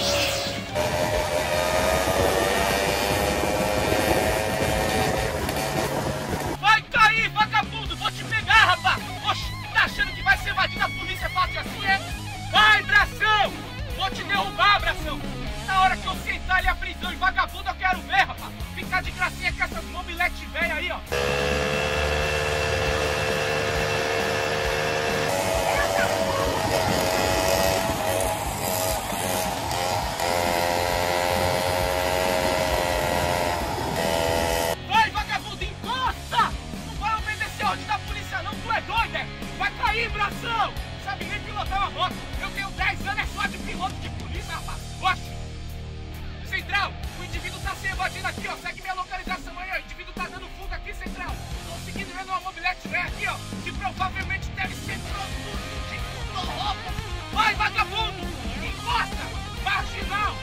Vai cair, vagabundo! Vou te pegar, rapaz! Oxi! Tá achando que vai ser evadido da polícia fácil assim, é? Vai, Bração! Vou te derrubar, Bração! Na hora que eu sentar ali a prisão e vagabundo, eu quero ver, rapaz! Ficar de gracinha com essas mobiletes velhas aí, ó! Bração! Sabe nem pilotar uma moto! Eu tenho 10 anos, é só de piloto de polícia, rapaz! Oxe! Central, o indivíduo tá se evadindo aqui, ó! Segue minha localização aí, ó! O indivíduo tá dando fuga aqui, Central! Conseguindo ver numa mobilete velha aqui, ó! Que provavelmente deve ser produto de roupa! Vai, vagabundo! Encosta! Marginal!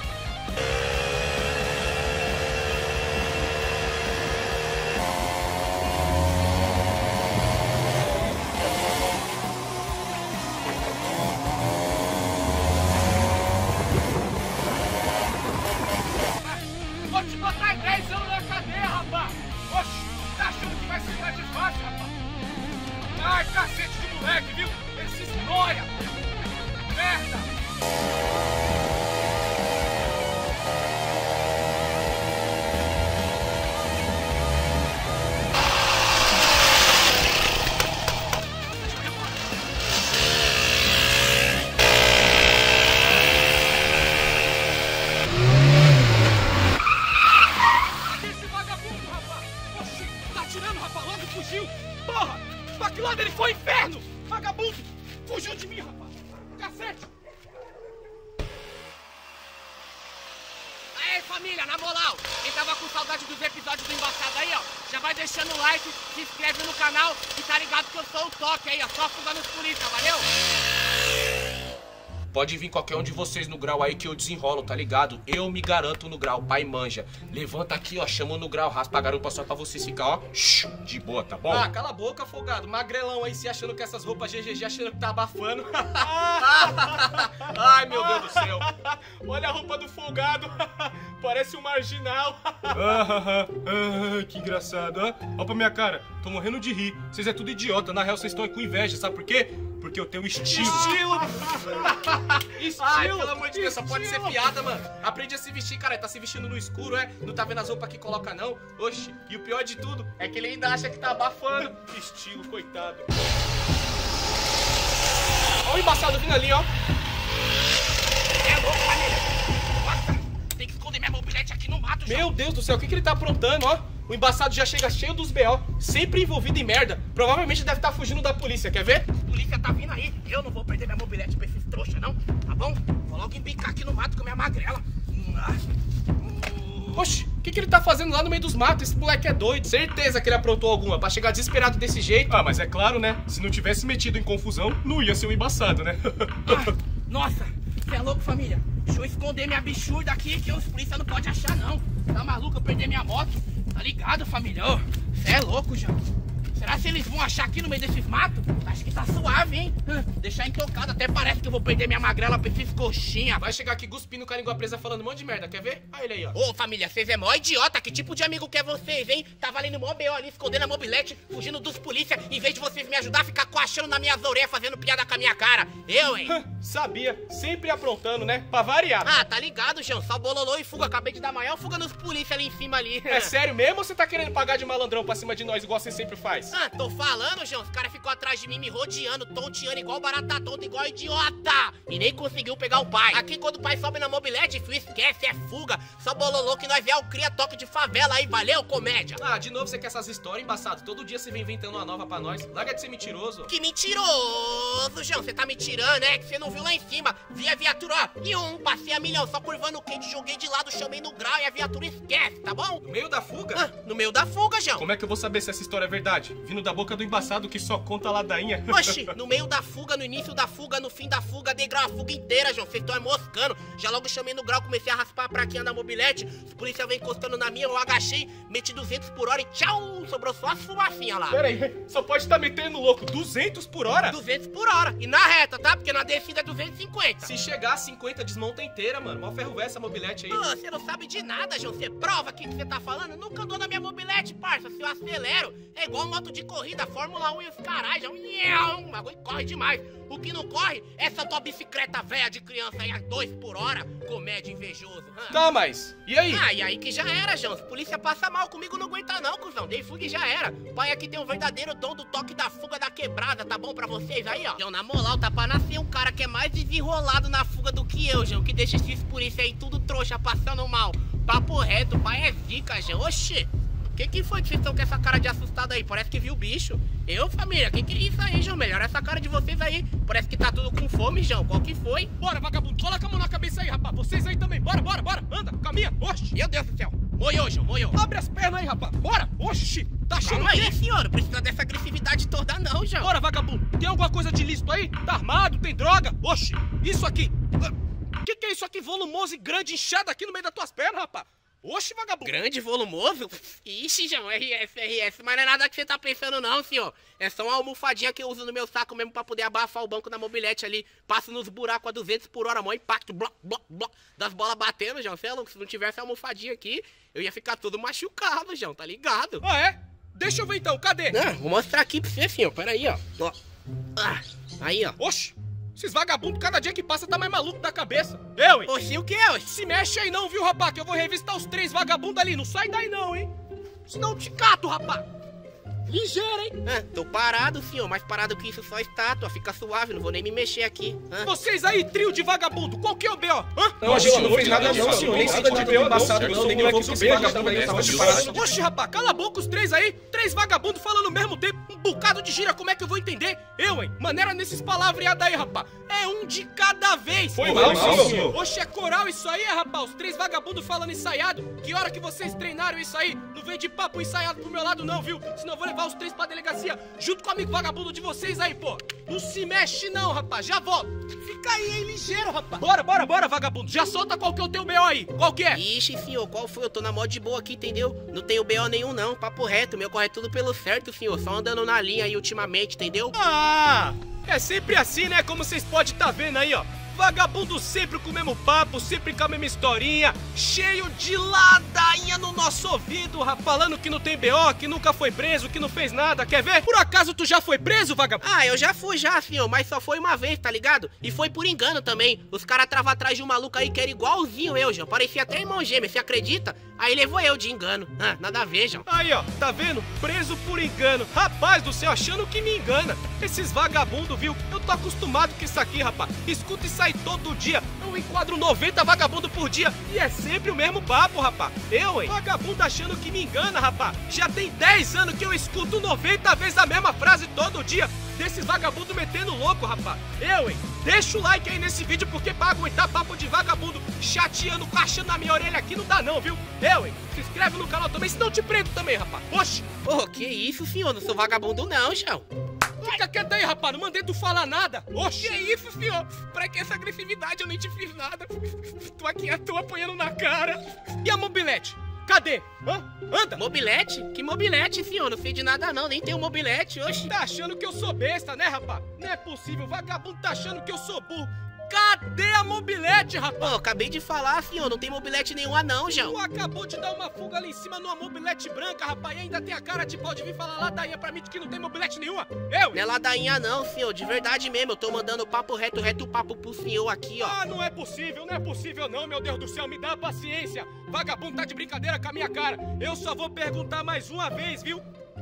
Ai, cacete de moleque, viu? Esse história! Merda! família, na moral, quem tava com saudade dos episódios do Embaçado aí, ó, já vai deixando o like, se inscreve no canal e tá ligado que eu sou o toque aí, ó, só fugando os polícia, valeu? Pode vir qualquer um de vocês no grau aí que eu desenrolo, tá ligado? Eu me garanto no grau, pai manja. Levanta aqui, ó, chama no grau, raspa a garupa só pra vocês ficar, ó, de boa, tá bom? Ah, cala a boca, folgado. Magrelão aí se achando que essas roupas GGG, achando que tá abafando. Ai, meu Deus do céu. Olha a roupa do folgado. Parece um marginal. Que engraçado, ó. Olha pra minha cara. Tô morrendo de rir. Vocês é tudo idiota. Na real, vocês estão aí com inveja, sabe por quê? Porque eu tenho estilo. Estilo! Estilo! Ai, pelo amor de Deus, só pode ser piada, mano. Aprende a se vestir, cara. Tá se vestindo no escuro, é? Não tá vendo as roupas que coloca, não? Oxi, e o pior de tudo é que ele ainda acha que tá abafando. Que estilo, coitado. Olha o embaçado vindo ali, ó. É louco, família. Nossa, tem que esconder minha mobilete aqui no mato, Meu Deus do céu, o que ele tá aprontando, ó? O embaçado já chega cheio dos B.O., sempre envolvido em merda. Provavelmente deve estar fugindo da polícia, quer ver? A polícia tá vindo aí. Eu não vou perder minha mobilete pra esses trouxa, não. Tá bom? Vou logo embicar aqui no mato com a minha magrela. Oxi, o que ele tá fazendo lá no meio dos matos? Esse moleque é doido. Certeza que ele aprontou alguma pra chegar desesperado desse jeito. Ah, mas é claro, né? Se não tivesse metido em confusão, não ia ser um embaçado, né? Nossa, você é louco, família? Deixa eu esconder minha bichurda aqui que os polícia não podem achar, não. Tá maluco eu perder minha moto? Tá ligado, família? Você é louco, já. Será que eles vão achar aqui no meio desses matos? Acho que tá suave, hein? Deixar intocado, até parece que eu vou perder minha magrela pra esses coxinha. Vai chegar aqui cuspindo com a língua presa falando um monte de merda, quer ver? Olha ele aí, ó. Ô, família, vocês é mó idiota. Que tipo de amigo que é vocês, hein? Tá valendo mó B.O. ali, escondendo a mobilete, fugindo dos polícia. Em vez de vocês me ajudar, ficar coachando nas minhas orelhas, fazendo piada com a minha cara. Eu, hein? Sabia. Sempre aprontando, né? Pra variar. Ah, tá ligado, João. Só bololô e fuga. Acabei de dar maior fuga nos polícia ali em cima ali. É sério mesmo ou você tá querendo pagar de malandrão pra cima de nós, igual você sempre faz? Ah, tô falando, João. Os caras ficou atrás de mim, me rodeando, tonteando igual barata tonta, igual idiota. E nem conseguiu pegar o pai. Aqui, quando o pai sobe na mobilete, filho, esquece, é fuga. Só bololô que nós é o cria toque de favela aí, valeu, comédia? Ah, de novo você quer essas histórias, embaçado? Todo dia você vem inventando uma nova pra nós. Larga de ser mentiroso. Que mentiroso, João. Você tá me tirando, né? Que você não viu lá em cima. Vi a viatura, ó. E passei a milhão, só curvando o quente, joguei de lado, chamei no grau e a viatura esquece, tá bom? No meio da fuga? Ah, no meio da fuga, João. Como é que eu vou saber se essa história é verdade? Vindo da boca do embaçado que só conta ladainha. Oxi, no meio da fuga, no início da fuga, no fim da fuga, dei grau a fuga inteira, João. Vocês estão moscando. Já logo chamei no grau, comecei a raspar a praquinha da mobilete. Os policiais vêm encostando na minha, eu agachei, meti 200 por hora e tchau, sobrou só as fumacinhas lá. Pera aí, só pode estar metendo louco 200 por hora? 200 por hora. E na reta, tá? Porque na descida é 250. Se chegar a 50, desmonta inteira, mano. Mó ferro essa mobilete aí. Pô, você não sabe de nada, João. Você prova aqui que você tá falando? Nunca andou na minha mobilete, parça. Se eu acelero, é igual moto de corrida, Fórmula 1 e os caralho. O bagulho corre demais. O que não corre é essa tua bicicleta velha de criança aí a 2 por hora. Comédia invejoso. Tá, mas e aí? Ah, e aí que já era, João. Se a polícia passa mal comigo, não aguenta não, cuzão. Dei fuga e já era. O pai aqui tem um verdadeiro dom do toque da fuga da quebrada, tá bom pra vocês aí, ó? João, na moral, tá pra nascer um cara que é mais desenrolado na fuga do que eu, João. Que deixa esses polícia aí tudo trouxa, passando mal. Papo reto, o pai é zica, João. Oxê. Que foi que vocês estão com essa cara de assustado aí? Parece que viu o bicho. Eu, família, que é isso aí, João? Melhor essa cara de vocês aí. Parece que tá tudo com fome, João. Qual que foi? Bora, vagabundo. Coloca a mão na cabeça aí, rapaz. Vocês aí também. Bora, bora, bora. Anda, caminha. Oxi. Meu Deus do céu. Moiou, João, moiou. Abre as pernas aí, rapaz. Bora. Oxi. Tá achando Calma aí, senhor. Não precisa dessa agressividade toda não, João. Bora, vagabundo. Tem alguma coisa de ilícito aí? Tá armado? Tem droga? Oxi. Isso aqui. Que é isso aqui? Volumoso e grande, inchado aqui no meio das tuas pernas, rapaz. Oxe, vagabundo. Grande, volumoso? Ixi, João, RS. Mas não é nada que você tá pensando não, senhor. É só uma almofadinha que eu uso no meu saco mesmo pra poder abafar o banco da mobilete ali. Passo nos buracos a 200 por hora, mó impacto, bloc, das bolas batendo, João. Você é louco? Se não tivesse a almofadinha aqui, eu ia ficar todo machucado, João, tá ligado? Ah, é? Deixa eu ver então, cadê? Não, vou mostrar aqui pra você, senhor. Pera aí, ó. Aí, ó. Oxe. Esses vagabundos, cada dia que passa, tá mais maluco da cabeça. Eu, hein? Oxi, o que, oxi? Se mexe aí não, viu, rapaz? Que eu vou revistar os 3 vagabundos ali. Não sai daí não, hein? Senão eu te cato, rapaz. Ligeiro, hein? Tô parado, senhor. Mais parado que isso, só estátua. Fica suave, não vou nem me mexer aqui. Vocês aí, trio de vagabundo, qual que é o B.O.? Não, a gente não fez nada não, senhor. Nem nada de B.O. embaçado, não. Nem levou esse vagabundo aí, tava separado. Oxe, rapaz, cala a boca os três aí. 3 vagabundos falando ao mesmo tempo. Um bocado de gira, como é que eu vou entender? Eu, hein? Maneira nesses palavreados aí, rapaz. É um de cada vez. Foi mal, senhor. Oxe, é coral isso aí, rapaz. Os 3 vagabundos falando ensaiado. Que hora que vocês treinaram isso aí? Não vem de papo ensaiado pro meu lado não, viu? Senão eu vou levar os 3 pra delegacia junto com o amigo vagabundo de vocês aí, pô. Não se mexe não, rapaz. Já volto. Fica aí, hein, ligeiro, rapaz. Bora, vagabundo. Já solta qual que é o teu B.O. aí. Qual que é? Ixi, senhor, qual foi? Eu tô na moda de boa aqui, entendeu? Não tenho B.O. nenhum, não. Papo reto. Meu corre tudo pelo certo, senhor. Só andando na linha aí ultimamente, entendeu? Ah, é sempre assim, né? Como vocês podem estar vendo aí, ó. Vagabundo sempre com o mesmo papo, sempre com a mesma historinha, cheio de ladainha no nosso ouvido, falando que não tem B.O., que nunca foi preso, que não fez nada, quer ver? Por acaso tu já foi preso, vagabundo? Ah, eu já fui senhor, mas só foi uma vez, tá ligado? E foi por engano também. Os caras travam atrás de um maluco aí que era igualzinho eu, João. Parecia até irmão gêmeo, você acredita? Aí levou eu de engano. Nada a ver, João. Aí, ó, tá vendo? Preso por engano. Rapaz do céu, achando que me engana. Esses vagabundos, viu? Eu tô acostumado com isso aqui, rapaz. Escuta isso aí todo dia. Eu enquadro 90 vagabundos por dia e é sempre o mesmo papo, rapaz. Eu, hein? Vagabundo achando que me engana, rapaz. Já tem 10 anos que eu escuto 90 vezes a mesma frase todo dia. Desses vagabundos metendo louco, rapaz. Eu, hein? Deixa o like aí nesse vídeo, porque pra aguentar papo de vagabundo chateando, cachando na minha orelha aqui não dá não, viu? Eu, hein? Se inscreve no canal também, senão eu te prendo também, rapaz. Oxi. Ô, que isso, senhor? Não sou vagabundo não, João. Fica quieto aí, rapaz. Não mandei tu falar nada. Oxi. Que isso, senhor? Pra que essa agressividade? Eu nem te fiz nada. Tô aqui à toa apanhando na cara. E a mobilete? Cadê? Anda! Mobilete? Que mobilete, senhor? Não sei de nada não, nem tenho mobilete, oxe. Tá achando que eu sou besta, né, rapaz? Não é possível, vagabundo tá achando que eu sou burro. Cadê a mobilete, rapaz? Pô, acabei de falar, senhor, não tem mobilete nenhuma não, João. Tu acabou de dar uma fuga ali em cima numa mobilete branca, rapaz, e ainda tem a cara de pau de vir falar ladainha pra mim de que não tem mobilete nenhuma. Eu? Não é ladainha não, senhor, de verdade mesmo, eu tô mandando papo reto papo pro senhor aqui, ó. Ah, não é possível não, meu Deus do céu, me dá paciência. Vagabundo tá de brincadeira com a minha cara. Eu só vou perguntar mais uma vez, viu?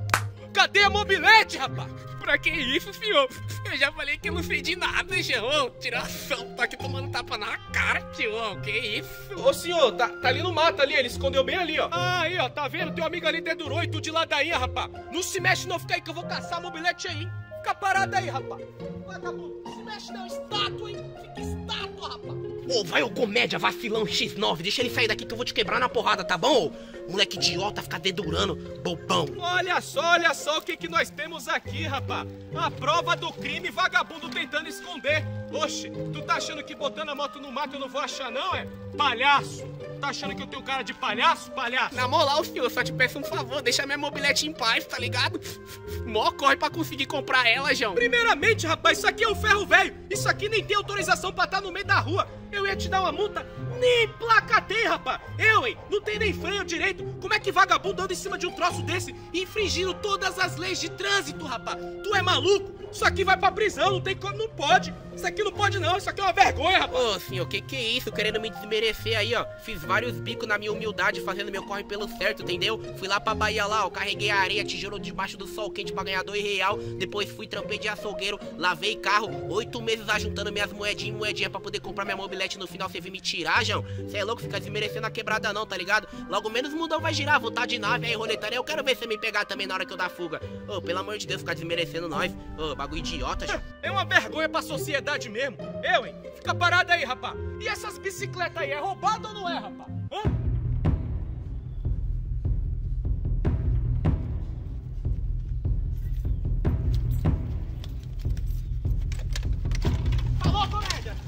Cadê a mobilete, rapaz? Pra que isso, senhor? Eu já falei que eu não sei de nada, João. Tiração, tá aqui tomando tapa na cara, João. Que isso? Ô, senhor, tá ali no mato ali, ele escondeu bem ali, ó. Ah, aí, ó, tá vendo? Teu amigo ali dedurou e tu de ladainha, rapaz. Não se mexe não, fica aí que eu vou caçar a mobilete aí, hein? Fica parado aí, rapaz. Vagabundo, não se mexe não, estátua, hein? Fica estátua, rapaz. Ô, vai ô comédia, vacilão X9, deixa ele sair daqui que eu vou te quebrar na porrada, tá bom? Moleque idiota, fica dedurando, bobão. Olha só o que nós temos aqui, rapaz. A prova do crime, vagabundo tentando esconder. Oxe, tu tá achando que botando a moto no mato eu não vou achar não, é? Palhaço. Tá achando que eu tenho cara de palhaço, palhaço? Na moral, senhor, só te peço um favor, deixa minha mobilete em paz, tá ligado? Mó corre pra conseguir comprar ela, João. Primeiramente, rapaz, isso aqui é um ferro velho. Isso aqui nem tem autorização pra estar no meio da rua. Eu ia te dar uma multa, nem placa tem, rapaz. Eu, hein, não tem nem freio direito. Como é que vagabundo anda em cima de um troço desse, infringindo todas as leis de trânsito, rapaz? Tu é maluco? Isso aqui vai pra prisão, não tem como, não pode. Isso aqui não pode não, isso aqui é uma vergonha, rapaz. Ô, senhor, que é isso? Querendo me desmerecer aí, ó. Fiz vários bicos na minha humildade, fazendo meu corre pelo certo, entendeu? Fui lá pra Bahia lá, ó, carreguei a areia, tijolo debaixo do sol quente pra ganhar R$2. Depois fui, trampei de açougueiro, lavei carro, 8 meses ajuntando minhas moedinhas pra poder comprar minha mobilete. No final você vir me tirar, João. Você é louco, fica desmerecendo a quebrada não, tá ligado? Logo menos o mundão vai girar, vou tá de nave aí, roletando. Eu quero ver você me pegar também na hora que eu dar fuga. Ô, pelo amor de Deus, ficar desmerecendo nós. Ô, bagulho idiota, João. É uma vergonha pra sociedade mesmo. Eu, hein? Fica parado aí, rapaz. E essas bicicletas aí, é roubado ou não é, rapaz? Hã? Alô, comédia!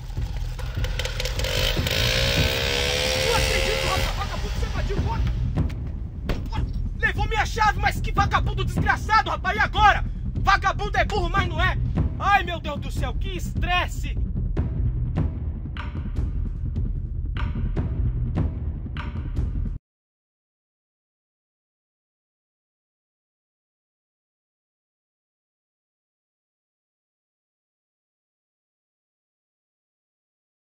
Não acredito, rapaz. Vagabundo, você invadiu o outro. Levou minha chave, mas que vagabundo desgraçado, rapaz. E agora? Vagabundo é burro, mas não é. Ai, meu Deus do céu, que estresse.